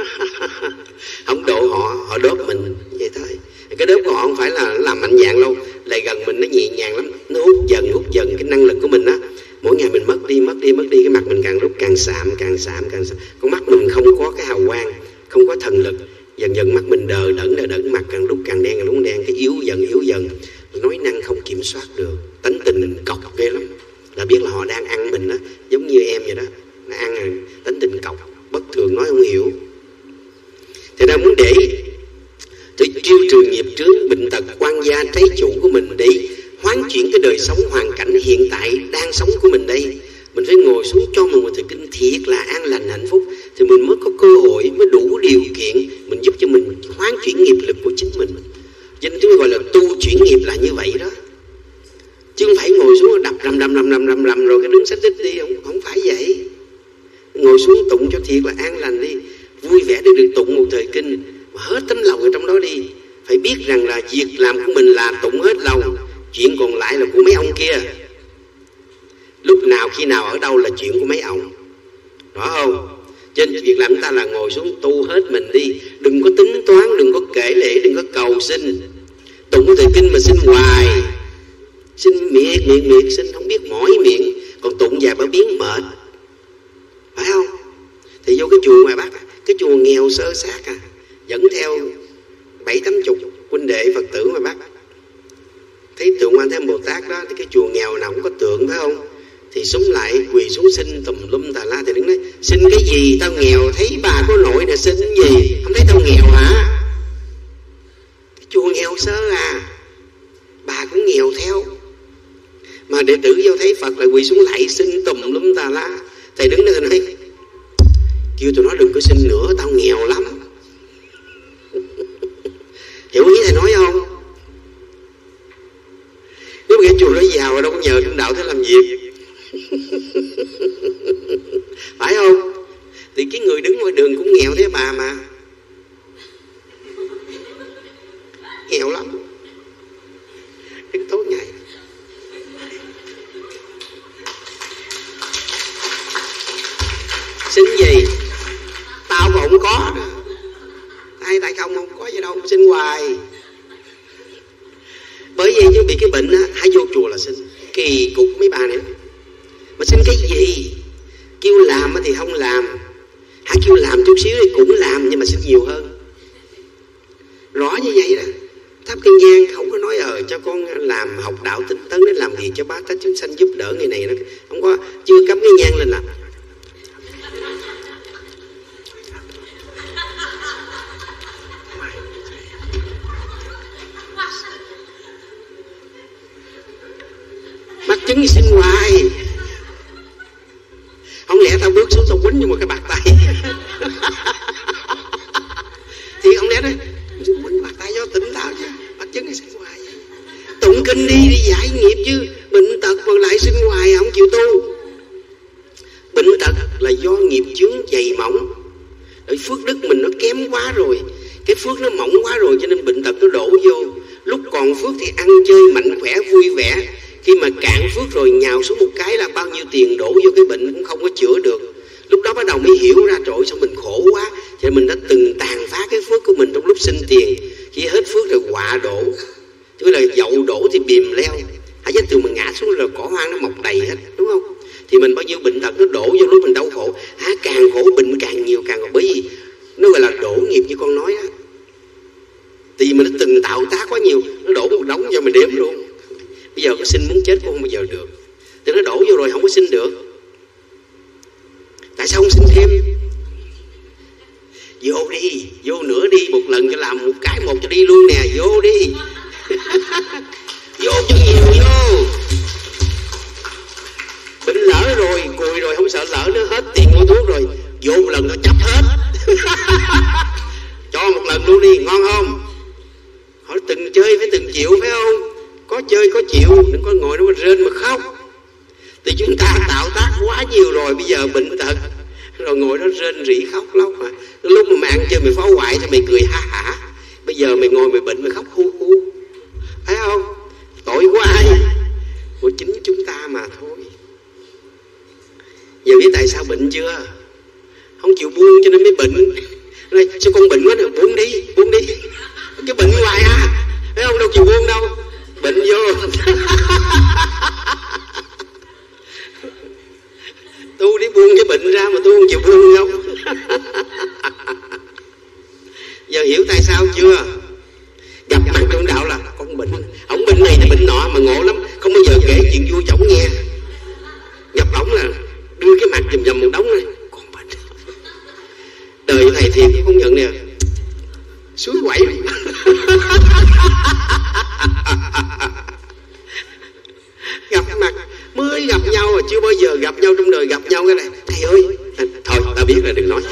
Không độ họ, họ đốt mình, vậy thôi. Cái đốt của họ không phải là làm mạnh dạn đâu, lại gần mình nó nhẹ nhàng lắm, nó hút dần hút dần cái năng lực của mình á. Mỗi ngày mình mất đi mất đi mất đi, cái mặt mình càng lúc càng sạm càng sạm càng sạm. Con mắt mình không có cái hào quang, không có thần lực, dần dần mắt mình đờ đẫn đờ đẫn, mặt càng lúc càng đen càng lúc đen, cái yếu dần yếu dần, nói năng không kiểm soát được, tánh tình mình cọc ghê lắm. Là biết là họ đang ăn mình đó, giống như em vậy đó, nó ăn rồi, tính tình cọc, bất thường nói không hiểu. Thì ra muốn để để chiêu trừ nghiệp trước, bệnh tật, quan gia, trái chủ của mình, để hoán chuyển cái đời sống hoàn cảnh hiện tại đang sống của mình đây, mình phải ngồi xuống cho mình một thời kinh thiệt là an lành hạnh phúc, thì mình mới có cơ hội, mới đủ điều kiện mình giúp cho mình hoán chuyển nghiệp lực của chính mình. Cho nên chúng tôi gọi là tu chuyển nghiệp là như vậy đó. Chứ không phải ngồi xuống đập rầm rầm rầm rầm rầm rầm rồi cái đứng sách đích đi, không, không phải vậy. Ngồi xuống tụng cho thiệt là an lành đi, vui vẻ để được tụng một thời kinh, mà hết tấm lòng ở trong đó đi. Phải biết rằng là việc làm của mình là tụng hết lòng, chuyện còn lại là của mấy ông kia. Lúc nào khi nào ở đâu là chuyện của mấy ông, rõ không? Cho nên việc làm chúng ta là ngồi xuống tu hết mình đi, đừng có tính toán, đừng có kể lễ, đừng có cầu xin. Tụng một thời kinh mà xin hoài, xin miệt miệt miệt xin không biết mỏi miệng, còn tụng vài ba biến mệt, phải không? Thì vô cái chùa ngoài Bắc, cái chùa nghèo sơ sát à, dẫn theo bảy tám chục huynh đệ Phật tử ngoài Bắc, thấy tượng Quan Thế Âm Bồ Tát đó, thì cái chùa nghèo nào cũng có tượng, phải không? Thì súng lại quỳ xuống xin tùm lum tà la, thì đứng nói xin cái gì, tao nghèo, thấy bà có nội nè xin gì, không thấy tao nghèo hả? Cái chùa nghèo sơ à, bà cũng nghèo theo. Mà đệ tử vô thấy Phật lại quỳ xuống lạy xin tùm lum tà la. Thầy đứng đó thầy nói kêu tụi nó đừng có xin nữa, tao nghèo lắm. Hiểu ý thầy nói không? Nếu mà cái chùa nó giàu rồi đâu có nhờ trong đạo thế làm việc. Phải không? Thì cái người đứng ngoài đường cũng nghèo thế bà mà, nghèo lắm. Đứng tốt ngày xin gì tao còn không có đó. Ai tại không không có gì đâu, xin hoài. Bởi vì chứ bị cái bệnh á, hãy vô chùa là xin. Kỳ cục mấy bà này. Mà xin cái gì? Kêu làm thì không làm, hãy kêu làm chút xíu thì cũng làm, nhưng mà xin nhiều hơn. Rõ như vậy đó. Thắp cái nhang không có nói ờ cho con làm học đạo tinh tấn để làm việc cho bác tánh chúng sanh, giúp đỡ người này đó. Không có, chưa cắm cái nhang lên làm. Mắc chứng xin hoài. Không lẽ tao bước xuống tao quýnh như một cái bạc tay. Thì không lẽ nói quýnh bạc tay cho tỉnh táo chứ, mắc chứng xin hoài. Tụng kinh đi, đi giải nghiệp chứ. Bệnh tật mà lại xin hoài không chịu tu. Bệnh tật là do nghiệp chướng dày mỏng. Bởi phước đức mình nó kém quá rồi, cái phước nó mỏng quá rồi, cho nên bệnh tật nó đổ vô. Lúc còn phước thì ăn chơi mạnh khỏe vui vẻ, khi mà cạn phước rồi nhào xuống một cái là bao nhiêu tiền đổ vô cái bệnh cũng không có chữa được. Lúc đó bắt đầu mới hiểu ra trời sao mình khổ quá, cho nên mình đã từng tàn phá cái phước của mình trong lúc sinh tiền. Khi hết phước rồi họa đổ, tức là dậu đổ thì bìm leo, hãy chết từ mình ngã xuống rồi cỏ hoang nó mọc đầy hết, đúng không? Thì mình bao nhiêu bệnh tật nó đổ vô lúc mình đau khổ, há càng khổ bệnh càng nhiều càng khổ. Bởi vì nó gọi là đổ nghiệp như con nói á, thì mình đã từng tạo tác quá nhiều, nó đổ một đống cho mình đếm luôn. Bây giờ có xin muốn chết cũng không bao giờ được, thì nó đổ vô rồi không có xin được. Tại sao không xin thêm? Vô đi, vô nữa đi, một lần cho làm một cái một cho đi luôn nè, vô đi. Vô cho nhiều vô. Bệnh lỡ rồi, cùi rồi, không sợ lỡ nữa, hết tiền mua thuốc rồi, vô một lần nó chấp hết. Cho một lần luôn đi, ngon không? từng chịu, phải không? Có chơi có chịu, đừng có ngồi đó mà rên mà khóc. Thì chúng ta tạo tác quá nhiều rồi, bây giờ bệnh tật rồi ngồi đó rên rỉ khóc lóc mà. Lúc mà mày ăn chơi mày phá hoại thì mày cười ha hả. Bây giờ mày ngồi mày bệnh mày khóc hu hu, phải không? Tội của ai? Của chính chúng ta mà thôi. Giờ biết tại sao bệnh chưa? Không chịu buông cho nên mới bệnh. Này, sao con bệnh quá nè, buông đi, buông đi. Cái bệnh hoài à, thấy không? Đâu chịu buông đâu, bệnh vô. Tu đi buông cái bệnh ra mà tu không chịu buông không? Giờ hiểu tại sao chưa? Gặp mặt trong đạo là con bệnh, ổng bệnh này thì bệnh nọ mà ngộ lắm, không bao giờ kể chuyện vui chổng nghe. Gặp ổng là đưa cái mặt dầm dầm một đống này, con bệnh. Đời thầy thiệt không nhận nè, suối quẩy. Gặp mặt mới gặp nhau mà chưa bao giờ gặp nhau trong đời, gặp nhau cái này thầy ơi, thôi ta biết là đừng nói.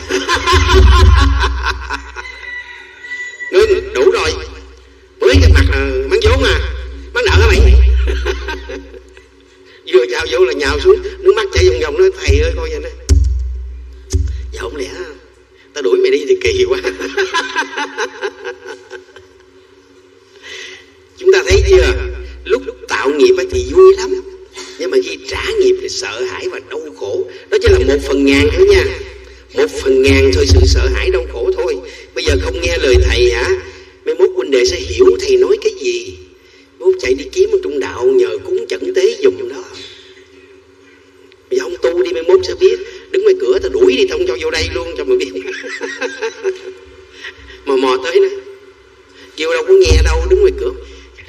Ngưng, đủ rồi, mới gặp mặt là mắng vốn à, mắng nợ hả mày? Vừa chào vô là nhào xuống, nước mắt chảy vòng vòng, nói thầy ơi coi vậy nè. Dạ không lẽ ta đuổi mày đi thì kỳ quá. Chúng ta thấy chưa, lúc tạo nghiệp thì vui lắm, nhưng mà khi trả nghiệp thì sợ hãi và đau khổ. Đó chỉ là một phần ngàn thôi nha, một phần ngàn thôi sự sợ hãi đau khổ thôi. Bây giờ không nghe lời thầy hả, mai mốt huynh đệ sẽ hiểu thầy nói cái gì. Mốt chạy đi kiếm ở trong đạo nhờ cúng chẩn tế dùng đó. Bây giờ không tu đi mai mốt sẽ biết. Đứng ngoài cửa ta đuổi đi, không cho vô đây luôn cho mà biết. Mà mò tới nè, kêu đâu có nghe đâu, đứng ngoài cửa.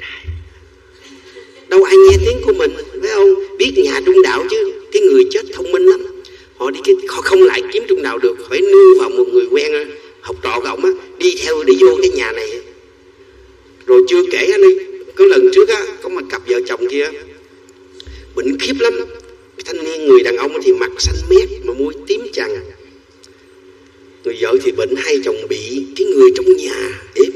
Đâu ai nghe tiếng của mình, phải không? Biết nhà trung đạo chứ, cái người chết thông minh lắm. Họ đi cái, họ không lại kiếm trung đạo được, phải nương vào một người quen học trò của ổng á, đi theo để vô cái nhà này. Rồi chưa kể anh đi, có lần trước á, có một cặp vợ chồng kia bệnh khiếp lắm. Thanh niên người đàn ông thì mặt xanh mét mà môi tím chằn. Người vợ thì bệnh, hai chồng bị. Cái người trong nhà ếm,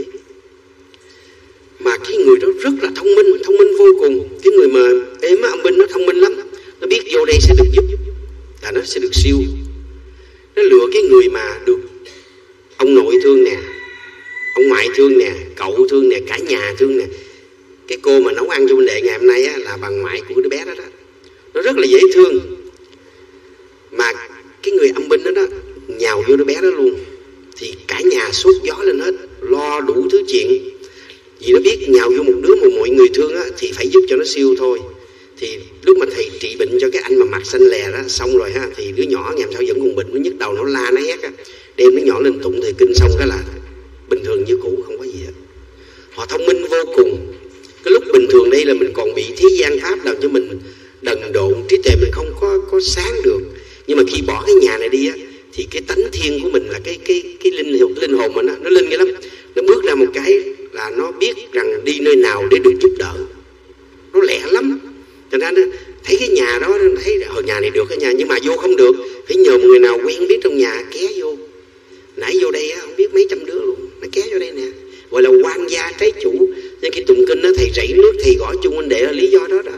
mà cái người đó rất là thông minh, thông minh vô cùng. Cái người mà ếm âm binh nó thông minh lắm, nó biết vô đây sẽ được giúp, là nó sẽ được siêu. Nó lựa cái người mà được ông nội thương nè, ông ngoại thương nè, cậu thương nè, cả nhà thương nè. Cái cô mà nấu ăn cho huynh đệ ngày hôm nay á, là bà ngoại của đứa bé đó đó. Nó rất là dễ thương. Mà cái người âm binh đó đó nhào vô đứa bé đó luôn, thì cả nhà sốt gió lên hết, lo đủ thứ chuyện. Vì nó biết nhào vô một đứa mà mọi người thương á, thì phải giúp cho nó siêu thôi. Thì lúc mà thầy trị bệnh cho cái anh mà mặt xanh lè đó xong rồi ha, thì đứa nhỏ ngày hôm sau vẫn còn bệnh, nó nhức đầu, nó la, nó hét á. Đem đứa nhỏ lên tụng thầy kinh xong cái là bình thường như cũ, không có gì hết. Họ thông minh vô cùng. Cái lúc bình thường đây là mình còn bị thế gian pháp làm cho mình đần độn, trí tuệ mình không có có sáng được. Nhưng mà khi bỏ cái nhà này đi á, thì cái tánh thiên của mình là cái cái cái linh hồn linh hồn mình á, nó linh cái lắm. Nó bước ra một cái là nó biết rằng đi nơi nào để được giúp đỡ. Nó lẹ lắm. Cho nên thấy cái nhà đó, thấy ở nhà này được cái nhà, nhưng mà vô không được, phải nhờ một người nào quen biết trong nhà ké vô. Nãy vô đây á, không biết mấy trăm đứa luôn, nó ké vô đây nè, gọi là quan gia trái chủ. Nên khi tụng kinh đó, thầy rảy nước, thầy gõ chuông huynh đệ là lý do đó đó.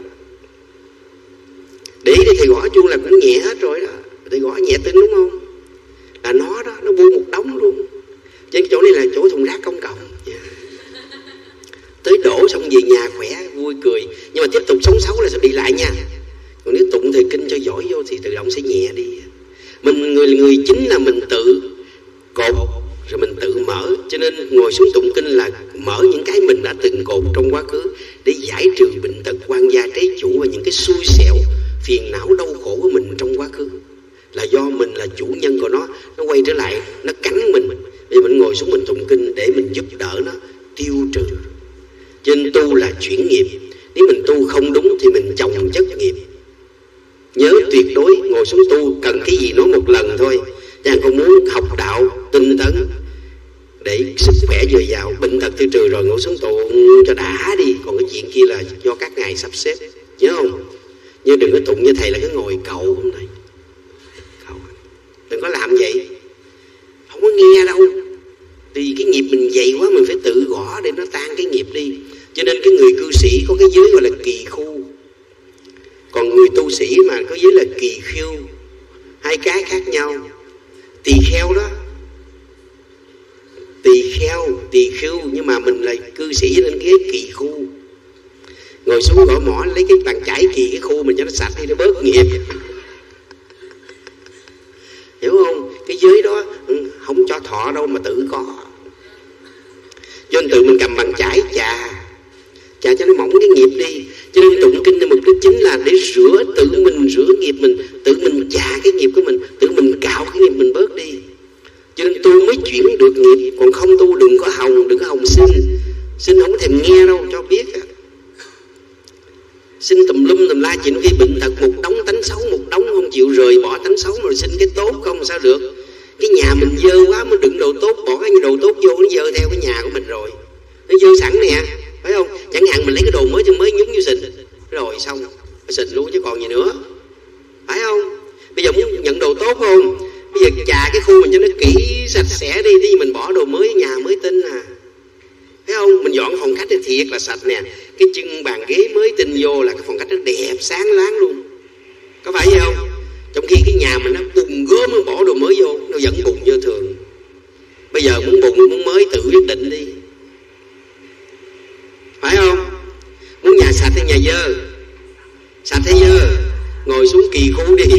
Để để thầy gõ chuông là cũng nhẹ hết rồi đó. Thầy gõ nhẹ tin đúng không? Là nó đó, nó bu một đống luôn. Trên cái chỗ này là chỗ thùng rác công cộng. Yeah. Tới đổ xong về nhà khỏe, vui cười. Nhưng mà tiếp tục sống xấu là sẽ đi lại nha. Còn nếu tụng thầy kinh cho giỏi vô thì tự động sẽ nhẹ đi. Mình người người chính là mình tự cột rồi mình tự mở. Cho nên ngồi xuống tụng kinh là mở những cái mình đã từng cột trong quá khứ để giải trừ bệnh tật, quan gia trái chủ và những cái xui xẻo, phiền não đau khổ của mình trong quá khứ. Là do mình là chủ nhân của nó, nó quay trở lại, nó cắn mình. Vì mình ngồi xuống mình tụng kinh để mình giúp đỡ nó tiêu trừ. Cho nên tu là chuyển nghiệp. Nếu mình tu không đúng thì mình chồng chất nghiệp. Nhớ tuyệt đối ngồi xuống tu cần cái gì nói một lần thôi. Chàng không muốn học đạo tinh tấn để sức khỏe dồi dào, bệnh tật tiêu trừ rồi ngồi xuống tụng cho đã đi. Còn cái chuyện kia là do các ngài sắp xếp. Nhớ không? Nhớ đừng có tụng như thầy là cái ngồi cầu hôm nay. Cầu. Đừng có làm vậy. Không có nghe đâu. Vì cái nghiệp mình dày quá, mình phải tự gõ để nó tan cái nghiệp đi. Cho nên cái người cư sĩ có cái giới gọi là kỳ khu, còn người tu sĩ mà có giới là kỳ khiêu, hai cái khác nhau. Tỳ kheo đó, tỳ kheo, tỳ khiêu, nhưng mà mình là cư sĩ nên cái kỳ khu. Ngồi xuống gõ mỏ lấy cái bàn chải kỳ cái khu mình cho nó sạch đi, nó bớt nghiệp. Hiểu không? Cái giới đó không cho thọ đâu mà tự có. Cho nên tự mình cầm bàn chải chà chà cho nó mỏng cái nghiệp đi. Cho nên tụng kinh là mục đích chính là để rửa, tự mình rửa nghiệp mình, tự mình chà cái nghiệp của mình, tự mình cạo cái nghiệp mình bớt đi. Cho nên tu mới chuyển được nghiệp. Còn không tu đừng có hòng, đừng có hòng xin. Xin không có thèm nghe đâu, cho biết à. Xin tùm lum tùm la, chỉ khi bệnh tật một đống tánh xấu, một đống không chịu rời bỏ tánh xấu, rồi xin cái tốt không sao được. Cái nhà mình dơ quá mới đựng đồ tốt, bỏ cái đồ tốt vô nó dơ theo cái nhà của mình rồi, nó dơ sẵn nè, phải không? Chẳng hạn mình lấy cái đồ mới cho mới nhúng vô xình rồi xong xình luôn chứ còn gì nữa, phải không? Bây giờ muốn nhận đồ tốt không? Bây giờ chà cái khu mình cho nó kỹ sạch sẽ đi, thì mình bỏ đồ mới, nhà mới tinh à, thấy không? Mình dọn phòng khách thì thiệt là sạch nè, cái chân bàn ghế mới tinh vô là cái phòng khách nó đẹp sáng láng luôn, có phải vậy không? Trong khi cái nhà mình nó bùn gớm, nó bỏ đồ mới vô nó vẫn bùn như thường. Bây giờ muốn bùn muốn mới tự quyết định đi, phải không? Muốn nhà sạch hay nhà dơ? Sạch hay dơ? Ngồi xuống kỳ khu đi.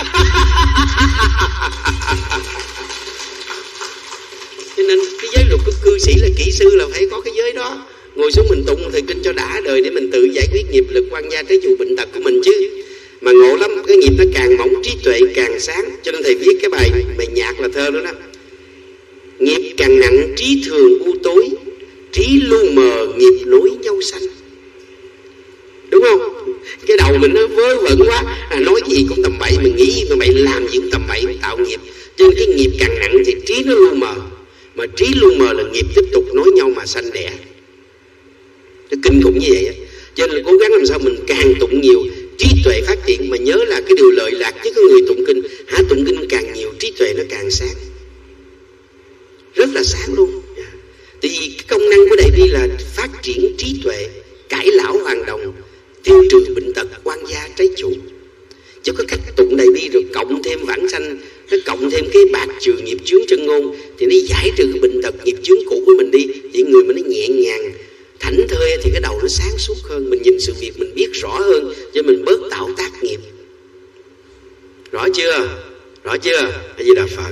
Cho nên cái giới luật của cư sĩ là kỹ sư là phải có cái giới đó. Ngồi xuống mình tụng thời kinh cho đã đời để mình tự giải quyết nghiệp lực quan gia trái chủ bệnh tật của mình chứ. Mà ngộ lắm, cái nghiệp nó càng mỏng, trí tuệ càng sáng. Cho nên thầy viết cái bài bài nhạc là thơ đó đó. Nghiệp càng nặng, trí thường u tối, trí lu mờ, nghiệp nối nhau sanh. Đúng không? Cái đầu mình nó vớ vẩn quá, à, nói gì cũng tầm bậy, mình nghĩ tầm bậy, làm gì cũng tầm bậy, tạo nghiệp. Cho nên cái nghiệp càng nặng thì trí nó lu mờ. Mà trí lu mờ là nghiệp tiếp tục nối nhau mà sanh đẻ. Nó kinh khủng như vậy á. Cho nên là cố gắng làm sao mình càng tụng nhiều, trí tuệ phát triển. Mà nhớ là cái điều lợi lạc với cái người tụng kinh, hả, tụng kinh càng nhiều trí tuệ nó càng sáng, rất là sáng luôn. Tại vì cái công năng của Đại Bi là phát triển trí tuệ, cải lão hoàn đồng, tiêu trừ bệnh tật, quan gia trái chủ. Chứ có cách tụng Đại Bi rồi cộng thêm vãng sanh, nó cộng thêm cái bạc trừ nghiệp chướng chân ngôn, thì nó giải trừ cái bệnh tật nghiệp chướng cũ của mình đi, thì người mình nó nhẹ nhàng, thảnh thơi, thì cái đầu nó sáng suốt hơn, mình nhìn sự việc mình biết rõ hơn, cho mình bớt tạo tác nghiệp. Rõ chưa? Rõ chưa? A Di Đà Phật.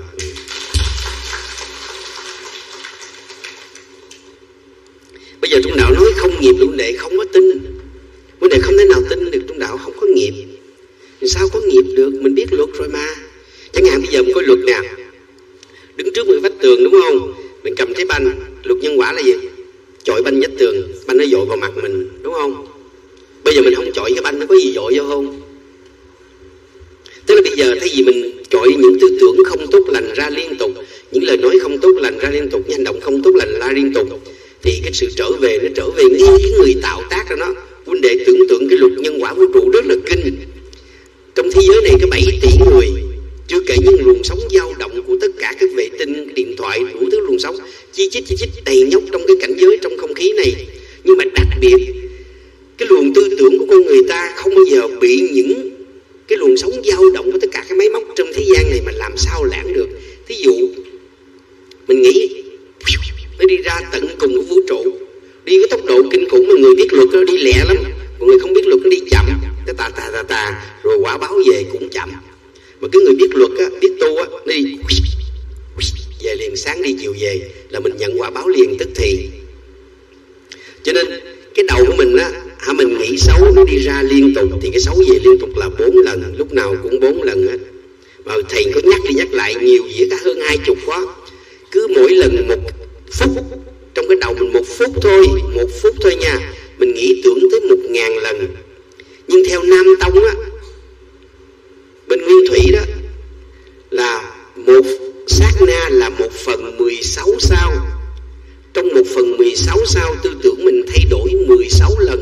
Bây giờ trong đạo nói không nghiệp, vấn đề không có tin. Vấn đề không thể nào tin được trong đạo không có nghiệp. Thì sao có nghiệp được? Mình biết luật rồi mà. Chẳng hạn bây giờ mình có luật nè, đứng trước một vách tường đúng không? Mình cầm trái banh, luật nhân quả là gì? Chọi banh vách tường, banh nó dội vào mặt mình, đúng không? Bây giờ mình không chọi cái banh, nó có gì dội vô không? Tức là bây giờ thay vì mình chọi những tư tưởng không tốt lành ra liên tục, những lời nói không tốt lành ra liên tục, những hành động không tốt lành ra liên tục, thì cái sự trở về nó trở về ngay cái người tạo tác ra nó. Huynh đệ tưởng tượng cái luật nhân quả vũ trụ rất là kinh. Trong thế giới này có bảy tỷ người, chưa kể những luồng sóng dao động của tất cả các vệ tinh, điện thoại, đủ thứ luồng sóng chi chít chi chít đầy nhóc trong cái cảnh giới, trong không khí này. Nhưng mà đặc biệt cái luồng tư tưởng của con người ta không bao giờ bị những cái luồng sóng dao động của tất cả các máy móc trong thế gian này mà làm sao lãng được. Thí dụ mình nghĩ nó đi ra tận cùng của vũ trụ, đi với tốc độ kinh khủng, mà người biết luật nó đi lẹ lắm, còn người không biết luật nó đi chậm, cái tà tà tà tà, rồi quả báo về cũng chậm. Mà cái người biết luật á, biết tu á, nó đi về liền, sáng đi chiều về là mình nhận quả báo liền tức thì. Cho nên cái đầu của mình á, hả, mình nghĩ xấu nó đi ra liên tục thì cái xấu về liên tục là bốn lần, lúc nào cũng bốn lần hết. Mà thầy có nhắc đi nhắc lại nhiều dĩa cả hơn hai chục quá. Cứ mỗi lần một phút, trong cái đầu mình một phút thôi, một phút thôi nha, mình nghĩ tưởng tới một ngàn lần. Nhưng theo Nam Tông á, bên Nguyên Thủy đó, là một sát na là một phần mười sáu sao. Trong một phần mười sáu sao tư tưởng mình thay đổi mười sáu lần.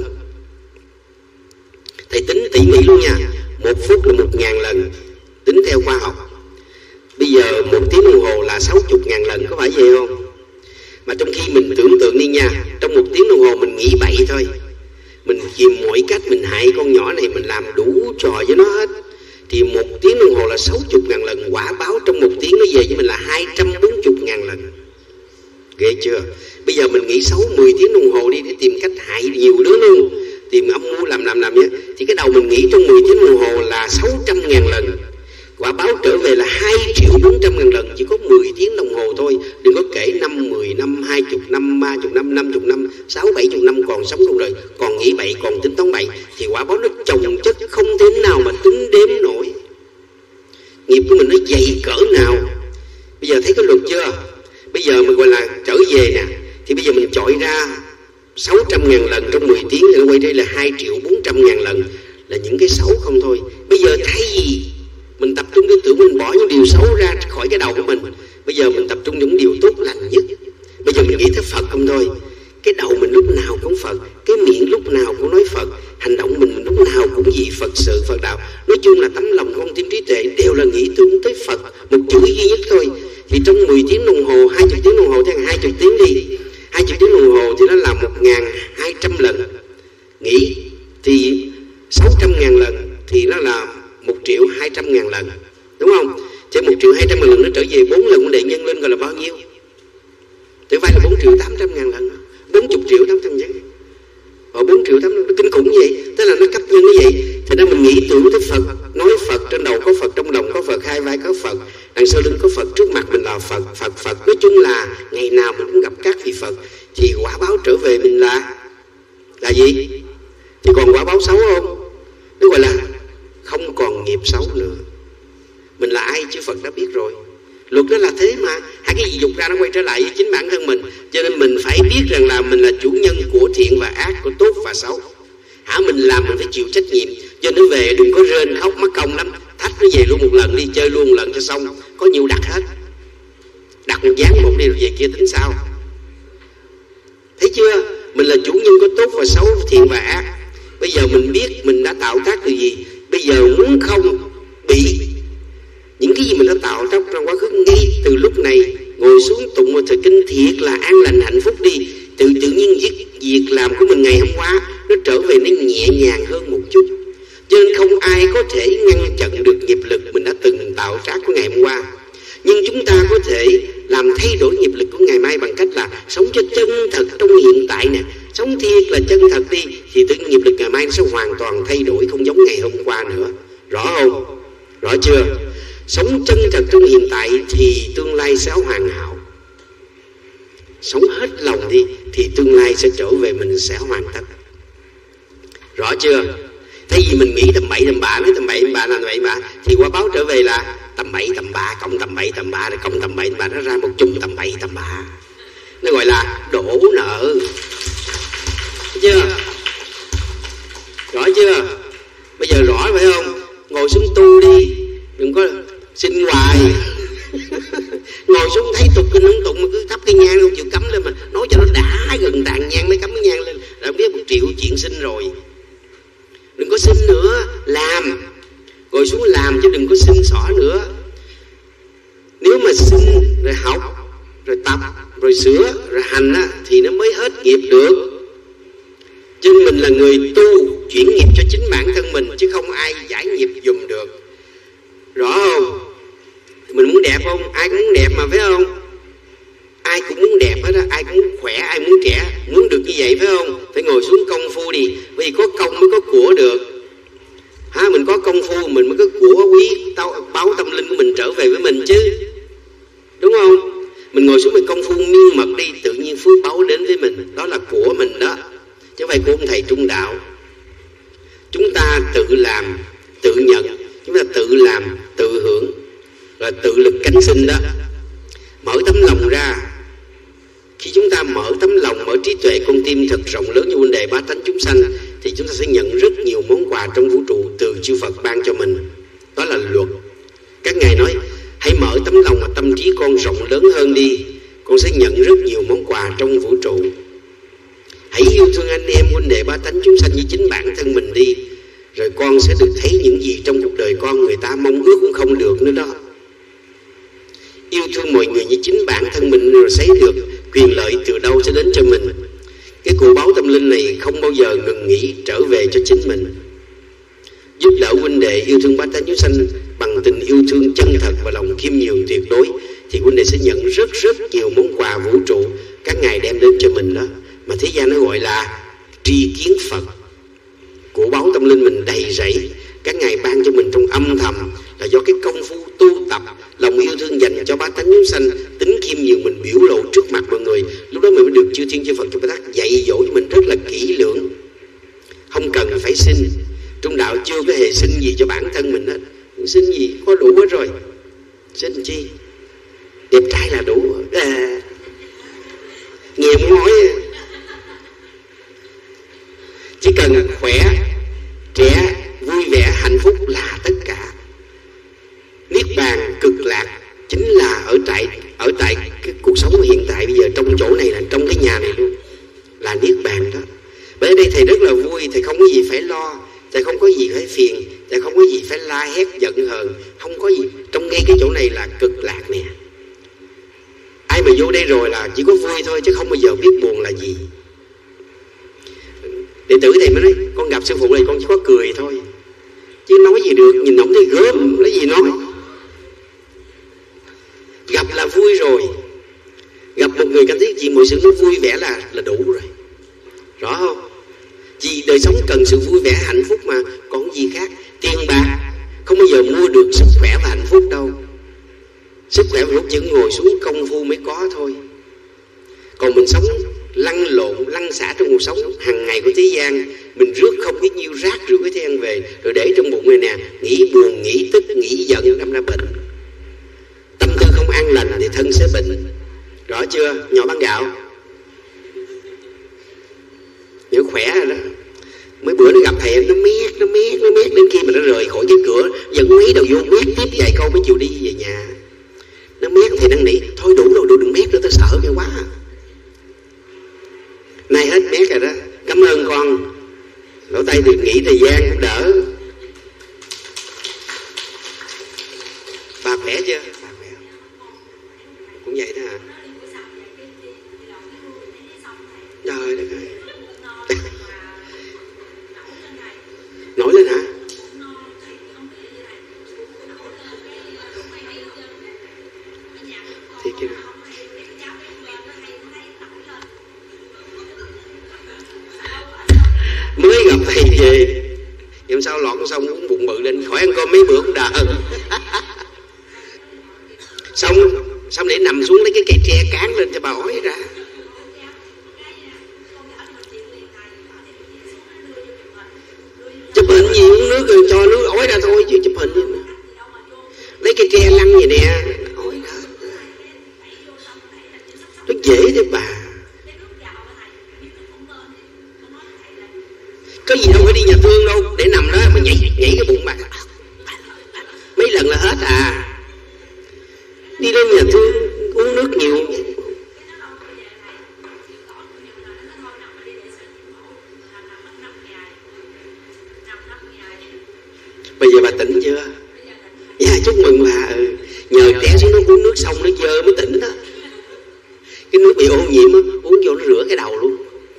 Thầy tính tỉ mỉ luôn nha, một phút là một ngàn lần, tính theo khoa học. Bây giờ một tiếng đồng hồ là sáu chục ngàn lần, có phải vậy không? Mà trong khi mình tưởng tượng đi nha, trong một tiếng đồng hồ hồ mình nghĩ bậy thôi. Mình tìm mọi cách mình hại con nhỏ này, mình làm đủ trò với nó hết. Thì một tiếng đồng hồ là sáu mươi ngàn lần, quả báo trong một tiếng nó về với mình là hai trăm bốn mươi ngàn lần. Ghê chưa? Bây giờ mình nghĩ sáu mươi tiếng đồng hồ đi để tìm cách hại nhiều đứa luôn, tìm âm mưu làm làm làm nhé. Thì cái đầu mình nghĩ trong mười tiếng đồng hồ là sáu trăm ngàn lần, quả báo trở về là hai triệu bốn trăm ngàn lần, chỉ có mười tiếng đồng hồ thôi. Đừng có kể năm, mười năm, hai mươi năm, ba mươi năm, năm mươi năm, sáu, bảy mươi năm còn sống luôn rồi, còn nghĩ bậy, còn tính toán bậy. Thì quả báo nó chồng chất không thể nào mà tính đếm nổi. Nghiệp của mình nó dày cỡ nào. Bây giờ thấy cái luật chưa? Bây giờ mình gọi là trở về nè, thì bây giờ mình chọi ra sáu trăm ngàn lần trong mười tiếng thì nó quay đây là hai triệu bốn trăm ngàn lần, là những cái xấu không thôi. Bây giờ thay vì mình tập trung cái tưởng mình bỏ những điều xấu ra khỏi cái đầu của mình, bây giờ mình tập trung những điều tốt lành nhất. Bây giờ mình nghĩ tới Phật không thôi. Cái đầu mình lúc nào cũng Phật, cái miệng lúc nào cũng nói Phật, hành động mình lúc nào cũng gì Phật sự Phật đạo. Nói chung là tấm lòng con tim trí tuệ đều là nghĩ tưởng tới Phật, một chữ duy nhất thôi. Thì trong mười tiếng đồng hồ, hai mươi tiếng đồng hồ thì hai mươi tiếng đi, hai mươi tiếng đồng hồ thì nó là một ngàn hai trăm lần nghĩ, thì sáu trăm ngàn lần thì nó là một triệu hai trăm ngàn lần, đúng không? Thì một triệu hai trăm ngàn lần nó trở về bốn lần đệ nhân lên, gọi là bao nhiêu? Thì phải là bốn triệu tám trăm ngàn lần, bốn mươi triệu tám trăm ngàn. Ở bốn triệu tám trăm, nó kinh khủng vậy. Tức là nó cấp nhân như vậy. Thì đó mình nghĩ tưởng tới Phật, nói Phật, trên đầu có Phật, trong lòng có Phật, hai vai có Phật, đằng sau lưng có Phật, trước mặt mình là Phật, Phật, Phật. Nói chung là ngày nào mình cũng gặp các vị Phật. Thì quả báo trở về mình là là gì? Thì còn quả báo xấu không? Nó gọi là không còn nghiệp xấu nữa. Mình là ai chứ Phật đã biết rồi. Luật đó là thế mà. Hai cái gì dục ra nó quay trở lại với chính bản thân mình. Cho nên mình phải biết rằng là mình là chủ nhân của thiện và ác, của tốt và xấu. Hả, mình làm mình phải chịu trách nhiệm. Cho nên về đừng có rên khóc mất công lắm. Thách nó về luôn một lần đi, chơi luôn một lần cho xong. Có nhiều đặt hết. Đặt một dáng một đi rồi về kia tính sao. Thấy chưa? Mình là chủ nhân của tốt và xấu, thiện và ác. Bây giờ mình biết mình đã tạo tác từ gì. Bây giờ muốn không bị những cái gì mình đã tạo trong trong quá khứ, ngay từ lúc này ngồi xuống tụng một thời kinh thiệt là an lành hạnh phúc đi. Tự tự nhiên việc, việc làm của mình ngày hôm qua nó trở về nó nhẹ nhàng hơn một chút. Cho nên không ai có thể ngăn chặn được nghiệp lực mình đã từng tạo tác của ngày hôm qua. Nhưng chúng ta có thể làm thay đổi nghiệp lực của ngày mai bằng cách là sống cho chân thật trong hiện tại nè. Sống thiệt là chân thật đi, thì tự nghiệp lực ngày mai nó sẽ hoàn toàn thay đổi, không giống ngày hôm qua nữa. Rõ không? Rõ chưa? Sống chân thật trong hiện tại thì tương lai sẽ hoàn hảo. Sống hết lòng đi thì tương lai sẽ trở về mình sẽ hoàn tất. Rõ chưa? Thay vì mình nghĩ tầm bậy tầm bạ, nói tầm bậy tầm bạ là tầm bậy tầm bạ, thì quả báo trở về là tầm bậy tầm bạ cộng tầm bậy tầm bạ rồi cộng tầm bậy tầm bạ, nó ra một chung tầm bậy tầm bạ. Nó gọi là đổ nợ. Thấy chưa? Rõ chưa? Bây giờ rõ phải không? Ngồi xuống tu đi, đừng có xin hoài. Ngồi xuống thấy tục kinh không tụng mà cứ thắp cái nhang không chịu cắm lên, mà nói cho nó đã gần tàn nhang mới cắm cái nhang lên, đã biết một triệu chuyện xin rồi. Đừng có xin nữa, làm. Ngồi xuống làm chứ đừng có xin xỏ nữa. Nếu mà xin rồi học, rồi tập, rồi sửa, rồi hành á, thì nó mới hết nghiệp được. Chứ mình là người tu, chuyển nghiệp cho chính bản thân mình, chứ không ai giải nghiệp dùm được. Rõ không? Mình muốn đẹp không? Ai cũng muốn đẹp mà, phải không? Ai cũng muốn đẹp hết á, ai cũng muốn khỏe, ai muốn trẻ, muốn được như vậy phải không? Phải ngồi xuống công phu đi, vì có công mới có của được. Ha, mình có công phu mình mới có của quý, tao báo tâm linh của mình trở về với mình chứ. Đúng không? Mình ngồi xuống mình công phu miên mật đi, tự nhiên phước báo đến với mình, đó là của mình đó. Chứ không phải của ông thầy trung đạo. Chúng ta tự làm, tự nhận, chúng ta tự làm, tự hưởng, là tự lực cánh sinh đó. Mở tấm lòng ra. Khi chúng ta mở tấm lòng, mở trí tuệ con tim thật rộng lớn như huynh đệ bá tánh chúng sanh, thì chúng ta sẽ nhận rất nhiều món quà trong vũ trụ từ chư Phật ban cho mình. Đó là luật. Các ngài nói hãy mở tấm lòng và tâm trí con rộng lớn hơn đi, con sẽ nhận rất nhiều món quà trong vũ trụ. Hãy yêu thương anh em huynh đệ bá tánh chúng sanh như chính bản thân mình đi, rồi con sẽ được thấy những gì trong cuộc đời con người ta mong ước cũng không được nữa đó. Yêu thương mọi người như chính bản thân mình rồi sẽ được quyền lợi từ đâu sẽ đến cho mình. Cái cô báo tâm tâm linh này không bao giờ ngừng nghỉ trở về cho chính mình. Giúp đỡ huynh đệ yêu thương bát tánh chúng sanh bằng tình yêu thương chân thật và lòng khiêm nhường tuyệt đối, thì huynh đệ sẽ nhận rất rất nhiều món quà vũ trụ các ngài đem đến cho mình đó, mà thế gian nó gọi là tri kiến Phật. Của báu tâm linh mình đầy rẫy, các ngài ban cho mình trong âm thầm, là do cái công phu tu tập lòng yêu thương dành cho bát tánh chúng sanh, tính khiêm nhường mình biểu lộ trước mặt mọi người. Lúc đó mình mới được chư thiên chư Phật chư Bồ Tát dạy dỗ cho mình rất là kỹ lưỡng, không cần phải xin. Trong đạo chưa có hề xin gì cho bản thân mình hết, xin gì có đủ hết rồi, xin chi? Đẹp trai là đủ à, nghe muốn nói chỉ cần khỏe, trẻ, vui vẻ, hạnh phúc là tất cả. Niết bàn cực lạc chính là ở tại ở tại cái cuộc sống hiện tại bây giờ, trong chỗ này, là trong cái nhà này luôn, là niết bàn đó. Bởi ở đây thầy rất là vui, thầy không có gì phải lo, thầy không có gì phải phiền, thầy không có gì phải la hét giận hờn, không có gì. Trong ngay cái chỗ này là cực lạc nè. Ai mà vô đây rồi là chỉ có vui thôi, chứ không bao giờ biết buồn là gì. Đệ tử thầy mới nói, con gặp sư phụ này con chỉ có cười thôi, chứ nói gì được, nhìn ổng thấy gớm, lấy gì nói. Gặp là vui rồi, gặp một người cảm thấy gì mọi sự nó vui vẻ là là đủ rồi, rõ không? Vì đời sống cần sự vui vẻ hạnh phúc mà, còn gì khác. Tiền bạc không bao giờ mua được sức khỏe và hạnh phúc đâu. Sức khỏe lúc chỉ ngồi xuống công phu mới có thôi. Còn mình sống lăn lộn, lăn xả trong cuộc sống hàng ngày của thế gian, mình rước không biết nhiêu rác rưởi cái thế gian về, rồi để trong bụng này nè, nghĩ buồn, nghĩ tức, nghĩ giận, đâm ra bệnh. Tâm tư không an lành thì thân sẽ bệnh. Rõ chưa? Nhỏ bán gạo nếu khỏe rồi đó. Mấy bữa nó gặp thầy, nó mét, nó mét, nó mét, đến khi mà nó rời khỏi cái cửa, dẫn mấy đầu vô mét tiếp vài câu mới chịu đi về nhà. Nó mét thì năn nỉ, thôi đủ rồi, đừng mét nữa, tao sợ cái quá. Nay hết mét rồi đó, cảm ơn con. Lỗ tay được nghỉ thời gian cũng đỡ. Bà khỏe chưa? Bà khỏe cũng vậy đó hả? Trời đất ơi. Nổi lên hả? Thì kia mới gặp thầy về, làm sao lọt xong uống bụng bự lên, khỏi ăn cơm mấy bữa cũng đỡ. Xong xong để nằm xuống lấy cái cây tre cán lên cho bà ói ra. Chụp hình gì uống nước rồi cho nước ói ra thôi chứ chụp hình gì nữa. Lấy cây tre lăn vậy nè, ói ra. Nó dễ thế bà. Có gì đâu phải đi nhà thương đâu, để nằm đó mà nhảy nhảy cái bụng bà. Mấy lần là hết à. Đi đến nhà thương uống nước nhiều. Bây giờ bà tỉnh chưa? Dạ chúc mừng bà. Ừ. Nhờ té xuống nó uống nước xong nó dơ mới tỉnh đó. Cái nước bị ô nhiễm á, uống vô nó rửa cái đầu luôn.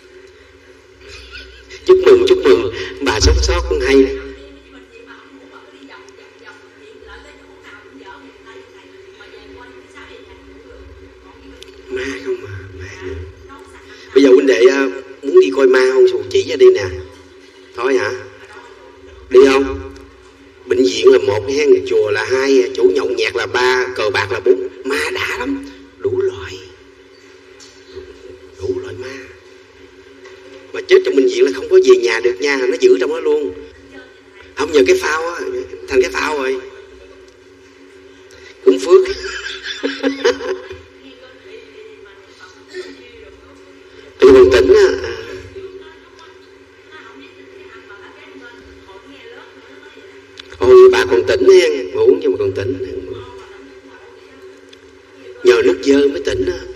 Chúc mừng, chúc mừng. Bà sống sót cũng hay đó. Ma không mà, ma. Bây giờ huynh đệ muốn đi coi ma không? Sù chỉ ra đi nè. Thôi hả? Đi không? Bệnh viện là một, hen, chùa là hai, chỗ nhậu nhẹt là ba, cờ bạc là bốn. Ma đã lắm, đủ loại. Đủ loại ma. Mà chết trong bệnh viện là không có về nhà được nha, nó giữ trong đó luôn. Không nhờ cái phao á, thành cái phao rồi. Cũng phước. Tôi còn tỉnh á. Ôi bà còn tỉnh hen, mà uống cho mà còn tỉnh. Nhờ nước dơ mới tỉnh á.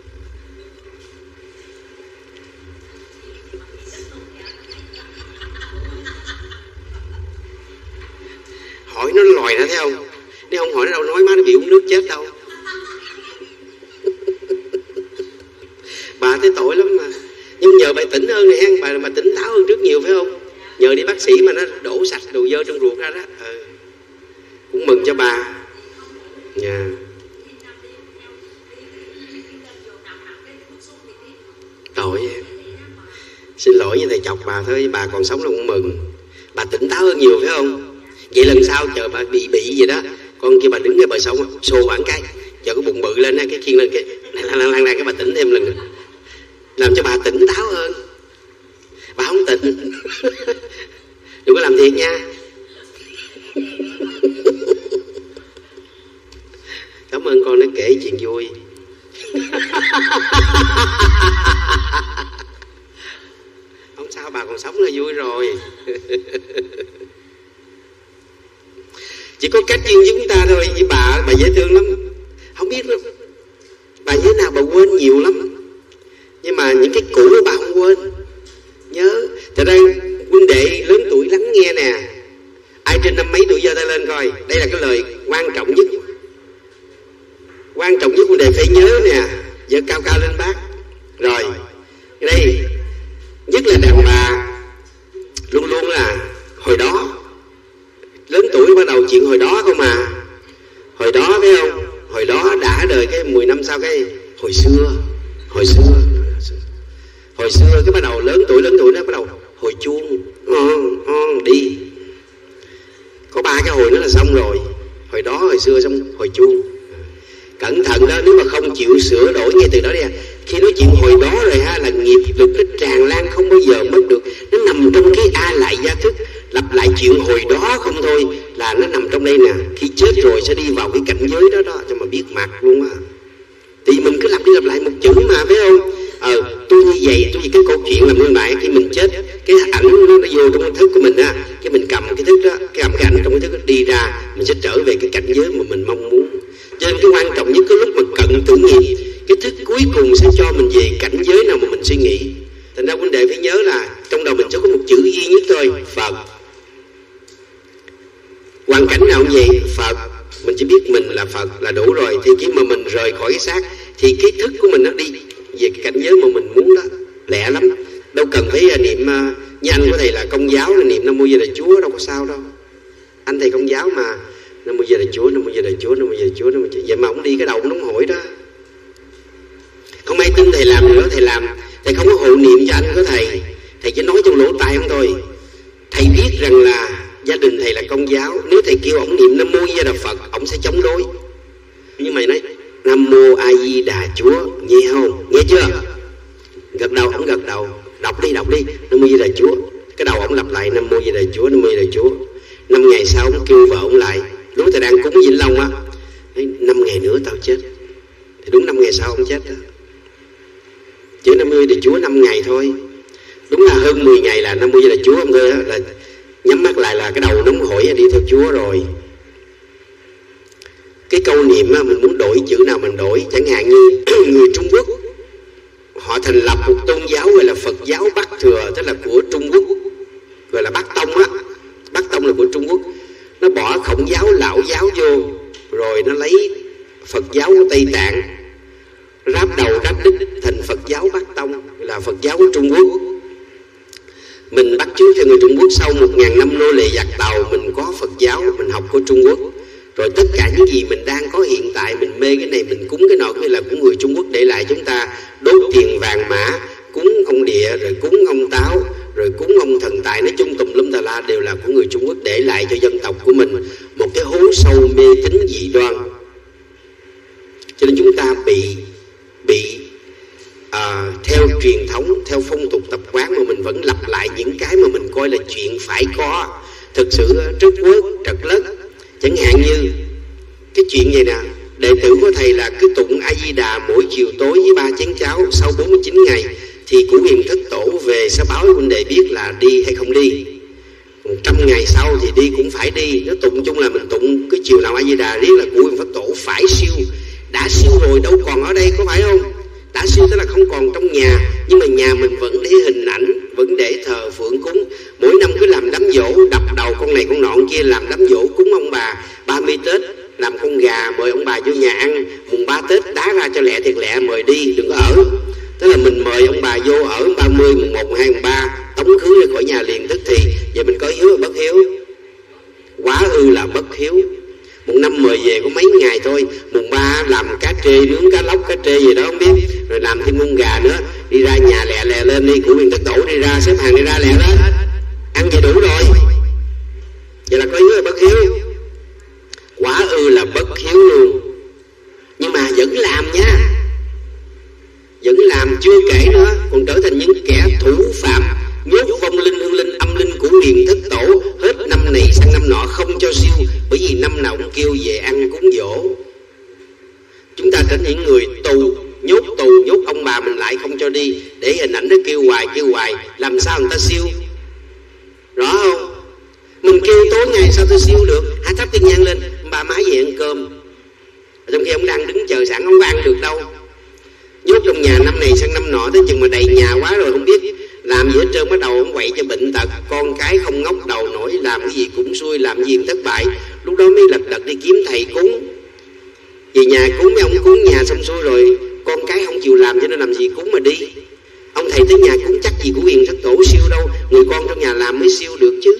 Hỏi nó lòi ra thấy không? Nếu không hỏi nó đâu nói má nó bị uống nước chết đâu. Bà thấy tội lắm mà. Nhưng nhờ bà tỉnh hơn này ha, bà, bà tỉnh táo hơn trước nhiều phải không? Nhờ đi bác sĩ mà nó đổ sạch đồ dơ trong ruột ra đó. Ừ. Cũng mừng cho bà. Dạ. Tội em. Xin lỗi với thầy chọc bà thôi, bà còn sống là cũng mừng. Bà tỉnh táo hơn nhiều phải không? Vậy lần sau chờ bà bị bị gì đó, con kia bà đứng cái bờ sông xô khoảng cái, chờ cái bụng bự lên cái khiên lên cái lăn lăn lăn cái bà tỉnh thêm lần nữa. Làm cho bà tỉnh táo hơn. Bà không tỉnh. Đừng có làm thiệt nha. Cảm ơn con đã kể chuyện vui. Không sao, bà còn sống là vui rồi. Chỉ có cách riêng chúng ta thôi. Với bà, bà dễ thương lắm. Không biết đâu, bà nhớ nào bà quên nhiều lắm. Nhưng mà những cái cũ bà không quên. Nhớ. Thật ra huynh đệ lớn tuổi lắng nghe nè. Ai trên năm mấy tuổi giơ tay lên coi. Đây là cái lời quan trọng nhất. Quan trọng nhất huynh đệ phải nhớ nè. Giơ cao cao lên bác. Rồi đây, nhất là đàn bà luôn luôn là hồi đó. Lớn tuổi bắt đầu chuyện hồi đó không à. Hồi đó phải không? Hồi đó đã đời cái mười năm sau cái hồi xưa. Hồi xưa Hồi xưa cái bắt đầu lớn tuổi lớn tuổi nó bắt đầu hồi chuông. On, on, đi. Có ba cái hồi nữa là xong rồi. Hồi đó, hồi xưa, xong hồi chuông. Cẩn thận đó, nếu mà không chịu sửa đổi ngay từ đó đi à. Khi nói chuyện hồi đó rồi ha, là nghiệp lực nó tràn lan không bao giờ mất được. Nó nằm trong cái a lại gia thức. Lặp lại chuyện hồi đó không thôi là nó nằm trong đây nè. Khi chết rồi sẽ đi vào cái cảnh giới đó đó, cho mà biết mặt luôn á. Thì mình cứ lặp đi lặp lại một chữ mà phải không? Ờ, tôi như vậy, tôi như cái câu chuyện là nguyên lại khi mình chết, cái ảnh nó, nó vô trong cái thức của mình á, cái mình cầm cái thức đó, cái cầm cái ảnh trong cái thức đó đi ra, mình sẽ trở về cái cảnh giới mà mình mong muốn. Cho nên cái quan trọng nhất cái lúc mà cận tử nghiệp, cái thức cuối cùng sẽ cho mình về cảnh giới nào mà mình suy nghĩ. Thành ra huynh đệ phải nhớ là trong đầu mình sẽ có một chữ duy nhất thôi, Phật. Hoàn cảnh nào cũng vậy, Phật. Mình chỉ biết mình là Phật là đủ rồi. Thì khi mà mình rời khỏi cái xác thì cái thức của mình nó đi về cái cảnh giới mà mình muốn đó, lẹ lắm. Đâu cần phải niệm như anh của thầy là Công giáo là niệm Nam Mô Di Đà Chúa, đâu có sao đâu. Anh thầy Công giáo mà Nam Mô Di Đà Chúa, Nam Mô Di Đà Chúa, Nam Mô Di Đà Chúa, Nam Mô Di Đà. Vậy mà ông đi cái đầu ông nóng hổi đó. Không ai tin thầy làm nữa, thầy làm thầy không có hộ niệm cho anh của thầy. Thầy chỉ nói trong lỗ tai ông thôi. Thầy biết rằng là gia đình thầy là Công giáo, nếu thầy kêu ông niệm Nam Mô Di Đà Phật, ông sẽ chống đối. Nhưng mày nói Nam Mô A Di Đà Chúa, nghe không? Nghe chưa? Gật đầu, ông gật đầu. Đọc đi, đọc đi, Nam Mô Di Đà Chúa. Cái đầu ông lặp lại Nam Mô Di Đà Chúa, Nam Mô Di Đà Chúa. Năm ngày sau ông kêu vợ ông lại. Lúc thầy đang cúng Vĩnh Long á, năm ngày nữa tao chết. Thì đúng năm ngày sau ông chết đó. Chứ Nam Mô Di Đà Chúa năm ngày thôi. Đúng là hơn mười ngày là Nam Mô Di Đà Chúa ông thôi á, là nhắm mắt lại là cái đầu nóng hổi đi theo Chúa rồi. Cái câu niệm á, mình muốn đổi chữ nào mình đổi. Chẳng hạn như người Trung Quốc họ thành lập một tôn giáo gọi là Phật giáo Bắc Thừa, tức là của Trung Quốc, gọi là Bắc Tông á. Bắc Tông là của Trung Quốc. Nó bỏ Khổng giáo, Lão giáo vô, rồi nó lấy Phật giáo của Tây Tạng ráp đầu ráp đít thành Phật giáo Bắc Tông, là Phật giáo của Trung Quốc. Mình bắt chước theo người Trung Quốc, sau một ngàn năm nô lệ giặc Tàu, mình có Phật giáo, mình học của Trung Quốc. Rồi tất cả những gì mình đang có hiện tại, mình mê cái này, mình cúng cái nọ, cái là của người Trung Quốc để lại chúng ta. Đốt tiền vàng mã, cúng ông địa, rồi cúng ông Táo, rồi cúng ông thần tài, nói chung tùm lum tà la đều là của người Trung Quốc để lại cho dân tộc của mình. Một cái hố sâu mê tín dị đoan. Cho nên chúng ta bị bị à, theo truyền thống, theo phong tục tập quán mà mình vẫn lặp lại những cái mà mình coi là chuyện phải có. Thực sự rất quớt, trật lất. Chẳng hạn như cái chuyện này nè, đệ tử của thầy là cứ tụng A Di Đà mỗi chiều tối với ba chén cháo. Sau bốn mươi chín ngày thì Củ Huyền Thất Tổ về sẽ báo với huynh đệ biết là đi hay không đi. Một trăm ngày sau thì đi cũng phải đi. Nó tụng chung là mình tụng cái chiều nào A Di Đà riết là Củ Huyền Thất Tổ phải siêu. Đã siêu rồi đâu còn ở đây, có phải không? Đã siêu tức là không còn trong nhà, nhưng mà nhà mình vẫn để hình ảnh, vẫn để thờ phượng cúng. Mỗi năm cứ làm đám giỗ, đập đầu con này con nọ con kia, làm đám giỗ cúng ông bà. Ba mươi Tết làm con gà mời ông bà vô nhà ăn. Mùng ba Tết đá ra cho lẹ thiệt lẹ, mời đi, đừng có ở. Tức là mình mời ông bà vô ở ba mươi mùng ba tống khứ ra khỏi nhà liền tức thì. Vậy mình có hiếu hay bất hiếu? Quá ư là bất hiếu. Một năm mời về có mấy ngày thôi, mùng ba làm cá trê nướng, cá lóc, cá trê gì đó không biết, rồi làm thêm con gà nữa, đi ra nhà lẹ lẹ lên đi, của Huyền Thất Tổ đi ra, xếp hàng đi ra lẹ lên, ăn vậy đủ rồi. Vậy là có hiếu hay bất hiếu? Quả ư là bất hiếu luôn. Nhưng mà vẫn làm nha, vẫn làm. Chưa kể nữa, còn trở thành những kẻ thủ phạm, nhốt vong linh hương linh âm linh của Huyền Thất Tổ, hết năm này sang năm nọ không cho siêu, bởi vì năm nào cũng kêu về ăn cúng dỗ. Chúng ta trở thành những người tù, nhốt tù, nhốt ông bà mình lại không cho đi, để hình ảnh nó kêu hoài kêu hoài, làm sao người ta siêu? Rõ không? Mình kêu tối ngày sao tôi siêu được? Hãy thắp tiên nhang lên, ba má về ăn cơm, trong khi ông đang đứng chờ sẵn, không có ăn được đâu. Nhốt trong nhà năm này sang năm nọ, tới chừng mà đầy nhà quá rồi không biết làm gì hết trơn, bắt đầu ông quậy cho bệnh tật, con cái không ngóc đầu nổi, làm cái gì cũng xui, làm cái gì cũng thất bại. Lúc đó mới lật đật đi kiếm thầy cúng. Về nhà cúng, mấy ông cúng nhà xong xuôi rồi, con cái không chịu làm cho nên làm gì cúng mà đi. Ông thầy tới nhà cúng chắc gì của Huyền Thất Tổ siêu đâu, người con trong nhà làm mới siêu được chứ.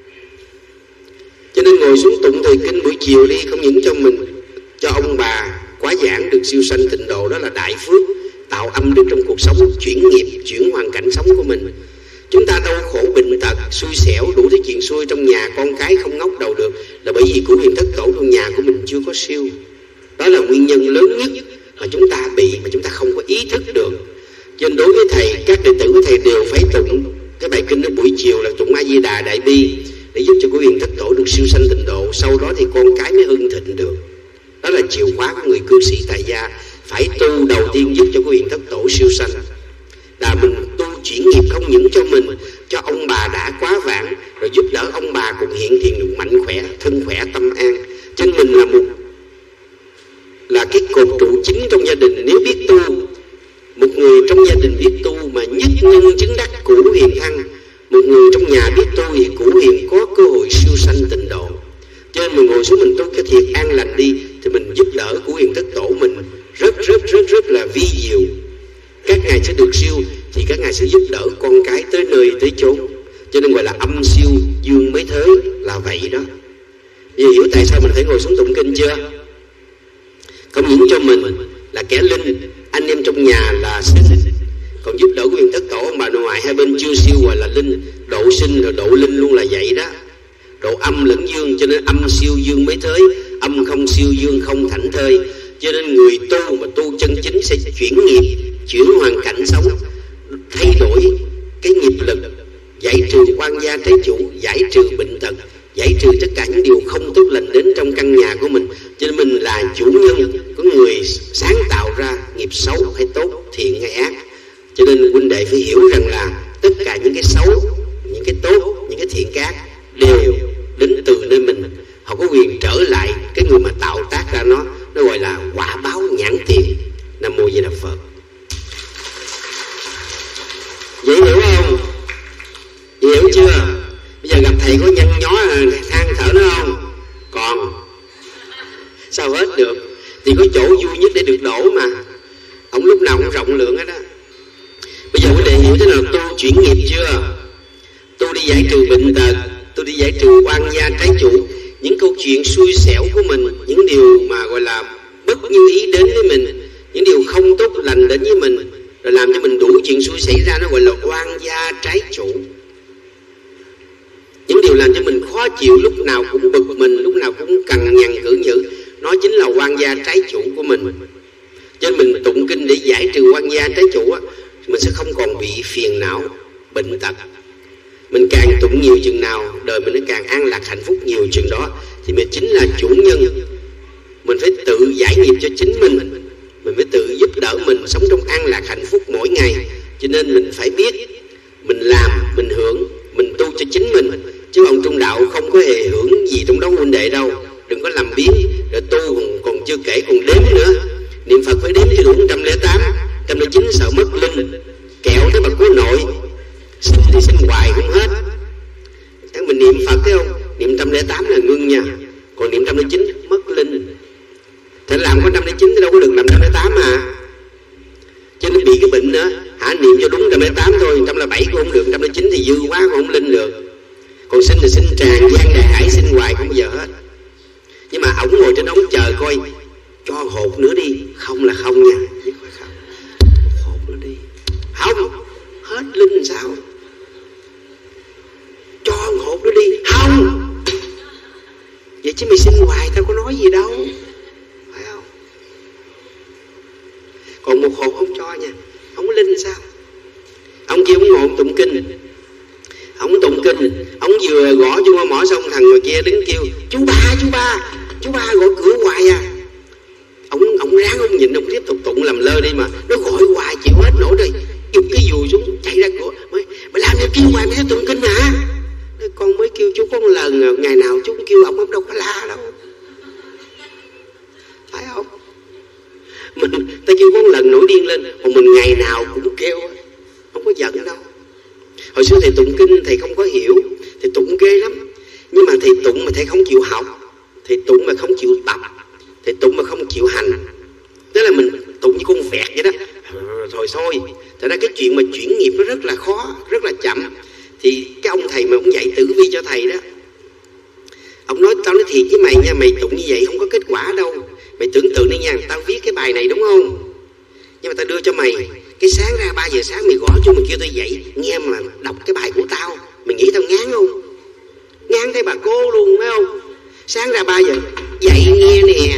Cho nên ngồi xuống tụng thời kinh buổi chiều đi, không những cho mình, cho ông bà quá giảng được siêu sanh tịnh độ, đó là đại phước, tạo âm đức trong cuộc sống, chuyển nghiệp, chuyển hoàn cảnh sống của mình. Chúng ta đau khổ bệnh tật, xui xẻo, đủ thứ chuyện xui trong nhà, con cái không ngóc đầu được, là bởi vì của Huyền Thất Tổ trong nhà của mình chưa có siêu. Đó là nguyên nhân lớn nhất mà chúng ta bị, mà chúng ta không có ý thức được. Cho nên đối với thầy, các đệ tử của thầy đều phải tụng cái bài kinh ở buổi chiều là tụng A Di Đà Đại Bi, để giúp cho của Huyền Thất Tổ được siêu sanh tịnh độ. Sau đó thì con cái mới hưng thịnh được. Đó là chìa khóa của người cư sĩ tại gia. Phải tu đầu tiên giúp cho của Huyền Thất Tổ siêu sanh, là mình tu chuyển nghiệp không những cho mình, cho ông bà đã quá vãng, rồi giúp đỡ ông bà cùng hiện thiện được mạnh khỏe, thân khỏe, tâm an. Cho nên mình là một là cái cột trụ chính trong gia đình. Nếu biết tu, một người trong gia đình biết tu mà nhất nhân chứng đắc cửu hiền thăng, một người trong nhà biết tu thì cửu hiền có cơ hội siêu sanh tịnh độ. Cho nên mình ngồi xuống mình tu cái thiệt an lành đi, thì mình giúp đỡ của Huyền Thất Tổ mình rất rất rất rất là vi diệu. Các ngài sẽ được siêu, thì các ngài sẽ giúp đỡ con cái tới nơi tới chốn. Cho nên gọi là âm siêu dương mới thới là vậy đó. Vì hiểu tại sao mình phải ngồi xuống tụng kinh chưa? Không những cho mình là kẻ linh, anh em trong nhà là sinh, còn giúp đỡ của Huyền Thất Tổ ông bà nội ngoại hai bên chưa siêu gọi là linh, độ sinh rồi độ linh luôn là vậy đó. Độ âm lẫn dương, cho nên âm siêu dương mới thới, âm không siêu dương không thảnh thơi. Cho nên người tu mà tu chân chính sẽ chuyển nghiệp, chuyển hoàn cảnh sống, thay đổi cái nghiệp lực, giải trừ quan gia trái chủ, giải trừ bệnh tật, giải trừ tất cả những điều không tốt lành đến trong căn nhà của mình. Cho nên mình là chủ nhân, có người sáng tạo ra nghiệp xấu hay tốt, thiện hay ác. Cho nên huynh đệ phải hiểu rằng là tất cả những cái xấu, những cái tốt, những cái thiện ác đều đến từ nơi mình. Họ có quyền trở lại cái người mà tạo tác ra nó. Nó gọi là quả báo nhãn tiền. Nam Mô Di Đà Phật. Vậy hiểu không? Vậy hiểu chưa? Bây giờ gặp thầy có nhăn nhó than thở nữa không? Còn sao hết được? Thì có chỗ vui nhất để được đổ mà. Ông lúc nào cũng rộng lượng hết á. Bây giờ quý đệ hiểu thế nào tu chuyển nghiệp chưa? Tu đi giải trừ bệnh tật, tu đi giải trừ oan gia trái chủ, những câu chuyện xui xẻo của mình, những điều mà gọi là bất như ý đến với mình, những điều không tốt lành đến với mình, rồi làm cho mình đủ chuyện xui xảy ra, nó gọi là oan gia trái chủ. Những điều làm cho mình khó chịu, lúc nào cũng bực mình, lúc nào cũng cằn nhằn cử nhữ, nó chính là oan gia trái chủ của mình. Cho nên mình tụng kinh để giải trừ oan gia trái chủ á, mình sẽ không còn bị phiền não, bệnh tật. Mình càng tụng nhiều chừng nào, đời mình nó càng an lạc hạnh phúc nhiều chừng đó, thì mình chính là chủ nhân. Mình phải tự giải nghiệp cho chính mình, mình phải tự giúp đỡ mình sống trong an lạc hạnh phúc mỗi ngày. Cho nên mình phải biết, mình làm, mình hưởng, mình tu cho chính mình. Chứ ông trung đạo không có hề hưởng gì trong đó huynh đệ đâu. Đừng có làm biến, rồi tu còn, còn chưa kể còn đếm nữa. Niệm Phật phải đếm cho đủ một trăm lẻ tám, một trăm lẻ chín sợ mất linh. Kẹo tới bậc của nội, xin thì xin hoài không hết. Chắc mình niệm Phật thấy không? Niệm một trăm lẻ tám là ngưng nha, còn niệm một trăm lẻ chín mất linh. Thế làm có một trăm lẻ chín thì đâu có được làm một trăm lẻ tám mà. Cho nên bị cái bệnh nữa, Hả, niệm cho đúng một trăm lẻ tám thôi, một trăm lẻ bảy cũng không được, một trăm lẻ chín thì dư quá cũng không linh được. Còn sinh thì sinh tràn gian đại hải, sinh hoài không bao giờ hết. Nhưng mà ổng ngồi trên ống chờ coi, cho hột nữa đi, không là không nha. Không, hột nữa đi, không, hết linh làm sao? Cho hột nữa đi, không. Vậy chứ mày sinh hoài tao có nói gì đâu, phải không? Còn một hột không cho nha, không có linh sao? Ông kia ông ngồi ông tụng kinh, ông tụng kinh, ông vừa gõ vô mỏ xong thằng người kia đứng kêu chú ba, chú ba, chú ba gõ cửa hoài à. Ông ông ráng ông nhìn, ông tiếp tục tụng làm lơ đi mà nó gọi hoài chịu hết nổi rồi, giục cái dù xuống chạy ra cửa, mày mày làm gì kêu hoài, mày thấy tụng kinh mà. Con mới kêu chú có một lần, ngày nào chú kêu ông, ông đâu có la đâu, phải không? Mình ta kêu có một lần nổi điên lên, còn mình ngày nào cũng kêu, không có giận đâu. Hồi xưa thầy tụng kinh thầy không có hiểu, thầy tụng ghê lắm. Nhưng mà thầy tụng mà thầy không chịu học, thầy tụng mà không chịu tập, thầy tụng mà không chịu hành, tức là mình tụng như con vẹt vậy đó, thôi thôi. Thật ra cái chuyện mà chuyển nghiệp nó rất là khó, rất là chậm. Thì cái ông thầy mà ông dạy tử vi cho thầy đó, ông nói tao nói thiệt với mày nha, mày tụng như vậy không có kết quả đâu. Mày tưởng tượng đi nha, tao viết cái bài này đúng không, nhưng mà tao đưa cho mày, cái sáng ra ba giờ sáng mày gõ cho mày kêu tao dậy nghe mà đọc cái bài của tao, mày nghĩ tao ngán không? Ngán thấy bà cô luôn, phải không? Sáng ra ba giờ dậy nghe nè,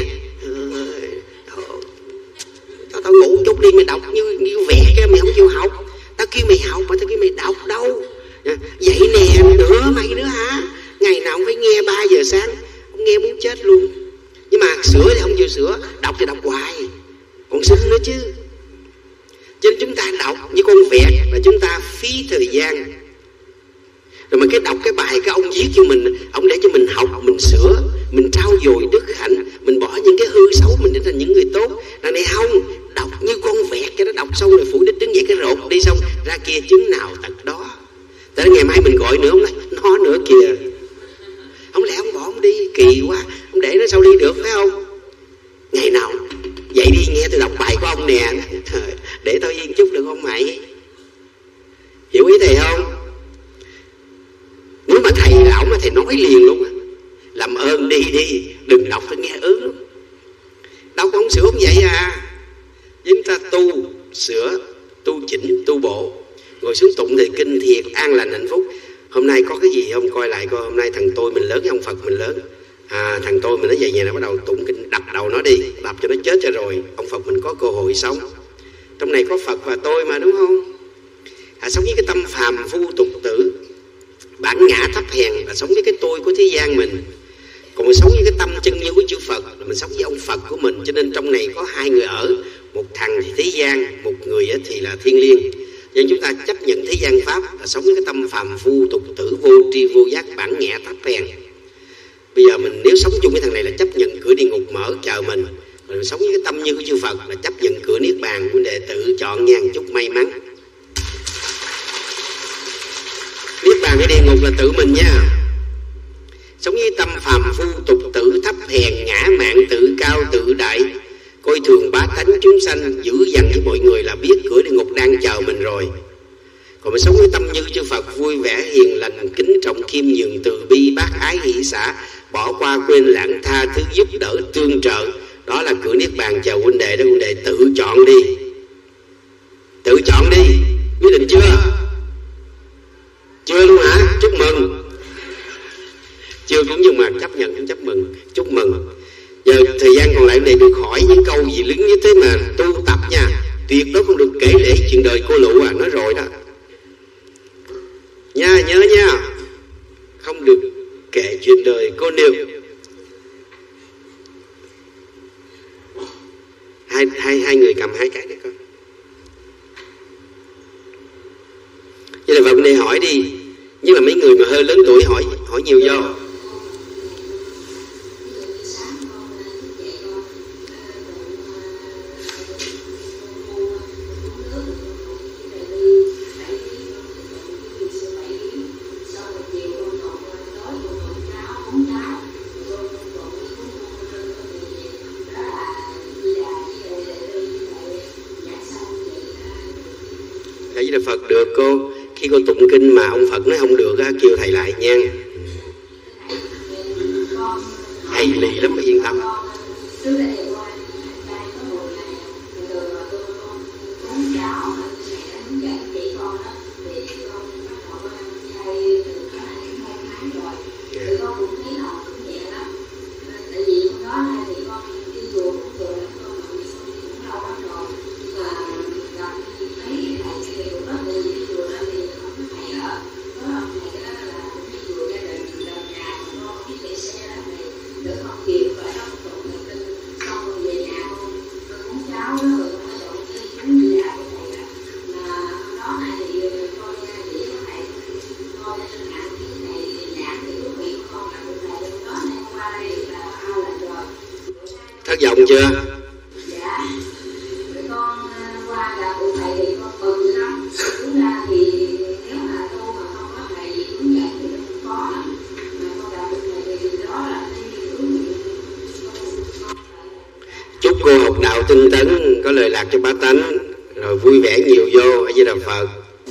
tao tao ngủ chút đi, mày đọc như như vẽ cái mày không chịu học. Tao kêu mày học mà tao kêu mày đọc đâu. Dậy nè, nữa mày nữa hả? Ngày nào cũng phải nghe ba giờ sáng, ông nghe muốn chết luôn. Nhưng mà sửa thì không chịu sửa, đọc thì đọc hoài, còn sinh nữa chứ. Cho nên chúng ta đọc như con vẹt là chúng ta phí thời gian. Rồi mà cái đọc cái bài cái ông viết cho mình, ông để cho mình học, mình sửa, mình trau dồi đức hạnh, mình bỏ những cái hư xấu, mình trở thành những người tốt. Là này không, đọc như con vẹt cái đó, đọc xong rồi phủ đích đứng dậy cái rột đi xong ra kia chứng nào tật đó. Tới ngày mai mình gọi nữa, ông nói nó nữa kìa, không lẽ ông bỏ ông đi, kỳ quá, ông để nó sao đi được, phải không? Ngày nào vậy đi nghe tôi đọc bài của ông nè, để tôi yên chút được không mày? Hiểu ý thầy không? Nếu mà thầy là ổng mà thầy nói liền luôn á, làm ơn đi đi, đừng đọc tôi nghe ớn lắm. Đâu có không sửa không vậy à. Chúng ta tu, sửa, tu chỉnh, tu bộ, ngồi xuống tụng thì kinh thiệt, an lành hạnh phúc. Hôm nay có cái gì không coi lại coi, hôm nay thằng tôi mình lớn hay ông Phật mình lớn. À, thằng tôi mình nó về nhà nó bắt đầu tụng kinh, đập đầu nó đi, đập cho nó chết cho rồi ông Phật mình có cơ hội sống. Trong này có Phật và tôi mà, đúng không? À, sống với cái tâm phàm phu tục tử, bản ngã thấp hèn là sống với cái tôi của thế gian mình. Còn mình sống với cái tâm chân như của chư Phật là mình sống với ông Phật của mình. Cho nên trong này có hai người ở, một thằng thì thế gian, một người thì là thiên liêng. Nên chúng ta chấp nhận thế gian pháp là sống với cái tâm phàm phu tục tử, vô tri vô giác, bản ngã thấp hèn. Bây giờ mình nếu sống chung với thằng này là chấp nhận cửa địa ngục mở chờ mình. Mình sống với cái tâm như của chư Phật là chấp nhận cửa niết bàn. Của đệ tử chọn nha, chúc may mắn. Niết bàn hay địa ngục là tự mình nha. Sống với tâm phàm phu tục tử, thấp hèn, ngã mạn, tự cao tự đại, coi thường bá tánh chúng sanh, dữ dằn với mọi người là biết cửa địa ngục đang chờ mình rồi. Còn mình sống với tâm như chư Phật, vui vẻ hiền lành, kính trọng khiêm nhường, từ bi bác ái hỷ xả, bỏ qua quên lãng, tha thứ giúp đỡ tương trợ, đó là cửa niết bàn chờ huynh đệ đó. Huynh đệ tự chọn đi, tự chọn đi, quyết định chưa? Chưa luôn hả? Chúc mừng. Chưa cũng nhưng mà chấp nhận cũng chấp mừng, chúc mừng. Giờ thời gian còn lại để được hỏi những câu gì lính như thế mà tu tập nha, tuyệt đối không được kể lể chuyện đời cô lụ à, nói rồi đó nha, nhớ nha, không được kể chuyện đời cô nêu. Hai, hai, hai người cầm hai cái để coi. Vậy là vào bên đây hỏi đi, nhưng là mấy người mà hơi lớn tuổi hỏi hỏi nhiều do. Là Phật được cô. Khi cô tụng kinh mà ông Phật nói không được á, kêu thầy lại nha. Hay lì lắm, phải yên tâm. Thất vọng chưa?
Dạ. Con qua gặp cụ thầy thì con mừng lắm. Đúng ra thì nếu mà tu mà không có thầy hướng dẫn thì cũng khó lắm. Mà con gặp cụ thầy thì đó là cái hướng dẫn.
Chúc cô học đạo tinh tấn, có lời lạc cho bá tánh, rồi vui vẻ nhiều vô. A Di Đà Phật.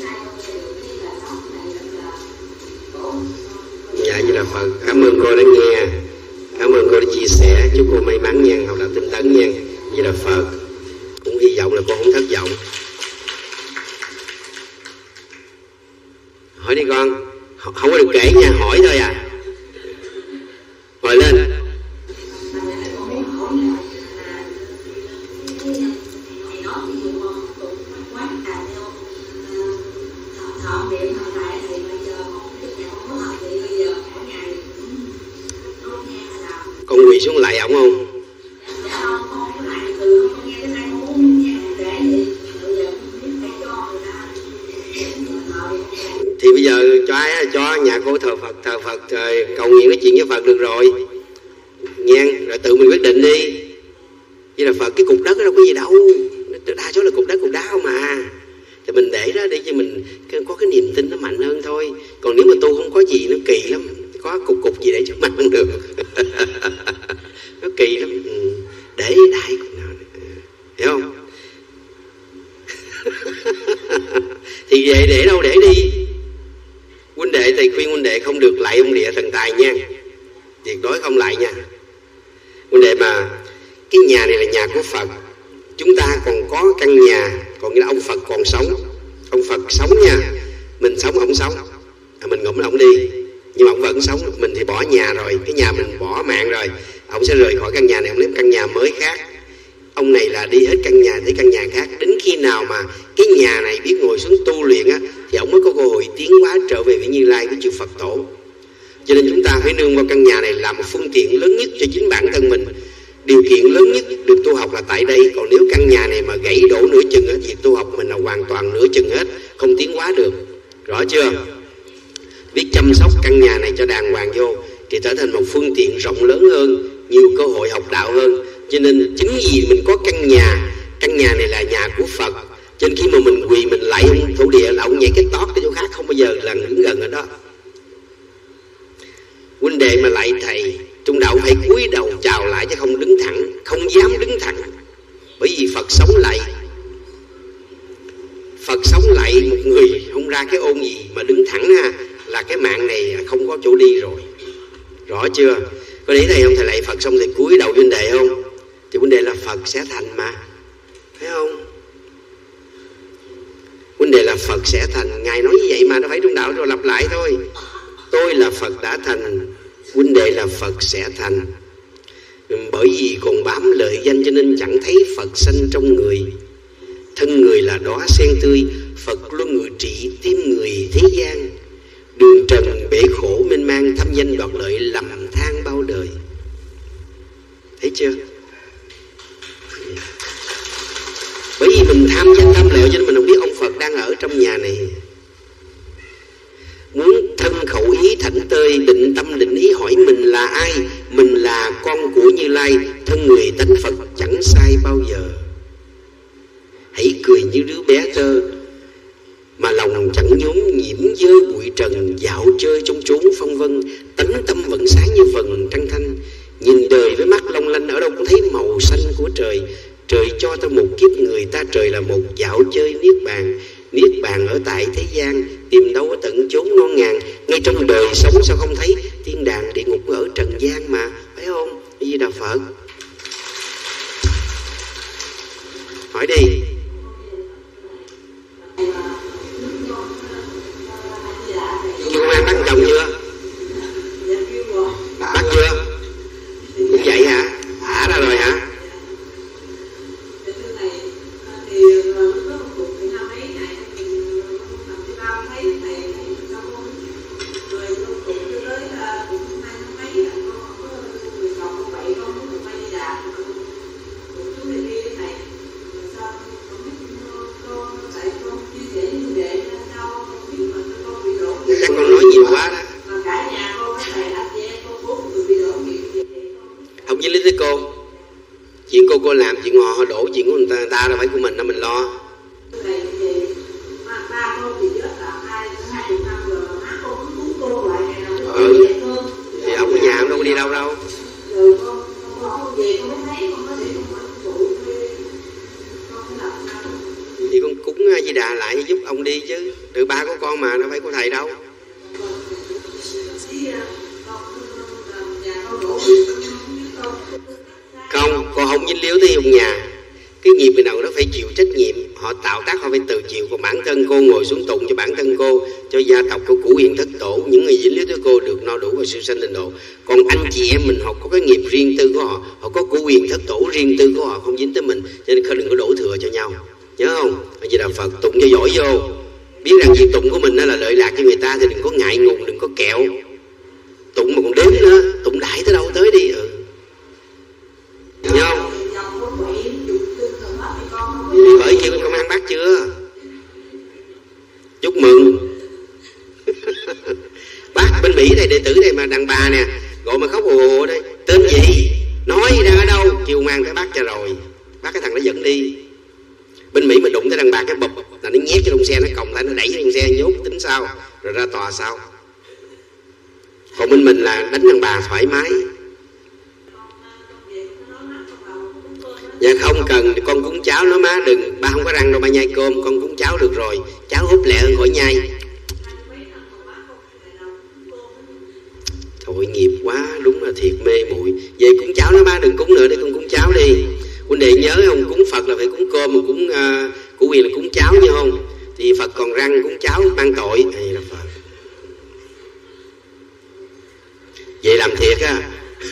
Dạ, A Di Đà Phật. Cảm ơn cô đã nghe. Cảm ơn cô đã chia sẻ. Chúc cô may mắn nha, học đạo tinh tấn nha. A Di Đà Phật. Cũng hy vọng là cô không thất vọng. Hỏi đi con. Không có được kể nha, hỏi thôi à. Hỏi lên. Con quỳ xuống lại ổng không? Thì bây giờ cho ai cho nhà cô thờ Phật, thờ Phật rồi cầu nguyện nói chuyện với Phật được rồi nha, rồi tự mình quyết định đi. Với là Phật, cái cục đất đó đâu có gì đâu, đa số là cục đất cục đá không mà. Thì mình để đó đi cho mình có cái niềm tin nó mạnh hơn thôi. Còn nếu mà tu không có gì nó kỳ lắm, có cục cục gì để cho mạnh không được. Nó kỳ lắm. Ừ. Để đại cục nào, hiểu không? Thì về để đâu để đi. Huynh đệ thầy khuyên huynh đệ không được lại ông địa thần tài nha, tuyệt đối không lại nha. Huynh đệ mà cái nhà này là nhà của Phật, chúng ta còn có căn nhà, còn nghĩa là ông Phật còn sống, ông Phật sống nha, mình sống ông sống, à, mình ngụm ông đi, nhưng mà ông vẫn sống. Mình thì bỏ nhà rồi, cái nhà mình bỏ mạng rồi, ông sẽ rời khỏi căn nhà này, ông lấy căn nhà mới khác. Ông này là đi hết căn nhà tới căn nhà khác, đến khi nào mà cái nhà này biết ngồi xuống tu luyện á, thì ông mới có cơ hội tiến hóa trở về với Như Lai, với chư Phật tổ. Cho nên chúng ta phải nương vào căn nhà này làm một phương tiện lớn nhất cho chính bản thân mình. Điều kiện lớn nhất được tu học là tại đây. Còn nếu căn nhà này mà gãy đổ nửa chừng á, việc tu học mình là hoàn toàn nửa chừng hết, không tiến hóa được. Rõ chưa? Biết chăm sóc căn nhà này cho đàng hoàng vô thì trở thành một phương tiện rộng lớn hơn, nhiều cơ hội học đạo hơn. Cho nên chính vì mình có căn nhà, căn nhà này là nhà của Phật, cho nên khi mà mình quỳ mình lại ông thổ địa là ông nhảy cái tót cái chỗ khác, không bao giờ là đứng gần ở đó. Huynh đệ mà lại thầy trung đạo phải cúi đầu chào lại chứ không đứng thẳng, không dám đứng thẳng, bởi vì Phật sống lại. Phật sống lại một người không ra cái ôn gì mà đứng thẳng ha, là cái mạng này không có chỗ đi rồi. Rõ chưa? Có để thầy không? Thầy lại Phật xong thì cúi đầu huynh đệ không? Thì huynh đệ là Phật sẽ thành mà, phải không? Huynh đệ là Phật sẽ thành, Ngài nói như vậy mà, nó phải trung đạo rồi lặp lại thôi. Tôi là Phật đã thành, huynh đệ là Phật sẽ thành. Bởi vì còn bám lợi danh cho nên chẳng thấy Phật sanh trong người. Thân người là đóa sen tươi, Phật luôn ngự trị tim người thế gian. Đường trần bể khổ mênh mang, thăm danh đoạt lợi lầm than bao đời. Thấy chưa? Bởi vì mình tham danh tham lợi cho nên mình không biết ông Phật đang ở trong nhà này. Muốn thân khẩu ý thảnh tơi, định tâm định ý hỏi mình là ai? Mình là con của Như Lai, thân người tánh Phật chẳng sai bao giờ. Hãy cười như đứa bé thơ, mà lòng chẳng nhốm nhiễm dơ bụi trần, dạo chơi trong chốn phong vân, tánh tâm vẫn sáng như vầng trăng thanh. Nhìn đời với mắt long lanh, ở đâu cũng thấy màu xanh của trời. Trời cho ta một kiếp người, ta trời là một dạo chơi niết bàn. Niết bàn ở tại thế gian, tìm đâu ở tận chốn non ngàn. Ngay trong đời sống sao không thấy thiên đàng địa ngục ở trần gian mà, phải không? A Di Đà Phật. Hỏi đi. Chị công an bắt chồng chưa? Bắt chưa? Cũng vậy hả? Thả ra rồi hả? Chắc con nói nhiều quá đó. Không với lý tới cô. Chuyện cô cô làm, chuyện họ họ đổ chuyện của người ta, người ta đâu phải của mình đâu, mình lo. Ừ. Thì ông ở nhà ông đâu có đi đâu đâu. Thì con cúng A Di Đà lại giúp ông đi chứ. Từ ba của con mà, đâu phải của thầy đâu. Không, con không dính líu tới ông nhà. Cái nghiệp người nào nó phải chịu trách nhiệm. Họ tạo tác họ phải tự chịu. Còn bản thân cô ngồi xuống tụng cho bản thân cô, cho gia tộc của Cửu Hiền Thất Tổ, những người dính líu tới cô được no đủ và siêu sanh tịnh độ. Còn anh chị em mình họ có cái nghiệp riêng tư của họ, họ có Cửu Hiền Thất Tổ riêng tư của họ, không dính tới mình. Cho nên đừng có đổ thừa cho nhau, nhớ không? A Di Đà Phật. Tụng cho giỏi vô. Biết rằng việc tụng của mình đó là lợi lạc cho người ta thì đừng có ngại ngùng, đừng có kẹo. Tụng mà còn đếm nữa, tụng đại tới đâu tới đi. Ừ. Nhớ không? Bởi kêu công an bắt chưa? Chúc mừng. Bác bên Mỹ này, đệ tử này mà đàn bà nè, gọi mà khóc ồ ồ đây. Tên gì? Nói đang ở đâu? Kêu công an phải bắt cho rồi. Bắt cái thằng nó dẫn đi. Bên Mỹ mà đụng tới đàn bà cái bụp là nó nhét cho trong xe, nó còng lại, nó đẩy trong xe, nhốt tính sao? Rồi ra tòa sao? Còn bên mình là đánh đàn bà thoải mái. Dạ không cần, con cúng cháo nó má, đừng, ba không có răng đâu, ba nhai cơm, con cúng cháo được rồi. Cháo húp lẹ hơn khỏi nhai. Thôi nghiệp quá, đúng là thiệt mê muội. Về cúng cháo nó má, đừng cúng nữa, để con cúng cháo đi. Huynh đệ nhớ không, cúng Phật là phải cúng cơm, mà cúng uh, của quyền là cúng cháo như không? Thì Phật còn răng, cúng cháo mang tội. Hay là Phật. Vậy làm thiệt á.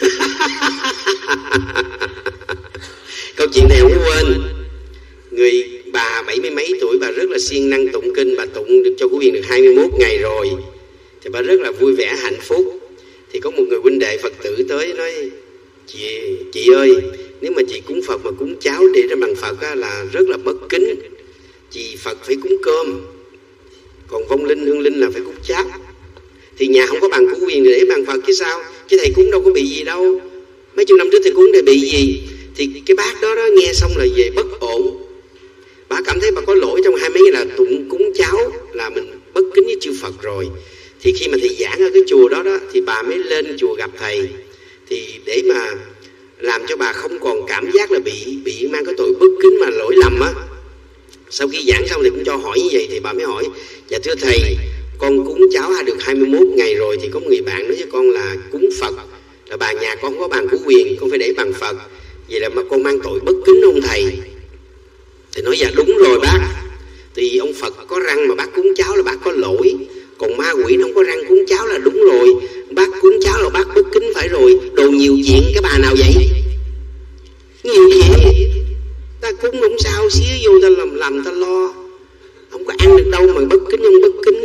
Câu chuyện này không quên. Người bà bảy mươi mấy tuổi, bà rất là siêng năng tụng kinh. Bà tụng được cho của quyền được hai mươi mốt ngày rồi. Thì bà rất là vui vẻ, hạnh phúc. Thì có một người huynh đệ Phật tử tới nói: Chị, chị ơi, nếu mà chị cúng Phật mà cúng cháo để ra bằng Phật á, là rất là bất kính. Chị Phật phải cúng cơm, còn vong linh hương linh là phải cúng cháo. Thì nhà không có bằng của quyền để bằng Phật chứ sao? Chứ thầy cúng đâu có bị gì đâu. Mấy chục năm trước thầy cúng thầy bị gì? Thì cái bác đó đó nghe xong là về bất ổn. Bà cảm thấy bà có lỗi trong hai mấy ngày là tụng cúng cháo là mình bất kính với chư Phật rồi. Thì khi mà thầy giảng ở cái chùa đó đó, thì bà mới lên chùa gặp thầy. Thì để mà làm cho bà không còn cảm giác là bị bị mang cái tội bất kính mà lỗi lầm á. Sau khi giảng xong thì cũng cho hỏi như vậy, thì bà mới hỏi: Dạ thưa thầy, con cúng cháo được hai mươi mốt ngày rồi, thì có một người bạn nói với con là cúng Phật, là bà nhà con không có bàn của quyền, con phải để bằng Phật. Vậy là mà con mang tội bất kính không thầy? Thì nói: Dạ đúng rồi bác. Thì ông Phật có răng mà bác cúng cháo là bác có lỗi. Còn ma quỷ nó không có răng cúng cháo là đúng rồi. Bác cúng cháo là bác bất kính phải rồi. Đồ nhiều chuyện cái bà nào vậy? Nhiều chuyện. Ta cúng không sao, xía vô ta làm làm ta lo. Không có ăn được đâu mà bất kính không bất kính.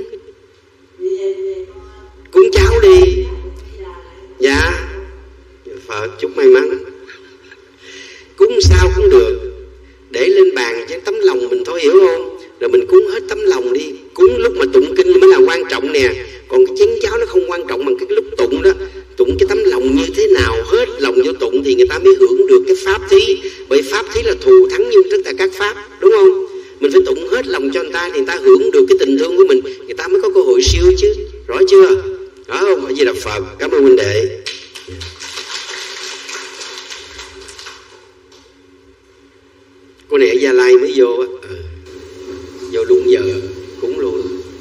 Cúng cháo đi. Dạ Phật chúc may mắn. Cúng sao cũng được, để lên bàn cho tấm lòng mình thôi, hiểu không? Rồi mình cúng hết tấm lòng đi. Cúng lúc mà tụng kinh mới là quan trọng nè. Còn cái chén cháo nó không quan trọng bằng cái lúc tụng đó. Tụng cái tấm lòng như thế nào, hết lòng vô tụng thì người ta mới hưởng được cái pháp thí. Bởi pháp thí là thù thắng như tất cả các pháp, đúng không? Mình phải tụng hết lòng cho người ta thì người ta hưởng được cái tình thương của mình, người ta mới có cơ hội siêu chứ. Rõ chưa? Rõ không? A Di Đà Phật. Cảm ơn huynh đệ. Cô này ở Gia Lai mới vô á. Ừ. Vô rồi đúng giờ cúng luôn.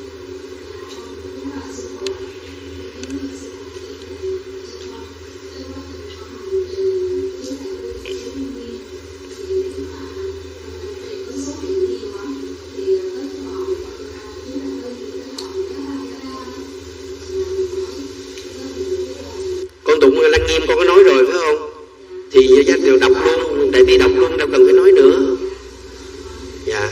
Con tụng Lăng Nghiêm con có nói rồi phải không? Thì giác đều đọc luôn, đại bi đọc luôn, đâu cần phải nói nữa. Dạ.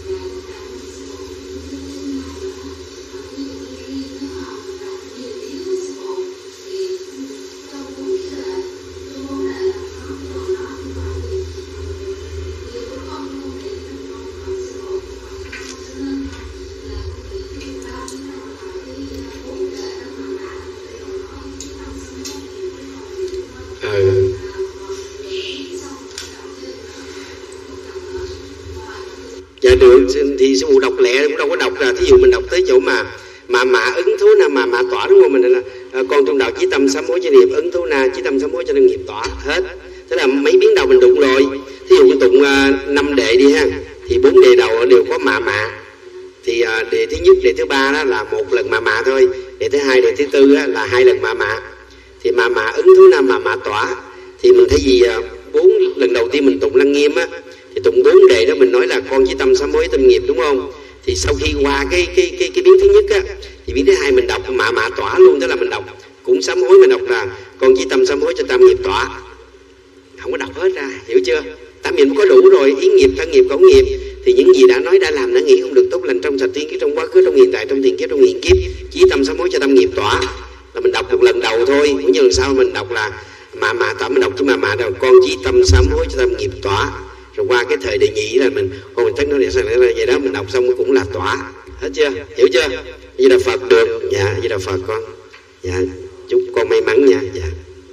Dạ được, thì sư phụ đọc lẹ cũng đâu có đọc là thí dụ mình đọc tới chỗ mà mà mạ ứng thú na mà mạ tỏa đúng không? Mình là à, con trong đạo chí tâm sám hối cho niệm ứng thú na chí tâm sám hối cho nên nghiệp tỏa hết. Thế là mấy biến đầu mình đụng rồi. Thí dụ tụng năm uh, đề đi ha, thì bốn đề đầu đều có mạ mạ. Thì uh, đề thứ nhất, đề thứ ba đó là một lần mạ mạ thôi. Đề thứ hai, đề thứ tư đó là hai lần mạ mạ. Thì mạ mạ ứng thú na mà mạ tỏa. Thì mình thấy gì bốn uh, lần đầu tiên mình tụng Lăng Nghiêm á, thì tụng bốn đề đó mình nói là con chí tâm sám hối tâm nghiệp đúng không? Thì sau khi qua cái cái cái cái biến thứ nhất á, thì biến thứ hai mình đọc mạ mạ tỏa luôn, tức là mình đọc cũng sám hối, mình đọc là con chí tâm sám hối cho tam nghiệp tỏa, không có đọc hết ra, hiểu chưa? Tam nghiệp có đủ rồi, ý nghiệp, thân nghiệp, khẩu nghiệp, thì những gì đã nói đã làm đã nghĩ không được tốt lành trong sạch tiên kiếp, trong quá khứ, trong hiện tại, trong tiền kiếp, trong hiện kiếp, chí tâm sám hối cho tam nghiệp tỏa là mình đọc một lần đầu thôi. Cũng như lần sau mình đọc là mạ mạ tỏa, mình đọc chứ mạ mạ đâu con chí tâm sám hối cho tam nghiệp tỏa. Rồi qua cái thời đề nhị là mình hồi mình thắc nó để sao là vậy đó, mình đọc xong cũng là tỏa hết chưa, hiểu chưa? Như là Phật được. Dạ như là Phật con. Dạ chúc con may mắn nha. Dạ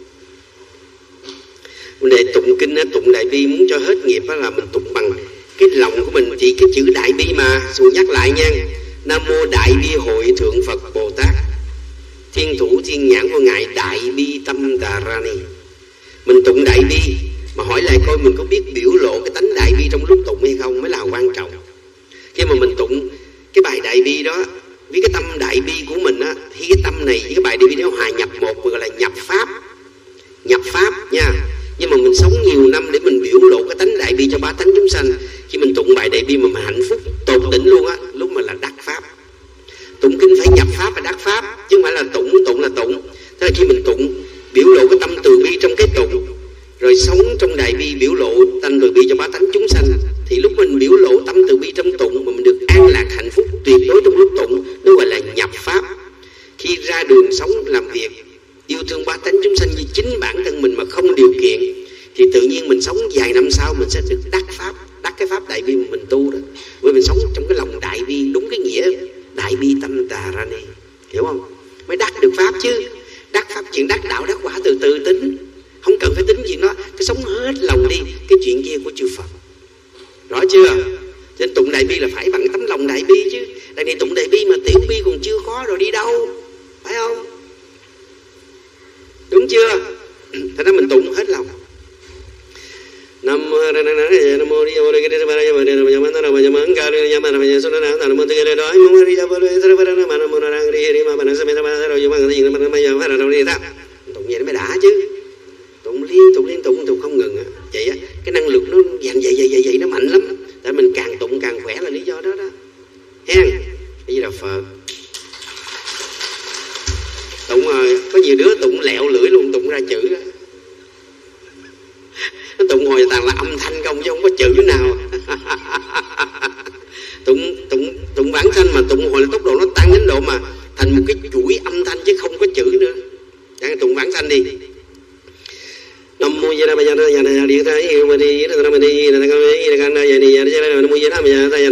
vấn đề tụng kinh á, tụng đại bi muốn cho hết nghiệp á là mình tụng bằng cái lòng của mình. Thì cái chữ đại bi mà sư nhắc lại nha: Nam mô đại bi hội thượng Phật Bồ Tát, thiên thủ thiên nhãn của ngài đại bi tâm đà ra ni. Mình tụng đại bi mà hỏi lại coi mình có biết biểu lộ cái tánh đại bi trong lúc tụng hay không mới là quan trọng. Khi mà mình tụng cái bài đại bi đó với cái tâm đại bi của mình á, thì cái tâm này với cái bài đại bi nó hòa nhập một, gọi là nhập pháp. Nhập pháp nha. Nhưng mà mình sống nhiều năm để mình biểu lộ cái tánh đại bi cho ba tánh chúng sanh. Khi mình tụng bài đại bi mà, mà hạnh phúc tột đỉnh luôn á, lúc mà là đắc pháp. Tụng kinh phải nhập pháp và đắc pháp, chứ không phải là tụng tụng là tụng. Thế là khi mình tụng biểu lộ cái tâm từ bi trong cái tụng, rồi sống trong đại bi biểu lộ tâm từ bi cho bá tánh chúng sanh, thì lúc mình biểu lộ tâm từ bi trong tụng mà mình được an lạc hạnh phúc tuyệt đối trong lúc tụng, nó gọi là nhập pháp. Khi ra đường sống làm việc yêu thương bá tánh chúng sanh như chính bản thân mình mà không điều kiện, thì tự nhiên mình sống vài năm sau mình sẽ được đắc pháp, đắc cái pháp đại bi mà mình tu đó. Bởi mình sống trong cái lòng đại bi, đúng cái nghĩa đại bi tâm đà ra ni, hiểu không? Mới đắc được pháp chứ. Đắc pháp, chuyện đắc đạo đắc quả từ từ tính, không cần phải tính chuyện đó, cái sống hết lòng đi, cái chuyện kia của chư Phật, rõ chưa? Nên tụng đại bi là phải bằng tấm lòng đại bi chứ. Đại này tụng đại bi mà tiểu bi còn chưa khó rồi đi đâu, phải không? Đúng chưa? Thế nên mình tụng hết lòng. Nam mô Nam mô Nam mô Di Đà Phật. Nam mô Nam mô Nam mô Nam mô Nam mô Nam mô Nam mô Nam mô Nam mô Nam mô Nam mô Nam mô Nam mô. Tụng vậy nó mới đã chứ. Tụng liên tục liên tục tụng không ngừng à. Vậy á, cái năng lực nó dàn vậy vậy vậy vậy nó mạnh lắm. Tại mình càng tụng càng khỏe là lý do đó đó. Hen. Di Đà Phật. Tụng rồi, có nhiều đứa tụng lẹo lưỡi luôn, tụng ra chữ đó. Nó tụng hồi toàn là âm thanh không chứ không có chữ nào. tụng tụng tụng bản thanh mà tụng hồi là tốc độ nó tăng đến độ mà thành một cái chuỗi âm thanh chứ không có chữ nữa. Đang tụng bản thanh đi. Nam mô Di Đà Phật. Nam mô Di Đà Phật. Nam mô Di Đà Phật. Nam mô Di Đà Phật. Nam mô Di Đà Phật. Nam mô Di Đà Phật. Nam mô Di Đà Phật. Nam mô Di Đà Phật.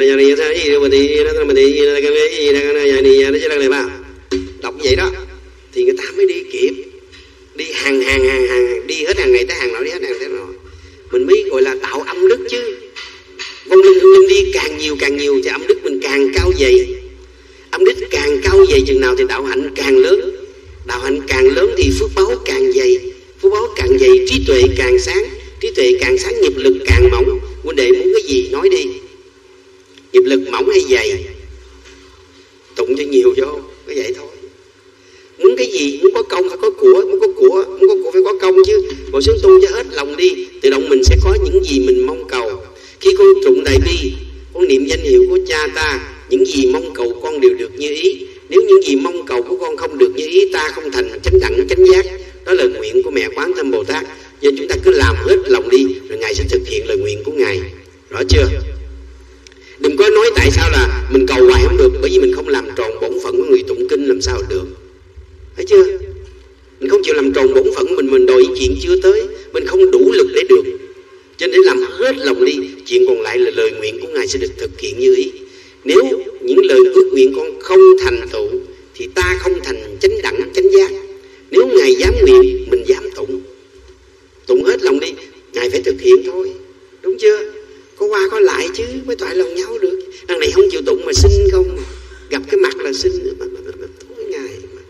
Nam mô Di Đà Phật. Đọc vậy đó thì người ta mới đi kịp, đi hàng hàng hàng hàng, đi hết hàng này tới hàng nọ, đi hết hàng tới nọ, mình mới gọi là tạo âm đức chứ. Vong linh hương linh đi càng nhiều càng nhiều thì âm đức mình càng cao dày. Âm đức càng cao dày chừng nào thì đạo hạnh càng lớn. Đạo hạnh càng lớn thì phước báo càng dày. Phước báo càng dày, trí tuệ càng sáng. Trí tuệ càng sáng, nghiệp lực càng mỏng. Huynh đệ muốn cái gì nói đi. Nghiệp lực mỏng hay dày? Tụng cho nhiều vô, có vậy thôi. Muốn cái gì, muốn có công phải có của, muốn có của, muốn có của phải có công chứ. Ngồi xuống tu cho hết lòng đi, tự động mình sẽ có những gì mình mong cầu. Khi con tụng đại bi, con niệm danh hiệu của cha ta, những gì mong cầu con đều được như ý. Nếu những gì mong cầu của con không được như ý, ta không thành chánh đẳng chánh giác. Đó là lời nguyện của mẹ Quán Thâm Bồ Tát. Nên chúng ta cứ làm hết lòng đi, rồi Ngài sẽ thực hiện lời nguyện của Ngài. Rõ chưa? Đừng có nói tại sao là mình cầu hoài không được, bởi vì mình không làm tròn bổn phận của người tụng kinh làm sao được. Thấy chưa? Mình không chịu làm tròn bổn phận của mình, mình đòi chuyện chưa tới, mình không đủ lực để được. Cho nên làm hết lòng đi, chuyện còn lại là lời nguyện của Ngài sẽ được thực hiện như ý. Nếu những lời ước nguyện con không thành tựu thì ta không thành chánh đẳng chánh giác. Nếu Ngài dám nguyện, mình dám tụng. Tụng hết lòng đi, Ngài phải thực hiện thôi. Đúng chưa? Có qua có lại chứ mới toại lòng nhau được. Đằng này không chịu tụng mà xin không, gặp cái mặt là xin. Thôi Ngài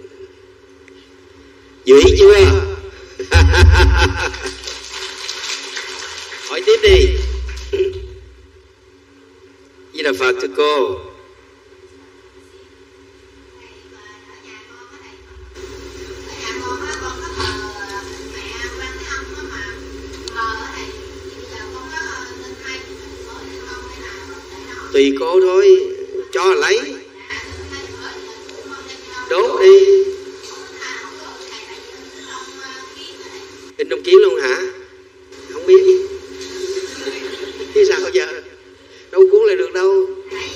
dự ý chưa? Hỏi tiếp đi. Với là Phật thưa cô. Tùy cô thôi, cho lấy. Đốt đi. In trong kiến luôn hả? Không biết. Thế sao giờ? Đâu cuốn lại được đâu.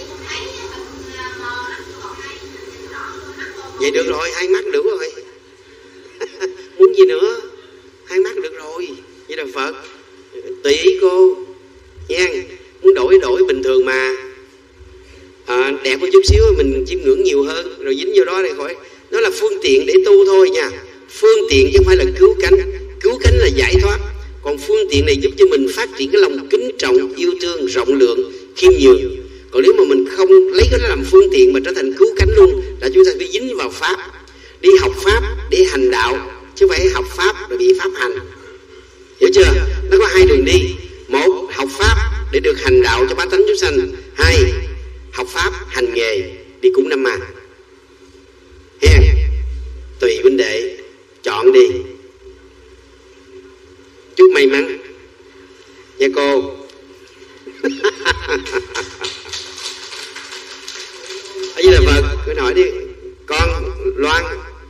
Vậy được rồi, hai mắt đủ rồi. Muốn gì nữa? Hai mắt được rồi. Vậy là Phật. Tùy ý cô nha. Muốn đổi đổi bình thường mà. À, đẹp một chút xíu mình chiêm ngưỡng nhiều hơn, rồi dính vô đó để khỏi. Nó là phương tiện để tu thôi nha. Phương tiện chứ không phải là cứu cánh. Cứu cánh là giải thoát. Còn phương tiện này giúp cho mình phát triển cái lòng kính trọng, yêu thương, rộng lượng, khiêm nhường. Còn nếu mà mình không lấy cái đó làm phương tiện mà trở thành cứu cánh luôn, là chúng ta phải dính vào Pháp. Đi học Pháp để hành đạo, chứ không phải học Pháp rồi bị Pháp hành. Hiểu chưa? Nó có hai đường đi. Một, học Pháp để được hành đạo cho bá tánh chúng sanh. Hai, học Pháp hành nghề đi cúng năm mà. Hen, tùy huynh đệ chọn đi. Chúc may mắn nha cô. Ở dưới là Phật, cứ hỏi đi. Con Loan.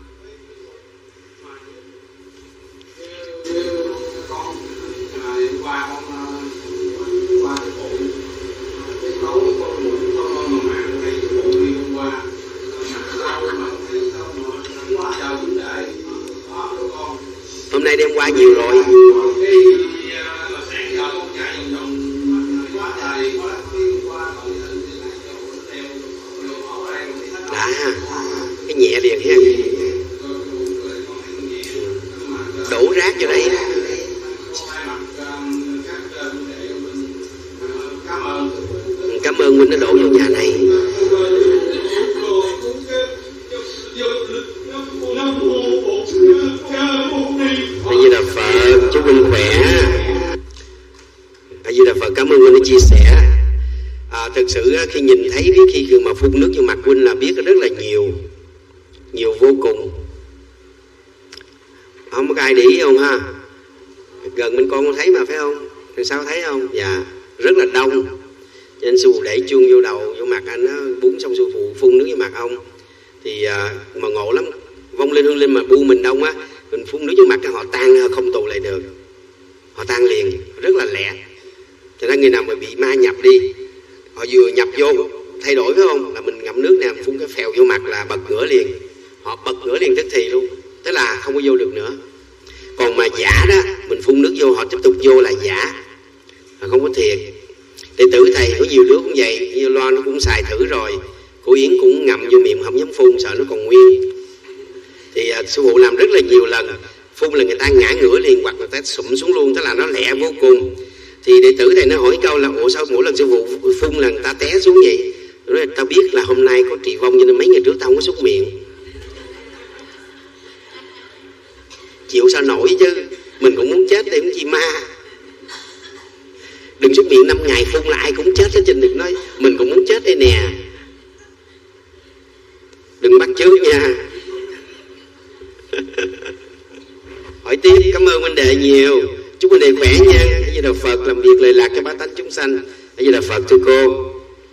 Hôm nay đêm qua nhiều rồi. Đã, cái nhẹ liền ha. Đổ rác vô đây. Cảm ơn huynh đã đổ vô nhà này. Bây giờ là Phật, chúc huynh khỏe. Bây giờ là Phật, cảm ơn huynh đã chia sẻ. À, thực sự khi nhìn thấy khi mà phun nước vô mặt huynh là biết rất là nhiều, nhiều vô cùng. Không có ai để ý không ha? Gần bên con thấy mà phải không? Đằng sau thấy không? Dạ, rất là đông. Cho nên sư phụ để chuông vô đầu, vô mặt anh á, búng xong sư phụ phun nước vô mặt ông. Thì à, mà ngộ lắm, vong linh hương linh mà bu mình đông á, mình phun nước vô mặt họ tan không tụ lại được. Họ tan liền, rất là lẹ. Cho nên người nào mà bị ma nhập đi, họ vừa nhập vô thay đổi phải không, là mình ngậm nước nè, phun cái phèo vô mặt là bật ngửa liền. Họ bật ngửa liền tức thì luôn, tức là không có vô được nữa. Còn mà giả đó, mình phun nước vô họ tiếp tục vô là giả, là không có thiệt. Đệ tử thầy có nhiều đứa cũng vậy, như Loan nó cũng xài thử rồi, cô Yến cũng ngậm vô miệng không dám phun, sợ nó còn nguyên. Thì uh, sư phụ làm rất là nhiều lần, phun là người ta ngã ngửa liền hoặc người ta sụm xuống luôn, tức là nó lẹ vô cùng. Thì đệ tử thầy nó hỏi câu là ủa sao mỗi lần sư phụ phun là người ta té xuống vậy? Nói tao biết là hôm nay có trị vong cho nên mấy ngày trước tao không có xúc miệng. Chịu sao nổi chứ, mình cũng muốn chết để chi ma. Đừng xuất miệng năm ngày phun là ai cũng chết hết trên, đừng nói mình cũng muốn chết đây nè. Đừng bắt chước nha. Hỏi tiếp. Cảm ơn huynh đệ nhiều. Chúc huynh đệ khỏe nha. A Di Đà Phật. Làm việc lệ lạc cho bá tánh chúng sanh. A Di Đà Phật thưa cô.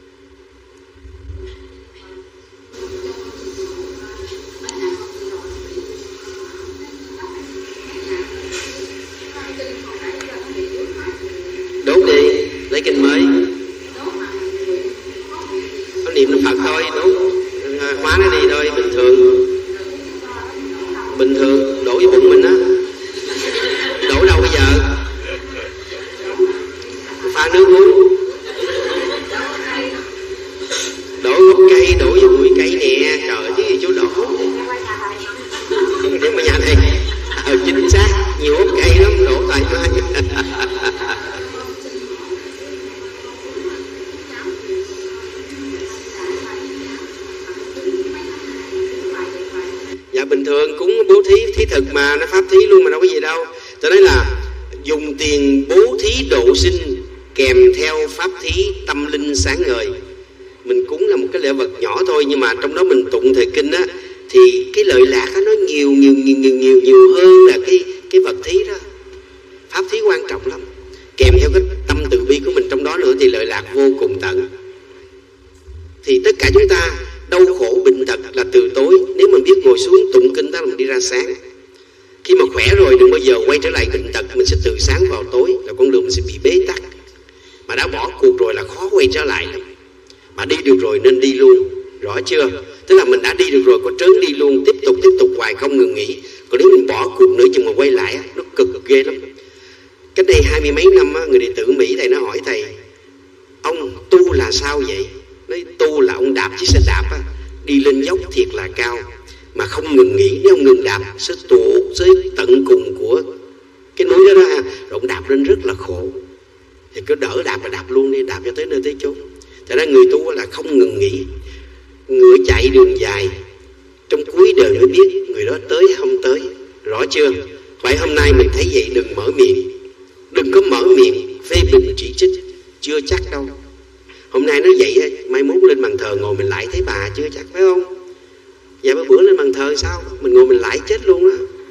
Đốt đi, lấy kinh mới. Có niệm Đức Phật thôi, đốt hóa nó đi thôi, bình thường. Bình thường, đổ vô bụng mình á. Đổ đâu bây giờ? Pha nước uống. Đổ gốc cây, đổ vô bụi cây nè. Trời chứ gì chú đổ. Nhưng mà nhà thầy ờ, chính xác, nhiều gốc cây lắm, đổ thoải mái. Dạ bình thường cúng bố thí, thí thực mà, nó pháp thí luôn mà đâu có gì đâu. Tôi nói là dùng tiền bố thí độ sinh kèm theo pháp thí tâm linh sáng ngời. Mình cúng là một cái lễ vật nhỏ thôi, nhưng mà trong đó mình tụng thời kinh á, thì cái lợi lạc đó nó nhiều nhiều nhiều nhiều nhiều nhiều hơn là cái cái vật thí đó. Pháp thí quan trọng lắm, kèm theo cái tâm từ bi của mình trong đó nữa thì lợi lạc vô cùng tận. Thì tất cả chúng ta đau khổ bệnh tật là từ tối. Nếu mình biết ngồi xuống tụng kinh đó là mình đi ra sáng. Khi mà khỏe rồi đừng bao giờ quay trở lại bệnh tật. Mình sẽ từ sáng vào tối, là con đường mình sẽ bị bế tắc. Mà đã bỏ cuộc rồi là khó quay trở lại lắm. Mà đi được rồi nên đi luôn. Rõ chưa? Tức là mình đã đi được rồi, có trớn đi luôn. Tiếp tục tiếp tục hoài không ngừng nghỉ. Còn nếu mình bỏ cuộc nữa chừng mà quay lại nó cực ghê lắm. Cách đây hai mươi mấy năm người đệ tử Mỹ thầy nó hỏi thầy: ông tu là sao vậy? Nói tu là ông đạp chiếc xe đạp á, đi lên dốc thiệt là cao mà không ngừng nghỉ. Nếu ông ngừng đạp sẽ tuột tới tận cùng của cái núi đó đó ha. Rồi ông đạp lên rất là khổ. Thì cứ đỡ đạp và đạp luôn đi, đạp cho tới nơi tới chốn. Thật ra người tu là không ngừng nghỉ. Người chạy đường dài, trong cuối đời mới biết người đó tới hay không tới. Rõ chưa? Vậy hôm nay mình thấy vậy đừng mở miệng. Đừng có mở miệng phê bình chỉ trích. Chưa chắc đâu. Hôm nay nói vậy, mai mốt lên bàn thờ ngồi mình lại thấy bà chưa chắc, phải không? Vậy mấy bữa lên bàn thờ sao? Mình ngồi mình lại chết luôn đó.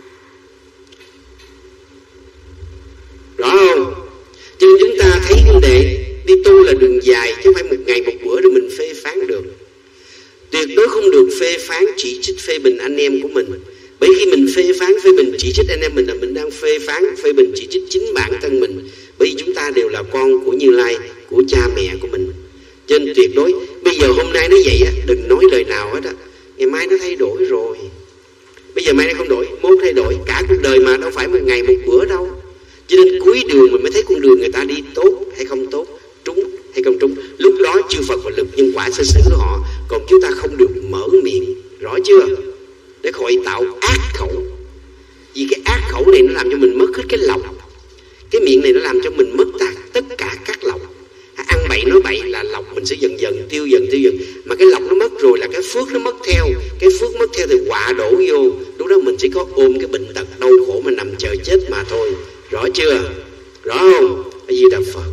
Rõ không? Cho nên chúng ta thấy vấn đề đi tu là đường dài, chứ không phải một ngày một bữa để mình phê phán được. Tuyệt đối không được phê phán, chỉ trích, phê bình anh em của mình. Bởi khi mình phê phán, phê bình, chỉ trích anh em mình là mình đang phê phán, phê bình, chỉ trích chính bản thân mình. Bởi vì chúng ta đều là con của Như Lai, của cha mẹ của mình. Cho nên tuyệt đối, bây giờ hôm nay nó vậy á, đừng nói lời nào hết á. Ngày mai nó thay đổi rồi. Bây giờ mai nó không đổi, mốt thay đổi. Cả cuộc đời mà đâu phải một ngày một bữa đâu. Cho nên cuối đường mình mới thấy con đường người ta đi tốt hay không tốt, trúng hay không trúng. Lúc đó chư Phật và lực nhân quả sẽ xử họ. Còn chúng ta không được mở miệng. Rõ chưa? Để khỏi tạo ác khẩu. Vì cái ác khẩu này nó làm cho mình mất hết cái lòng. Cái miệng này nó làm cho mình mất tất cả các lòng. Ăn bậy nói bậy là lộc mình sẽ dần dần tiêu dần tiêu dần. Mà cái lộc nó mất rồi là cái phước nó mất theo. Cái phước mất theo thì họa đổ vô. Lúc đó mình chỉ có ôm cái bệnh tật đau khổ mà nằm chờ chết mà thôi. Rõ chưa? Rõ không? A Di Đà Phật.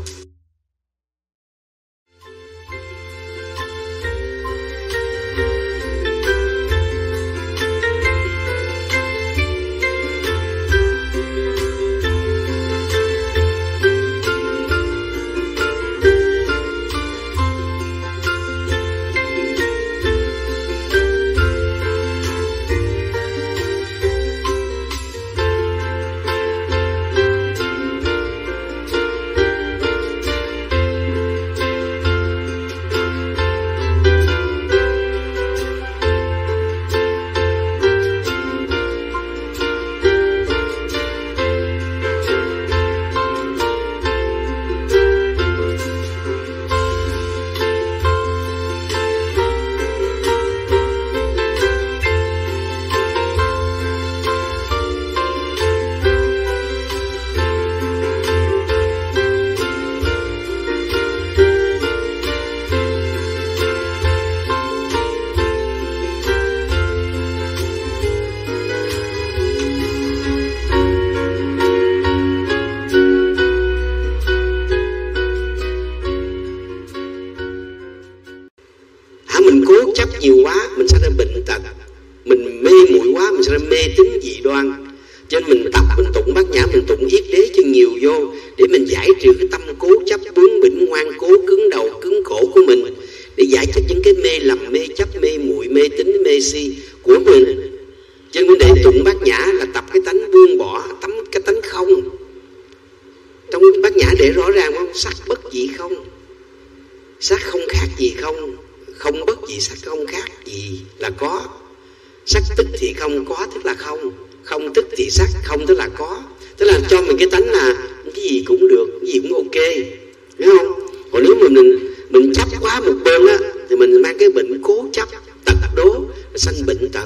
Cho nên mình tập, mình tụng bát nhã, mình tụng yết đế cho nhiều vô, để mình giải trừ cái tâm cố chấp, bướng bỉnh, ngoan cố, cứng đầu, cứng cổ của mình, để giải thích những cái mê lầm, mê chấp, mê muội, mê tín, mê si của mình. Cho nên để tụng bát nhã là tập cái tánh buông bỏ, tấm cái tánh không. Trong bát nhã để rõ ràng không? Sắc bất dị không, sắc không khác gì không, không bất dị sắc không khác gì là có. Sắc tức thì không, có tức là không, không tức thì sắc, không tức là có. Tức là cho mình cái tánh là cái gì cũng được, cái gì cũng ok, hiểu không? Còn nếu mà mình mình chấp quá một bên á, thì mình mang cái bệnh cố chấp, tật đố, sanh bệnh tật.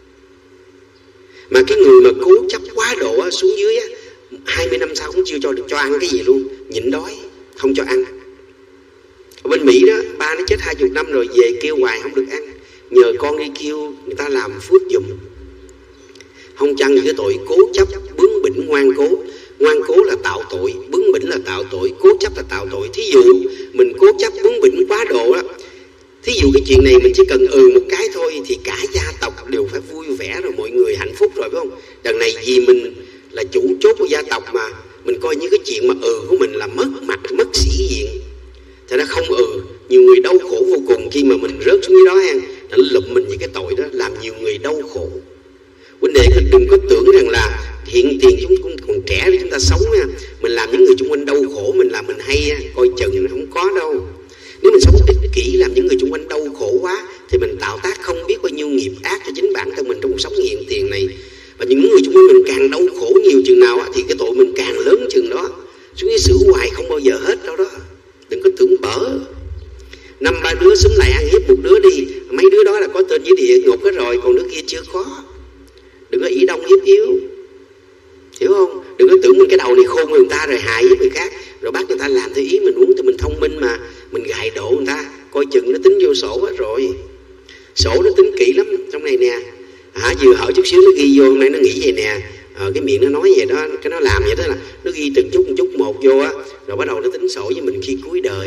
Mà cái người mà cố chấp quá độ á, xuống dưới á, hai mươi năm sau cũng chưa cho được cho ăn cái gì luôn, nhịn đói, không cho ăn. Ở bên Mỹ đó, ba nó chết hai chục năm rồi, về kêu hoài không được ăn, nhờ con đi kêu người ta làm phước giùm. Không chăng cái tội cố chấp, bướng bỉnh, ngoan cố. Ngoan cố là tạo tội, bướng bỉnh là tạo tội, cố chấp là tạo tội. Thí dụ mình cố chấp bướng bỉnh quá độ đó, thí dụ cái chuyện này mình chỉ cần ừ một cái thôi thì cả gia tộc đều phải vui vẻ rồi, mọi người hạnh phúc rồi, phải không? Đằng này vì mình là chủ chốt của gia tộc mà, mình coi như cái chuyện mà ừ của mình là mất mặt, mất sĩ diện. Thật ra không ừ, nhiều người đau khổ vô cùng khi mà mình rớt xuống dưới đó ha, nó lụm mình những cái tội đó, làm nhiều người đau khổ. Vấn đề đừng có tưởng rằng là hiện tiền chúng cũng còn trẻ để chúng ta sống nha, mình làm những người xung quanh đau khổ, mình làm mình hay coi chừng không có đâu. Nếu mình sống ích kỷ làm những người xung quanh đau khổ quá thì mình tạo tác không biết bao nhiêu nghiệp ác cho chính bản thân mình trong cuộc sống hiện tiền này. Và những người xung quanh mình càng đau khổ nhiều chừng nào thì cái tội mình càng lớn chừng đó. Xuống dưới xử hoài không bao giờ hết đâu đó. Đừng có tưởng bở. Năm ba đứa xúm lại ăn hiếp một đứa đi, mấy đứa đó là có tên với địa ngục hết rồi, còn đứa kia chưa có. Đừng có ý đông hiếp yếu, hiểu không? Đừng có tưởng mình cái đầu này khôn người ta rồi hại với người khác, rồi bắt người ta làm theo ý mình muốn, thì mình thông minh mà, mình gài độ người ta, coi chừng nó tính vô sổ hết rồi. Sổ nó tính kỹ lắm trong này nè. Hả, vừa hỏi chút xíu nó ghi vô, hôm nay nó nghĩ vậy nè, ờ, cái miệng nó nói vậy đó, cái nó làm vậy đó, là nó ghi từng chút một chút một vô á, rồi bắt đầu nó tính sổ với mình khi cuối đời.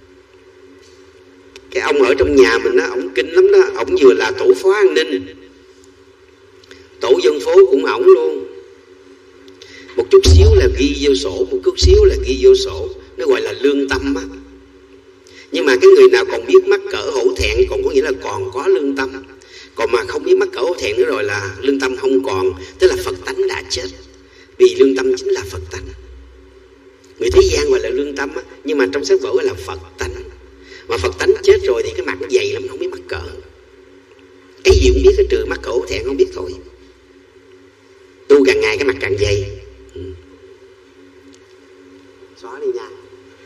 Cái ông ở trong nhà mình á, ổng kinh lắm đó, ổng vừa là tổ phó an ninh, tổ dân phố cũng ổng luôn. Một chút xíu là ghi vô sổ, một chút xíu là ghi vô sổ, nó gọi là lương tâm á. Nhưng mà cái người nào còn biết mắc cỡ hổ thẹn, còn có nghĩa là còn có lương tâm. Còn mà không biết mắc cỡ hổ thẹn nữa rồi là lương tâm không còn, tức là Phật tánh đã chết. Vì lương tâm chính là Phật tánh. Người thế gian gọi là lương tâm á, nhưng mà trong sách vở gọi là Phật tánh. Mà Phật tánh chết rồi thì cái mặt nó dày lắm, không biết mắc cỡ. Cái gì cũng biết, cái trừ mắc cỡ hổ thẹn không biết thôi. Tu càng ngày cái mặt càng dày. Ừ. Xóa đi nha.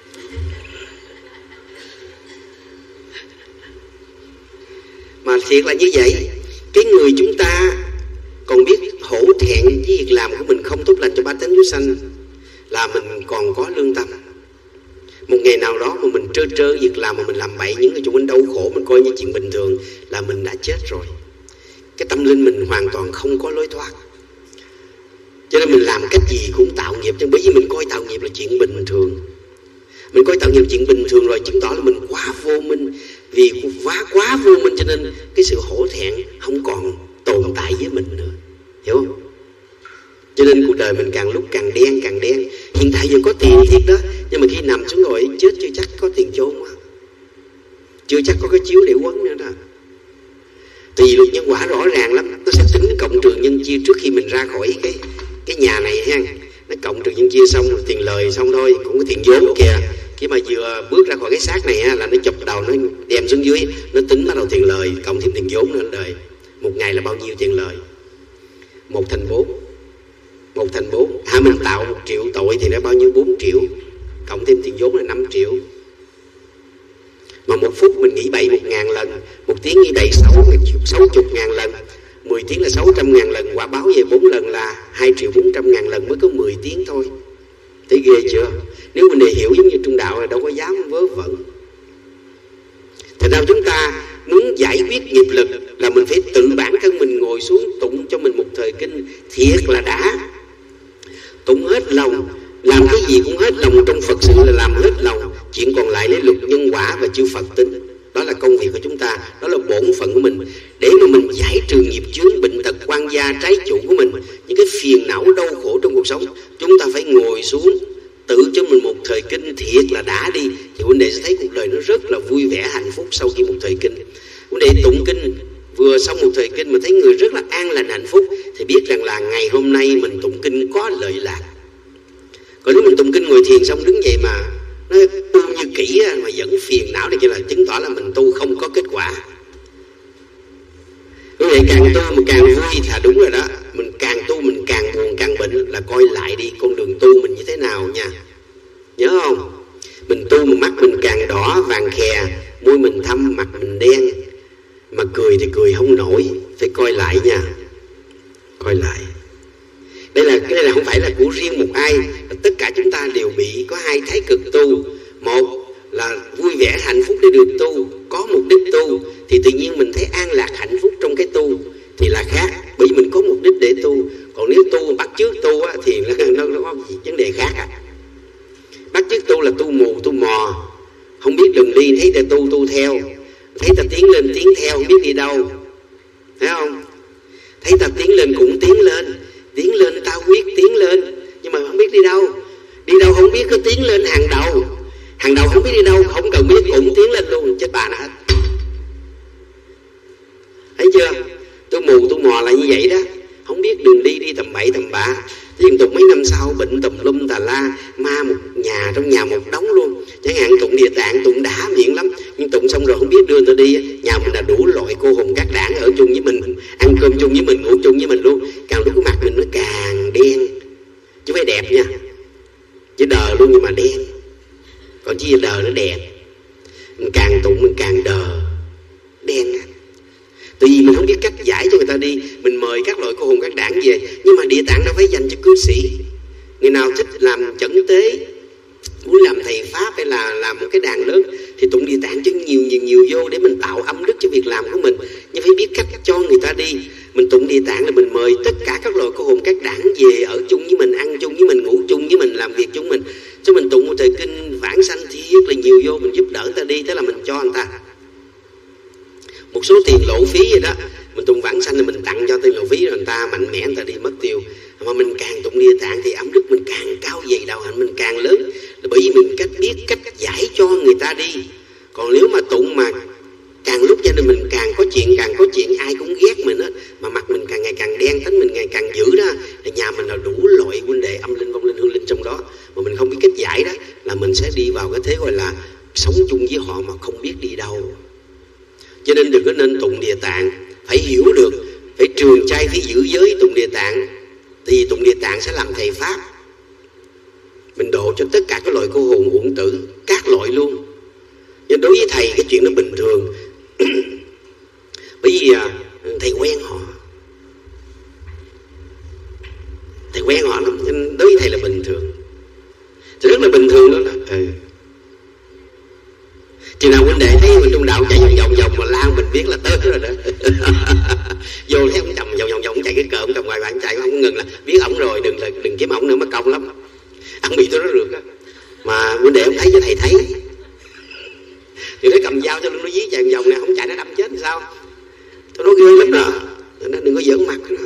Mà thiệt là như vậy, cái người chúng ta còn biết hổ thẹn với việc làm của mình không tốt lành cho ba tánh chúng sanh là mình còn có lương tâm. Một ngày nào đó mà mình trơ trơ việc làm mà mình làm bậy, những người xung quanh đau khổ mình coi như chuyện bình thường là mình đã chết rồi. Cái tâm linh mình hoàn toàn không có lối thoát. Cho nên mình làm cách gì cũng tạo nghiệp, chứ bởi vì mình coi tạo nghiệp là chuyện bình thường. Mình coi tạo nghiệp chuyện bình thường rồi chứng tỏ là mình quá vô minh. Vì quá quá vô minh cho nên cái sự hổ thẹn không còn tồn tại với mình nữa, hiểu không? Cho nên cuộc đời mình càng lúc càng đen càng đen. Hiện tại giờ có tiền thiệt đó, nhưng mà khi nằm xuống rồi chết chưa chắc có tiền chôn mà, chưa chắc có cái chiếu để quấn nữa đó. Thì luật nhân quả rõ ràng lắm, nó sẽ tính cộng trừ nhân chia trước khi mình ra khỏi cái cái nhà này ha. Nó cộng trừ nhân chia xong tiền lời xong thôi, cũng có tiền vốn kìa. Khi mà vừa bước ra khỏi cái xác này ha, là nó chụp đầu nó đem xuống dưới, nó tính bắt đầu tiền lời cộng thêm tiền vốn nữa đời. Một ngày là bao nhiêu tiền lời? Một thành bốn. Một thành bốn. À, mình tạo một triệu tội thì nó bao nhiêu? Bốn triệu. Cộng thêm tiền vốn là năm triệu. Mà một phút mình nghĩ bậy một ngàn lần, một tiếng nghĩ bậy sáu sáu chục ngàn lần, mười tiếng là sáu trăm ngàn lần, quả báo về bốn lần là hai triệu bốn trăm ngàn lần, mới có mười tiếng thôi. Thấy ghê chưa? Nếu mình để hiểu giống như trung đạo là đâu có dám vớ vẩn. Thật ra chúng ta muốn giải quyết nghiệp lực là mình phải tự bản thân mình ngồi xuống tụng cho mình một thời kinh thiệt là đã. Tụng hết lòng, làm cái gì cũng hết lòng, trong Phật sự là làm hết lòng. Chuyện còn lại lấy luật nhân quả và chư Phật tính. Đó là công việc của chúng ta, đó là bổn phận của mình, để mà mình giải trừ nghiệp chướng, bệnh tật, quan gia, trái chủ của mình, những cái phiền não đau khổ trong cuộc sống. Chúng ta phải ngồi xuống tự cho mình một thời kinh thiệt là đã đi, thì huynh đệ sẽ thấy cuộc đời nó rất là vui vẻ hạnh phúc. Sau khi một thời kinh, huynh đệ tụng kinh vừa xong một thời kinh mà thấy người rất là an lành hạnh phúc, thì biết rằng là ngày hôm nay mình tụng kinh có lợi lạc. Còn nếu mình tụng kinh ngồi thiền xong đứng dậy mà nó tu như kỹ mà vẫn phiền não, thì chỉ là chứng tỏ là mình tu không có kết quả. Quý vị càng tu mà càng vui là đúng rồi đó. Mình càng tu mình càng buồn càng bệnh, là coi lại đi con đường tu mình như thế nào nha. Nhớ không? Mình tu mà mắt mình càng đỏ vàng khè, môi mình thâm, mặt mình đen, mà cười thì cười không nổi, phải coi lại nha. Coi lại. Đây là cái này là không phải là của riêng một ai, tất cả chúng ta đều bị có hai thái cực tu. Một là vui vẻ hạnh phúc để được tu, có mục đích tu thì tự nhiên mình thấy an lạc hạnh phúc trong cái tu thì là khác, bởi vì mình có mục đích để tu. Còn nếu tu bắt chước tu á, thì nó, nó, nó có vấn đề khác à. Bắt chước tu là tu mù tu mò, không biết đường đi, thấy ta tu tu theo, thấy ta tiến lên tiến theo, không biết đi đâu, thấy không? Thấy ta tiến lên cũng tiến lên, tiến lên ta quyết tiến lên, nhưng mà không biết đi đâu. Đi đâu không biết, cứ tiến lên hàng đầu. Hàng đầu không biết đi đâu, không cần biết cũng tiến lên luôn, chết bà nó hết. Thấy chưa? Tôi mù tôi mò là như vậy đó. Không biết đường đi, đi tầm bậy tầm bạ. Liên tục mấy năm sau bệnh tùm lum tà la, ma một nhà, trong nhà một đống luôn. Chẳng hạn tụng Địa Tạng tụng đã miệng lắm, nhưng tụng xong rồi không biết đưa tôi đi. Nhà mình là đủ loại cô hồn các đảng ở chung với mình, ăn cơm chung với mình, ngủ chung với mình luôn. Càng lúc cái mặt mình nó càng đen, chứ phải đẹp nha, chứ đờ luôn nhưng mà đen. Còn chứ đờ nó đẹp. Mình càng tụng mình càng đờ, đen á. Tại vì mình không biết cách giải cho người ta đi. Mình mời các loại cô hồn các đảng về, nhưng mà Địa Tạng nó phải dành cho cư sĩ. Người nào thích làm chẩn tế, muốn làm thầy pháp hay là làm một cái đàn lớn, thì tụng Địa Tạng cho nhiều nhiều nhiều vô, để mình tạo âm đức cho việc làm của mình. Nhưng phải biết cách cho người ta đi. Mình tụng Địa Tạng là mình mời tất cả các loại cô hồn các đảng về ở chung với mình, ăn chung với mình, ngủ chung với mình, làm việc chung mình. Cho mình tụng một thời kinh vãng sanh thiết là nhiều vô, mình giúp đỡ người ta đi, thế là mình cho người ta một số tiền lộ phí vậy đó. Mình tụng vãng sanh thì mình tặng cho tiền lộ phí, rồi người ta mạnh mẽ người ta đi mất tiêu. Mà mình càng tụng Địa Tạng thì âm đức mình càng cao dày, đạo hạnh mình càng lớn, là bởi vì mình cách biết cách giải cho người ta đi. Còn nếu mà tụng mà càng lúc gia đình mình càng có chuyện, càng có chuyện, ai cũng ghét mình á, mà mặt mình càng ngày càng đen, tính mình ngày càng dữ đó, thì nhà mình là đủ loại huynh đệ âm linh, vong linh, hương linh trong đó, mà mình không biết cách giải đó, là mình sẽ đi vào cái thế gọi là sống chung với họ mà không biết đi đâu. Cho nên đừng có nên tụng Địa Tạng, phải hiểu được, phải trường trai phải giữ giới tụng Địa Tạng, thì tụng Địa Tạng sẽ làm thầy pháp. Mình độ cho tất cả các loại cô hồn uổng tử, các loại luôn. Nhưng đối với thầy cái chuyện nó bình thường. Bởi vì à, thầy quen họ, thầy quen họ lắm, nên đối với thầy là bình thường, thì rất là bình thường đó. Là ừ. Chừng nào huynh đệ thấy mình trong đạo chạy vòng vòng vòng mà lao, mình biết là tới rồi đó. Vô thấy ông chồng vòng vòng vòng chạy cái cờ, ông chồng ngoài bạn chạy không ngừng là biết ổng rồi, đừng là đừng kiếm ổng nữa, mất công lắm. Ông bị tôi nó rượt á, mà huynh đệ ông thấy cho thầy thấy, thì nó cầm dao cho nó dí chạy vòng này, không chạy nó đâm chết thì sao? Tôi nói ghê lắm đó, nó đừng có giỡn mặt nó.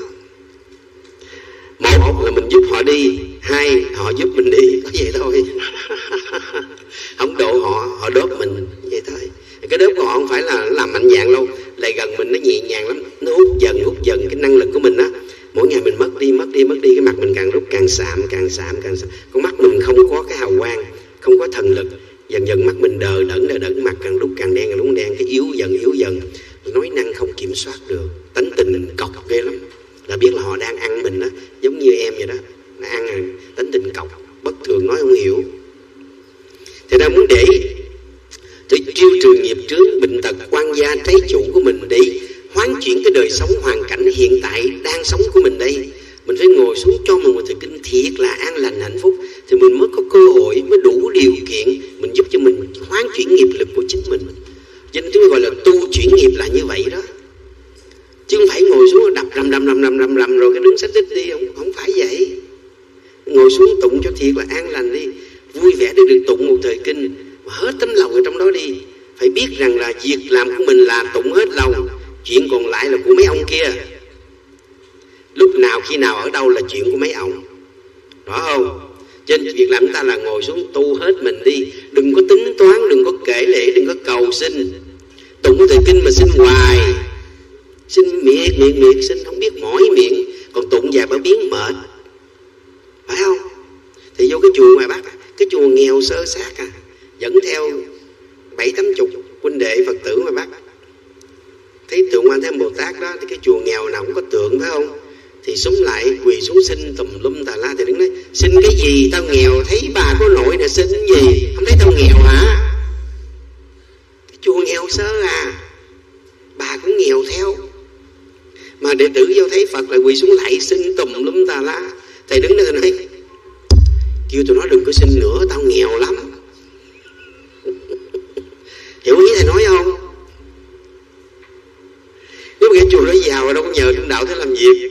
Một là mình giúp họ đi, hai họ giúp mình đi, có vậy thôi. Không độ họ, họ đốt mình, vậy thôi. Cái đốt của họ không phải là làm mạnh dạn đâu, lại gần mình nó nhẹ nhàng lắm, nó hút dần hút dần cái năng lực của mình á. Mỗi ngày mình mất đi mất đi mất đi, cái mặt mình càng lúc càng sạm càng sạm càng sạm. Con mắt mình không có cái hào quang, không có thần lực, dần dần mắt mình đờ đẫn đờ đẫn, mặt càng lúc càng đen càng lúc đen, cái yếu dần yếu dần, nói năng không kiểm soát được, tánh tình mình cọc ghê lắm. Là biết là họ đang ăn mình đó, giống như em vậy đó, nó ăn rồi, tính tình cọc, bất thường, nói không hiểu. Thì ra muốn để để tiêu trừ nghiệp chướng, bệnh tật, quan gia, trái chủ của mình, để hoán chuyển cái đời sống hoàn cảnh hiện tại đang sống của mình đây. Mình phải ngồi xuống cho mình một thời kinh thiệt là an lành hạnh phúc, thì mình mới có cơ hội, mới đủ điều kiện mình giúp cho mình hoán chuyển nghiệp lực của chính mình. Cho nên chúng gọi là tu chuyển nghiệp là như vậy đó, chứ không phải ngồi xuống đập rầm rầm rầm rầm rầm rầm rồi cái đứng sách đích đi, không không phải vậy. Ngồi xuống tụng cho thiệt là an lành đi, vui vẻ để được tụng một thời kinh, mà hết tấm lòng ở trong đó đi, phải biết rằng là việc làm của mình là tụng hết lòng, chuyện còn lại là của mấy ông kia. Lúc nào khi nào ở đâu là chuyện của mấy ông, rõ không? Cho nên việc làm chúng ta là ngồi xuống tu hết mình đi, đừng có tính toán, đừng có kể lễ, đừng có cầu xin. Tụng thời kinh mà xin hoài, xin miệt miệt miệt, xin không biết mỏi miệng, còn tụng vài ba biến mệt, phải không? Thì vô cái chùa ngoài Bắc, cái chùa nghèo sơ sát à, dẫn theo bảy tám chục huynh đệ Phật tử ngoài Bắc, thấy tượng Quan Thế Âm Bồ Tát đó, thì cái chùa nghèo nào cũng có tượng, phải không? Thì súng lại quỳ xuống xin tùm lum tà la. Thì đứng nói xin cái gì, tao nghèo, thấy bà có nội nè, xin gì, không thấy tao nghèo hả? Cái chùa nghèo sơ à, bà cũng nghèo theo. Mà đệ tử vô thấy Phật lại quỳ xuống lại xin tùm lum tà la. Thầy đứng đó nói kêu tụi nó đừng có xin nữa, tao nghèo lắm. Hiểu ý thầy nói không? Nếu mà cái chùa đó giàu đâu có nhờ trong đạo thế làm việc.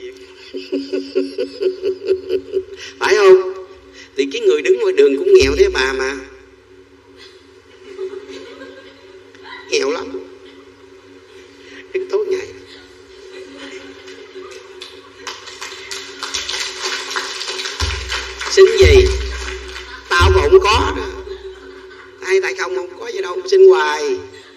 Phải không? Thì cái người đứng ngoài đường cũng nghèo thế bà mà, nghèo lắm. Đứng tối ngày xin gì, tao còn không có đó. Ai tại không không có gì đâu, xin hoài.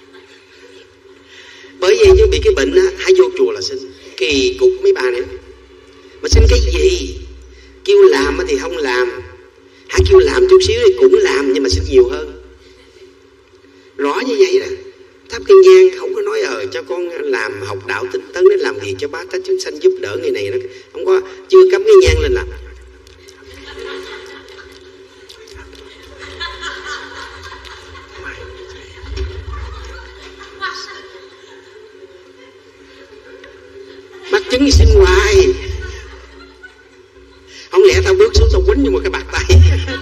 Bởi vì như bị cái bệnh á, hãy vô chùa là xin. Kỳ cục mấy bà này. Mà xin cái gì? Kêu làm thì không làm, hãy kêu làm chút xíu thì cũng làm, nhưng mà xin nhiều hơn. Rõ như vậy đó. Thắp cái nhang không có nói ờ cho con làm học đạo tinh tấn để làm gì cho bá tánh chúng sanh, giúp đỡ người này đó. Không có, chưa cắm cái nhang lên làm. Mắc chứng xin hoài. Không lẽ tao bước xuống tao quýnh như một cái bạc tay.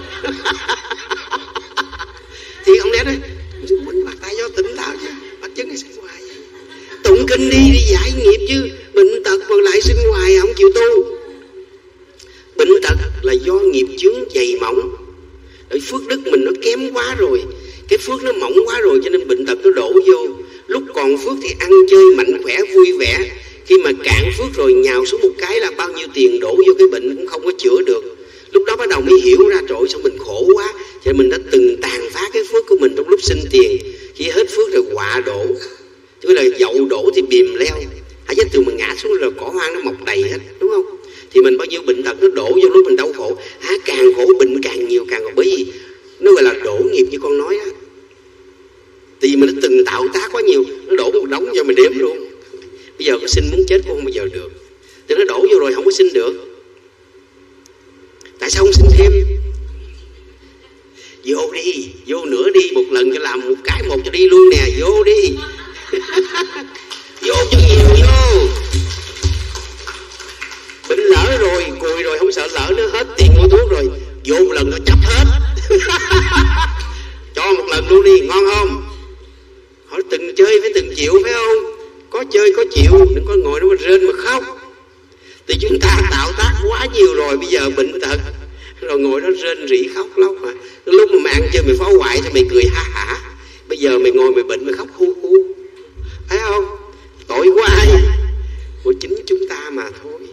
Thì không lẽ đó quýnh bạc tay do tỉnh táo chứ, mắc chứng thì xin hoài. Tụng kinh đi, đi giải nghiệp chứ. Bệnh tật mà lại xin hoài không chịu tu. Bệnh tật là do nghiệp chướng dày mỏng. Để phước đức mình nó kém quá rồi, cái phước nó mỏng quá rồi, cho nên bệnh tật nó đổ vô. Lúc còn phước thì ăn chơi mạnh khỏe vui vẻ, khi mà cạn phước rồi nhào xuống một cái là bao nhiêu tiền đổ vô cái bệnh cũng không có chữa được. Lúc đó bắt đầu mới hiểu ra trời sao mình khổ quá, cho nên mình đã từng tàn phá cái phước của mình trong lúc sinh tiền. Khi hết phước rồi họa đổ, chứ là dậu đổ thì bìm leo. Hãy dắt từ mình ngã xuống rồi cỏ hoang nó mọc đầy hết, đúng không? Thì mình bao nhiêu bệnh tật nó đổ vô lúc mình đau khổ, hả, càng khổ bệnh càng nhiều càng khổ. Bởi vì nó gọi là đổ nghiệp như con nói á. Thì mình đã từng tạo tác quá nhiều, nó đổ một đống vô mình đếm luôn. Bây giờ có xin muốn chết cũng không bao giờ được. Thì nó đổ vô rồi không có xin được. Tại sao không xin thêm? Vô đi, vô nữa đi, một lần cho làm một cái một cho đi luôn nè, vô đi. Vô cho nhiều vô. Bệnh lỡ rồi, cùi rồi, không sợ lỡ nữa, hết tiền mua thuốc rồi, vô một lần nó chấp hết. Cho một lần luôn đi, ngon không? Họ từng chơi phải từng chịu, phải không? Có chơi có chịu, đừng có ngồi đó mà rên mà khóc. Thì chúng ta tạo tác quá nhiều rồi, bây giờ bệnh tật rồi ngồi đó rên rỉ khóc lóc mà. Lúc mà mày ăn chơi mày phá hoại thì mày cười ha hả. Bây giờ mày ngồi mày bệnh mày khóc hu hu, phải không? Tội của ai? Của chính chúng ta mà thôi.